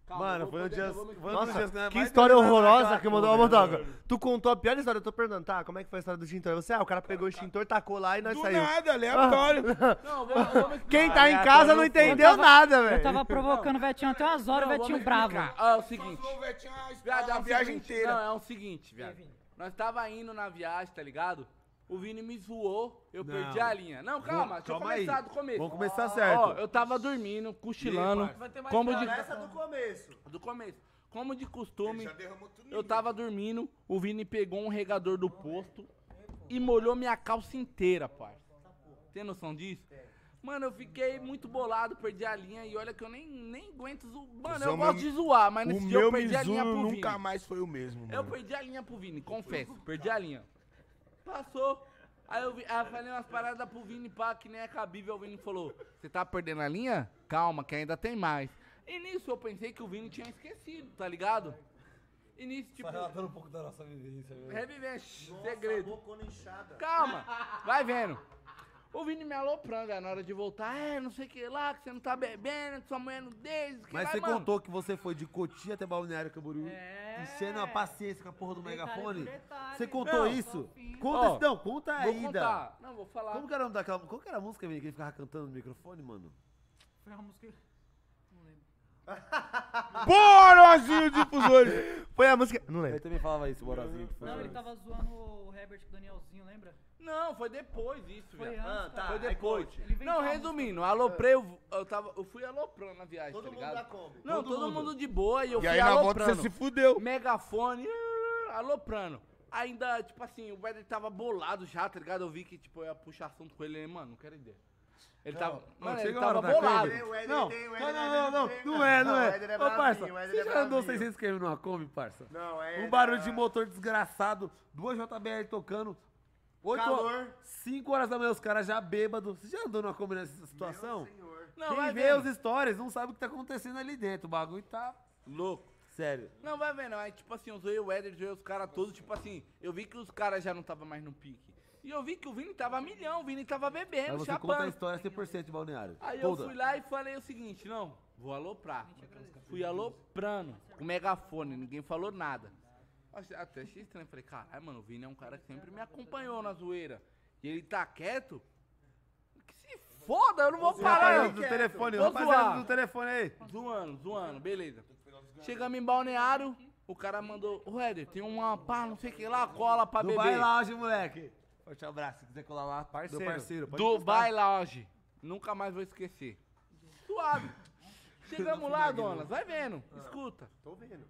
[SPEAKER 8] Calma,
[SPEAKER 10] Mano,
[SPEAKER 8] eu
[SPEAKER 10] foi
[SPEAKER 8] vou
[SPEAKER 10] um
[SPEAKER 8] poder-
[SPEAKER 10] dia.
[SPEAKER 8] eu vou me-
[SPEAKER 10] Foi um dos
[SPEAKER 1] Nossa,
[SPEAKER 10] dias que nós
[SPEAKER 1] que
[SPEAKER 10] mais
[SPEAKER 1] história
[SPEAKER 10] gostamos
[SPEAKER 1] horrorosa
[SPEAKER 10] daquela
[SPEAKER 1] que mandou a
[SPEAKER 10] porra,
[SPEAKER 1] Motoca.
[SPEAKER 10] mano.
[SPEAKER 1] Tu contou a pior história, eu tô perguntando, tá? Como é que foi a história do extintor? Você, ah, o cara pegou o extintor, tacou lá e nós
[SPEAKER 5] Do
[SPEAKER 1] saiu.
[SPEAKER 5] nada, aleatório.
[SPEAKER 8] Não, vou, eu vou me
[SPEAKER 1] Quem
[SPEAKER 8] explicar.
[SPEAKER 1] tá em casa não entendeu
[SPEAKER 9] tava-
[SPEAKER 1] nada,
[SPEAKER 9] Eu
[SPEAKER 1] velho.
[SPEAKER 9] tava provocando o Vetinho até umas horas, o
[SPEAKER 8] Não,
[SPEAKER 9] Vetinho
[SPEAKER 8] vamos
[SPEAKER 9] bravo.
[SPEAKER 8] explicar. Ah, é o seguinte.
[SPEAKER 5] Passou o Vetinho a-
[SPEAKER 8] Viado, é
[SPEAKER 5] a
[SPEAKER 8] o
[SPEAKER 5] viagem
[SPEAKER 8] seguinte,
[SPEAKER 5] inteira.
[SPEAKER 8] Não, é o seguinte, viado. Nós tava indo na viagem, tá ligado? O Vini me zoou, eu
[SPEAKER 10] Não.
[SPEAKER 8] perdi a linha. Não, calma, deixa eu
[SPEAKER 10] calma aí.
[SPEAKER 8] começar do começo.
[SPEAKER 10] Vamos começar certo.
[SPEAKER 8] Ó, eu tava dormindo, cochilando, como de...
[SPEAKER 1] Essa do começo.
[SPEAKER 8] Do começo. Como de costume,
[SPEAKER 5] Já derramou tudo em
[SPEAKER 8] eu
[SPEAKER 5] mim.
[SPEAKER 8] tava dormindo, o Vini pegou um regador do posto e molhou minha calça inteira, parça. Tem noção disso? Mano, eu fiquei muito bolado, perdi a linha e olha que eu nem, nem aguento zoar. Mano, eu
[SPEAKER 5] Zão,
[SPEAKER 8] gosto
[SPEAKER 5] meu-
[SPEAKER 8] de zoar, mas
[SPEAKER 5] O
[SPEAKER 8] nesse dia eu
[SPEAKER 5] meu
[SPEAKER 8] perdi a linha pro
[SPEAKER 5] Mizuno
[SPEAKER 8] Vini.
[SPEAKER 5] nunca mais foi o mesmo,
[SPEAKER 8] Eu
[SPEAKER 5] mano.
[SPEAKER 8] perdi a linha pro Vini, confesso, perdi a linha. Passou. Aí eu, vi, aí eu falei umas paradas pro Vini, pá, que nem é cabível. O Vini falou, você tá perdendo a linha? Calma, que ainda tem mais. E nisso eu pensei que o Vini tinha esquecido, tá ligado? E nisso, tipo...
[SPEAKER 10] Relatando um pouco da nossa vivência, velho.
[SPEAKER 8] Revivência, segredo. Calma, vai vendo. O Vini me aloprando, velho, na hora de voltar. É, não sei o que lá, que você não tá bebendo, que sua mulher não deixa. que
[SPEAKER 10] Mas
[SPEAKER 8] vai,
[SPEAKER 10] você
[SPEAKER 8] mano.
[SPEAKER 10] contou que você foi de Cotia até Balneário Camboriú,
[SPEAKER 9] É.
[SPEAKER 10] enchendo a paciência com a porra do
[SPEAKER 9] Detalhe
[SPEAKER 10] megafone.
[SPEAKER 9] por detalhe.
[SPEAKER 10] Você contou
[SPEAKER 8] Não,
[SPEAKER 10] isso?
[SPEAKER 9] fofinho.
[SPEAKER 10] Conta
[SPEAKER 8] Ó,
[SPEAKER 10] isso, não, conta
[SPEAKER 8] Vou
[SPEAKER 10] ainda.
[SPEAKER 8] contar. Não, vou falar.
[SPEAKER 10] Como que era o nome daquela. Qual que era a música, Vini, que ele ficava cantando no microfone, mano?
[SPEAKER 9] Foi uma música... Não lembro.
[SPEAKER 5] Borozinho difusores!
[SPEAKER 1] Foi a música. Não
[SPEAKER 10] Ele
[SPEAKER 1] lembro.
[SPEAKER 10] também falava isso, Borozinho. que foi-
[SPEAKER 9] Não, ele tava zoando o Herbert com o Danielzinho, lembra?
[SPEAKER 8] Não, foi depois isso,
[SPEAKER 9] Foi
[SPEAKER 8] velho.
[SPEAKER 9] antes, cara.
[SPEAKER 8] Foi depois.
[SPEAKER 9] Ele inventou
[SPEAKER 8] Não,
[SPEAKER 9] a
[SPEAKER 8] resumindo, aloprei, eu, eu, tava, eu fui aloprando na viagem,
[SPEAKER 1] Todo
[SPEAKER 8] tá
[SPEAKER 1] mundo
[SPEAKER 8] ligado?
[SPEAKER 1] da Kombi.
[SPEAKER 8] Não,
[SPEAKER 10] Todo
[SPEAKER 8] todo,
[SPEAKER 10] mundo.
[SPEAKER 8] mundo de boa e eu
[SPEAKER 5] E
[SPEAKER 8] fui
[SPEAKER 5] aí na volta
[SPEAKER 8] aloprando.
[SPEAKER 5] você se fudeu.
[SPEAKER 8] Megafone, uh, aloprando. Ainda, tipo assim, o Weather tava bolado já, tá ligado? Eu vi que, tipo, eu ia puxar assunto com ele, ele, mano, não quero ideia. Ele tava, mano, ele
[SPEAKER 10] chega a
[SPEAKER 8] tava
[SPEAKER 10] hora da
[SPEAKER 8] bolado.
[SPEAKER 10] Kombi.
[SPEAKER 1] O Éder
[SPEAKER 10] Não,
[SPEAKER 1] tem, o
[SPEAKER 10] não,
[SPEAKER 1] Éder
[SPEAKER 10] não,
[SPEAKER 1] é
[SPEAKER 10] não, não,
[SPEAKER 1] bem-
[SPEAKER 10] não é, não
[SPEAKER 1] Não,
[SPEAKER 10] é.
[SPEAKER 1] o Éder é
[SPEAKER 10] Ô, parça,
[SPEAKER 1] bravinho, o Éder
[SPEAKER 10] você
[SPEAKER 1] é
[SPEAKER 10] já andou
[SPEAKER 1] bravinho.
[SPEAKER 10] seiscentos quilômetros numa Kombi, parça?
[SPEAKER 1] Não, é.
[SPEAKER 10] Um barulho de motor desgraçado, duas J B L tocando, oito
[SPEAKER 1] Calor.
[SPEAKER 10] cinco horas da manhã os caras já bêbados. Você já andou numa Kombi nessa situação?
[SPEAKER 8] Não,
[SPEAKER 10] Quem
[SPEAKER 8] vai
[SPEAKER 10] vê
[SPEAKER 8] vendo.
[SPEAKER 10] os stories não sabe o que tá acontecendo ali dentro, o bagulho tá
[SPEAKER 8] Louco.
[SPEAKER 10] sério.
[SPEAKER 8] Não, vai vendo, aí, tipo assim, eu zoei o Weather, zoei os caras todos, tipo assim, eu vi que os caras já não tava mais no pique. E eu vi que o Vini tava a milhão, o Vini tava
[SPEAKER 10] Aí
[SPEAKER 8] bebendo,
[SPEAKER 10] você conta a
[SPEAKER 8] chapando.
[SPEAKER 10] história cem por cento de Balneário.
[SPEAKER 8] Aí eu
[SPEAKER 10] Toda.
[SPEAKER 8] fui lá e falei o seguinte, não, vou aloprar. Fui aloprando, com megafone, ninguém falou nada. Achei- Até achei estranho, falei, caralho, mano, o Vini é um cara que sempre me acompanhou na zoeira. E ele tá quieto? Que se foda, eu não vou parar.
[SPEAKER 10] Rapaziada do telefone,
[SPEAKER 8] Vou
[SPEAKER 10] rapaziada
[SPEAKER 8] zoar.
[SPEAKER 10] do telefone aí.
[SPEAKER 8] Zoando, zoando, beleza. Chegamos em Balneário, o cara mandou, ô Éder, tem uma pá, não sei o que lá, cola pra
[SPEAKER 10] Dubai
[SPEAKER 8] beber.
[SPEAKER 10] Lounge, moleque. Forte abraço, se quiser colar lá, parceiro. Meu parceiro. pode
[SPEAKER 8] Dubai Lounge. Nunca mais vou esquecer. Suave. Chegamos lá, donas. Vai vendo. Escuta.
[SPEAKER 1] Tô vendo.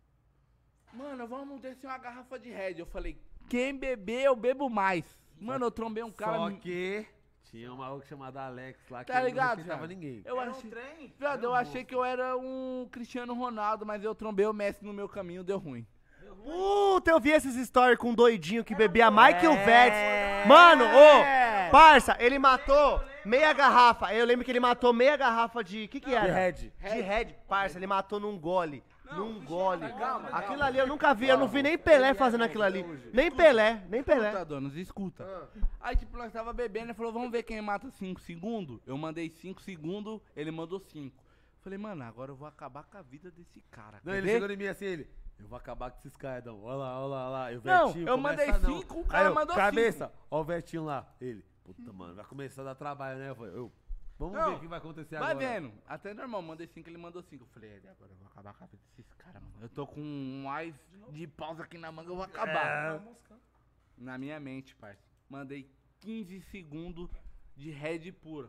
[SPEAKER 8] Mano, vamos descer uma garrafa de Red. Eu falei, quem beber, eu bebo mais. Mano, eu trombei um cara...
[SPEAKER 10] Só que tinha um maluco chamado Alex lá que
[SPEAKER 8] Tá
[SPEAKER 10] ele
[SPEAKER 8] ligado,
[SPEAKER 10] não respeitava
[SPEAKER 8] viado?
[SPEAKER 10] ninguém.
[SPEAKER 8] Eu achei... Viado, eu achei que eu era um Cristiano Ronaldo, mas eu trombei o Messi no meu caminho, deu ruim.
[SPEAKER 1] Puta, eu vi esses stories com um doidinho que bebia mais que o Vets. Mano, ô, parça, ele matou meia garrafa. Eu lembro que ele matou meia garrafa de... Que que era?
[SPEAKER 10] De Red.
[SPEAKER 1] De Red. Parça, ele matou num gole. Num gole.
[SPEAKER 8] calma,
[SPEAKER 1] Aquilo ali eu nunca vi, eu não vi nem Pelé fazendo aquilo ali. Nem Pelé, nem Pelé.
[SPEAKER 8] Escuta, donas, escuta. Aí, tipo, nós tava bebendo, ele falou, vamos ver quem mata cinco segundos. Eu mandei cinco segundos, ele mandou cinco. Falei, mano, agora eu vou acabar com a vida desse cara.
[SPEAKER 10] Não,
[SPEAKER 8] quer
[SPEAKER 10] ele
[SPEAKER 8] ver?
[SPEAKER 10] chegou em mim assim, ele... Eu vou acabar com esses caras, não. Olha lá, olha lá, olha lá. E o
[SPEAKER 8] Não,
[SPEAKER 10] Vertinho
[SPEAKER 8] eu
[SPEAKER 10] começa
[SPEAKER 8] mandei
[SPEAKER 10] a não.
[SPEAKER 8] cinco, o cara
[SPEAKER 10] Aí eu,
[SPEAKER 8] mandou
[SPEAKER 10] cabeça, ó o Vertinho lá. Ele, puta, mano, vai começar a dar trabalho, né? Eu falei, eu, vamos
[SPEAKER 8] Não,
[SPEAKER 10] ver o que vai acontecer
[SPEAKER 8] Vai
[SPEAKER 10] agora.
[SPEAKER 8] vendo. Até normal, mandei cinco, ele mandou cinco. Eu falei, é, agora eu vou acabar com a vida desses caras, mano. Eu tô com um mais de pausa aqui na manga, eu vou acabar. Na minha mente, parça. Mandei quinze segundos de Red pura.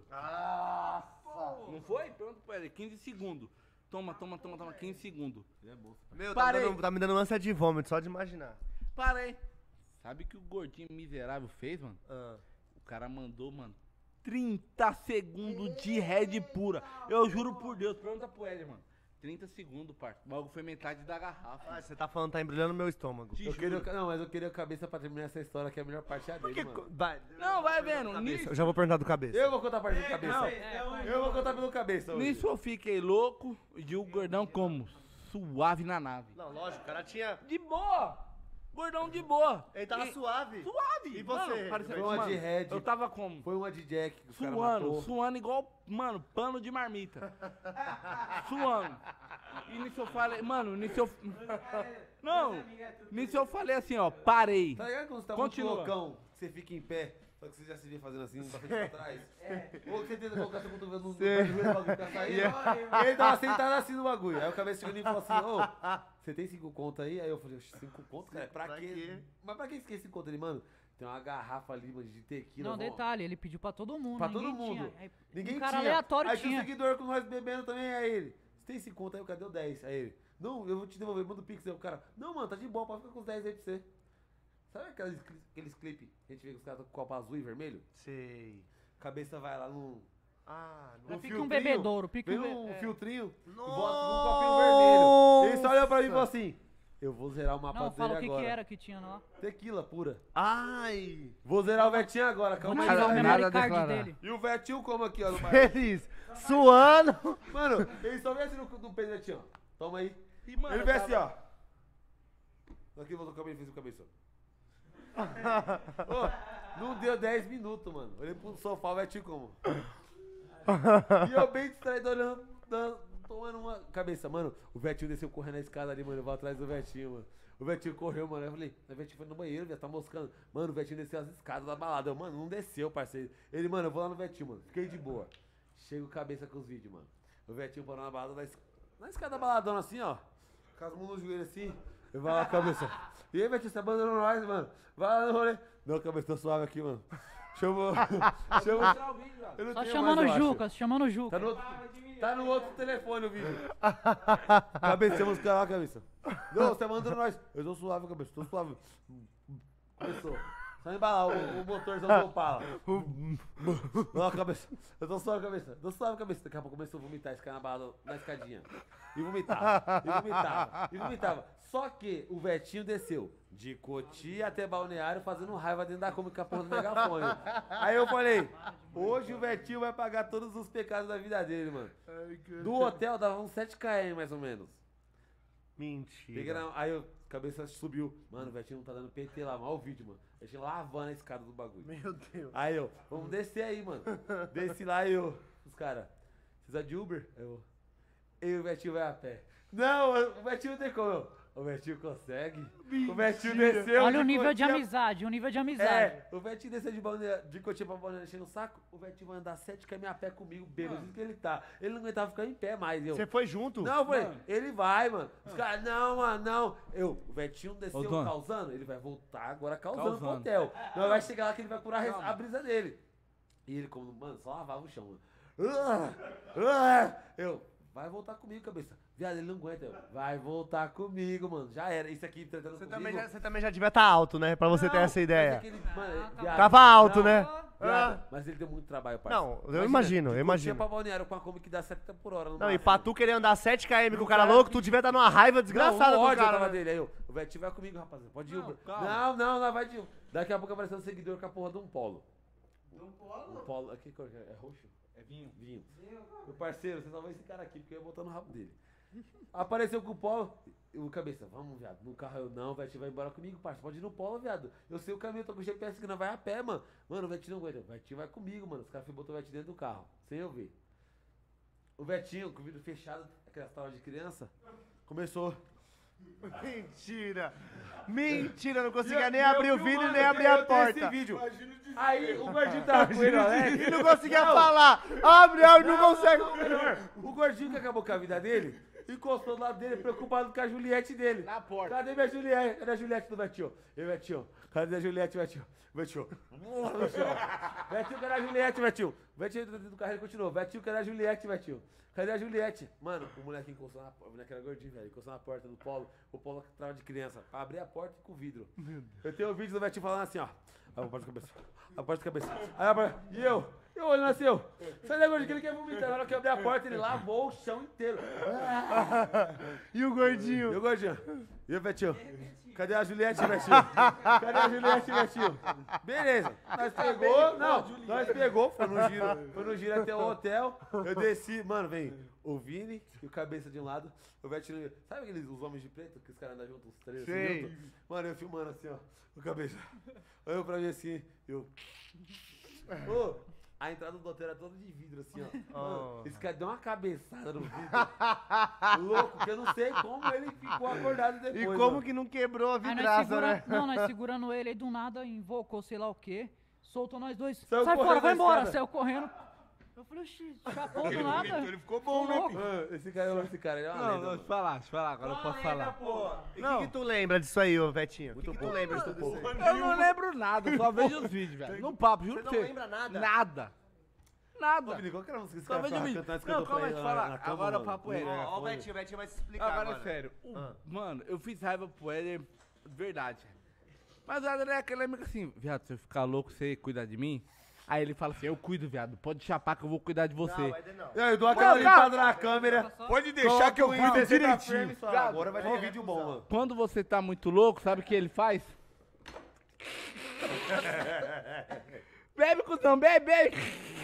[SPEAKER 8] Não foi? Pronto, pera aí, quinze segundos. Toma, toma, toma, toma, quinze segundos.
[SPEAKER 1] Meu, tá me,
[SPEAKER 8] Parei.
[SPEAKER 1] dando, tá me dando ânsia de vômito, só de imaginar.
[SPEAKER 8] Parei. Sabe o que o gordinho miserável fez, mano?
[SPEAKER 1] Ah.
[SPEAKER 8] O cara mandou, mano, trinta segundos de Red pura. Eu juro por Deus, pergunta pro Ed, mano. trinta segundos, parça. O bagulho foi metade da garrafa.
[SPEAKER 1] Ah, você tá falando, tá embrulhando meu estômago.
[SPEAKER 8] Te
[SPEAKER 10] Eu
[SPEAKER 8] juro.
[SPEAKER 10] queria, não, mas eu queria a cabeça pra terminar essa história, que a melhor parte é a dele, mano.
[SPEAKER 1] Vai.
[SPEAKER 8] Não, vai vendo. Nisso,
[SPEAKER 1] Eu já vou perguntar do cabeça.
[SPEAKER 10] Eu vou contar a parte do cabeça. Eu vou contar pelo cabeça hoje.
[SPEAKER 8] nisso eu fiquei louco e o gordão como? Suave na nave.
[SPEAKER 1] Não, lógico, o cara tinha...
[SPEAKER 8] De boa. Gordão de boa.
[SPEAKER 1] Ele tava
[SPEAKER 8] E-
[SPEAKER 1] suave.
[SPEAKER 8] Suave.
[SPEAKER 1] E você?
[SPEAKER 8] Mano, parecia,
[SPEAKER 10] Foi uma
[SPEAKER 8] mano,
[SPEAKER 10] de Red.
[SPEAKER 8] Eu tava como?
[SPEAKER 10] Foi uma de Jack que os caras
[SPEAKER 8] Suando,
[SPEAKER 10] matou.
[SPEAKER 8] suando igual, mano, pano de marmita. Suando. E nisso eu falei, mano, nisso eu... Não, nisso eu falei assim, ó, parei.
[SPEAKER 10] Tá ligado quando você tá
[SPEAKER 8] Continua.
[SPEAKER 10] muito loucão, que você fica em pé, só que você já se vê fazendo assim, pra frente e pra trás? Ou que você tenta colocar seu cotovelo no no pé do joelho, o bagulho tá saindo. E ele tava sentado assim no bagulho. Aí o cabeça chegou em mim e falou assim, ô, você tem cinco conto aí? Aí eu falei, "Oxe, cinco conto, cara? Pra,
[SPEAKER 1] Pra
[SPEAKER 10] quê?
[SPEAKER 1] quê?
[SPEAKER 10] Mas pra que você quer cinco conto ali, mano? Tem uma garrafa ali, mano, de tequila.
[SPEAKER 9] Não,
[SPEAKER 10] vó.
[SPEAKER 9] detalhe, ele pediu pra todo mundo.
[SPEAKER 10] Pra todo
[SPEAKER 9] ninguém
[SPEAKER 10] mundo.
[SPEAKER 9] Tinha. Aí,
[SPEAKER 10] Ninguém
[SPEAKER 9] um cara
[SPEAKER 10] tinha.
[SPEAKER 9] aleatório
[SPEAKER 10] Aí tinha um
[SPEAKER 9] tinha.
[SPEAKER 10] seguidor com nós bebendo também, aí ele. Você tem cinco conto aí? Cadê o dez? Aí ele. Não, eu vou te devolver, manda o pix. Aí o cara, não, mano, tá de boa, pode ficar com os dez aí pra você. Sabe aqueles, aqueles clipes que a gente vê que os caras estão com copo azul e vermelho?
[SPEAKER 1] Sei.
[SPEAKER 10] Cabeça vai lá num...
[SPEAKER 1] Ah,
[SPEAKER 9] Mas
[SPEAKER 10] num
[SPEAKER 9] fica um
[SPEAKER 10] filtrinho,
[SPEAKER 9] bebedouro, fica
[SPEAKER 10] vem
[SPEAKER 9] um be-
[SPEAKER 10] um
[SPEAKER 9] é.
[SPEAKER 10] filtrinho e
[SPEAKER 1] Nossa!
[SPEAKER 10] bota um copinho vermelho. Ele só olhou pra mim e falou assim, eu vou zerar o mapa
[SPEAKER 9] Não,
[SPEAKER 10] dele
[SPEAKER 9] fala o que,
[SPEAKER 10] agora.
[SPEAKER 9] que era que tinha lá.
[SPEAKER 10] Tequila pura.
[SPEAKER 1] Ai.
[SPEAKER 10] Vou zerar o Vetinho agora, calma
[SPEAKER 9] Vamos
[SPEAKER 10] aí.
[SPEAKER 9] ativar o
[SPEAKER 8] nada
[SPEAKER 9] memory
[SPEAKER 8] a
[SPEAKER 9] card
[SPEAKER 8] declarar.
[SPEAKER 9] dele.
[SPEAKER 10] E o Vetinho como aqui, ó, no bar.
[SPEAKER 1] Feliz. Suando.
[SPEAKER 10] Mano, ele só vem assim no, no peito do Vetinho, ó. Toma aí.
[SPEAKER 8] E, mano,
[SPEAKER 10] Ele
[SPEAKER 8] eu
[SPEAKER 10] vem
[SPEAKER 8] tava-
[SPEAKER 10] assim, ó. Aqui voltou o cabelo e fez o cabeção. Ô, não deu dez minutos, mano. Olhei pro sofá, o Vetinho como? E eu bem distraído olhando, dando- tomando uma cabeça. Mano, o Vetinho desceu correndo a escada ali, mano. Eu vou atrás do Vetinho, mano. O Vetinho correu, mano. Eu falei, o Vetinho foi no banheiro, já tá moscando. Mano, o Vetinho desceu as escadas da balada. Eu, mano, não desceu, parceiro. Ele, mano, eu vou lá no Vetinho, mano. Fiquei de boa. Chega o cabeça com os vídeos, mano. O Vetinho parou na balada, na, es- na escada da baladona assim, ó. Com as mãos no joelho assim. Eu vou lá, cabeça. E aí, Vetinho, você abandonou nós, mano? Vai lá no rolê. Não, cabeça, tô suave aqui, mano. Chamou. Chamou. Eu não
[SPEAKER 9] Só
[SPEAKER 10] tenho
[SPEAKER 9] chamando
[SPEAKER 10] mais,
[SPEAKER 9] o
[SPEAKER 10] eu acho.
[SPEAKER 9] Juca, chamando o Juca.
[SPEAKER 10] Tá no, outro, tá no outro telefone o vídeo. Cabeça, chama os caras lá, cabeça. Não, você mandando nós. Eu tô suave, cabeça, tô suave. Começou. Só embalar o, o motorzão do Opala. Não, cabeça. Eu tô suave, cabeça. Tô suave, cabeça. Daqui a pouco começou a vomitar, esse cara na balada, na escadinha. E vomitava, e vomitava, e vomitava. Só que o Vetinho desceu de Cotia até Balneário fazendo raiva dentro da Kombi com a porra do megafone. Aí eu falei, hoje o Vetinho vai pagar todos os pecados da vida dele, mano. Do hotel dava uns sete quilômetros mais ou menos.
[SPEAKER 1] Mentira.
[SPEAKER 10] Peguei na- aí eu, cabeça subiu. Mano, o Vetinho não tá dando P T lá, mal o vídeo, mano. A gente lavando a escada do bagulho.
[SPEAKER 1] Meu Deus.
[SPEAKER 10] Aí eu, vamos descer aí, mano. Desci lá e eu, os caras, precisa de Uber? Eu, e o Betinho vai a pé. Não, o Betinho não tem como. Eu, o Betinho consegue. O Betinho desceu.
[SPEAKER 9] Olha o nível de
[SPEAKER 10] Cotia-
[SPEAKER 9] amizade, o nível de amizade.
[SPEAKER 10] É, o Betinho desceu de, Balneário- de Cotia pra Balneário enchendo o saco. O Betinho vai andar sete quilômetros a pé comigo, bêbado, do que ele tá. Ele não aguentava ficar em pé mais. Eu,
[SPEAKER 1] Você foi junto?
[SPEAKER 10] não, eu falei, ele vai, mano. Os caras, não, mano, não. Eu, o Betinho desceu
[SPEAKER 8] Ô, Dona.
[SPEAKER 10] causando, ele vai voltar agora causando, pro
[SPEAKER 8] Causando.
[SPEAKER 10] hotel. Não, vai chegar lá que ele vai curar a res- a brisa dele. E ele, como, mano, só lavava o chão, mano. Ah, ah. Eu, vai voltar comigo, cabeça. Viado, ele não aguenta. Eu, vai voltar comigo, mano. Já era. Isso aqui tratando
[SPEAKER 1] Você
[SPEAKER 10] comigo.
[SPEAKER 1] também, já, você também já devia estar alto, né? Pra você ter
[SPEAKER 10] Não,
[SPEAKER 1] essa
[SPEAKER 10] mas
[SPEAKER 1] ideia.
[SPEAKER 10] é que ele- mano, viado,
[SPEAKER 1] Tava alto,
[SPEAKER 10] não,
[SPEAKER 1] né?
[SPEAKER 10] viado,
[SPEAKER 1] Ah.
[SPEAKER 10] Mas ele deu muito trabalho, parceiro.
[SPEAKER 1] Não, eu
[SPEAKER 10] Imagina,
[SPEAKER 1] imagino,
[SPEAKER 10] de
[SPEAKER 1] eu imagino.
[SPEAKER 10] Cotia pra Balneário com a Kombi que dá setenta por hora. no
[SPEAKER 1] Não, e
[SPEAKER 10] máximo.
[SPEAKER 1] pra tu querer andar sete quilômetros com o cara
[SPEAKER 10] cara-
[SPEAKER 1] louco, tu devia estar numa raiva desgraçada
[SPEAKER 10] não,
[SPEAKER 1] do
[SPEAKER 10] o ódio
[SPEAKER 1] cara.
[SPEAKER 10] eu tava
[SPEAKER 1] né?
[SPEAKER 10] dele. Aí eu, o Betinho vai comigo, rapaziada. Pode ir.
[SPEAKER 8] Não,
[SPEAKER 10] Uber.
[SPEAKER 8] calma.
[SPEAKER 10] Não, não, não, vai de Uber. Daqui a pouco apareceu um seguidor com a porra de um polo. De um polo? Um polo. Aqui, cor que é? É roxo? É vinho. Vinho. Meu parceiro, você só vai esse cara aqui, porque eu ia botar no rabo dele. Apareceu com o polo. E o cabeça, vamos, viado. No carro eu não, o Betinho vai embora comigo, parça. Pode ir no polo, viado. Eu sei o caminho, eu tô com o G P S que não vai a pé, mano. Mano, o Betinho não aguenta. O Betinho vai comigo, mano. Os caras foram botar o Betinho dentro do carro, sem eu ver. O Betinho, com o vidro fechado, aquelas talas de criança, começou.
[SPEAKER 1] Mentira. Mentira, não conseguia
[SPEAKER 10] E-
[SPEAKER 1] nem
[SPEAKER 10] e eu
[SPEAKER 1] abrir o
[SPEAKER 10] filmando,
[SPEAKER 1] vidro e nem
[SPEAKER 10] eu
[SPEAKER 1] abrir
[SPEAKER 10] tenho-
[SPEAKER 1] a
[SPEAKER 10] eu tenho esse
[SPEAKER 1] porta.
[SPEAKER 10] vídeo. Aí o gordinho tava com ele, Alex.
[SPEAKER 1] E não conseguia falar. Abre, abre, não consegue.
[SPEAKER 10] O gordinho que acabou com a vida dele, encostou do lado dele, preocupado com a Juliette dele.
[SPEAKER 8] Na porta.
[SPEAKER 10] Cadê minha Juliette? Cadê a Juliette do Betinho? E Betinho, cadê a Juliette, Betinho? Betinho. Betinho, cadê a Juliette, Betinho? Betinho dentro do carro, ele continuou. Betinho, cadê a Juliette, Betinho? Cadê a Juliette? Mano, o moleque encostou na porta, o moleque era gordinho, velho, encostou na porta do polo, o polo trava de criança, pra abrir a porta com o vidro. Eu tenho o vídeo do Betinho falando assim, ó. A porta de cabeça, a porta de cabeça. Aí a porta, e eu? Eu olhando assim, eu. Sai daí, gordinho, que ele quer vomitar. Na hora que eu abri a porta, ele lavou o chão inteiro.
[SPEAKER 1] E o gordinho?
[SPEAKER 10] E o gordinho? E o Betinho? Cadê a Juliette, Betinho? Cadê a Juliette, Betinho? Beleza. Nós pegou, não, nós pegou, foi no giro, foi no giro até o hotel. Eu desci, mano, vem. o Vini e o Cabeça de um lado, o Vetinho... Sabe aqueles os homens de preto, que os caras andam juntos, os três?
[SPEAKER 1] Sei.
[SPEAKER 10] Assim, juntos? Mano, eu filmando assim, ó, o Cabeça. Olhou pra mim assim, eu... Ô, a entrada do hotel era toda de vidro, assim, ó. Mano,
[SPEAKER 1] Oh.
[SPEAKER 10] esse cara deu uma cabeçada no vidro. Louco, que eu não sei como ele ficou acordado depois,
[SPEAKER 1] E como
[SPEAKER 10] mano.
[SPEAKER 1] que não quebrou a
[SPEAKER 9] Aí nós
[SPEAKER 1] vidraça,
[SPEAKER 9] segura...
[SPEAKER 1] né?
[SPEAKER 9] Não, nós segurando ele aí do nada, invocou sei lá o quê. Soltou nós dois.
[SPEAKER 10] Saiu
[SPEAKER 9] Sai
[SPEAKER 10] correndo
[SPEAKER 9] fora, vai
[SPEAKER 10] da
[SPEAKER 9] embora.
[SPEAKER 10] escada.
[SPEAKER 9] Saiu correndo. Eu falei, oxi, chapou do
[SPEAKER 5] Ele
[SPEAKER 9] nada.
[SPEAKER 5] vomitou, ele ficou bom, né,
[SPEAKER 9] louco.
[SPEAKER 5] filho?
[SPEAKER 10] Mano, esse cara, esse cara, ele é uma
[SPEAKER 8] Não,
[SPEAKER 10] lenda,
[SPEAKER 8] não,
[SPEAKER 10] mano.
[SPEAKER 8] deixa eu falar, deixa eu falar, agora eu posso falar.
[SPEAKER 1] E o que, que tu lembra disso aí, ô Vetinho? O que, que tu
[SPEAKER 10] pouco,
[SPEAKER 1] lembra de
[SPEAKER 10] muito
[SPEAKER 1] tudo isso aí?
[SPEAKER 8] Eu não lembro nada, só vejo os vídeos, velho. No papo, juro
[SPEAKER 1] Você
[SPEAKER 8] pra
[SPEAKER 1] não
[SPEAKER 8] você.
[SPEAKER 1] lembra nada?
[SPEAKER 8] Nada.
[SPEAKER 10] Ô,
[SPEAKER 8] Nada.
[SPEAKER 10] Vini, qual que era a música que esse
[SPEAKER 8] Só
[SPEAKER 10] cara
[SPEAKER 8] vejo
[SPEAKER 10] ficava
[SPEAKER 8] vídeo.
[SPEAKER 10] cantando, esse
[SPEAKER 8] Não,
[SPEAKER 10] cantor
[SPEAKER 8] calma aí,
[SPEAKER 10] pra
[SPEAKER 8] deixa eu
[SPEAKER 10] ele
[SPEAKER 8] falar.
[SPEAKER 10] na cama,
[SPEAKER 8] Agora o
[SPEAKER 10] mano?
[SPEAKER 8] papo é.
[SPEAKER 1] Ó, ó, o Vetinho, o Vetinho vai se explicar
[SPEAKER 8] Agora
[SPEAKER 1] agora.
[SPEAKER 8] é sério. o-
[SPEAKER 1] Ah.
[SPEAKER 8] Mano, eu fiz raiva pro Éder, verdade. Mas o Éder é aquele amigo assim, viado, se eu ficar louco, você cuida de mim? Aí ele fala assim, eu cuido, viado, pode chapar que eu vou cuidar de você.
[SPEAKER 1] Não, Éder não.
[SPEAKER 10] E aí, eu dou aquela
[SPEAKER 8] Não, cara.
[SPEAKER 10] limpada na câmera.
[SPEAKER 5] Pode deixar que eu cuido
[SPEAKER 10] desse
[SPEAKER 5] direitinho.
[SPEAKER 10] Agora vai ter vídeo bom, mano.
[SPEAKER 8] Quando você tá muito louco, sabe o que ele faz? Bebe, cuzão, bebe, bebe.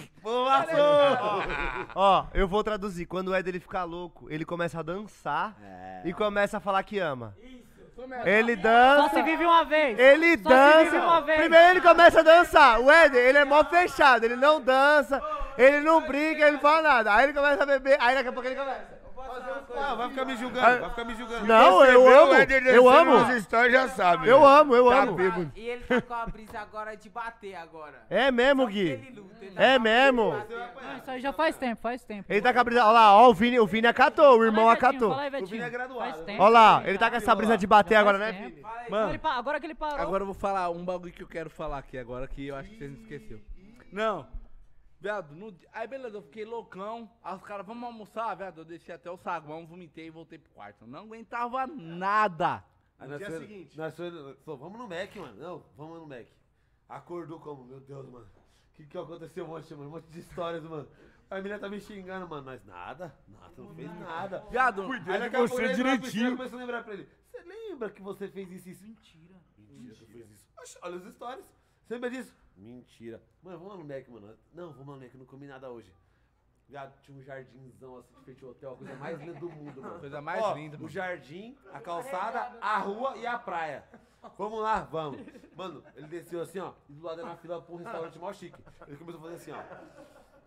[SPEAKER 1] Ó, eu vou traduzir. Quando o Éder ele fica louco, ele começa a dançar e começa a falar que ama. Ele
[SPEAKER 9] Só
[SPEAKER 1] dança.
[SPEAKER 9] se vive uma vez.
[SPEAKER 1] Ele
[SPEAKER 9] Só se vive uma
[SPEAKER 1] dança.
[SPEAKER 9] vez.
[SPEAKER 1] Primeiro ele começa a dançar. O Éder, ele é mó fechado. Ele não dança, ele não brinca, ele não fala nada. Aí ele começa a beber, aí daqui a pouco ele começa.
[SPEAKER 10] Ah, vai ficar me julgando, vai ficar me julgando.
[SPEAKER 1] Não,
[SPEAKER 5] Você
[SPEAKER 1] eu
[SPEAKER 5] vê o
[SPEAKER 1] amo.
[SPEAKER 5] Éder
[SPEAKER 1] Eu
[SPEAKER 5] dançando
[SPEAKER 1] amo.
[SPEAKER 5] nas histórias, já sabe.
[SPEAKER 1] Eu
[SPEAKER 5] né?
[SPEAKER 1] amo, eu
[SPEAKER 5] Tá
[SPEAKER 1] amo.
[SPEAKER 5] bêbado.
[SPEAKER 3] E ele tá com a brisa agora de bater agora.
[SPEAKER 1] É mesmo,
[SPEAKER 3] Só que ele
[SPEAKER 1] Gui.
[SPEAKER 3] luta, ele tá
[SPEAKER 1] É
[SPEAKER 3] com a brisa de
[SPEAKER 1] mesmo.
[SPEAKER 3] bater.
[SPEAKER 9] Não, isso aí já faz tempo, faz tempo.
[SPEAKER 1] Ele tá com a brisa. Olha lá, ó, o Vini, o Vini acatou, o irmão
[SPEAKER 9] Fala aí, Vetinho,
[SPEAKER 1] acatou.
[SPEAKER 9] fala aí, Vetinho.
[SPEAKER 10] Vini é graduado.
[SPEAKER 9] Faz tempo.
[SPEAKER 1] Olha lá, ele tá com essa brisa de bater
[SPEAKER 9] Já
[SPEAKER 1] agora,
[SPEAKER 9] faz
[SPEAKER 1] né,
[SPEAKER 9] tempo.
[SPEAKER 1] Vini?
[SPEAKER 9] Agora,
[SPEAKER 8] Mano,
[SPEAKER 9] ele pa- agora que ele parou.
[SPEAKER 8] agora eu vou falar um bagulho que eu quero falar aqui agora, que eu acho que vocês não esqueceu. Não, viado, no di- aí beleza, eu fiquei loucão, aí os caras, vamos almoçar, viado, eu deixei até o saguão, vomitei e voltei pro quarto. Eu não aguentava nada.
[SPEAKER 10] Aí nós
[SPEAKER 1] dia
[SPEAKER 10] foi-
[SPEAKER 1] seguinte.
[SPEAKER 10] Nós foi, falou, vamos no Mac, mano. Não, vamos no Mac. Acordou como? Meu Deus, mano. O que que aconteceu ontem, mano? Um monte de histórias, mano. A menina tá me xingando, mano. Nós nada, nada, não fez nada.
[SPEAKER 8] Viado,
[SPEAKER 5] Cuidei
[SPEAKER 10] Aí
[SPEAKER 5] de
[SPEAKER 10] daqui a pouco
[SPEAKER 5] você
[SPEAKER 10] ele entrou na piscina e
[SPEAKER 5] direitinho.
[SPEAKER 10] começou a lembrar pra ele. Você lembra que você fez isso e isso? Mentira. Mentira, que eu fiz isso. Oxe, olha as histórias. Você lembra disso? Mentira. Mano, vamos lá no Mac, mano. Não, vamos lá no Mac, eu não comi nada hoje. Viado, tinha um jardinzão assim de frente ao hotel, a coisa mais linda do mundo, mano.
[SPEAKER 8] Coisa mais
[SPEAKER 10] Ó,
[SPEAKER 8] linda,
[SPEAKER 10] O
[SPEAKER 8] mano.
[SPEAKER 10] jardim, a calçada, a rua e a praia. Vamos lá, vamos. Mano, ele desceu assim, ó, e do lado era uma fila pra um restaurante mó chique. Ele começou a fazer assim, ó.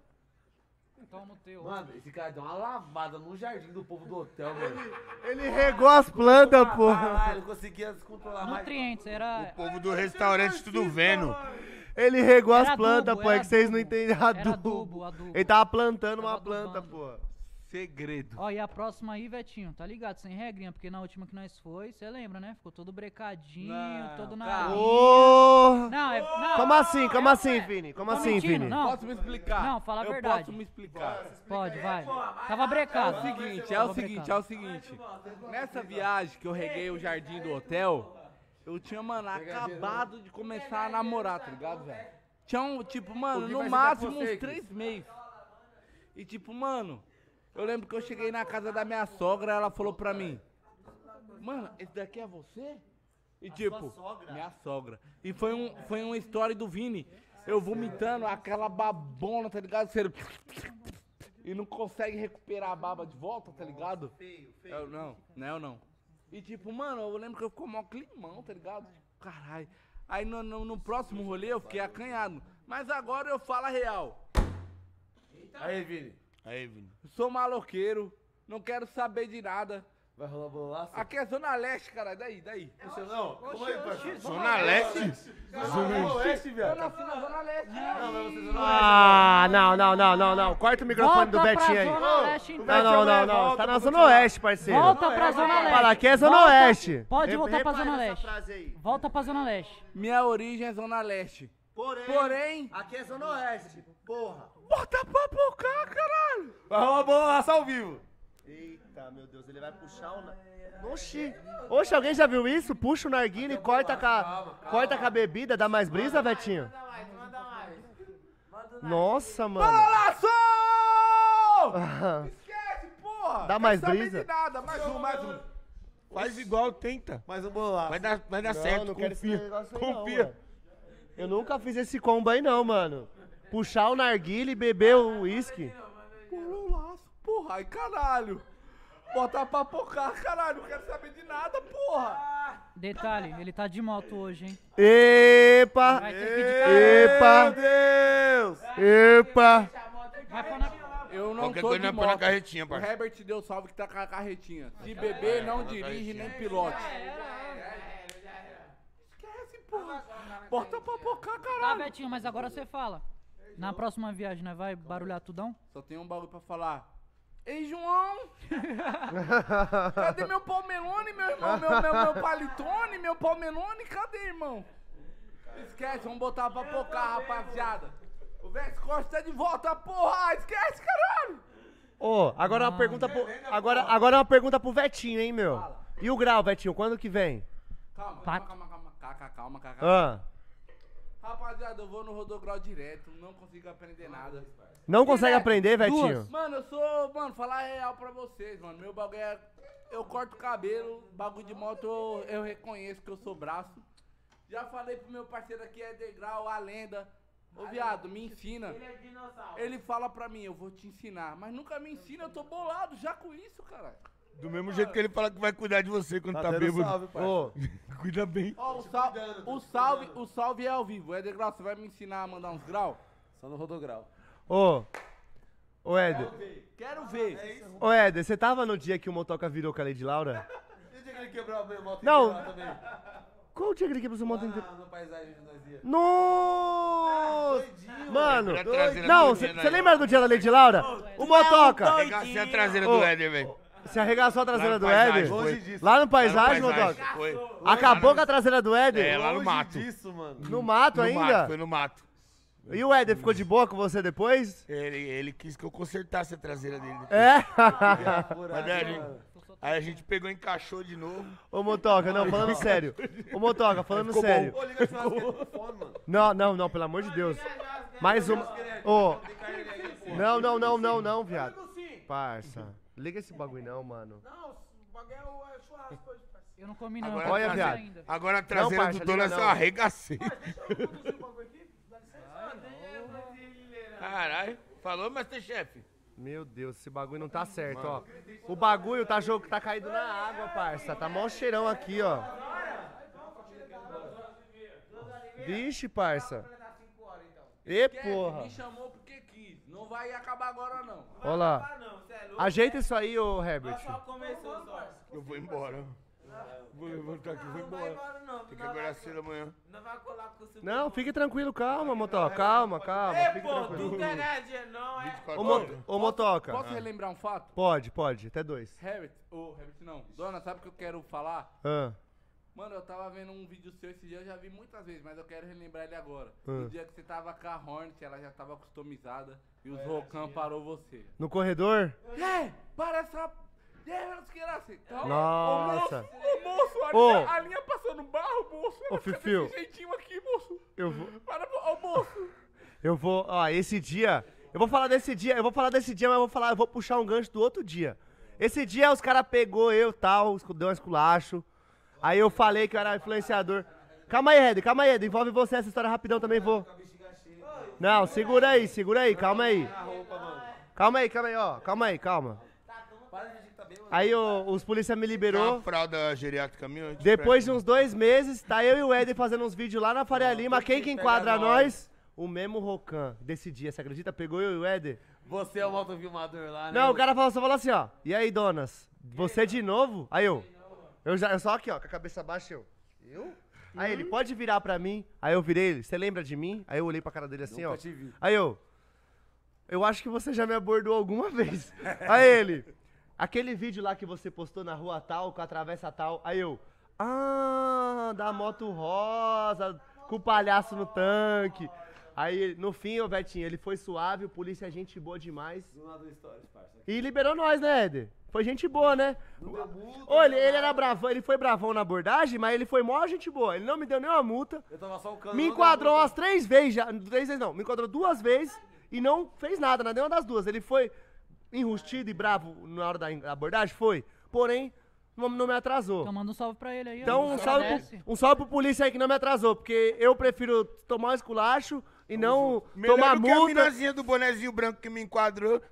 [SPEAKER 9] Toma o teu.
[SPEAKER 10] Mano, esse cara deu uma lavada no jardim do povo do hotel, mano.
[SPEAKER 1] Ele regou as plantas, pô.
[SPEAKER 10] Ah, ele não conseguia descontrolar mais.
[SPEAKER 9] Nutrientes, era.
[SPEAKER 5] O povo do restaurante tudo vendo.
[SPEAKER 1] Ele regou as
[SPEAKER 9] Era
[SPEAKER 1] plantas,
[SPEAKER 9] adubo,
[SPEAKER 1] pô. É
[SPEAKER 9] era
[SPEAKER 1] que vocês não
[SPEAKER 9] adubo.
[SPEAKER 1] entendem
[SPEAKER 9] Era
[SPEAKER 1] adubo.
[SPEAKER 9] adubo, adubo.
[SPEAKER 1] Ele tava plantando uma
[SPEAKER 9] Tava
[SPEAKER 1] planta,
[SPEAKER 9] adubando.
[SPEAKER 1] pô.
[SPEAKER 8] Segredo.
[SPEAKER 9] Ó, e a próxima aí, Vetinho, tá ligado? Sem regrinha, porque na última que nós foi, você lembra, né? Ficou todo brecadinho,
[SPEAKER 8] Não,
[SPEAKER 9] todo na.
[SPEAKER 8] cara.
[SPEAKER 1] Ô!
[SPEAKER 9] Não, é. Não,
[SPEAKER 1] Como assim? Como assim, Vini? Como
[SPEAKER 9] Tô
[SPEAKER 1] assim,
[SPEAKER 9] mentindo,
[SPEAKER 1] Vini?
[SPEAKER 9] não.
[SPEAKER 8] Posso me explicar?
[SPEAKER 9] Não, fala a
[SPEAKER 8] eu
[SPEAKER 9] verdade.
[SPEAKER 8] posso me explicar.
[SPEAKER 9] Pode, vai. Tava
[SPEAKER 8] É
[SPEAKER 9] brecado.
[SPEAKER 8] o seguinte, é
[SPEAKER 9] Tava
[SPEAKER 8] o seguinte,
[SPEAKER 9] brecado.
[SPEAKER 8] é o seguinte. Nessa viagem que eu reguei o jardim do hotel, eu tinha, mano, acabado de começar a namorar, tá ligado, velho? Tinha um, tipo, mano,
[SPEAKER 10] O que
[SPEAKER 8] no
[SPEAKER 10] vai sentar com
[SPEAKER 8] máximo
[SPEAKER 10] você,
[SPEAKER 8] uns três meses. E tipo, mano, eu lembro que eu cheguei na casa da minha sogra, ela falou pra mim, mano, esse daqui é você? E tipo, minha sogra. E foi, um, foi uma história do Vini, eu vomitando aquela babona, tá ligado? Você... E não consegue recuperar a baba de volta, tá ligado? Eu, não, não, eu não. E tipo, mano, eu lembro que eu ficou mó climão, tá ligado? Caralho. Aí no, no, no próximo rolê eu fiquei acanhado. Mas agora eu falo a real.
[SPEAKER 10] Aí, Vini.
[SPEAKER 5] Aí, Vini.
[SPEAKER 8] Sou maloqueiro, não quero saber de nada.
[SPEAKER 10] Vai rolar bolaço?
[SPEAKER 8] Aqui é Zona Leste, cara, daí, daí.
[SPEAKER 10] Você não? Como aí, parceiro?
[SPEAKER 5] Zona Leste?
[SPEAKER 10] Zona Oeste,
[SPEAKER 8] Eu
[SPEAKER 10] viado.
[SPEAKER 8] nasci na Zona Leste.
[SPEAKER 10] Não, mas você Zona
[SPEAKER 1] Ah, não, não, não, não, não. Corta o microfone do
[SPEAKER 9] Volta pra
[SPEAKER 1] Betinho aí.
[SPEAKER 9] Zona Leste, então.
[SPEAKER 1] Não, não, não, não. Você tá na Zona Oeste, parceiro.
[SPEAKER 9] Volta pra Zona Leste.
[SPEAKER 1] Fala, aqui é Zona
[SPEAKER 9] Volta-
[SPEAKER 1] Oeste.
[SPEAKER 9] Pode voltar pra
[SPEAKER 1] Repare
[SPEAKER 9] Zona
[SPEAKER 1] nessa
[SPEAKER 9] Leste.
[SPEAKER 1] frase aí.
[SPEAKER 9] Volta pra Zona Leste.
[SPEAKER 8] Minha origem é Zona Leste.
[SPEAKER 1] Porém,
[SPEAKER 8] Porém,
[SPEAKER 1] aqui é Zona Oeste. Porra.
[SPEAKER 8] bota pra bocar, caralho.
[SPEAKER 10] Vai rolar bolaço ao vivo.
[SPEAKER 1] Eita, meu Deus, ele vai puxar o... na- Oxi. Oxi, alguém já viu isso? Puxa o narguilho e corta com a, corta com a bebida, dá mais brisa, Betinho?
[SPEAKER 3] Manda mais, manda mais. Manda mais.
[SPEAKER 1] Nossa, mano.
[SPEAKER 8] Bolaço! Esquece, porra.
[SPEAKER 1] Dá
[SPEAKER 8] Quer
[SPEAKER 1] mais
[SPEAKER 8] saber
[SPEAKER 1] brisa?
[SPEAKER 8] de nada, mais um, mais um.
[SPEAKER 5] Faz igual, tenta.
[SPEAKER 10] Mais um bolaço.
[SPEAKER 5] Vai dar, vai dar
[SPEAKER 1] Não,
[SPEAKER 5] certo,
[SPEAKER 1] não quero esse
[SPEAKER 5] confia.
[SPEAKER 1] negócio aí não,
[SPEAKER 5] Confia.
[SPEAKER 1] mano. Eu nunca fiz esse combo aí não, mano. Puxar o narguilho e beber o uísque.
[SPEAKER 8] Bolaço, porra. Ai, caralho. Bota pra pocar, caralho. Não quero saber de nada, porra.
[SPEAKER 9] Detalhe, ele tá de moto hoje, hein?
[SPEAKER 1] Epa!
[SPEAKER 9] Vai ter que de
[SPEAKER 1] Epa!
[SPEAKER 10] Meu Deus!
[SPEAKER 1] Epa!
[SPEAKER 9] Vai pôr na...
[SPEAKER 8] Eu não
[SPEAKER 5] Qualquer
[SPEAKER 8] tô
[SPEAKER 5] coisa
[SPEAKER 8] de
[SPEAKER 5] nós põe na
[SPEAKER 8] moto.
[SPEAKER 5] carretinha,
[SPEAKER 8] O
[SPEAKER 5] parça.
[SPEAKER 8] Herbert deu salve que tá com a carretinha. Se beber, não dirige nem pilote. Esquece, porra. Bota pra pocar,
[SPEAKER 9] Tá,
[SPEAKER 8] caralho.
[SPEAKER 9] Betinho, mas agora você fala. Na próxima viagem, né? Vai barulhar tudão?
[SPEAKER 8] Só tem um bagulho pra falar. Ei, João! Cadê meu palmelone, meu irmão? Meu, meu, meu palitone, meu palmelone? Cadê, irmão? Esquece, vamos botar pra pocar, rapaziada. O Vex Costa tá de volta, porra! Esquece, caralho!
[SPEAKER 1] Ô, agora uma pergunta pro. Agora, agora uma pergunta pro Vetinho, hein, meu? E o grau, Vetinho, quando que vem?
[SPEAKER 8] Calma,
[SPEAKER 9] Pat-
[SPEAKER 8] calma, calma, calma, calma, calma, calma.
[SPEAKER 1] Ah.
[SPEAKER 8] Rapaziada, eu vou no rodograu direto, não consigo aprender nada.
[SPEAKER 1] Não consegue
[SPEAKER 8] Direto,
[SPEAKER 1] aprender, Vetinho?
[SPEAKER 8] duas. Mano, eu sou, mano, falar a real pra vocês, mano. Meu bagulho é. Eu corto o cabelo, bagulho de moto eu, eu reconheço que eu sou braço. Já falei pro meu parceiro aqui, é degrau, a lenda. Ô viado, me ensina. Ele fala pra mim, eu vou te ensinar. Mas nunca me ensina, eu tô bolado já com isso, caralho.
[SPEAKER 5] Do mesmo jeito que ele fala que vai cuidar de você quando tá,
[SPEAKER 10] dando
[SPEAKER 5] bêbado.
[SPEAKER 10] salve, parça.
[SPEAKER 1] Ô,
[SPEAKER 5] Cuida bem.
[SPEAKER 8] Ó, o, sal, o salve, o salve é ao vivo. É degrau, você vai me ensinar a mandar uns grau?
[SPEAKER 10] Só no rodograu.
[SPEAKER 1] ô. Ô, Éder.
[SPEAKER 8] Quero ver.
[SPEAKER 1] Ô, Éder, você tava no dia que o motoca virou com a Lady Laura?
[SPEAKER 10] E o dia que ele quebrou a minha moto
[SPEAKER 1] Não.
[SPEAKER 10] inteira lá também?
[SPEAKER 1] Qual o dia que ele quebrou sua moto inteira?
[SPEAKER 10] Ah, no paisagem onde nós ia.
[SPEAKER 1] Nossa! Mano,
[SPEAKER 5] Quebra a traseira
[SPEAKER 1] não,
[SPEAKER 5] todinha,
[SPEAKER 1] você
[SPEAKER 5] né?
[SPEAKER 1] lembra do dia da Lady Laura? O motoca!
[SPEAKER 5] Arregacei a traseira
[SPEAKER 1] Ô,
[SPEAKER 5] do Éder, velho.
[SPEAKER 1] Você arregaçou a traseira
[SPEAKER 5] Lá no
[SPEAKER 1] do
[SPEAKER 5] paisagem,
[SPEAKER 1] Éder?
[SPEAKER 5] foi.
[SPEAKER 10] Longe disso.
[SPEAKER 1] Lá no paisagem,
[SPEAKER 5] Lá no paisagem,
[SPEAKER 1] motoca?
[SPEAKER 5] foi.
[SPEAKER 1] Acabou com a traseira do Éder?
[SPEAKER 5] É, lá no
[SPEAKER 10] Longe
[SPEAKER 5] mato.
[SPEAKER 10] disso, mano.
[SPEAKER 1] No mato
[SPEAKER 5] No
[SPEAKER 1] ainda?
[SPEAKER 5] mato, foi no mato.
[SPEAKER 1] E o Éder ficou de boa com você depois?
[SPEAKER 5] Ele, ele quis que eu consertasse a traseira dele.
[SPEAKER 1] É?
[SPEAKER 5] Mas daí a gente- aí a gente pegou e encaixou de novo.
[SPEAKER 1] Ô, motoca, não, falando sério. Ô, motoca, falando sério.
[SPEAKER 10] Ô, liga a churrasqueira com fome, mano.
[SPEAKER 1] Não, não, não, pelo amor de Deus. Mais uma. Ô, não, não, não, não, não, viado. Parça, liga esse bagulho não, mano.
[SPEAKER 9] Eu não comi não.
[SPEAKER 5] Agora,
[SPEAKER 9] eu
[SPEAKER 1] Olha,
[SPEAKER 9] tô
[SPEAKER 1] viado.
[SPEAKER 9] ainda.
[SPEAKER 5] Agora a traseira
[SPEAKER 1] parça,
[SPEAKER 5] do Donas
[SPEAKER 1] liga
[SPEAKER 5] eu
[SPEAKER 1] não.
[SPEAKER 5] arregacei. Caralho, falou, Masterchef?
[SPEAKER 1] Meu Deus, esse bagulho não tá certo, ó. O bagulho tá, jogo, tá caído na água, parça. Tá mó cheirão aqui, ó. Vixe, parça. E porra.
[SPEAKER 8] Me chamou porque quis. Não vai acabar agora, não.
[SPEAKER 1] Olha lá. Ajeita isso aí, ô Herbert.
[SPEAKER 5] Eu vou embora. Vou voltar aqui, vou embora. Tem que acordar cedo amanhã.
[SPEAKER 1] Não, fique tranquilo, calma, motoca. Calma, calma. Fique tranquilo.
[SPEAKER 5] vinte e quatro
[SPEAKER 1] Ô, mo-
[SPEAKER 5] horas.
[SPEAKER 1] ô, motoca.
[SPEAKER 8] Posso relembrar um fato?
[SPEAKER 1] Pode, pode, até dois.
[SPEAKER 8] Herbert, ô, Herbert não. Dona, sabe o que eu quero falar?
[SPEAKER 1] Ah,
[SPEAKER 8] Mano, eu tava vendo um vídeo seu esse dia, eu já vi muitas vezes, mas eu quero relembrar ele agora.
[SPEAKER 1] Ah.
[SPEAKER 8] No dia que você tava com a Hornet, ela já tava customizada e os Rocan parou você.
[SPEAKER 1] no corredor?
[SPEAKER 8] É, parece uma... É, não sei assim. Então,
[SPEAKER 1] Nossa.
[SPEAKER 8] Ô, moço, a,
[SPEAKER 1] Ô.
[SPEAKER 8] linha, a linha passou no barro, moço.
[SPEAKER 1] Ô,
[SPEAKER 8] Ela fica
[SPEAKER 1] Fifio.
[SPEAKER 8] desse jeitinho aqui, moço.
[SPEAKER 1] Eu vou.
[SPEAKER 8] Para, ô, moço.
[SPEAKER 1] Eu vou, ó, esse dia, eu vou falar desse dia, eu vou falar desse dia, mas eu vou falar, eu vou puxar um gancho do outro dia. Esse dia os caras pegou eu, tal, deu um esculacho. Aí eu falei que eu era influenciador. Calma aí, Red, calma aí, desenvolve você essa história rapidão também, vou. Não, segura aí, segura aí, calma aí. Calma aí, calma aí, ó, calma aí, calma. Aí o- os polícia me
[SPEAKER 5] Tem
[SPEAKER 1] liberou.
[SPEAKER 5] uma fralda geriátrica minha. eu te
[SPEAKER 1] Depois de
[SPEAKER 5] presto.
[SPEAKER 1] uns dois meses, tá eu e o Éder fazendo uns vídeos lá na Faria Lima. Quem que enquadra nós? O mesmo Rocan desse dia, você acredita? Pegou eu e o Éder.
[SPEAKER 10] Você é o autofilmador lá, né?
[SPEAKER 1] Não, o cara falou, só falou assim, ó. E aí, donas? Você de novo? Aí eu. Eu já, eu só aqui, ó, com a cabeça baixa, eu. Eu? Aí ele, pode virar pra mim. Aí eu virei ele, você lembra de mim? Aí eu olhei pra cara dele assim,
[SPEAKER 10] Nunca
[SPEAKER 1] ó.
[SPEAKER 10] te vi.
[SPEAKER 1] Aí eu. Eu acho que você já me abordou alguma vez. Aí ele. Aquele vídeo lá que você postou na rua tal, com a travessa tal. Aí eu. Ah, da moto rosa, com o palhaço no tanque. Aí, no fim, ô Vetinho, ele foi suave, o polícia é gente boa demais.
[SPEAKER 10] Do nada stories, parça.
[SPEAKER 1] E liberou nós, né, Éder? Foi gente boa, né? Ô, ele, ele era bravão, ele foi bravão na abordagem, mas ele foi mó gente boa. Ele não me deu nenhuma multa.
[SPEAKER 10] Eu tava só o cano.
[SPEAKER 1] Me enquadrou umas três vezes já. Três vezes não, me enquadrou duas vezes e não fez nada, nenhuma das duas. Ele foi enrustido e bravo na hora da abordagem? Foi. Porém, não, não me atrasou.
[SPEAKER 9] Então manda um salve pra ele aí. ó.
[SPEAKER 1] Então, um salve,
[SPEAKER 9] Agradece.
[SPEAKER 1] pro, um salve pro polícia aí que não me atrasou, porque eu prefiro tomar um esculacho e não
[SPEAKER 5] Melhor
[SPEAKER 1] tomar
[SPEAKER 5] do que a
[SPEAKER 1] multa.
[SPEAKER 5] minazinha do bonezinho branco que me enquadrou. Falou,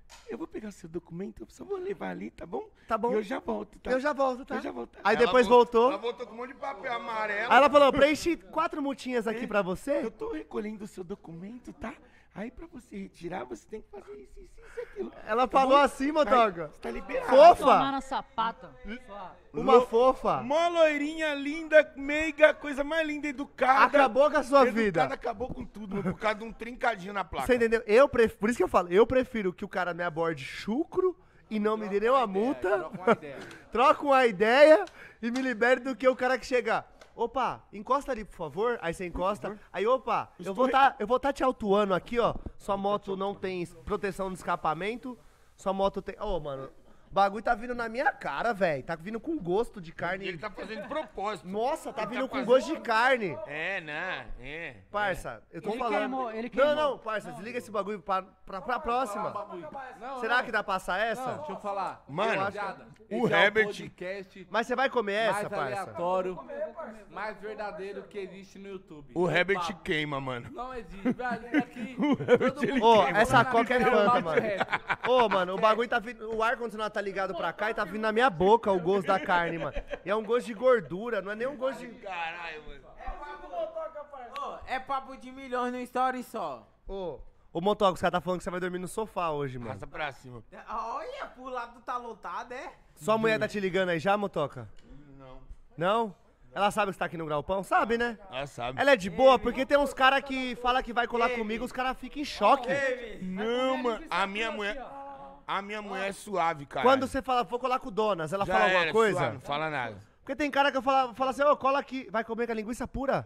[SPEAKER 5] Eu vou pegar seu documento, eu só vou levar ali, tá bom?
[SPEAKER 1] Tá bom.
[SPEAKER 5] E eu já volto, tá?
[SPEAKER 1] Eu já volto, tá?
[SPEAKER 5] Eu já volto.
[SPEAKER 1] Aí
[SPEAKER 5] Ela
[SPEAKER 1] depois
[SPEAKER 5] voltou-
[SPEAKER 1] voltou.
[SPEAKER 5] Ela voltou com um monte de papel amarelo.
[SPEAKER 1] Aí ela falou, preenchi quatro multinhas aqui pra você.
[SPEAKER 5] Eu tô recolhendo o seu documento, tá? Aí pra você retirar, você tem que fazer isso, isso, isso, aquilo.
[SPEAKER 1] Ela
[SPEAKER 5] Tá
[SPEAKER 1] falou
[SPEAKER 5] bom?
[SPEAKER 1] assim, Motoca.
[SPEAKER 5] Aí, você tá liberado.
[SPEAKER 9] Tomar
[SPEAKER 1] Fofa.
[SPEAKER 9] na sapata.
[SPEAKER 1] Uma
[SPEAKER 5] Lo-
[SPEAKER 1] fofa.
[SPEAKER 5] Mó loirinha, linda, meiga, coisa mais linda, educada.
[SPEAKER 1] Acabou com a sua
[SPEAKER 5] Educada,
[SPEAKER 1] vida.
[SPEAKER 5] acabou com tudo, mano, por causa de um trincadinho na placa.
[SPEAKER 1] Você entendeu? Eu prefiro, por isso que eu falo, eu prefiro que o cara me aborde chucro e não me dê nenhuma multa.
[SPEAKER 8] Troca uma ideia.
[SPEAKER 1] Troca uma ideia e me libere do que o cara que chegar. Opa, encosta ali, por favor. Aí você encosta. Aí, opa, eu vou tá, eu vou tá te autuando aqui, ó. Sua moto não tem proteção de escapamento. Sua moto tem... Ô, mano, o bagulho tá vindo na minha cara, velho. Tá vindo com gosto de carne.
[SPEAKER 5] Ele tá fazendo de propósito.
[SPEAKER 1] Nossa, tá
[SPEAKER 5] Ele
[SPEAKER 1] vindo
[SPEAKER 5] tá
[SPEAKER 1] com
[SPEAKER 5] fazendo-
[SPEAKER 1] gosto de carne.
[SPEAKER 5] É, né? É.
[SPEAKER 1] Parça, eu tô
[SPEAKER 9] Ele
[SPEAKER 1] falando.
[SPEAKER 9] queimou, ele
[SPEAKER 1] Não,
[SPEAKER 9] queimou.
[SPEAKER 1] não, parça, desliga esse bagulho pra, pra, pra próxima.
[SPEAKER 8] Não,
[SPEAKER 1] Será
[SPEAKER 8] não.
[SPEAKER 1] que dá pra passar essa?
[SPEAKER 8] Não, deixa eu falar.
[SPEAKER 5] Mano,
[SPEAKER 8] Rapaziada,
[SPEAKER 5] o
[SPEAKER 8] esse é
[SPEAKER 5] Herbert-
[SPEAKER 8] podcast
[SPEAKER 1] Mas você vai comer essa,
[SPEAKER 8] mais
[SPEAKER 1] parça?
[SPEAKER 8] aleatório, mais verdadeiro que existe no YouTube.
[SPEAKER 5] O Herbert
[SPEAKER 8] Papo.
[SPEAKER 5] queima, mano.
[SPEAKER 8] Não existe, velho. Aqui, todo
[SPEAKER 5] ele
[SPEAKER 8] mundo
[SPEAKER 1] Ô,
[SPEAKER 8] queima.
[SPEAKER 1] essa
[SPEAKER 8] Vai
[SPEAKER 1] coca é
[SPEAKER 8] na
[SPEAKER 1] fanta,
[SPEAKER 8] Papo
[SPEAKER 1] mano.
[SPEAKER 8] Rap.
[SPEAKER 1] Ô, mano, o bagulho tá vindo. O ar-condicionado tá ligado pra cá e tá vindo na minha boca o gosto da carne, mano. E é um gosto de gordura, não é nem um gosto de.
[SPEAKER 5] Caralho, mano.
[SPEAKER 3] Ô, é papo de milhões no story só.
[SPEAKER 1] Ô, ô Motoca, os caras tá falando que você vai dormir no sofá hoje, mano.
[SPEAKER 5] Passa pra cima.
[SPEAKER 3] Olha, pro lado tá lotado, é?
[SPEAKER 1] Sua mulher tá te ligando aí já, Motoca?
[SPEAKER 5] Não.
[SPEAKER 1] Não? Ela sabe que você tá aqui no Galpão? Sabe, né?
[SPEAKER 5] Ela sabe.
[SPEAKER 1] Ela é de boa, porque tem uns caras que fala que vai colar comigo, os caras ficam em choque.
[SPEAKER 5] Não, mano. A minha mulher. A minha mulher é suave, cara.
[SPEAKER 1] Quando você fala, vou colar com o Donas, ela
[SPEAKER 5] Já
[SPEAKER 1] fala alguma
[SPEAKER 5] era,
[SPEAKER 1] coisa?
[SPEAKER 5] suave, não fala nada.
[SPEAKER 1] Porque tem cara que eu falo, fala assim, ô, cola aqui, vai comer com a linguiça pura?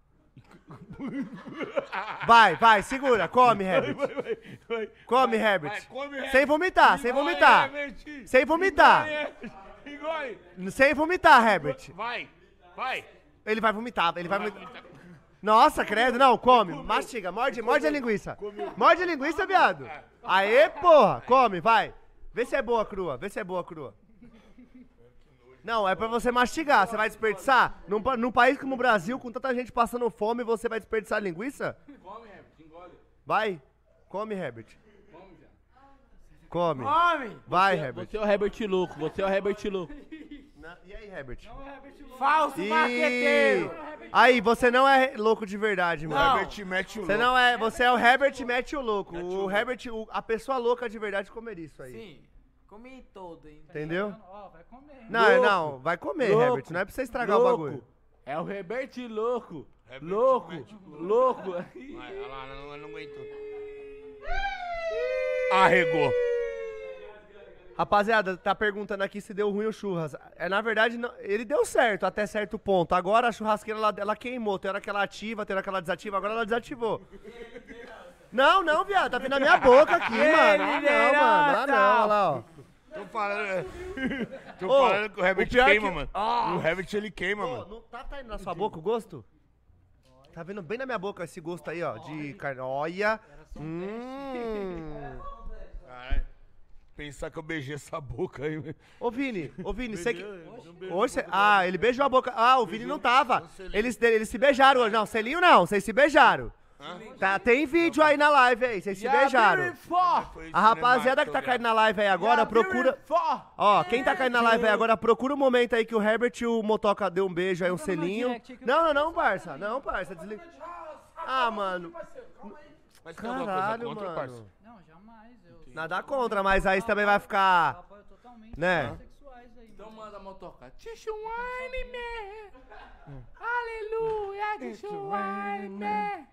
[SPEAKER 1] Vai, vai, segura, come, Herbert. Come, Herbert.
[SPEAKER 5] Vai, come, Herbert.
[SPEAKER 1] Sem vomitar, sem
[SPEAKER 5] Igual
[SPEAKER 1] vomitar.
[SPEAKER 5] Herbert.
[SPEAKER 1] Sem vomitar.
[SPEAKER 5] Igual aí.
[SPEAKER 1] Sem vomitar, Herbert.
[SPEAKER 5] Vai, vai.
[SPEAKER 1] Ele vai vomitar, ele vai vomitar. Nossa, credo, não, come, mastiga, morde, morde a linguiça. Morde a linguiça, viado. Aê, porra, come, vai. Vê se é boa crua, vê se é boa crua. Não, é pra você mastigar, você vai desperdiçar? Num, pa- num país como o Brasil, com tanta gente passando fome, você vai desperdiçar linguiça?
[SPEAKER 8] Come, Herbert, engole.
[SPEAKER 1] Vai, come, Herbert.
[SPEAKER 8] Come, já.
[SPEAKER 1] Come.
[SPEAKER 3] Homem!
[SPEAKER 1] Vai, Herbert.
[SPEAKER 8] Você é o Herbert louco, você é o Herbert louco.
[SPEAKER 1] Na- E aí, Herbert?
[SPEAKER 3] Falso
[SPEAKER 1] Ih,
[SPEAKER 3] marqueteiro!
[SPEAKER 1] aí, você não é louco de verdade, mano.
[SPEAKER 3] Não.
[SPEAKER 5] Herbert mete o
[SPEAKER 1] Você
[SPEAKER 5] louco.
[SPEAKER 1] não é, você é o Herbert mete o louco. O Herbert, o- a pessoa louca de verdade comer isso aí.
[SPEAKER 3] Sim, comi todo, hein?
[SPEAKER 1] Entendeu?
[SPEAKER 9] Ó, vai comer.
[SPEAKER 1] Não,
[SPEAKER 8] Louco.
[SPEAKER 1] não, vai comer,
[SPEAKER 8] Louco.
[SPEAKER 1] Herbert. Não é pra você estragar o bagulho.
[SPEAKER 8] É o Herbert louco.
[SPEAKER 5] Herbert
[SPEAKER 8] louco,
[SPEAKER 5] mete o
[SPEAKER 8] louco.
[SPEAKER 5] Vai, olha lá, não, não aguentou. Arregou.
[SPEAKER 1] Rapaziada, tá perguntando aqui se deu ruim o churras. É, na verdade, não- ele deu certo até certo ponto. Agora a churrasqueira ela, ela queimou. Tem hora que ela ativa, tem hora que ela desativa. Agora ela desativou. Não, não, viado. Tá vindo na minha boca aqui, mano. Ah, não, mano. Ah, não. Olha lá, ó.
[SPEAKER 5] Tô falando. Tô
[SPEAKER 1] Ô,
[SPEAKER 5] falando que o Herbert
[SPEAKER 1] o pior
[SPEAKER 5] queima,
[SPEAKER 1] que-
[SPEAKER 5] mano.
[SPEAKER 1] Ah.
[SPEAKER 5] O Herbert ele queima,
[SPEAKER 1] Ô,
[SPEAKER 5] mano.
[SPEAKER 1] não tá, tá indo na sua boca o gosto? Tá vindo bem na minha boca esse gosto aí, ó. De carne. Olha. Hum.
[SPEAKER 5] Caralho. Pensar que eu beijei essa boca aí, velho.
[SPEAKER 1] Ô, Vini, ô, Vini, você que... Hoje cê... Ah, ele beijou a boca. Ah, o Vini não tava. Eles, eles se beijaram hoje. Não, selinho não, vocês se beijaram. Tá, tem vídeo aí na live aí, vocês se beijaram. A rapaziada que tá caindo na live aí agora, procura... Ó, quem tá caindo na live aí agora, procura o momento aí que o Herbert e o Motoca deu um beijo aí, um selinho. Não, não, não, parça. Não, parça, desliga. Ah, mano.
[SPEAKER 5] Mas tem alguma coisa
[SPEAKER 1] Caralho,
[SPEAKER 5] contra,
[SPEAKER 1] mano.
[SPEAKER 5] parça?
[SPEAKER 9] Não, jamais. Eu
[SPEAKER 1] Nada contra, mas aí você também vai ficar...
[SPEAKER 9] apoio totalmente
[SPEAKER 1] Né?
[SPEAKER 9] os sexuais aí.
[SPEAKER 8] Então manda a motoca. Tissue wine, man. Aleluia, tissue wine, man.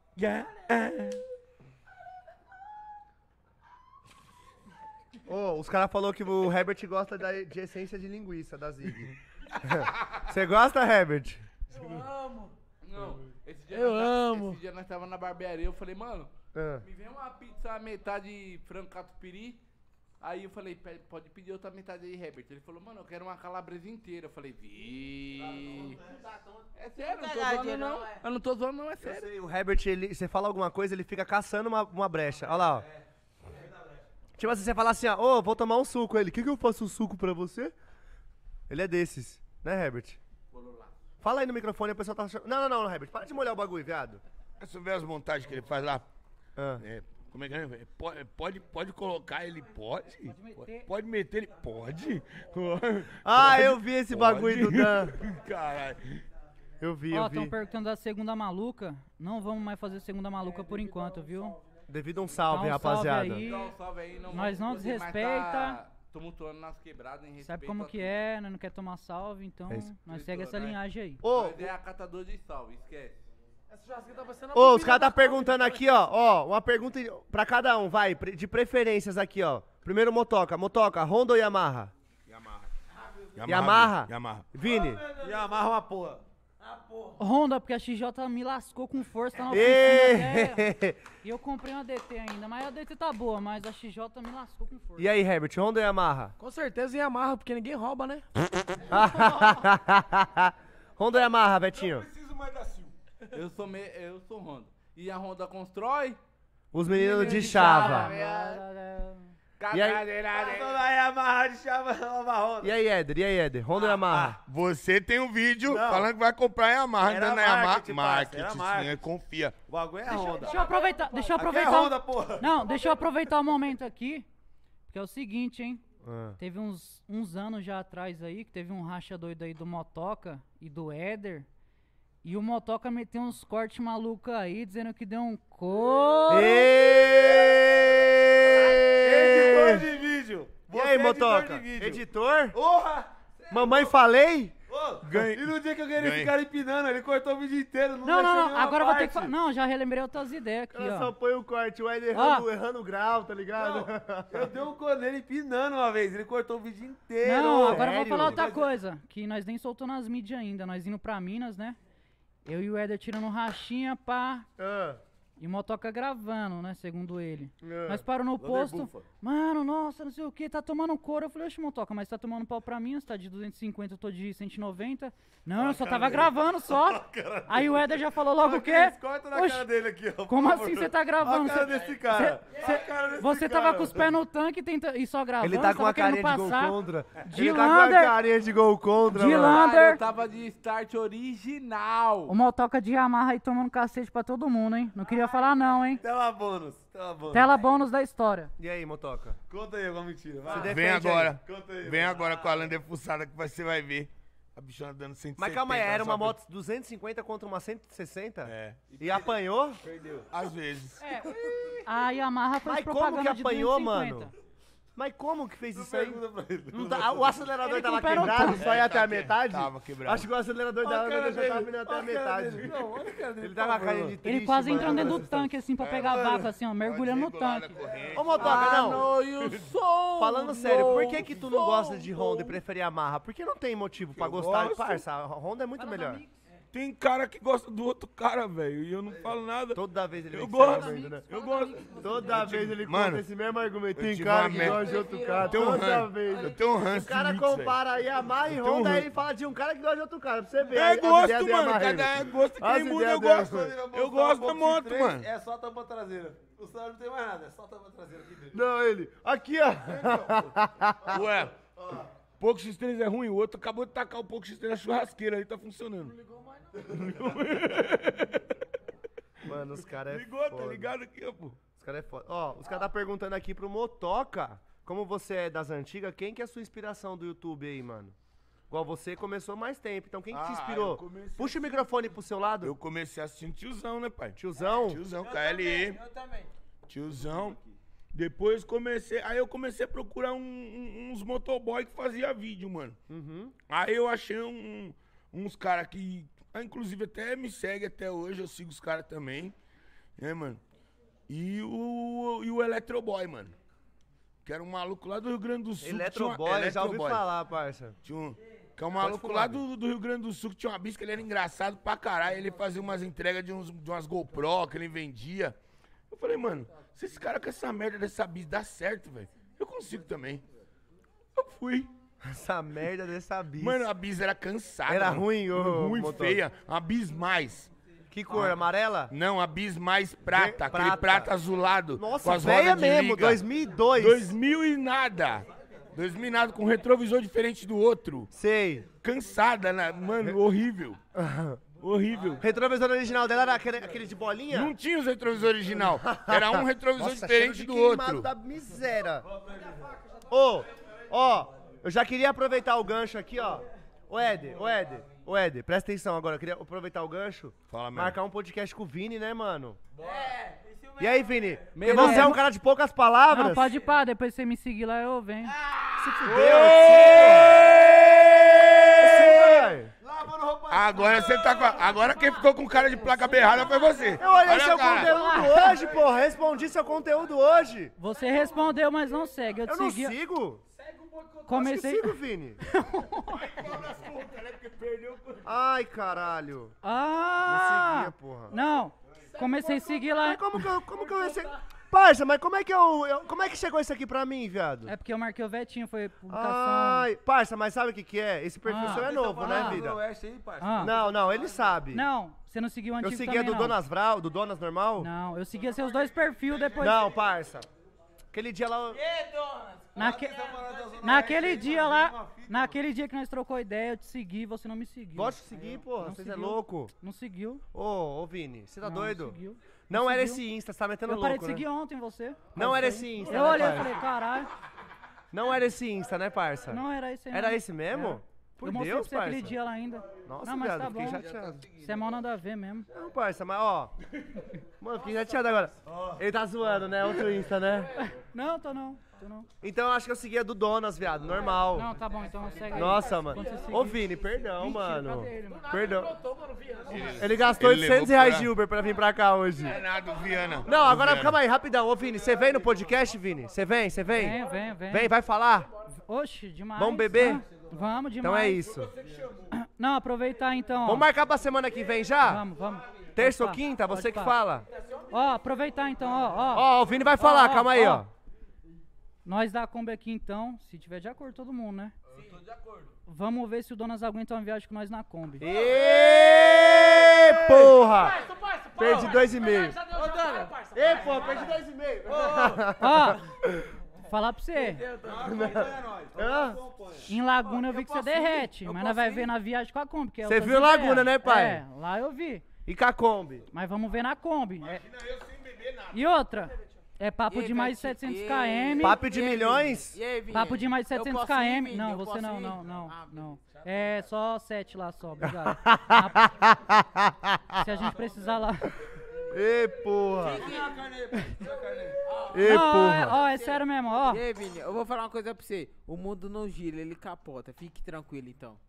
[SPEAKER 1] Ô, os caras falaram que o Herbert gosta da, de essência de linguiça da Zig. Você gosta, Herbert?
[SPEAKER 8] Não, esse dia
[SPEAKER 4] Eu
[SPEAKER 8] nós tá-
[SPEAKER 4] amo.
[SPEAKER 8] Esse dia nós tava na barbearia, eu falei, mano,
[SPEAKER 1] Ah.
[SPEAKER 8] me vem uma pizza metade frango catupiry. Aí eu falei, "Pe- pode pedir outra metade aí, Herbert. Ele falou, mano, eu quero uma calabresa inteira. Eu falei, vi. É sério, não tô zoando não. Eu não tô zoando não, é
[SPEAKER 1] Eu
[SPEAKER 8] sério.
[SPEAKER 1] sei, o Herbert, ele, você fala alguma coisa, ele fica caçando uma, uma brecha. Olha lá, ó. Tipo assim, você fala assim, ó, ô, vou tomar um suco. Ele, que que eu faço um suco pra você? Ele é desses, né, Herbert? Fala aí no microfone, a pessoa tá achando... Não, não, não, Herbert, para de molhar o bagulho, viado.
[SPEAKER 5] Você vê as montagens que ele faz lá?
[SPEAKER 1] Ah.
[SPEAKER 5] É, Como é que é, velho? Pode, pode, pode colocar ele, pode?
[SPEAKER 9] Pode meter.
[SPEAKER 5] Pode meter ele, pode?
[SPEAKER 1] Ah,
[SPEAKER 5] Pode,
[SPEAKER 1] eu vi esse
[SPEAKER 5] pode.
[SPEAKER 1] bagulho do Dan.
[SPEAKER 5] Caralho.
[SPEAKER 1] Eu vi,
[SPEAKER 9] Ó,
[SPEAKER 1] eu vi.
[SPEAKER 9] estão perguntando da segunda maluca. Não vamos mais fazer segunda maluca por enquanto, viu?
[SPEAKER 1] Devido a um salve,
[SPEAKER 9] Dá um
[SPEAKER 1] rapaziada.
[SPEAKER 9] salve aí.
[SPEAKER 8] Dá um salve aí, não
[SPEAKER 9] Nós não
[SPEAKER 8] vamos poder mais
[SPEAKER 9] desrespeita.
[SPEAKER 8] tá tumultuando nas quebradas em respeito.
[SPEAKER 9] Sabe como
[SPEAKER 8] a
[SPEAKER 9] que
[SPEAKER 8] tudo.
[SPEAKER 9] é, né? Não quer tomar salve, então
[SPEAKER 1] É isso.
[SPEAKER 9] nós segue essa
[SPEAKER 8] Né?
[SPEAKER 9] linhagem aí.
[SPEAKER 1] Ô,
[SPEAKER 8] Nós é acatador de salve, esquece.
[SPEAKER 4] Essa churrasqueira tá parecendo a
[SPEAKER 1] ô, os
[SPEAKER 4] bobina
[SPEAKER 1] caras tá
[SPEAKER 4] da
[SPEAKER 1] perguntando
[SPEAKER 4] Kombi,
[SPEAKER 1] aqui, ó. Ó, uma pergunta pra cada um, vai. pre- De preferências aqui, ó. Primeiro, Motoca. Motoca, Honda ou Yamaha?
[SPEAKER 5] Yamaha.
[SPEAKER 1] Yamaha?
[SPEAKER 5] velho. Yamaha.
[SPEAKER 1] Vini?
[SPEAKER 10] E amarra uma porra.
[SPEAKER 9] Honda, porque a X J me lascou com força, tá na oficina até-
[SPEAKER 1] Ê!
[SPEAKER 9] E eu comprei uma D T ainda, mas a D T tá boa, mas a X J me lascou com força.
[SPEAKER 1] E aí, Herbert, Honda ou Yamaha?
[SPEAKER 4] Com certeza em Yamaha, porque ninguém rouba, né?
[SPEAKER 1] Honda ou Yamaha, Betinho?
[SPEAKER 5] Preciso mais da Sil.
[SPEAKER 8] Eu sou, me... eu sou Honda. E a Honda constrói?
[SPEAKER 1] Os meninos de
[SPEAKER 8] de
[SPEAKER 1] chava. E aí?
[SPEAKER 10] Vai amarrar de chava uma roda.
[SPEAKER 1] E aí, Éder? E aí, Éder? Honda ou Yamaha?
[SPEAKER 5] Você tem um vídeo
[SPEAKER 10] Não.
[SPEAKER 5] falando que vai comprar Yamaha.
[SPEAKER 10] Era
[SPEAKER 5] Andando na Yamaha.
[SPEAKER 10] marketing, parça,
[SPEAKER 5] Marketing,
[SPEAKER 10] era
[SPEAKER 5] sim,
[SPEAKER 10] marketing.
[SPEAKER 5] é, confia.
[SPEAKER 10] O bagulho é a Honda.
[SPEAKER 9] Deixa eu aproveitar, deixa eu
[SPEAKER 10] Aqui é
[SPEAKER 9] aproveitar.
[SPEAKER 10] Honda, porra.
[SPEAKER 9] Não, deixa eu aproveitar o momento aqui, porque é o seguinte, hein?
[SPEAKER 1] Ah.
[SPEAKER 9] Teve uns, uns anos já atrás aí, que teve um racha doido aí do Motoca e do Éder. E o Motoca meteu uns cortes malucos aí, dizendo que deu um couro.
[SPEAKER 10] Editor
[SPEAKER 1] Ê!
[SPEAKER 10] de vídeo.
[SPEAKER 1] E
[SPEAKER 10] Você
[SPEAKER 1] aí,
[SPEAKER 10] é editor
[SPEAKER 1] Motoca?
[SPEAKER 10] de vídeo.
[SPEAKER 1] Editor?
[SPEAKER 10] Porra!
[SPEAKER 1] Mamãe falei?
[SPEAKER 10] Ô,
[SPEAKER 5] Ganhei.
[SPEAKER 10] E no dia que eu ganhei esse
[SPEAKER 5] Ganhei.
[SPEAKER 10] cara empinando, ele cortou o vídeo inteiro. Não,
[SPEAKER 9] Não, não,
[SPEAKER 10] deixou
[SPEAKER 9] não,
[SPEAKER 10] nenhuma
[SPEAKER 9] agora eu vou ter que
[SPEAKER 10] parte.
[SPEAKER 9] falar. Não, já relembrei outras ideias aqui,
[SPEAKER 1] Ela só
[SPEAKER 9] ó.
[SPEAKER 1] põe o corte, o Éder
[SPEAKER 9] Ó.
[SPEAKER 1] errando, errando o grau, tá ligado?
[SPEAKER 10] Eu dei um cone nele empinando uma vez, ele cortou o vídeo inteiro.
[SPEAKER 9] Não, agora eu vou
[SPEAKER 1] sério?
[SPEAKER 9] falar outra coisa, que nós nem soltou nas mídias ainda, nós indo pra Minas, né? Eu e o Éder tirando rachinha, pá,
[SPEAKER 1] Ah,
[SPEAKER 9] e o Motoca gravando, né, segundo ele.
[SPEAKER 1] ah.
[SPEAKER 9] Nós paramos no
[SPEAKER 10] Vander
[SPEAKER 9] posto,
[SPEAKER 10] Bufa.
[SPEAKER 9] mano, nossa, não sei o que, tá tomando couro. Eu falei, oxe, Motoca, mas tá tomando pau pra mim, você tá de duzentos e cinquenta, eu tô de cento e noventa. Não, eu só tava gravando só. Aí o Éder já falou logo o quê?
[SPEAKER 10] Corta na
[SPEAKER 9] Oxe,
[SPEAKER 10] cara dele aqui, ó.
[SPEAKER 9] como
[SPEAKER 10] por
[SPEAKER 9] assim
[SPEAKER 10] favor.
[SPEAKER 9] você tá gravando?
[SPEAKER 10] Olha a cara
[SPEAKER 9] Cê-
[SPEAKER 10] desse cara.
[SPEAKER 9] cê-
[SPEAKER 10] Olha a cara desse
[SPEAKER 9] Você
[SPEAKER 10] cara.
[SPEAKER 9] tava com os pés no tanque tenta, e só gravando,
[SPEAKER 1] Ele tá com
[SPEAKER 9] tava
[SPEAKER 1] a carinha
[SPEAKER 9] querendo
[SPEAKER 1] de gol
[SPEAKER 9] passar.
[SPEAKER 1] contra.
[SPEAKER 9] De
[SPEAKER 1] Ele tá com a
[SPEAKER 9] Lander.
[SPEAKER 1] carinha de gol contra,
[SPEAKER 9] De
[SPEAKER 1] mano.
[SPEAKER 9] Lander.
[SPEAKER 8] Ah, eu tava de start original.
[SPEAKER 9] O Motoca de Yamaha aí tomando cacete pra todo mundo, hein? Não queria falar não, hein?
[SPEAKER 10] Tela bônus, tela bônus.
[SPEAKER 9] Tela bônus da história.
[SPEAKER 1] E aí, Motoca?
[SPEAKER 10] Conta aí alguma mentira, vai.
[SPEAKER 1] Você
[SPEAKER 5] Vem
[SPEAKER 1] defende
[SPEAKER 5] agora.
[SPEAKER 10] Conta aí.
[SPEAKER 5] Vem agora com a Lander fuçada que você vai ver. A bichona dando cento e setenta.
[SPEAKER 1] Mas calma aí, era
[SPEAKER 5] só
[SPEAKER 1] uma
[SPEAKER 5] pra-
[SPEAKER 1] moto duzentos e cinquenta contra uma cento e sessenta?
[SPEAKER 5] É.
[SPEAKER 1] E apanhou?
[SPEAKER 10] Perdeu.
[SPEAKER 5] Às vezes.
[SPEAKER 9] A Yamaha fez
[SPEAKER 1] Mas como
[SPEAKER 9] propaganda
[SPEAKER 1] que
[SPEAKER 9] de
[SPEAKER 1] apanhou,
[SPEAKER 9] duzentos e cinquenta.
[SPEAKER 1] mano? Mas como que fez isso aí?
[SPEAKER 10] Pergunta pra ele.
[SPEAKER 1] Não tá- o acelerador
[SPEAKER 9] Ele
[SPEAKER 1] tava
[SPEAKER 9] com o pé no
[SPEAKER 1] quebrado,
[SPEAKER 9] tanque.
[SPEAKER 1] só ia
[SPEAKER 5] É,
[SPEAKER 1] até a
[SPEAKER 5] tá
[SPEAKER 1] metade?
[SPEAKER 5] Tava quebrado.
[SPEAKER 1] Acho que o acelerador
[SPEAKER 10] Olha
[SPEAKER 1] da
[SPEAKER 10] a
[SPEAKER 1] Lander
[SPEAKER 10] cara
[SPEAKER 1] já tava
[SPEAKER 10] dele.
[SPEAKER 1] indo até a
[SPEAKER 10] Olha a cara
[SPEAKER 1] metade.
[SPEAKER 10] dele. Não, olha a cara dele.
[SPEAKER 1] Ele tava
[SPEAKER 10] por favor.
[SPEAKER 1] caindo de triste,
[SPEAKER 9] Ele quase
[SPEAKER 1] mano.
[SPEAKER 9] entrando dentro do tanque, assim, pra pegar a vaca, assim, ó, mergulhando no
[SPEAKER 5] Desregulada,
[SPEAKER 9] tanque.
[SPEAKER 5] corrente.
[SPEAKER 1] Ô, Motoca,
[SPEAKER 8] Ah,
[SPEAKER 1] não.
[SPEAKER 8] no, you so
[SPEAKER 1] Falando sério, por que que tu não
[SPEAKER 8] so
[SPEAKER 1] gosta de Honda e
[SPEAKER 8] so-
[SPEAKER 1] prefere Yamaha? Por que não tem motivo pra
[SPEAKER 5] Eu
[SPEAKER 1] gostar?
[SPEAKER 5] gosto.
[SPEAKER 1] Parça, a Honda é muito melhor.
[SPEAKER 5] Tem cara que gosta do outro cara, velho. E eu não falo nada.
[SPEAKER 1] Toda vez ele
[SPEAKER 5] Eu
[SPEAKER 1] vem com
[SPEAKER 5] gosto.
[SPEAKER 1] esse argumento, né?
[SPEAKER 5] Eu gosto.
[SPEAKER 1] Toda vez ele
[SPEAKER 5] Mano,
[SPEAKER 1] conta esse mesmo argumento.
[SPEAKER 5] eu
[SPEAKER 1] Tem
[SPEAKER 5] tive
[SPEAKER 1] cara
[SPEAKER 5] uma
[SPEAKER 1] que
[SPEAKER 5] merda.
[SPEAKER 1] gosta de outro cara.
[SPEAKER 5] Eu tenho um
[SPEAKER 1] Toda
[SPEAKER 5] ranço.
[SPEAKER 1] vez.
[SPEAKER 5] Eu tenho um
[SPEAKER 1] O
[SPEAKER 5] ranço
[SPEAKER 1] cara
[SPEAKER 5] de mix, velho.
[SPEAKER 1] compara Yamaha e
[SPEAKER 5] Eu tenho um
[SPEAKER 1] Honda, aí
[SPEAKER 5] ranço.
[SPEAKER 1] ele fala de um cara que gosta de outro cara. Pra você ver.
[SPEAKER 5] É
[SPEAKER 1] as ideias
[SPEAKER 5] gosto,
[SPEAKER 1] do
[SPEAKER 5] mano.
[SPEAKER 1] Yamaha,
[SPEAKER 5] Cada
[SPEAKER 1] ele.
[SPEAKER 5] é gosto.
[SPEAKER 1] As
[SPEAKER 5] Quem muda, eu
[SPEAKER 1] ideias
[SPEAKER 5] gosto.
[SPEAKER 1] dela.
[SPEAKER 5] Eu gosto da moto, mano.
[SPEAKER 10] É só a tampa traseira. O celular não tem mais nada, é só a tampa traseira aqui dentro.
[SPEAKER 1] Não, ele. Aqui, ó.
[SPEAKER 5] Ué, pouco X três é ruim. O outro acabou de tacar o pouco X três na churrasqueira aí, tá funcionando.
[SPEAKER 1] Mano, os caras é
[SPEAKER 5] Ligou, tá
[SPEAKER 1] foda.
[SPEAKER 5] ligado aqui, ó, pô.
[SPEAKER 1] Os caras é foda. Ó, os caras tá perguntando aqui pro Motoca, como você é das antigas, quem que é a sua inspiração do YouTube aí, mano? Igual você começou mais tempo, então quem que te
[SPEAKER 5] Ah,
[SPEAKER 1] inspirou?
[SPEAKER 5] eu comecei
[SPEAKER 1] Puxa o microfone pro seu lado.
[SPEAKER 5] Eu comecei assistindo Tiozão, né, pai?
[SPEAKER 1] Tiozão.
[SPEAKER 5] Tiozão, K L E.
[SPEAKER 4] Eu também.
[SPEAKER 5] Tiozão. Depois comecei. Aí eu comecei a procurar um- um- uns motoboy que fazia vídeo, mano.
[SPEAKER 1] Uhum.
[SPEAKER 5] Aí eu achei um- uns caras que. Ah, inclusive até me segue até hoje, eu sigo os caras também. Né, mano? E o, e o Eletroboy, mano. Que era um maluco lá do Rio Grande do Sul. que tinha uma-
[SPEAKER 1] Eletroboy, já ouvi
[SPEAKER 5] Eletroboy.
[SPEAKER 1] falar, parça.
[SPEAKER 5] Tinha um, que é um maluco lá do, do Rio Grande do Sul que tinha uma bisca, ele era engraçado pra caralho. Ele fazia umas entregas de, uns, de umas GoPro que ele vendia. Eu falei, mano, se esse cara com essa merda dessa bis dá certo, velho, eu consigo também. Eu fui.
[SPEAKER 1] Essa merda dessa bis.
[SPEAKER 5] Mano, a bis era cansada.
[SPEAKER 1] Era
[SPEAKER 5] mano.
[SPEAKER 1] ruim, ô,
[SPEAKER 5] Ruim,
[SPEAKER 1] motor.
[SPEAKER 5] feia. A bis mais.
[SPEAKER 1] Que cor? Amarela?
[SPEAKER 5] Não, a bis mais prata.
[SPEAKER 1] Ver-
[SPEAKER 5] aquele
[SPEAKER 1] prata.
[SPEAKER 5] prata azulado. com
[SPEAKER 1] Nossa,
[SPEAKER 5] as
[SPEAKER 1] velha
[SPEAKER 5] rodas de
[SPEAKER 1] mesmo,
[SPEAKER 5] liga.
[SPEAKER 1] dois mil e dois.
[SPEAKER 5] dois mil e nada. dois mil e nada, com retrovisor diferente do outro.
[SPEAKER 1] Sei.
[SPEAKER 5] Cansada, né? Mano, horrível. Horrível.
[SPEAKER 1] Retrovisor original dela era aquele, aquele de bolinha?
[SPEAKER 5] Não tinha os retrovisores original. Era um retrovisor
[SPEAKER 1] Nossa,
[SPEAKER 5] diferente
[SPEAKER 1] cheiro
[SPEAKER 5] do
[SPEAKER 1] de queimado
[SPEAKER 5] outro.
[SPEAKER 1] da miséria. Ô, ó, eu já queria aproveitar o gancho aqui, ó. Ô, Éder, ô, Éder, ô, Éder, presta atenção agora. Eu queria aproveitar o gancho.
[SPEAKER 5] Fala, mesmo.
[SPEAKER 1] Marcar um podcast com o Vini, né, mano? É, isso mesmo. E aí, Vini? Porque
[SPEAKER 9] Mesmo.
[SPEAKER 1] você é um cara de poucas palavras.
[SPEAKER 9] Não, pode ir pá, depois você me seguir lá, eu venho.
[SPEAKER 1] Se fudeu,
[SPEAKER 5] Agora você tá com a... Agora quem ficou com cara de placa berrada foi você.
[SPEAKER 1] Eu olhei
[SPEAKER 5] Olha
[SPEAKER 1] seu
[SPEAKER 5] a cara.
[SPEAKER 1] conteúdo hoje, porra. Respondi seu conteúdo hoje.
[SPEAKER 9] Você respondeu, mas não segue. Eu, te
[SPEAKER 1] Eu não
[SPEAKER 9] segui.
[SPEAKER 1] sigo.
[SPEAKER 9] Comecei.
[SPEAKER 1] Acho que sigo, Vini. Ai, caralho.
[SPEAKER 9] Ah!
[SPEAKER 1] Me seguia, porra.
[SPEAKER 9] Não. Comecei a seguir lá.
[SPEAKER 1] Mas como que eu, como que eu recebi... Parça, mas como é que eu, eu- como é que chegou isso aqui pra mim, viado?
[SPEAKER 9] É porque eu marquei o Vetinho, foi publicação.
[SPEAKER 1] Ai, parça, mas sabe o que que é? Esse perfil
[SPEAKER 9] Ah.
[SPEAKER 1] seu é novo, né, vida?
[SPEAKER 9] Ah.
[SPEAKER 1] Não, não, ele sabe.
[SPEAKER 9] Não, você não seguiu o
[SPEAKER 1] Eu
[SPEAKER 9] antigo
[SPEAKER 1] seguia
[SPEAKER 9] também,
[SPEAKER 1] do
[SPEAKER 9] não.
[SPEAKER 1] Donas Vral, do Donas normal?
[SPEAKER 9] Não, eu seguia seus dois perfis depois.
[SPEAKER 1] Não, parça. Aquele dia lá...
[SPEAKER 9] Naque... Naquele dia lá, naquele dia que nós trocou ideia, eu te segui e você não me seguiu.
[SPEAKER 1] Pode seguir, porra,
[SPEAKER 9] Não
[SPEAKER 1] vocês é
[SPEAKER 9] seguiu.
[SPEAKER 1] louco.
[SPEAKER 9] Não seguiu.
[SPEAKER 1] Ô, ô, Vini, você tá
[SPEAKER 9] Não,
[SPEAKER 1] doido?
[SPEAKER 9] não seguiu.
[SPEAKER 1] Não
[SPEAKER 9] Não
[SPEAKER 1] era
[SPEAKER 9] seguiu.
[SPEAKER 1] esse Insta, você tá metendo
[SPEAKER 9] Eu
[SPEAKER 1] louco,
[SPEAKER 9] parei de
[SPEAKER 1] né?
[SPEAKER 9] seguir ontem você.
[SPEAKER 1] Não era esse Insta,
[SPEAKER 9] Eu
[SPEAKER 1] né,
[SPEAKER 9] olhei e
[SPEAKER 1] parça?
[SPEAKER 9] falei, caralho.
[SPEAKER 1] Não era esse Insta, né, parça?
[SPEAKER 9] Não era esse aí.
[SPEAKER 1] Era
[SPEAKER 9] não.
[SPEAKER 1] esse mesmo?
[SPEAKER 9] Era.
[SPEAKER 1] Por
[SPEAKER 9] eu mostrei
[SPEAKER 1] Deus,
[SPEAKER 9] pra você aquele
[SPEAKER 1] parça.
[SPEAKER 9] dia lá ainda.
[SPEAKER 1] Nossa,
[SPEAKER 9] não, mas
[SPEAKER 1] viado,
[SPEAKER 9] tá
[SPEAKER 1] fiquei
[SPEAKER 9] bom.
[SPEAKER 1] chateado.
[SPEAKER 9] Você é mal nada a ver mesmo.
[SPEAKER 1] Não, parça, mas ó... Mano, fiquei chateado agora. Ele tá zoando, né? Outro Insta, né?
[SPEAKER 9] Não, tô não. Tô não.
[SPEAKER 1] Então eu acho que eu seguia do Donas, viado, normal.
[SPEAKER 9] Não, tá bom, então segue aí.
[SPEAKER 1] Nossa, mano.
[SPEAKER 9] Quando você seguir-
[SPEAKER 1] Ô, Vini, perdão,
[SPEAKER 9] Mentira,
[SPEAKER 1] mano.
[SPEAKER 9] cadê ele, mano?
[SPEAKER 1] Perdão. Ele gastou
[SPEAKER 5] Ele
[SPEAKER 1] oitocentos
[SPEAKER 5] levou
[SPEAKER 1] reais
[SPEAKER 5] pra-
[SPEAKER 1] de Uber pra vir pra cá hoje.
[SPEAKER 5] É nada, Viana.
[SPEAKER 1] Não, agora
[SPEAKER 5] Viana.
[SPEAKER 1] calma aí, rapidão. Ô, Vini, você vem no podcast, Vini? Você vem, você vem?
[SPEAKER 9] Vem, vem, vem.
[SPEAKER 1] Vem, vai falar?
[SPEAKER 9] Oxe, demais.
[SPEAKER 1] Vamos beber?
[SPEAKER 9] Ah, vamos, demais.
[SPEAKER 1] Então é isso.
[SPEAKER 9] Não, aproveitar então. ó.
[SPEAKER 1] Vamos marcar pra semana que vem já?
[SPEAKER 9] Vamos, vamos.
[SPEAKER 1] Terça ou
[SPEAKER 9] Pode pá,
[SPEAKER 1] quinta?
[SPEAKER 9] pode
[SPEAKER 1] Você que
[SPEAKER 9] pá.
[SPEAKER 1] fala.
[SPEAKER 9] Ó, aproveitar então, ó. Ó,
[SPEAKER 1] Ó, o Vini vai falar,
[SPEAKER 9] Ó, ó,
[SPEAKER 1] calma aí, ó.
[SPEAKER 9] Nós da Kombi aqui então, se tiver de acordo todo mundo, né?
[SPEAKER 8] Eu tô de acordo.
[SPEAKER 9] Vamos ver se o Donas aguenta uma viagem com nós na Kombi.
[SPEAKER 1] Ê, porra! Perdi dois e meio.
[SPEAKER 4] Ô, Dana.
[SPEAKER 1] Ê, porra, perdi dois e meio.
[SPEAKER 9] Ó, falar pra você.
[SPEAKER 1] Hã?
[SPEAKER 9] Em Laguna eu vi que você derrete, mas nós vai ver na viagem com a Kombi. que é
[SPEAKER 1] Você
[SPEAKER 9] outras
[SPEAKER 1] viu
[SPEAKER 9] ideias.
[SPEAKER 1] Laguna, né, pai?
[SPEAKER 9] É, lá eu vi.
[SPEAKER 1] E com a Kombi?
[SPEAKER 9] Mas vamos ver na Kombi. É. E outra, é papo de mais de setecentos quilômetros.
[SPEAKER 1] Papo de milhões?
[SPEAKER 3] E aí, Vini?
[SPEAKER 9] Papo de mais de
[SPEAKER 3] Eu
[SPEAKER 9] setecentos
[SPEAKER 3] posso ir,
[SPEAKER 9] quilômetros.
[SPEAKER 3] Vini?
[SPEAKER 9] Não,
[SPEAKER 3] Eu
[SPEAKER 9] você
[SPEAKER 3] posso
[SPEAKER 9] não,
[SPEAKER 3] ir?
[SPEAKER 9] não, não,
[SPEAKER 3] Ah,
[SPEAKER 9] não. É só sete lá só, obrigado. Se a gente precisar lá.
[SPEAKER 1] Ê, porra. Ê,
[SPEAKER 9] Não, ó, é,
[SPEAKER 1] porra.
[SPEAKER 9] ó, é sério mesmo, ó.
[SPEAKER 3] E aí, Vini, eu vou falar uma coisa pra você. O mundo não gira, ele capota. Fique tranquilo, então.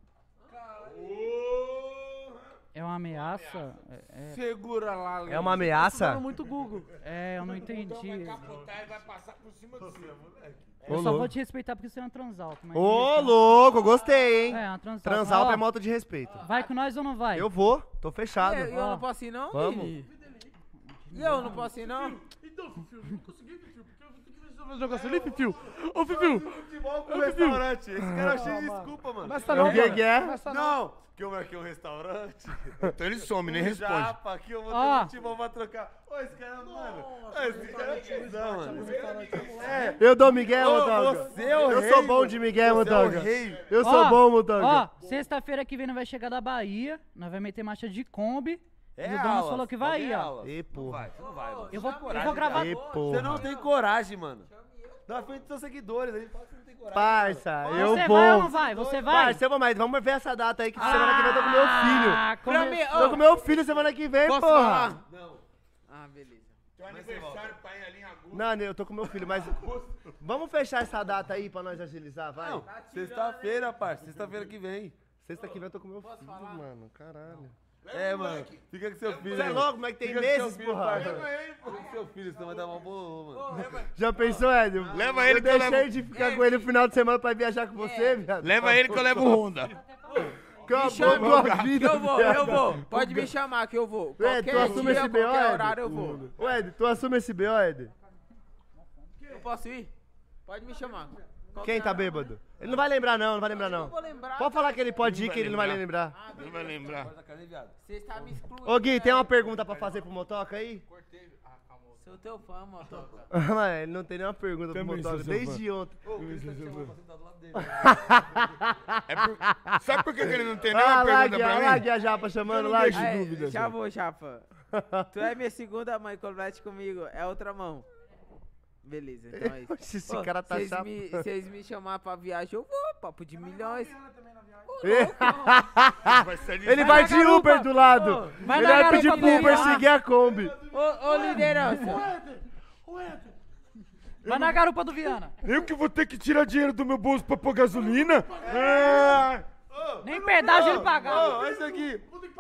[SPEAKER 9] É uma ameaça? É, é-
[SPEAKER 8] Segura lá, Lê.
[SPEAKER 1] É uma ameaça?
[SPEAKER 4] Falando muito Google.
[SPEAKER 9] é, eu não entendi.
[SPEAKER 5] vai passar por cima do seu, moleque.
[SPEAKER 9] Eu
[SPEAKER 1] Ô,
[SPEAKER 9] só vou
[SPEAKER 1] louco.
[SPEAKER 9] te respeitar porque você é um transalto. mas
[SPEAKER 1] Ô,
[SPEAKER 9] isso-
[SPEAKER 1] louco, gostei, hein?
[SPEAKER 9] É, uma transalto.
[SPEAKER 1] Transalto
[SPEAKER 9] Ó,
[SPEAKER 1] é moto de respeito.
[SPEAKER 9] Vai com nós ou não vai?
[SPEAKER 1] Eu vou, tô fechado.
[SPEAKER 3] E eu, eu
[SPEAKER 9] Ó.
[SPEAKER 3] não posso ir, não,
[SPEAKER 1] Vamos.
[SPEAKER 3] Vini? E eu não posso ir, não?
[SPEAKER 4] Então, Fifio, não consegui, Fifio, porque eu tenho que resolver o negócio ali, Fifio. Ô, Fifio.
[SPEAKER 10] Futebol com
[SPEAKER 4] Ô,
[SPEAKER 10] restaurante. Esse cara é cheio de desculpa, mano.
[SPEAKER 4] Mas tá
[SPEAKER 1] Não,
[SPEAKER 4] não,
[SPEAKER 1] que
[SPEAKER 4] mano.
[SPEAKER 1] que é?
[SPEAKER 4] Mas tá não.
[SPEAKER 10] Não, que eu marquei um restaurante.
[SPEAKER 5] Então ele some, nem
[SPEAKER 10] Um
[SPEAKER 5] responde.
[SPEAKER 10] Japa, que eu vou ter
[SPEAKER 9] Ó.
[SPEAKER 10] futebol pra trocar. Ô, esse cara, mano. Ô, esse cara é cuzão, mano. É.
[SPEAKER 1] Eu dou Miguel,
[SPEAKER 10] Ô,
[SPEAKER 1] Motoga.
[SPEAKER 10] você é o
[SPEAKER 1] Eu
[SPEAKER 10] rei,
[SPEAKER 1] sou bom
[SPEAKER 10] mano.
[SPEAKER 1] de Miguel,
[SPEAKER 10] Você é o
[SPEAKER 1] Motoga.
[SPEAKER 10] rei.
[SPEAKER 1] Eu sou
[SPEAKER 9] Ó,
[SPEAKER 1] bom, Motoga.
[SPEAKER 9] Ó, sexta-feira que vem nós vai chegar da Bahia, nós vai meter marcha de Kombi.
[SPEAKER 10] É
[SPEAKER 9] e o Donas
[SPEAKER 10] alas,
[SPEAKER 9] falou que vai
[SPEAKER 10] alguém
[SPEAKER 9] ir, ó.
[SPEAKER 10] alas.
[SPEAKER 1] Ê,
[SPEAKER 10] Não
[SPEAKER 1] porra.
[SPEAKER 10] vai, você não vai, mano.
[SPEAKER 9] Eu vou,
[SPEAKER 10] Você não
[SPEAKER 9] eu
[SPEAKER 10] tem
[SPEAKER 9] vou gravar.
[SPEAKER 1] Ê,
[SPEAKER 10] coragem.
[SPEAKER 1] porra.
[SPEAKER 10] Você não tem coragem, mano. Na frente dos seus seguidores, aí fala que você não tem coragem.
[SPEAKER 1] Parça, eu
[SPEAKER 9] Você
[SPEAKER 1] vou.
[SPEAKER 9] vai ou não vai? Você vai?
[SPEAKER 1] Parça, eu vou, mas vamos ver essa data aí que semana que vem eu tô com meu filho.
[SPEAKER 9] Ah, come...
[SPEAKER 3] Pra mim,
[SPEAKER 1] Tô com meu filho semana que vem,
[SPEAKER 3] Posso
[SPEAKER 1] porra.
[SPEAKER 3] falar?
[SPEAKER 10] Não.
[SPEAKER 3] Ah, beleza.
[SPEAKER 5] Teu aniversário tá em ali em agosto.
[SPEAKER 1] Não, eu tô com meu filho, mas vamos fechar essa data aí pra nós agilizar, vai?
[SPEAKER 10] Não, sexta-feira, parça. Sexta-feira que vem.
[SPEAKER 1] Sexta que vem eu tô com meu filho, mano, caralho.
[SPEAKER 10] É, mano. Fica com seu filho.
[SPEAKER 1] Você é
[SPEAKER 10] aí.
[SPEAKER 1] louco, mas tem
[SPEAKER 10] Fica com
[SPEAKER 1] meses,
[SPEAKER 10] seu filho,
[SPEAKER 1] porra.
[SPEAKER 10] parça. Fica com seu filho, senão vai dar uma boa, mano.
[SPEAKER 1] Já pensou, Édio?
[SPEAKER 5] Leva ele
[SPEAKER 1] eu
[SPEAKER 5] que eu
[SPEAKER 1] deixei
[SPEAKER 5] levo-
[SPEAKER 1] de ficar com ele no final de semana pra viajar com você, viado.
[SPEAKER 5] Leva ele que eu levo o Honda.
[SPEAKER 1] Acabou
[SPEAKER 3] chama,
[SPEAKER 1] com a
[SPEAKER 3] Que
[SPEAKER 1] vida,
[SPEAKER 3] eu vou,
[SPEAKER 1] viado.
[SPEAKER 3] eu vou. Pode me chamar que eu vou.
[SPEAKER 1] Ed, tu
[SPEAKER 3] Qualquer
[SPEAKER 1] assume
[SPEAKER 3] dia,
[SPEAKER 1] esse B O,
[SPEAKER 3] qualquer
[SPEAKER 1] Ed?
[SPEAKER 3] horário eu vou.
[SPEAKER 1] Ô, Ed, tu assume esse B O, Ed?
[SPEAKER 3] Eu posso ir? Pode me chamar. Qualquer
[SPEAKER 1] Quem tá
[SPEAKER 3] horário.
[SPEAKER 1] bêbado? Ele não vai lembrar não, não vai lembrar não.
[SPEAKER 3] Eu vou lembrar.
[SPEAKER 1] Pode falar que ele pode ir, que ele não vai lembrar.
[SPEAKER 5] Não vai lembrar.
[SPEAKER 3] Você está me excluindo.
[SPEAKER 1] Ô Gui, tem uma pergunta pra fazer pro Motoca aí?
[SPEAKER 3] Sou teu fã, motoca.
[SPEAKER 1] Mano, ele não tem nenhuma pergunta pro
[SPEAKER 5] Também sou
[SPEAKER 1] motoca
[SPEAKER 5] seu
[SPEAKER 1] desde
[SPEAKER 5] fã.
[SPEAKER 1] ontem.
[SPEAKER 5] É por... Sabe por que que ele não tem
[SPEAKER 1] Ah,
[SPEAKER 5] nenhuma
[SPEAKER 1] lá,
[SPEAKER 5] pergunta
[SPEAKER 1] Guia,
[SPEAKER 5] pra
[SPEAKER 1] lá,
[SPEAKER 5] mim?
[SPEAKER 1] Guia Japa chamando
[SPEAKER 5] Eu não
[SPEAKER 1] lá.
[SPEAKER 5] deixo
[SPEAKER 1] Guia.
[SPEAKER 5] de dúvida,
[SPEAKER 3] já
[SPEAKER 5] Zé.
[SPEAKER 3] vou, chapa. Tu é minha segunda mãe, complete comigo. É outra mão. Beleza, então é isso.
[SPEAKER 1] Oxe, esse
[SPEAKER 3] Ô,
[SPEAKER 1] cara tá
[SPEAKER 3] Vocês
[SPEAKER 1] chapa.
[SPEAKER 3] me, vocês me chamar pra viagem, eu vou. Papo de milhões.
[SPEAKER 5] Vai ser de-
[SPEAKER 1] Ele vai de Uber do lado.
[SPEAKER 3] vai
[SPEAKER 1] Ele
[SPEAKER 3] na
[SPEAKER 1] vai
[SPEAKER 3] garupa
[SPEAKER 1] pedir
[SPEAKER 3] pra
[SPEAKER 1] pro Uber
[SPEAKER 3] levar.
[SPEAKER 1] seguir a Kombi.
[SPEAKER 3] Ô, ô liderança.
[SPEAKER 9] Vai na garupa do Viana.
[SPEAKER 5] Eu que vou ter que tirar dinheiro do meu bolso pra pôr gasolina? É.
[SPEAKER 9] Nem pedágio ele pagava.
[SPEAKER 10] Olha isso aqui.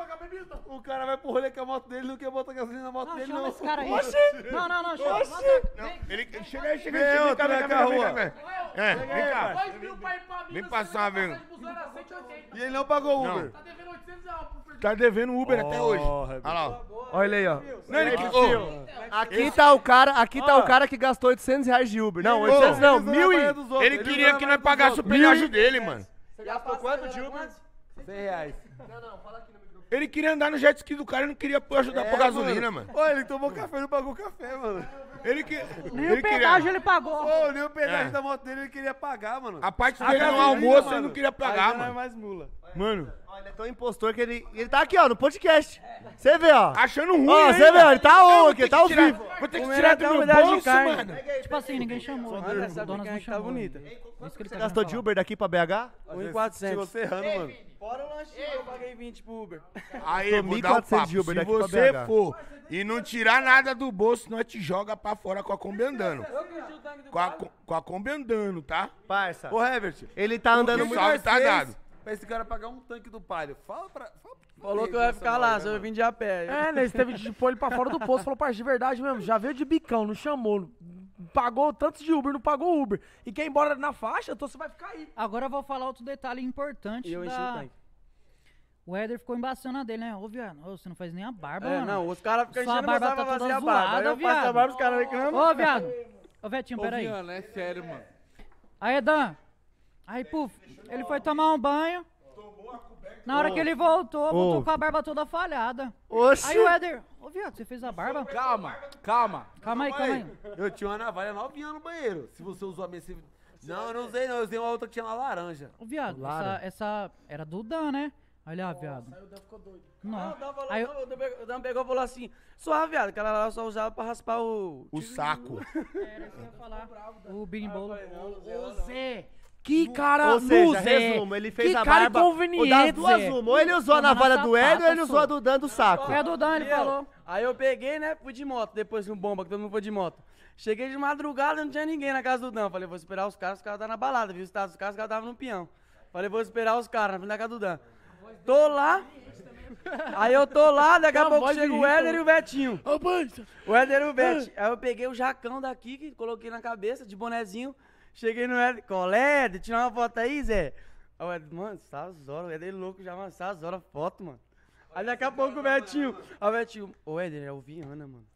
[SPEAKER 10] O cara vai pro rolê com a moto dele, não quer botar gasolina na moto
[SPEAKER 9] Não,
[SPEAKER 10] dele,
[SPEAKER 9] chama
[SPEAKER 10] não.
[SPEAKER 9] esse cara aí.
[SPEAKER 5] Oxi.
[SPEAKER 9] Não, não, não, chama.
[SPEAKER 5] Oxi.
[SPEAKER 9] Bota-
[SPEAKER 5] Não,
[SPEAKER 9] vem.
[SPEAKER 5] ele chega aí, chega
[SPEAKER 10] Vem
[SPEAKER 5] aí,
[SPEAKER 10] outro,
[SPEAKER 5] vem
[SPEAKER 10] né,
[SPEAKER 5] cá, vem cá,
[SPEAKER 10] rua.
[SPEAKER 5] vem cá. É, vem cá.
[SPEAKER 4] Dois mil pra ir pra
[SPEAKER 5] Vem
[SPEAKER 4] Minas,
[SPEAKER 5] passar,
[SPEAKER 4] você
[SPEAKER 5] vem.
[SPEAKER 4] vai passar de busão, era cento e oitenta.
[SPEAKER 10] E ele não pagou o
[SPEAKER 5] Não.
[SPEAKER 10] Uber.
[SPEAKER 4] Tá devendo oitocentos reais pro Fernando.
[SPEAKER 5] Tá devendo Uber até hoje. Olha lá.
[SPEAKER 1] Olha ele aí, ó.
[SPEAKER 5] Não, ele que... Ô,
[SPEAKER 1] Aqui tá o cara, aqui tá o cara que gastou oitocentos reais de Uber. Não, oitocentos não, mil e...
[SPEAKER 5] ele queria que nós pagássemos o pedágio dele, mano.
[SPEAKER 1] Você gastou quanto de Uber?
[SPEAKER 10] cem reais.
[SPEAKER 5] Ele queria andar no jet ski do cara e não queria pôr- ajudar a pôr gasolina, mano.
[SPEAKER 10] Ô, ele tomou café e não pagou café, mano.
[SPEAKER 5] Ele que...
[SPEAKER 9] Nem
[SPEAKER 5] ele
[SPEAKER 9] o pedágio
[SPEAKER 5] queria...
[SPEAKER 9] ele pagou.
[SPEAKER 10] Ô, nem o pedágio
[SPEAKER 5] É.
[SPEAKER 10] da moto dele ele queria pagar, mano.
[SPEAKER 5] A parte
[SPEAKER 10] A
[SPEAKER 5] dele no
[SPEAKER 10] gasolina,
[SPEAKER 5] almoço
[SPEAKER 10] mano.
[SPEAKER 5] ele não queria
[SPEAKER 10] Aí
[SPEAKER 5] pagar,
[SPEAKER 10] já não é
[SPEAKER 5] mano.
[SPEAKER 10] mais mula.
[SPEAKER 5] Mano,
[SPEAKER 1] Ó, ele é tão impostor que ele... Ele tá aqui, ó, no podcast. Você vê, ó.
[SPEAKER 5] achando ruim
[SPEAKER 1] Ó,
[SPEAKER 5] ainda.
[SPEAKER 1] você vê, ó, ele tá
[SPEAKER 5] Eu
[SPEAKER 1] on
[SPEAKER 5] vou
[SPEAKER 1] aqui,
[SPEAKER 5] ter
[SPEAKER 1] tá
[SPEAKER 5] que
[SPEAKER 1] ao
[SPEAKER 5] tirar-
[SPEAKER 1] vivo.
[SPEAKER 5] Vou ter que
[SPEAKER 10] Comer
[SPEAKER 5] tirar
[SPEAKER 10] até
[SPEAKER 5] do
[SPEAKER 10] um
[SPEAKER 5] meu
[SPEAKER 10] pedaço de
[SPEAKER 5] bolso,
[SPEAKER 10] carne.
[SPEAKER 5] mano.
[SPEAKER 9] Tipo assim, ninguém chamou. Donas não
[SPEAKER 10] que tá
[SPEAKER 9] chamou.
[SPEAKER 10] bonita.
[SPEAKER 9] Isso que ele
[SPEAKER 1] Você
[SPEAKER 9] tá
[SPEAKER 1] gastou
[SPEAKER 9] querendo
[SPEAKER 1] de Uber daqui pra B H?
[SPEAKER 10] um mil e quatrocentos. Chegou serrando, mano.
[SPEAKER 11] Fora o lanchinho, eu paguei vinte pro Uber.
[SPEAKER 5] Aí,
[SPEAKER 1] Tô
[SPEAKER 5] vou dar o
[SPEAKER 1] mil e quatrocentos
[SPEAKER 5] papo.
[SPEAKER 1] de Uber
[SPEAKER 5] Se
[SPEAKER 1] daqui pra
[SPEAKER 5] você
[SPEAKER 1] B H.
[SPEAKER 5] for e não tirar nada do bolso, nós te joga pra fora com a Kombi andando. Com a, co- com a Kombi andando, tá?
[SPEAKER 1] Parça,
[SPEAKER 10] Ô, Herbert.
[SPEAKER 1] ele tá andando
[SPEAKER 5] O
[SPEAKER 1] muito...
[SPEAKER 5] salve tá dado.
[SPEAKER 10] Pra esse cara pagar um tanque do palio. Fala pra... Fala pra
[SPEAKER 11] Falou que eu ia ficar lá, só eu vim de a pé.
[SPEAKER 4] É, né? Você teve de pôr ele pra fora do posto. Falou, parça, de verdade mesmo. Já veio de bicão, não chamou. Pagou tantos de Uber, não pagou Uber. E quer ir embora na faixa, então você vai ficar aí.
[SPEAKER 9] Agora eu vou falar outro detalhe importante.
[SPEAKER 11] E eu enchi o
[SPEAKER 9] da...
[SPEAKER 11] tanque.
[SPEAKER 9] O Éder ficou embaçando a dele, né? Ô, viado, ô, você não faz nem a barba,
[SPEAKER 11] É,
[SPEAKER 9] mano.
[SPEAKER 11] não, os caras ficam
[SPEAKER 9] Sua
[SPEAKER 11] enchendo meu
[SPEAKER 9] barba
[SPEAKER 11] saco
[SPEAKER 9] tá
[SPEAKER 11] pra fazer
[SPEAKER 9] toda
[SPEAKER 11] a barba. Aí
[SPEAKER 9] zoada,
[SPEAKER 11] eu faço a
[SPEAKER 9] viado.
[SPEAKER 11] barba, os caras reclamam.
[SPEAKER 9] Ô, viado. Ô, Vetinho,
[SPEAKER 8] Ô,
[SPEAKER 9] peraí.
[SPEAKER 8] Viana, é sério, mano.
[SPEAKER 9] Aí, Edan. Aí, puf, ele foi tomar um banho. Na hora que ele voltou, voltou
[SPEAKER 1] Ô.
[SPEAKER 9] com a barba toda falhada.
[SPEAKER 1] Oxi.
[SPEAKER 9] Aí o Éder, ô, viado, você fez a barba?
[SPEAKER 8] Calma, calma.
[SPEAKER 9] Calma aí, calma aí.
[SPEAKER 10] Eu tinha uma navalha novinha no banheiro. Se você usou a minha... se- Não, eu não usei não. Eu usei uma outra que tinha uma laranja.
[SPEAKER 9] Ô, viado, essa,
[SPEAKER 1] Lara.
[SPEAKER 9] essa era do Dan, né? Aí ele, ah, viado.
[SPEAKER 11] Não,
[SPEAKER 9] Não.
[SPEAKER 11] o Dan falou-
[SPEAKER 9] Aí eu-
[SPEAKER 11] não, o Dan pegou- o Dan pegou e falou assim, suave, viado, aquela lá eu só usava pra raspar o...
[SPEAKER 5] O saco.
[SPEAKER 9] Era isso que eu ia falar. O birimbolo.
[SPEAKER 4] Ô, Zé. Que cara
[SPEAKER 1] Ou seja,
[SPEAKER 4] Zé.
[SPEAKER 1] resumo, ele fez
[SPEAKER 4] que
[SPEAKER 1] a
[SPEAKER 4] cara
[SPEAKER 1] barba... O das
[SPEAKER 4] inconveniente,
[SPEAKER 1] duas
[SPEAKER 4] Zé.
[SPEAKER 1] uma. Ou ele usou a
[SPEAKER 9] Toma na
[SPEAKER 1] navalha do
[SPEAKER 9] sapata,
[SPEAKER 1] Ed ou ele usou
[SPEAKER 9] só.
[SPEAKER 1] a do Dan do saco.
[SPEAKER 9] É do Dan, ele
[SPEAKER 11] E eu?
[SPEAKER 9] falou.
[SPEAKER 11] Aí eu peguei, né, fui de moto, depois no bomba, que todo mundo foi de moto. Cheguei de madrugada, não tinha ninguém na casa do Dan. Falei, vou esperar os caras, os caras estavam na balada, viu? Os caras, os caras estavam no peão. Falei, vou esperar os caras na frente da casa do Dan. Tô lá. Aí eu tô lá, daqui a
[SPEAKER 4] Não,
[SPEAKER 11] pouco
[SPEAKER 4] voz
[SPEAKER 11] chega o
[SPEAKER 4] irrita.
[SPEAKER 11] Éder e o Betinho.
[SPEAKER 4] Ô, parça.
[SPEAKER 11] O Éder e o Bet. Aí eu peguei o jacão daqui, que coloquei na cabeça, de bonezinho. Cheguei no Éder. Colé, Éder, tira uma foto aí, Zé. Aí o Éder, mano, essas horas, o Éder é louco já, mano, essas horas, foto, mano. Aí daqui a pouco o Betinho. Aí o Betinho, ô Éder, é o Viana, mano.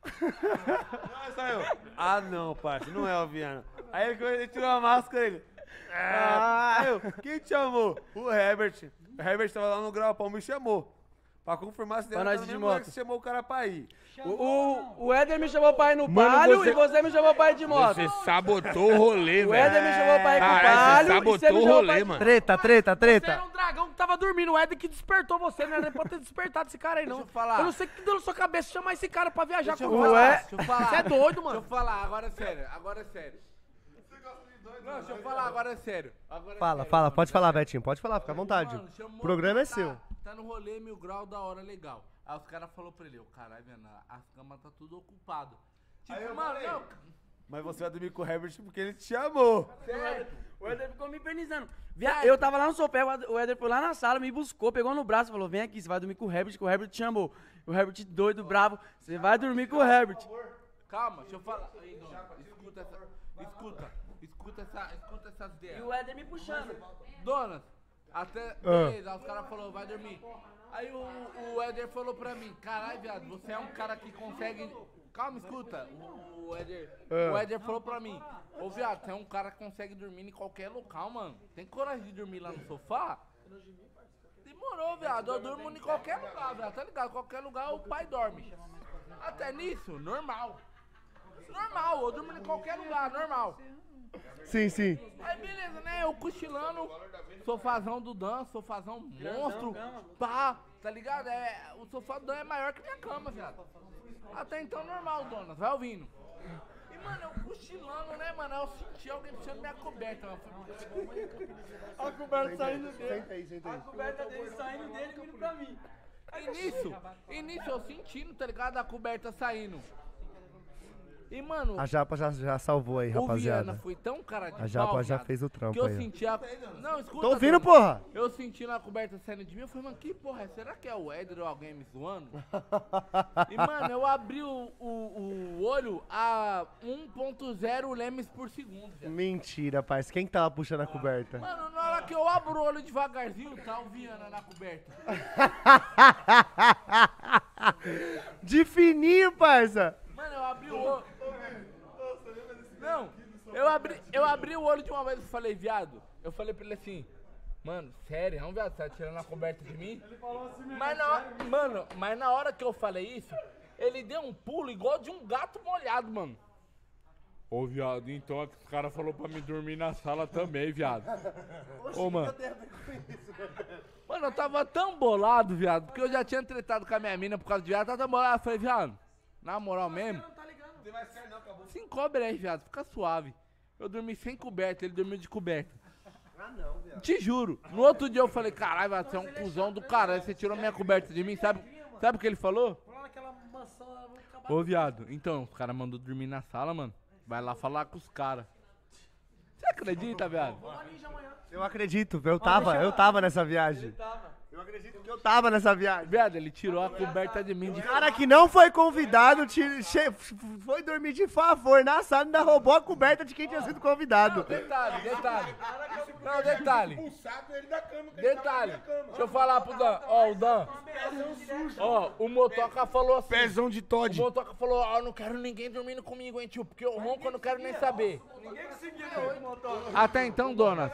[SPEAKER 10] Aí saiu. Ah, não, parça, não é o Viana. Aí ele, ele tirou a máscara, ele... Ah, aí eu, quem te chamou? O Herbert. O Herbert tava lá no Grau, me chamou. Pra confirmar se
[SPEAKER 11] Pra
[SPEAKER 10] era
[SPEAKER 11] nós
[SPEAKER 10] no
[SPEAKER 11] ir de
[SPEAKER 10] mesmo lugar
[SPEAKER 11] moto.
[SPEAKER 10] que chamou o cara pra ir.
[SPEAKER 11] O, o, o Éder me chamou pra ir no
[SPEAKER 5] Mano,
[SPEAKER 11] palio
[SPEAKER 5] você-
[SPEAKER 11] e você me chamou pra ir de moto.
[SPEAKER 5] Você sabotou o rolê,
[SPEAKER 11] O
[SPEAKER 5] velho.
[SPEAKER 11] Éder me chamou pra ir com o
[SPEAKER 5] Caralho, você
[SPEAKER 11] palio e você
[SPEAKER 5] sabotou
[SPEAKER 11] me
[SPEAKER 5] o
[SPEAKER 11] chamou
[SPEAKER 5] rolê,
[SPEAKER 11] pra ir...
[SPEAKER 5] mano.
[SPEAKER 1] Treta, treta,
[SPEAKER 4] Você
[SPEAKER 1] treta.
[SPEAKER 4] era um dragão que tava dormindo. O Ed que despertou você, né? Não pode ter despertado esse cara aí, não.
[SPEAKER 8] Deixa eu falar.
[SPEAKER 4] Eu não sei o que deu na sua cabeça chamar esse cara pra viajar
[SPEAKER 8] Deixa eu
[SPEAKER 4] com
[SPEAKER 8] falar,
[SPEAKER 4] você.
[SPEAKER 8] deixa eu falar.
[SPEAKER 4] Você é doido,
[SPEAKER 8] Deixa eu
[SPEAKER 4] mano.
[SPEAKER 8] falar, agora é sério, agora é sério. Não, deixa eu falar, agora é sério. Agora é
[SPEAKER 1] Fala,
[SPEAKER 8] sério,
[SPEAKER 1] fala,
[SPEAKER 8] mano,
[SPEAKER 1] pode
[SPEAKER 8] é
[SPEAKER 1] falar,
[SPEAKER 8] sério.
[SPEAKER 1] Betinho, pode falar, fica à vontade.
[SPEAKER 8] Mano, chamou,
[SPEAKER 1] O programa é
[SPEAKER 8] tá-
[SPEAKER 1] seu.
[SPEAKER 8] Tá no rolê mil grau da hora legal. Aí os caras falaram pra ele, ô caralho, Viana, as camas tá tudo ocupado. Tipo, mano, não,
[SPEAKER 10] Mas você vai dormir com o Herbert porque ele te chamou.
[SPEAKER 11] O Éder ficou me infernizando. Via- Eu tava lá no sofá, o Éder- o Éder foi lá na sala, me buscou, pegou no braço e falou, vem aqui, você vai dormir com o Herbert, que o Herbert te chamou. O Herbert doido, bravo, você vai dormir com o Herbert.
[SPEAKER 8] calma, deixa eu falar. Aí, dona, escuta essa, escuta, escuta essa, escuta essas
[SPEAKER 11] E
[SPEAKER 8] ideias.
[SPEAKER 11] o Éder me puxando.
[SPEAKER 8] Donas, até, beleza, aí os caras falaram, vai dormir. Aí o, o Éder falou pra mim, caralho, viado, você é um cara que consegue... Calma, escuta. O, o Éder, o Éder falou pra mim, ô viado, você é um cara que consegue dormir em qualquer local, mano. Tem coragem de dormir lá no sofá? Demorou, viado, eu durmo em qualquer lugar, viado, tá ligado? Qualquer lugar o pai dorme. Até nisso, normal. Normal, eu durmo em qualquer lugar, normal.
[SPEAKER 1] Sim, sim.
[SPEAKER 8] Aí beleza, né? Eu cochilando, sofazão do Dan, sofazão monstro, pá, tá ligado? É, o sofá do Dan é maior que minha cama, viado. Até então normal, dona, vai ouvindo. E, mano, eu cochilando, né, mano? Eu senti alguém puxando minha coberta, mano.
[SPEAKER 11] A coberta saindo dele.
[SPEAKER 1] Senta aí, senta aí.
[SPEAKER 11] A coberta dele saindo dele e vindo pra mim.
[SPEAKER 8] Início, início eu sentindo, tá ligado? A coberta saindo. E, mano,
[SPEAKER 1] A Japa já, já salvou aí,
[SPEAKER 8] o Viana
[SPEAKER 1] rapaziada.
[SPEAKER 8] foi tão cara de
[SPEAKER 1] A Japa
[SPEAKER 8] pau,
[SPEAKER 1] já
[SPEAKER 8] viado,
[SPEAKER 1] fez o trampo
[SPEAKER 8] que eu
[SPEAKER 1] aí, ó.
[SPEAKER 8] senti a... Não, escuta.
[SPEAKER 1] Tô ouvindo,
[SPEAKER 8] dona.
[SPEAKER 1] porra?
[SPEAKER 8] Eu senti na coberta saindo de mim, eu falei, mano, que porra é? Será que é o Éder ou alguém me zoando? E, mano, eu abri o, o, o olho a um ponto zero lemes por segundo, viado.
[SPEAKER 1] Mentira, parça. Quem tava puxando a coberta?
[SPEAKER 8] Mano, na hora que eu abro o olho devagarzinho, tá o Viana na coberta.
[SPEAKER 1] De fininho, parça.
[SPEAKER 8] Mano, eu abri o olho. Não, eu abri, eu abri o olho de uma vez e falei, viado. Eu falei pra ele assim, mano, sério, não, viado, você tá tirando a coberta de mim? Ele falou assim mesmo. Mas na hora, mano, mas na hora que eu falei isso, ele deu um pulo igual de um gato molhado, mano. Ô, viado, então os caras falaram pra me dormir na sala também, viado. Ô, mano. Mano, eu tava tão bolado, viado, porque eu já tinha tretado com a minha mina por causa de viado, tava tão bolado. Eu falei, viado, na moral mesmo, se encobre aí, viado, fica suave. Eu dormi sem coberta, ele dormiu de coberta.
[SPEAKER 1] Ah, não, viado.
[SPEAKER 8] Te juro. No outro dia eu falei, caralho, viado, você é um cuzão do caralho, você tirou minha coberta de mim, sabe? Sabe o que ele falou? Ô, viado, então, os caras mandou dormir na sala, mano. Vai lá falar com os caras. Você acredita, viado?
[SPEAKER 1] Eu acredito, eu tava, eu tava nessa viagem. Eu acredito que eu tava nessa viagem.
[SPEAKER 8] Viado, ele tirou a coberta de mim de
[SPEAKER 1] Cara que não foi convidado, ti- che- foi dormir de favor na sala e ainda roubou a coberta de quem tinha sido convidado.
[SPEAKER 8] Detalhe, detalhe. Não, detalhe.
[SPEAKER 5] Expulsado ele da cama. que ele
[SPEAKER 8] Detalhe.
[SPEAKER 5] tava na cama.
[SPEAKER 8] Deixa eu falar pro Dan. Ó, o Dan. Ó, o Motoca falou assim.
[SPEAKER 5] Pezão de
[SPEAKER 8] O
[SPEAKER 5] Todd.
[SPEAKER 8] Motoca falou, ó, eu não quero ninguém dormindo comigo, hein, tio, porque eu ronco, eu não quero nem saber. Até então, dona.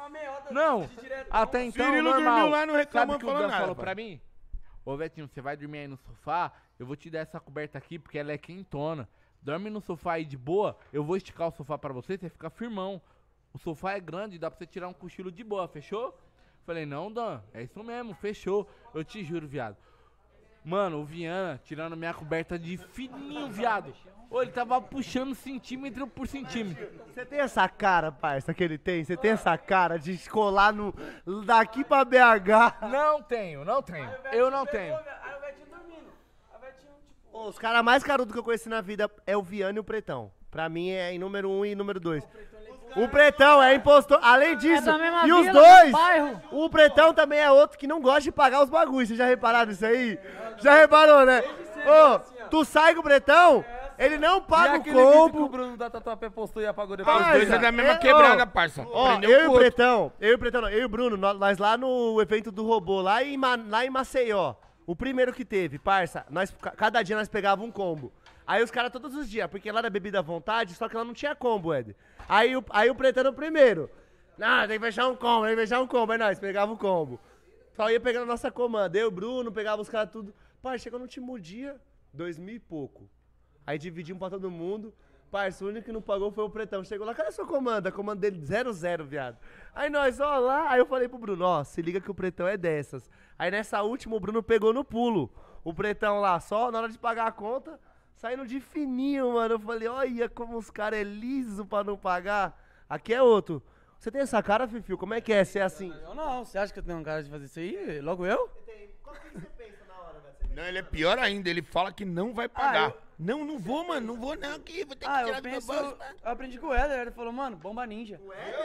[SPEAKER 8] Não, até então,
[SPEAKER 5] Cirilo
[SPEAKER 8] normal.
[SPEAKER 5] dormiu lá, não
[SPEAKER 8] Sabe
[SPEAKER 5] reclamou,
[SPEAKER 8] o que o
[SPEAKER 5] falou
[SPEAKER 8] Dan
[SPEAKER 5] nada,
[SPEAKER 8] falou
[SPEAKER 5] pai.
[SPEAKER 8] pra mim? Ô, Vetinho, você vai dormir aí no sofá, eu vou te dar essa coberta aqui, porque ela é quentona. Dorme no sofá aí de boa, eu vou esticar o sofá pra você, você fica firmão. O sofá é grande, dá pra você tirar um cochilo de boa, fechou? Falei, não, Dan, é isso mesmo, fechou. Eu te juro, viado. Mano, o Viana tirando minha coberta de fininho, viado. Ô, ele tava puxando centímetro por centímetro.
[SPEAKER 1] Você tem essa cara, parça, que ele tem? Você tem essa cara de colar no, daqui pra B H?
[SPEAKER 8] Não tenho, não tenho. Eu não tenho.
[SPEAKER 11] Aí o Betinho dormindo. Aí o Betinho, tipo...
[SPEAKER 1] Ô, os caras mais carudos que eu conheci na vida é o Viana e o Pretão. Pra mim é em número um e número dois. O Pretão é impostor. Além disso,
[SPEAKER 4] da mesma
[SPEAKER 1] e os
[SPEAKER 4] vila,
[SPEAKER 1] dois,
[SPEAKER 4] do bairro.
[SPEAKER 1] o Pretão também é outro que não gosta de pagar os bagulhos. Vocês já repararam isso aí? Já reparou, né? Ô, tu sai com o Pretão, ele não
[SPEAKER 10] E
[SPEAKER 1] paga o
[SPEAKER 10] aquele vídeo que o
[SPEAKER 1] combo.
[SPEAKER 10] Bruno da Tatuapé postou e apagou depois?
[SPEAKER 1] Parça,
[SPEAKER 5] Os dois é da mesma
[SPEAKER 1] é-
[SPEAKER 5] quebrada,
[SPEAKER 1] ó,
[SPEAKER 5] parça.
[SPEAKER 1] Ó,
[SPEAKER 5] Prendeu
[SPEAKER 1] eu
[SPEAKER 5] com
[SPEAKER 1] e o
[SPEAKER 5] outro.
[SPEAKER 1] Pretão, eu e o Pretão, não, eu e o Bruno, nó- nós lá no evento do robô, lá em, Ma- lá em Maceió, o primeiro que teve, parça, nós, ca- cada dia nós pegávamos um combo. Aí os caras todos os dias, porque lá era bebida à vontade, só que lá não tinha combo, Ed. Aí o, aí o Pretão no primeiro. Não, tem que fechar um combo, tem que fechar um combo. Aí nós pegava o combo. Só ia pegando a nossa comanda. Eu, Bruno, pegava os caras tudo. Pai, chegou no último dia, dois mil e pouco. Aí dividimos pra todo mundo. Parça, o único que não pagou foi o Pretão. Chegou lá, cadê a sua comanda? A comanda dele zero zero, viado. Aí nós, ó lá. Aí eu falei pro Bruno, ó, se liga que o Pretão é dessas. Aí nessa última o Bruno pegou no pulo. O Pretão lá, só na hora de pagar a conta, saindo de fininho, mano. Eu falei, olha como os caras é liso pra não pagar. Aqui é outro. Você tem essa cara, Fifio? Como é que é ser assim?
[SPEAKER 11] Eu não, você acha que eu tenho um cara de fazer isso aí? Logo eu?
[SPEAKER 1] Qual que você pensa na hora, velho?
[SPEAKER 5] Não, ele é pior ainda, ele fala que não vai pagar.
[SPEAKER 11] Ah, eu-
[SPEAKER 5] Não, não vou, mano, não vou não, que vou ter que
[SPEAKER 11] Ah,
[SPEAKER 5] tirar
[SPEAKER 11] eu
[SPEAKER 5] do meu
[SPEAKER 11] penso...
[SPEAKER 5] bolso, mano.
[SPEAKER 11] Eu aprendi com o Éder, ele falou, mano, bomba ninja.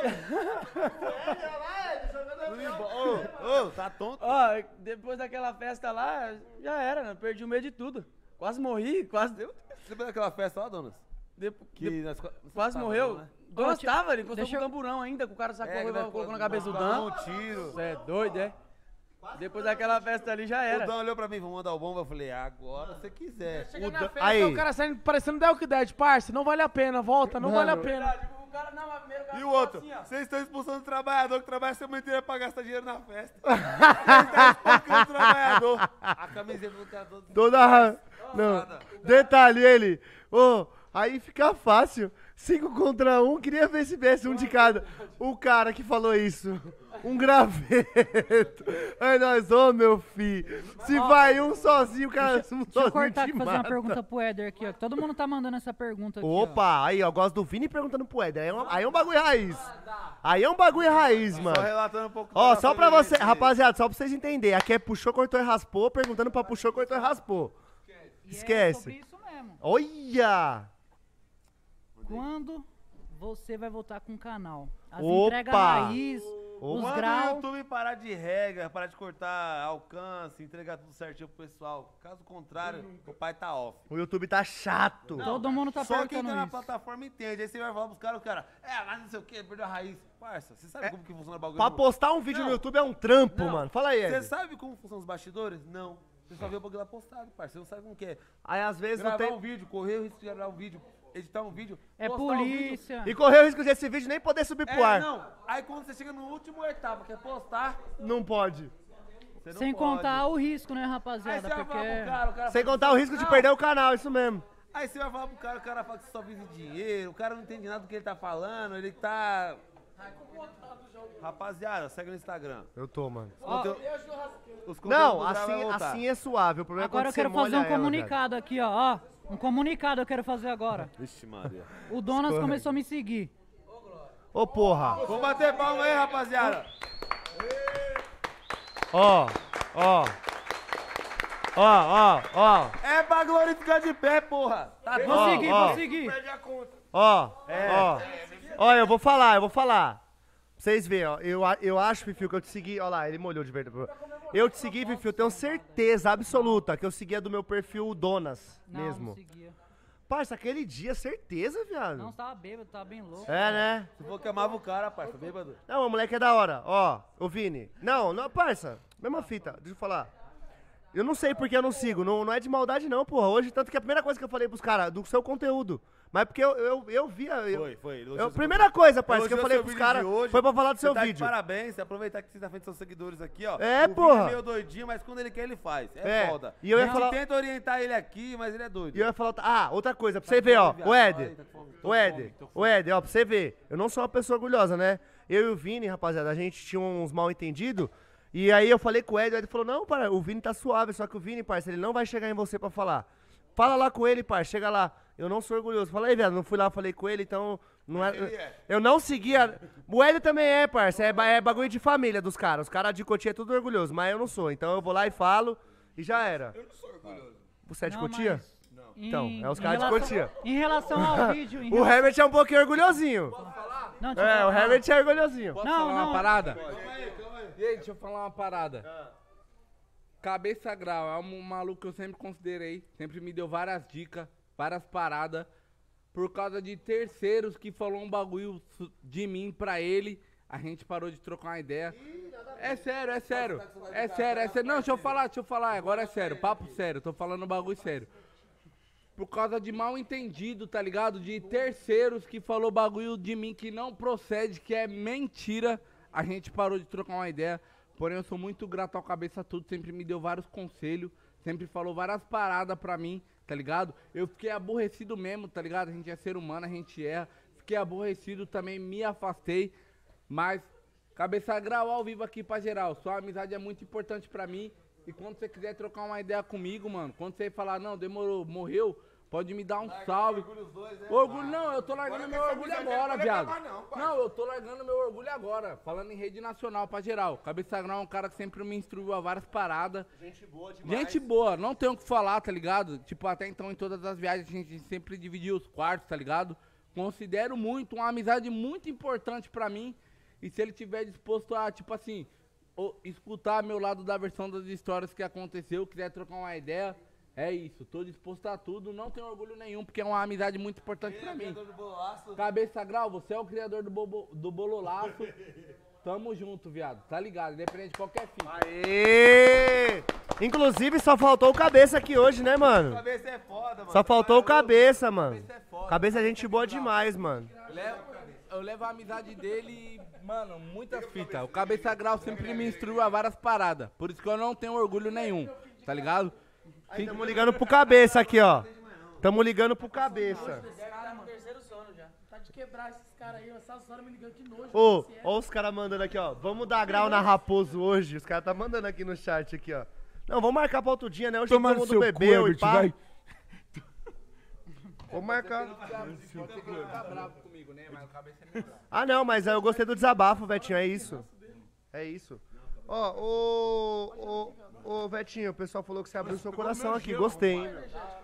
[SPEAKER 10] Ô, tá tonto?
[SPEAKER 11] Ó, depois daquela festa lá, já era, né? Perdi o medo de tudo. Quase morri, quase deu.
[SPEAKER 10] Você lembra daquela festa lá, Donas?
[SPEAKER 11] Depo-
[SPEAKER 10] Que
[SPEAKER 11] de-
[SPEAKER 10] nós...
[SPEAKER 11] Quase
[SPEAKER 10] tava,
[SPEAKER 11] morreu.
[SPEAKER 10] não, né?
[SPEAKER 11] Donas
[SPEAKER 4] Ó,
[SPEAKER 11] tava, ele encostou
[SPEAKER 4] deixa
[SPEAKER 11] com o
[SPEAKER 4] eu-
[SPEAKER 11] camburão ainda, que o cara sacou
[SPEAKER 10] É,
[SPEAKER 11] e
[SPEAKER 10] que nós
[SPEAKER 11] colocou na
[SPEAKER 10] nós
[SPEAKER 11] cabeça do
[SPEAKER 10] damos
[SPEAKER 11] Dan.
[SPEAKER 10] um tiro.
[SPEAKER 11] Você é doido, é? Depois daquela festa ali já era.
[SPEAKER 10] O Dan olhou pra mim, vamos mandar o bomba. Eu falei, agora se quiser.
[SPEAKER 4] Chega na
[SPEAKER 1] Dan-
[SPEAKER 4] festa,
[SPEAKER 1] aí.
[SPEAKER 4] o cara saindo parecendo The Walking Dead, parça, não vale a pena, volta, não vale a pena.
[SPEAKER 11] O cara, não, mas primeiro o cara
[SPEAKER 10] E o
[SPEAKER 11] falou
[SPEAKER 10] outro,
[SPEAKER 11] assim, ó.
[SPEAKER 10] vocês estão expulsando o trabalhador que trabalha a semana inteira pra gastar dinheiro na festa. Vocês estão espancando o trabalhador. A camiseta do cara todo...
[SPEAKER 1] Toda. Não. Detalhe, ele. Ô, Aí fica fácil. Cinco contra um, queria ver se viesse um de cada. O cara que falou isso. Um graveto. Ai, nós, ô meu filho. Se vai um sozinho, o cara um
[SPEAKER 9] Deixa eu
[SPEAKER 1] sozinho
[SPEAKER 9] cortar
[SPEAKER 1] te
[SPEAKER 9] aqui e fazer uma
[SPEAKER 1] mata.
[SPEAKER 9] pergunta pro Éder aqui, ó. Todo mundo tá mandando essa pergunta aqui, ó.
[SPEAKER 1] Opa, aí, ó, gosto do Vini perguntando pro Éder. Aí é, uma- aí é um bagulho raiz. Aí é um bagulho raiz, mano.
[SPEAKER 10] Só relatando um pouco.
[SPEAKER 1] Ó,
[SPEAKER 10] da
[SPEAKER 1] só pra você,
[SPEAKER 10] família,
[SPEAKER 1] rapaziada, só pra vocês entenderem. Aqui é puxou, cortou e raspou, perguntando pra puxou, cortou e raspou.
[SPEAKER 9] E é
[SPEAKER 1] Esquece.
[SPEAKER 9] sobre isso mesmo.
[SPEAKER 1] Olha!
[SPEAKER 9] Quando você vai voltar com o canal? As
[SPEAKER 1] Opa!
[SPEAKER 9] entregas raiz, os
[SPEAKER 10] Quando o
[SPEAKER 9] graus.
[SPEAKER 10] YouTube parar de regra, parar de cortar alcance, entregar tudo certinho pro pessoal. Caso contrário, o pai tá off.
[SPEAKER 1] O YouTube tá chato.
[SPEAKER 9] Todo mundo tá
[SPEAKER 10] Só quem
[SPEAKER 9] perguntando
[SPEAKER 10] tá na
[SPEAKER 9] isso.
[SPEAKER 10] plataforma entende. Aí você vai falar pros caras, o cara, é, mas não sei o que, perdeu a raiz. Parça, você sabe como que funciona o bagulho?
[SPEAKER 1] Pra
[SPEAKER 10] no-
[SPEAKER 1] postar um vídeo
[SPEAKER 10] Não.
[SPEAKER 1] no YouTube é um trampo,
[SPEAKER 10] Não.
[SPEAKER 1] mano. Fala aí,
[SPEAKER 10] Você
[SPEAKER 1] Ed.
[SPEAKER 10] sabe como funcionam os bastidores? Não. Você só vê o bagulho lá postado, parça. Você não sabe como que é.
[SPEAKER 1] Aí às vezes não
[SPEAKER 10] Gravar
[SPEAKER 1] tem...
[SPEAKER 10] um vídeo, correr o risco de gravar um vídeo, editar um vídeo,
[SPEAKER 9] É
[SPEAKER 10] postar um vídeo.
[SPEAKER 9] polícia.
[SPEAKER 1] E correu o risco desse vídeo nem poder subir pro
[SPEAKER 10] É,
[SPEAKER 1] ar.
[SPEAKER 10] não. Aí quando você chega no último etapa, quer postar,
[SPEAKER 1] Não pode.
[SPEAKER 10] você não
[SPEAKER 9] Sem
[SPEAKER 10] pode.
[SPEAKER 9] contar o risco, né,
[SPEAKER 10] Aí
[SPEAKER 9] rapaziada?
[SPEAKER 10] você vai
[SPEAKER 9] Porque...
[SPEAKER 10] falar pro cara, o cara
[SPEAKER 1] Sem
[SPEAKER 10] fala
[SPEAKER 1] contar o
[SPEAKER 10] assim,
[SPEAKER 1] risco de
[SPEAKER 10] não.
[SPEAKER 1] perder o canal, isso mesmo.
[SPEAKER 10] Aí você vai falar pro cara, o cara fala que você só vive dinheiro, o cara não entende nada do que ele tá falando, ele tá... Rapaziada, segue no Instagram.
[SPEAKER 1] Eu tô, mano.
[SPEAKER 10] Os conteú- os conteúdos
[SPEAKER 1] Não,
[SPEAKER 10] do Grau vai
[SPEAKER 1] assim,
[SPEAKER 10] voltar.
[SPEAKER 1] assim é suave. O problema
[SPEAKER 9] Agora
[SPEAKER 1] é
[SPEAKER 9] eu
[SPEAKER 1] quando
[SPEAKER 9] quero
[SPEAKER 1] você
[SPEAKER 9] fazer um
[SPEAKER 1] molha ela,
[SPEAKER 9] comunicado aqui, ó. ó. Um comunicado eu quero fazer agora.
[SPEAKER 10] Vixe, Maria.
[SPEAKER 9] O Donas
[SPEAKER 1] Escorre.
[SPEAKER 9] começou a me seguir.
[SPEAKER 1] velho. Ô, porra.
[SPEAKER 10] Vamos bater palma aí, rapaziada.
[SPEAKER 1] Ó, ó. Ó, ó, ó.
[SPEAKER 10] É pra glorificar de pé, porra. Tá
[SPEAKER 9] Vou
[SPEAKER 1] Ó,
[SPEAKER 9] seguir,
[SPEAKER 1] ó.
[SPEAKER 9] vou seguir.
[SPEAKER 1] Ó, ó. Ó, eu vou falar, eu vou falar. Pra vocês verem, ó. Eu, a- eu acho, Fifiu, que eu te segui. Ó lá, ele molhou de verdade. Eu te segui, Fifiu, tenho certeza absoluta que eu seguia do meu perfil Donas
[SPEAKER 9] Não,
[SPEAKER 1] mesmo.
[SPEAKER 9] não seguia.
[SPEAKER 1] Parça, aquele dia, certeza, viado.
[SPEAKER 9] Não, você tava bêbado, tava bem louco.
[SPEAKER 1] É, né?
[SPEAKER 10] Se for que amava o cara, parça, bêbado.
[SPEAKER 1] Não, o moleque é da hora. Ó, ô Vini. Não, não, parça. Mesma fita, deixa eu falar. Eu não sei porque eu não sigo. Não, não é de maldade, não, porra. Hoje, tanto que a primeira coisa que eu falei pros caras, do seu conteúdo. Mas porque eu, eu, eu via. Eu,
[SPEAKER 10] Foi, foi.
[SPEAKER 1] eu, primeira coisa, parça, que eu
[SPEAKER 10] Elogiou
[SPEAKER 1] falei
[SPEAKER 10] seu
[SPEAKER 1] pros
[SPEAKER 10] vídeo
[SPEAKER 1] caras
[SPEAKER 10] de hoje.
[SPEAKER 1] foi pra falar do seu
[SPEAKER 10] Você tá de
[SPEAKER 1] vídeo.
[SPEAKER 10] parabéns, você aproveitar que você tá frente dos seus seguidores aqui, ó.
[SPEAKER 1] É,
[SPEAKER 10] o Vini
[SPEAKER 1] porra.
[SPEAKER 10] é meio doidinho, mas quando ele quer, ele faz. É,
[SPEAKER 1] É,
[SPEAKER 10] foda.
[SPEAKER 1] e eu ia
[SPEAKER 10] a gente
[SPEAKER 1] falar-
[SPEAKER 10] tenta orientar ele aqui, mas ele é doido.
[SPEAKER 1] E eu ia falar. outra- Ah, outra coisa, pra
[SPEAKER 10] Tá
[SPEAKER 1] você
[SPEAKER 10] com
[SPEAKER 1] ver, ó.
[SPEAKER 10] fome, viado?
[SPEAKER 1] O
[SPEAKER 10] Fala
[SPEAKER 1] Éder.
[SPEAKER 10] aí, tá com fome. Tô
[SPEAKER 1] O
[SPEAKER 10] com
[SPEAKER 1] Éder.
[SPEAKER 10] fome, tô com
[SPEAKER 1] O
[SPEAKER 10] fome.
[SPEAKER 1] Éder, ó, pra você ver. Eu não sou uma pessoa orgulhosa, né? Eu e o Vini, rapaziada, a gente tinha uns mal entendidos. E aí eu falei com o Éder, o Éder falou: não, para, o Vini tá suave, só que o Vini, parça, ele não vai chegar em você pra falar. Fala lá com ele, parça, chega lá. Eu não sou orgulhoso. Fala aí, velho, não fui lá, falei com ele, então. Não é, eu não seguia. O Éder também é, parça. É, ba- é bagulho de família dos caras. Os caras de Cotia é tudo orgulhoso, mas eu não sou. Então eu vou lá e falo e já era. Eu não sou orgulhoso. Você é de
[SPEAKER 9] Não,
[SPEAKER 1] Cotia?
[SPEAKER 9] mas
[SPEAKER 1] Então,
[SPEAKER 9] em-
[SPEAKER 1] é os
[SPEAKER 9] em
[SPEAKER 1] caras de
[SPEAKER 9] relação-
[SPEAKER 1] Cotia.
[SPEAKER 9] Em relação ao vídeo... Em
[SPEAKER 1] O
[SPEAKER 9] relação...
[SPEAKER 1] Herbert é um pouquinho orgulhosinho.
[SPEAKER 9] Não, deixa eu
[SPEAKER 1] É, o
[SPEAKER 9] falar.
[SPEAKER 1] Herbert é orgulhosinho.
[SPEAKER 3] Posso
[SPEAKER 9] Não,
[SPEAKER 3] falar
[SPEAKER 9] não.
[SPEAKER 3] uma parada? E aí, deixa eu falar uma parada. Cabeça Grau é um maluco que eu sempre considerei. Sempre me deu várias dicas, várias paradas. Por causa de terceiros que falou um bagulho su- de mim pra ele, a gente parou de trocar uma ideia. É sério, é sério. É sério, é sério. Não, deixa eu falar, deixa eu falar. Agora é sério, papo sério. Tô falando um bagulho sério. Por causa de mal entendido, tá ligado? De terceiros que falou bagulho de mim que não procede, que é mentira. A gente parou de trocar uma ideia. Porém, eu sou muito grato ao Cabeça Tudo. Sempre me deu vários conselhos. Sempre falou várias paradas pra mim, tá ligado? Eu fiquei aborrecido mesmo, tá ligado? A gente é ser humano, a gente erra. Fiquei aborrecido também, me afastei. Mas, Cabeça Grau ao vivo aqui pra geral. Sua amizade é muito importante pra mim. E quando você quiser trocar uma ideia comigo, mano, quando você falar, não, demorou, morreu, pode me dar um salve. Orgulho, não, eu tô largando meu orgulho agora, viado. Não, eu tô largando meu orgulho agora. Falando em rede nacional pra geral. Cabeça Grau é um cara que sempre me instruiu a várias paradas.
[SPEAKER 1] Gente boa demais.
[SPEAKER 3] Gente boa, não tenho o que falar, tá ligado? Tipo, até então em todas as viagens a gente sempre dividia os quartos, tá ligado? Considero muito, uma amizade muito importante pra mim. E se ele tiver disposto a, tipo assim, o- escutar meu lado da versão das histórias que aconteceu, quiser trocar uma ideia, é isso. Tô disposto a tudo, não tenho orgulho nenhum, porque é uma amizade muito importante pra mim. Cabeça Grau, você é o criador do, bobo, do Bololaço. Tamo junto, viado. Tá ligado? Independente de qualquer fita.
[SPEAKER 1] Aê! Inclusive, só faltou o Cabeça aqui hoje, né, mano?
[SPEAKER 10] Cabeça é foda, mano.
[SPEAKER 1] Só faltou o Cabeça, mano.
[SPEAKER 3] Cabeça é foda.
[SPEAKER 1] Cabeça é gente boa demais, mano.
[SPEAKER 3] Eu levo, eu levo a amizade dele, mano, muitas fitas. O Cabeça Grau sempre me instruiu a várias paradas. Por isso que eu não tenho orgulho nenhum, tá ligado?
[SPEAKER 1] Aí, tamo ligando pro Cabeça aqui, ó. Tamo ligando pro cabeça.
[SPEAKER 4] Esse cara tá no terceiro sono já. Tá de quebrar esses caras aí, essas horas me ligando, que nojo.
[SPEAKER 1] Ô,
[SPEAKER 4] esse é.
[SPEAKER 1] ó os caras mandando aqui, ó. Vamos dar grau na Raposo hoje. Os caras tá mandando aqui no chat, aqui, ó. Não, vamos marcar pra outro dia, né? Hoje todo mundo bebeu e pá.
[SPEAKER 5] vai.
[SPEAKER 1] Vamos marcar.
[SPEAKER 8] Pode ser que ele tá bravo comigo, né? Mas o cabeça é muito bravo.
[SPEAKER 1] Ah, não, mas eu gostei do desabafo, Vetinho, é isso. É isso. Ó, ô, ô, ô, Vetinho, o pessoal falou que você abriu seu coração aqui. Gostei, hein?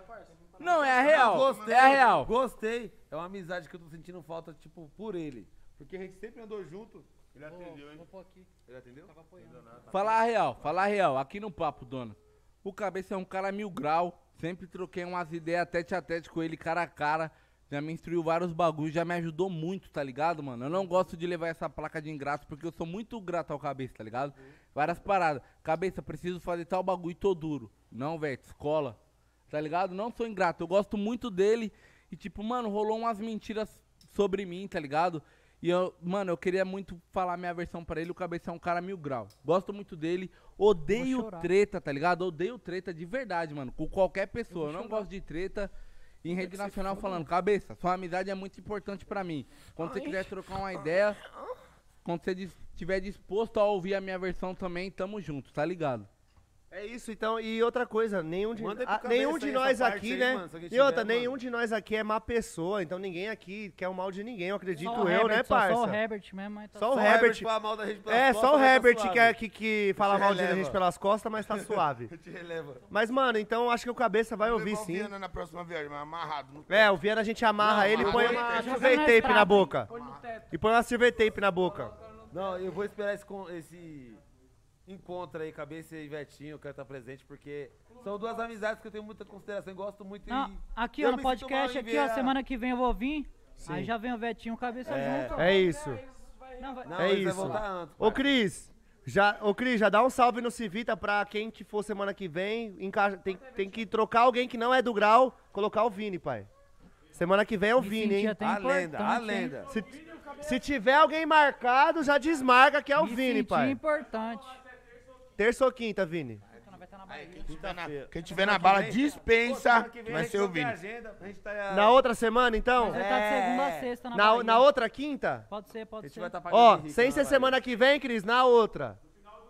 [SPEAKER 2] Não, é a real. Gostei, é a real. Gostei. É uma amizade que eu tô sentindo falta, tipo, por ele. Porque a gente sempre andou junto.
[SPEAKER 5] Ele atendeu, hein?
[SPEAKER 2] Ele atendeu?
[SPEAKER 8] Falar a real, falar a real, aqui no papo, dona. O cabeça é um cara mil grau. Sempre troquei umas ideias tete a tete com ele, cara a cara. Já me instruiu vários bagulhos, já me ajudou muito, tá ligado, mano? Eu não gosto de levar essa placa de ingrato, porque eu sou muito grato ao cabeça, tá ligado? Várias paradas. Cabeça, preciso fazer tal bagulho e tô duro. Não, velho, escola. Tá ligado? Não sou ingrato, eu gosto muito dele. E tipo, mano, rolou umas mentiras sobre mim, tá ligado? E eu, mano, eu queria muito falar minha versão pra ele. O cabeça é um cara mil grau. Gosto muito dele. Odeio treta, tá ligado? Odeio treta de verdade, mano. Com qualquer pessoa. Eu, eu não gosto de treta. Em rede nacional falando, cabeça, sua amizade é muito importante pra mim. Quando você quiser trocar uma ideia, quando você estiver disposto a ouvir a minha versão também, tamo junto, tá ligado?
[SPEAKER 1] É isso, então, e outra coisa, nenhum de,
[SPEAKER 2] Manda aí pro
[SPEAKER 1] ah,
[SPEAKER 2] cabeça
[SPEAKER 1] nenhum de
[SPEAKER 2] aí
[SPEAKER 1] nós
[SPEAKER 2] essa parte
[SPEAKER 1] aqui,
[SPEAKER 2] aí,
[SPEAKER 1] né?
[SPEAKER 2] mano, se alguém
[SPEAKER 1] E outra,
[SPEAKER 2] tiver,
[SPEAKER 1] nenhum
[SPEAKER 2] mano.
[SPEAKER 1] de nós aqui é má pessoa, então ninguém aqui quer o mal de ninguém, eu acredito
[SPEAKER 9] Só o
[SPEAKER 1] eu,
[SPEAKER 9] Herbert,
[SPEAKER 1] né,
[SPEAKER 9] só-
[SPEAKER 1] parça?
[SPEAKER 9] Só o Herbert mesmo, mas tá
[SPEAKER 1] Só o
[SPEAKER 2] Só o
[SPEAKER 1] Herbert.
[SPEAKER 2] Herbert fala mal da gente pelas
[SPEAKER 1] É,
[SPEAKER 2] costas,
[SPEAKER 1] só o
[SPEAKER 2] mas tá
[SPEAKER 1] Herbert
[SPEAKER 2] suave.
[SPEAKER 1] que, é, que, que fala
[SPEAKER 2] te
[SPEAKER 1] mal de a
[SPEAKER 2] releva.
[SPEAKER 1] gente pelas costas, mas tá suave.
[SPEAKER 2] Te releva.
[SPEAKER 1] Mas, mano, então acho que o cabeça vai
[SPEAKER 5] Vou
[SPEAKER 1] ouvir
[SPEAKER 5] levar o
[SPEAKER 1] sim.
[SPEAKER 5] Viana na próxima viagem, mas amarrado. no
[SPEAKER 1] É, o Viana a gente amarra
[SPEAKER 5] Não,
[SPEAKER 1] ele e
[SPEAKER 5] amarra
[SPEAKER 1] põe
[SPEAKER 5] ele,
[SPEAKER 1] uma
[SPEAKER 5] já
[SPEAKER 1] silver
[SPEAKER 9] vai na
[SPEAKER 1] tape
[SPEAKER 9] estrada.
[SPEAKER 1] na boca.
[SPEAKER 4] Põe no teto.
[SPEAKER 1] E põe uma silver tape na boca.
[SPEAKER 2] Não, eu vou esperar esse, con- esse encontro aí, cabeça e Vetinho, eu quero estar presente, porque são duas amizades que eu tenho muita consideração e gosto muito.
[SPEAKER 9] Não,
[SPEAKER 2] e
[SPEAKER 9] aqui,
[SPEAKER 2] eu
[SPEAKER 9] ó, no
[SPEAKER 2] me sinto mal
[SPEAKER 9] podcast,
[SPEAKER 2] em
[SPEAKER 9] aqui,
[SPEAKER 2] ver
[SPEAKER 9] ó,
[SPEAKER 2] a-
[SPEAKER 9] semana que vem eu vou vir.
[SPEAKER 1] Sim.
[SPEAKER 9] Aí já vem o Vetinho, cabeça
[SPEAKER 2] É.
[SPEAKER 9] junto. ó.
[SPEAKER 1] É isso.
[SPEAKER 9] Não, vai...
[SPEAKER 2] Não,
[SPEAKER 1] É
[SPEAKER 2] ele vai
[SPEAKER 1] isso.
[SPEAKER 2] voltar antes.
[SPEAKER 1] Ô, Cris, já, ô, Cris, já dá um salve no Civita pra quem que for semana que vem. Encaixa, tem, tem que trocar alguém que não é do grau, colocar o Vini, pai. Semana que vem é o
[SPEAKER 9] Me
[SPEAKER 1] Vini,
[SPEAKER 9] senti
[SPEAKER 1] hein?
[SPEAKER 9] até
[SPEAKER 2] A lenda, a
[SPEAKER 9] importante, hein?
[SPEAKER 2] lenda.
[SPEAKER 1] Se, se tiver alguém marcado, já desmarca que é o
[SPEAKER 9] Me
[SPEAKER 1] Vini,
[SPEAKER 9] senti
[SPEAKER 1] pai.
[SPEAKER 9] importante.
[SPEAKER 1] Terça ou quinta, Vini?
[SPEAKER 5] Quem tiver na bala, dispensa,
[SPEAKER 2] Semana que vem a
[SPEAKER 5] vai
[SPEAKER 2] gente
[SPEAKER 5] ser o
[SPEAKER 2] não tem
[SPEAKER 5] Vini.
[SPEAKER 2] agenda, a gente tá-
[SPEAKER 1] Na outra semana, então?
[SPEAKER 9] Você tá de segunda a sexta na
[SPEAKER 1] Na,
[SPEAKER 9] Bahia.
[SPEAKER 1] na outra quinta?
[SPEAKER 9] Pode ser,
[SPEAKER 2] A
[SPEAKER 9] pode
[SPEAKER 2] gente
[SPEAKER 9] ser.
[SPEAKER 2] vai estar pagando
[SPEAKER 1] Ó,
[SPEAKER 2] Henrique
[SPEAKER 1] sem
[SPEAKER 2] lá
[SPEAKER 1] ser
[SPEAKER 2] na
[SPEAKER 1] semana que vem, Cris, na outra.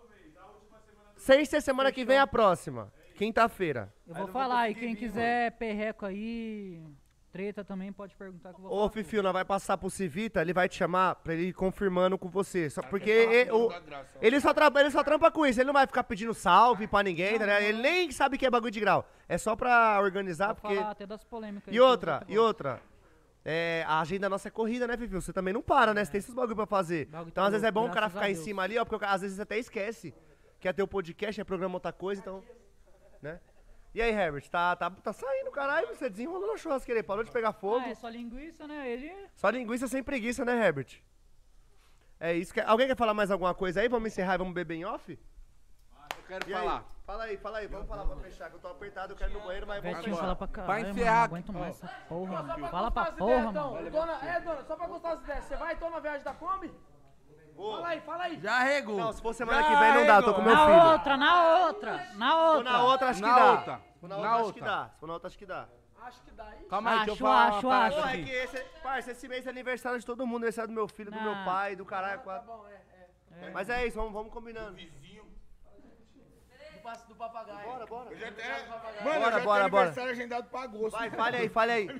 [SPEAKER 1] Sem ser semana que vem, a próxima. Quinta-feira.
[SPEAKER 9] Eu vou falar, e quem quiser perreco aí, treta também, pode perguntar que eu vou
[SPEAKER 1] Ô,
[SPEAKER 9] falar.
[SPEAKER 1] Fifio, nós vai passar pro Civita, ele vai te chamar pra ele ir confirmando com você. Só porque ele, o- ele, só tra- ele só trampa com isso, ele não vai ficar pedindo salve pra ninguém, tá ligado? Ele nem sabe que é bagulho de grau. É só pra organizar,
[SPEAKER 9] Vou
[SPEAKER 1] porque...
[SPEAKER 9] falar até das polêmicas. aí
[SPEAKER 1] E
[SPEAKER 9] que
[SPEAKER 1] outra,
[SPEAKER 9] eu
[SPEAKER 1] e outra. É, a agenda nossa é corrida, né, Fifio? Você também não para, né? Você tem esses bagulho pra fazer.
[SPEAKER 9] Bagulho
[SPEAKER 1] Então,
[SPEAKER 9] tá
[SPEAKER 1] às vezes é bom o
[SPEAKER 9] louco,
[SPEAKER 1] cara
[SPEAKER 9] graças a
[SPEAKER 1] ficar em
[SPEAKER 9] Deus.
[SPEAKER 1] cima ali, ó, porque o cara, às vezes você até esquece que é teu podcast, é programa outra coisa, então... Né? E aí, Herbert, tá, tá, tá saindo, caralho, você desenrolou na churrasqueira aí, parou de pegar fogo.
[SPEAKER 9] Ah, é só linguiça, né? Ele...
[SPEAKER 1] Só linguiça sem preguiça, né, Herbert? É isso que... Alguém quer falar mais alguma coisa aí? Vamos encerrar e vamos beber em off?
[SPEAKER 8] Eu quero
[SPEAKER 1] E aí?
[SPEAKER 8] falar.
[SPEAKER 1] Fala aí, fala aí, vamos falar pra fechar, que eu tô apertado, eu quero ir no banheiro, mas vamos
[SPEAKER 9] Vetinho
[SPEAKER 1] embora.
[SPEAKER 9] fala pra caralho, mano,
[SPEAKER 8] encerrar
[SPEAKER 9] não
[SPEAKER 8] aqui-
[SPEAKER 9] aguento mais essa porra,
[SPEAKER 4] Só
[SPEAKER 9] mano.
[SPEAKER 4] pra
[SPEAKER 9] Fala pra
[SPEAKER 4] gostar das
[SPEAKER 9] porra,
[SPEAKER 4] ideias, então.
[SPEAKER 9] mano.
[SPEAKER 4] Dona, é, dona, só pra gostar das ideias. Você vai então na viagem da Kombi? Fala aí, fala aí.
[SPEAKER 2] Já regou.
[SPEAKER 1] Não, se for semana que vem não dá, tô com meu
[SPEAKER 9] Na
[SPEAKER 1] filho.
[SPEAKER 9] outra, na outra, na
[SPEAKER 1] Tô
[SPEAKER 9] outra.
[SPEAKER 1] na outra, acho que
[SPEAKER 8] Na
[SPEAKER 1] dá.
[SPEAKER 8] outra.
[SPEAKER 1] Se for na
[SPEAKER 8] Na
[SPEAKER 1] outra, acho
[SPEAKER 8] outra.
[SPEAKER 1] que dá. Se for na outra, acho que dá.
[SPEAKER 4] Acho que dá aí.
[SPEAKER 8] Calma aí, deixa eu
[SPEAKER 9] Acho,
[SPEAKER 8] falar
[SPEAKER 9] acho,
[SPEAKER 8] uma parada
[SPEAKER 9] acho.
[SPEAKER 1] Pô, é
[SPEAKER 8] aqui.
[SPEAKER 1] que esse, parça, esse mês é aniversário de todo mundo, aniversário do meu filho, do meu
[SPEAKER 9] Não.
[SPEAKER 1] pai, do caralho. Quatro.
[SPEAKER 4] Bom, é, é.
[SPEAKER 1] Mas é isso, vamos, vamos combinando.
[SPEAKER 4] Do, passo- do papagaio.
[SPEAKER 1] Bora, bora.
[SPEAKER 5] Eu já tenho, mano,
[SPEAKER 1] Bora,
[SPEAKER 5] eu já
[SPEAKER 1] bora,
[SPEAKER 5] tenho
[SPEAKER 1] bora.
[SPEAKER 5] aniversário agendado pra agosto.
[SPEAKER 1] Vai, fale aí, fale aí.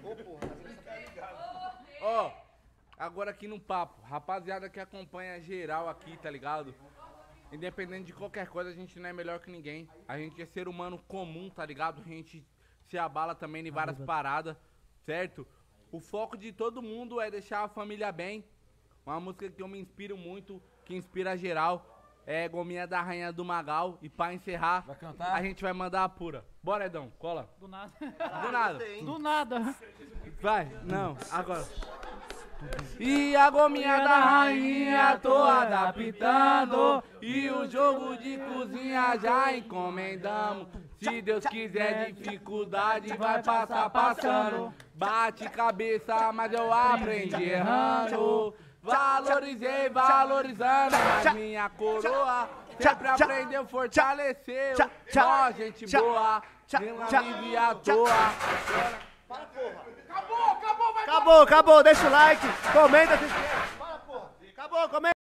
[SPEAKER 8] Ó, agora aqui no papo, rapaziada que acompanha geral aqui, tá ligado? Independente de qualquer coisa, a gente não é melhor que ninguém. A gente é ser humano comum, tá ligado? A gente se abala também em várias paradas, certo? O foco de todo mundo é deixar a família bem. Uma música que eu me inspiro muito, que inspira geral, é Gominha da Rainha do Magal. E pra encerrar,
[SPEAKER 2] Vai cantar?
[SPEAKER 8] a gente vai mandar a pura. Bora, Edão, cola.
[SPEAKER 9] Do nada.
[SPEAKER 8] Do nada.
[SPEAKER 9] Do nada.
[SPEAKER 8] Vai, não, agora. E a gominha da rainha tô adaptando. E o jogo de cozinha já encomendamos. Se Deus quiser, dificuldade vai passar passando. Bate cabeça, mas eu aprendi errando. Valorizei, valorizando. Mas minha coroa sempre aprendeu, fortaleceu. Ó, gente boa, não vive à toa.
[SPEAKER 1] Fala, porra.
[SPEAKER 4] Acabou, acabou, vai
[SPEAKER 1] Acabou, acabou. Deixa o like, comenta, se inscreve. Fala, porra. Acabou, comenta.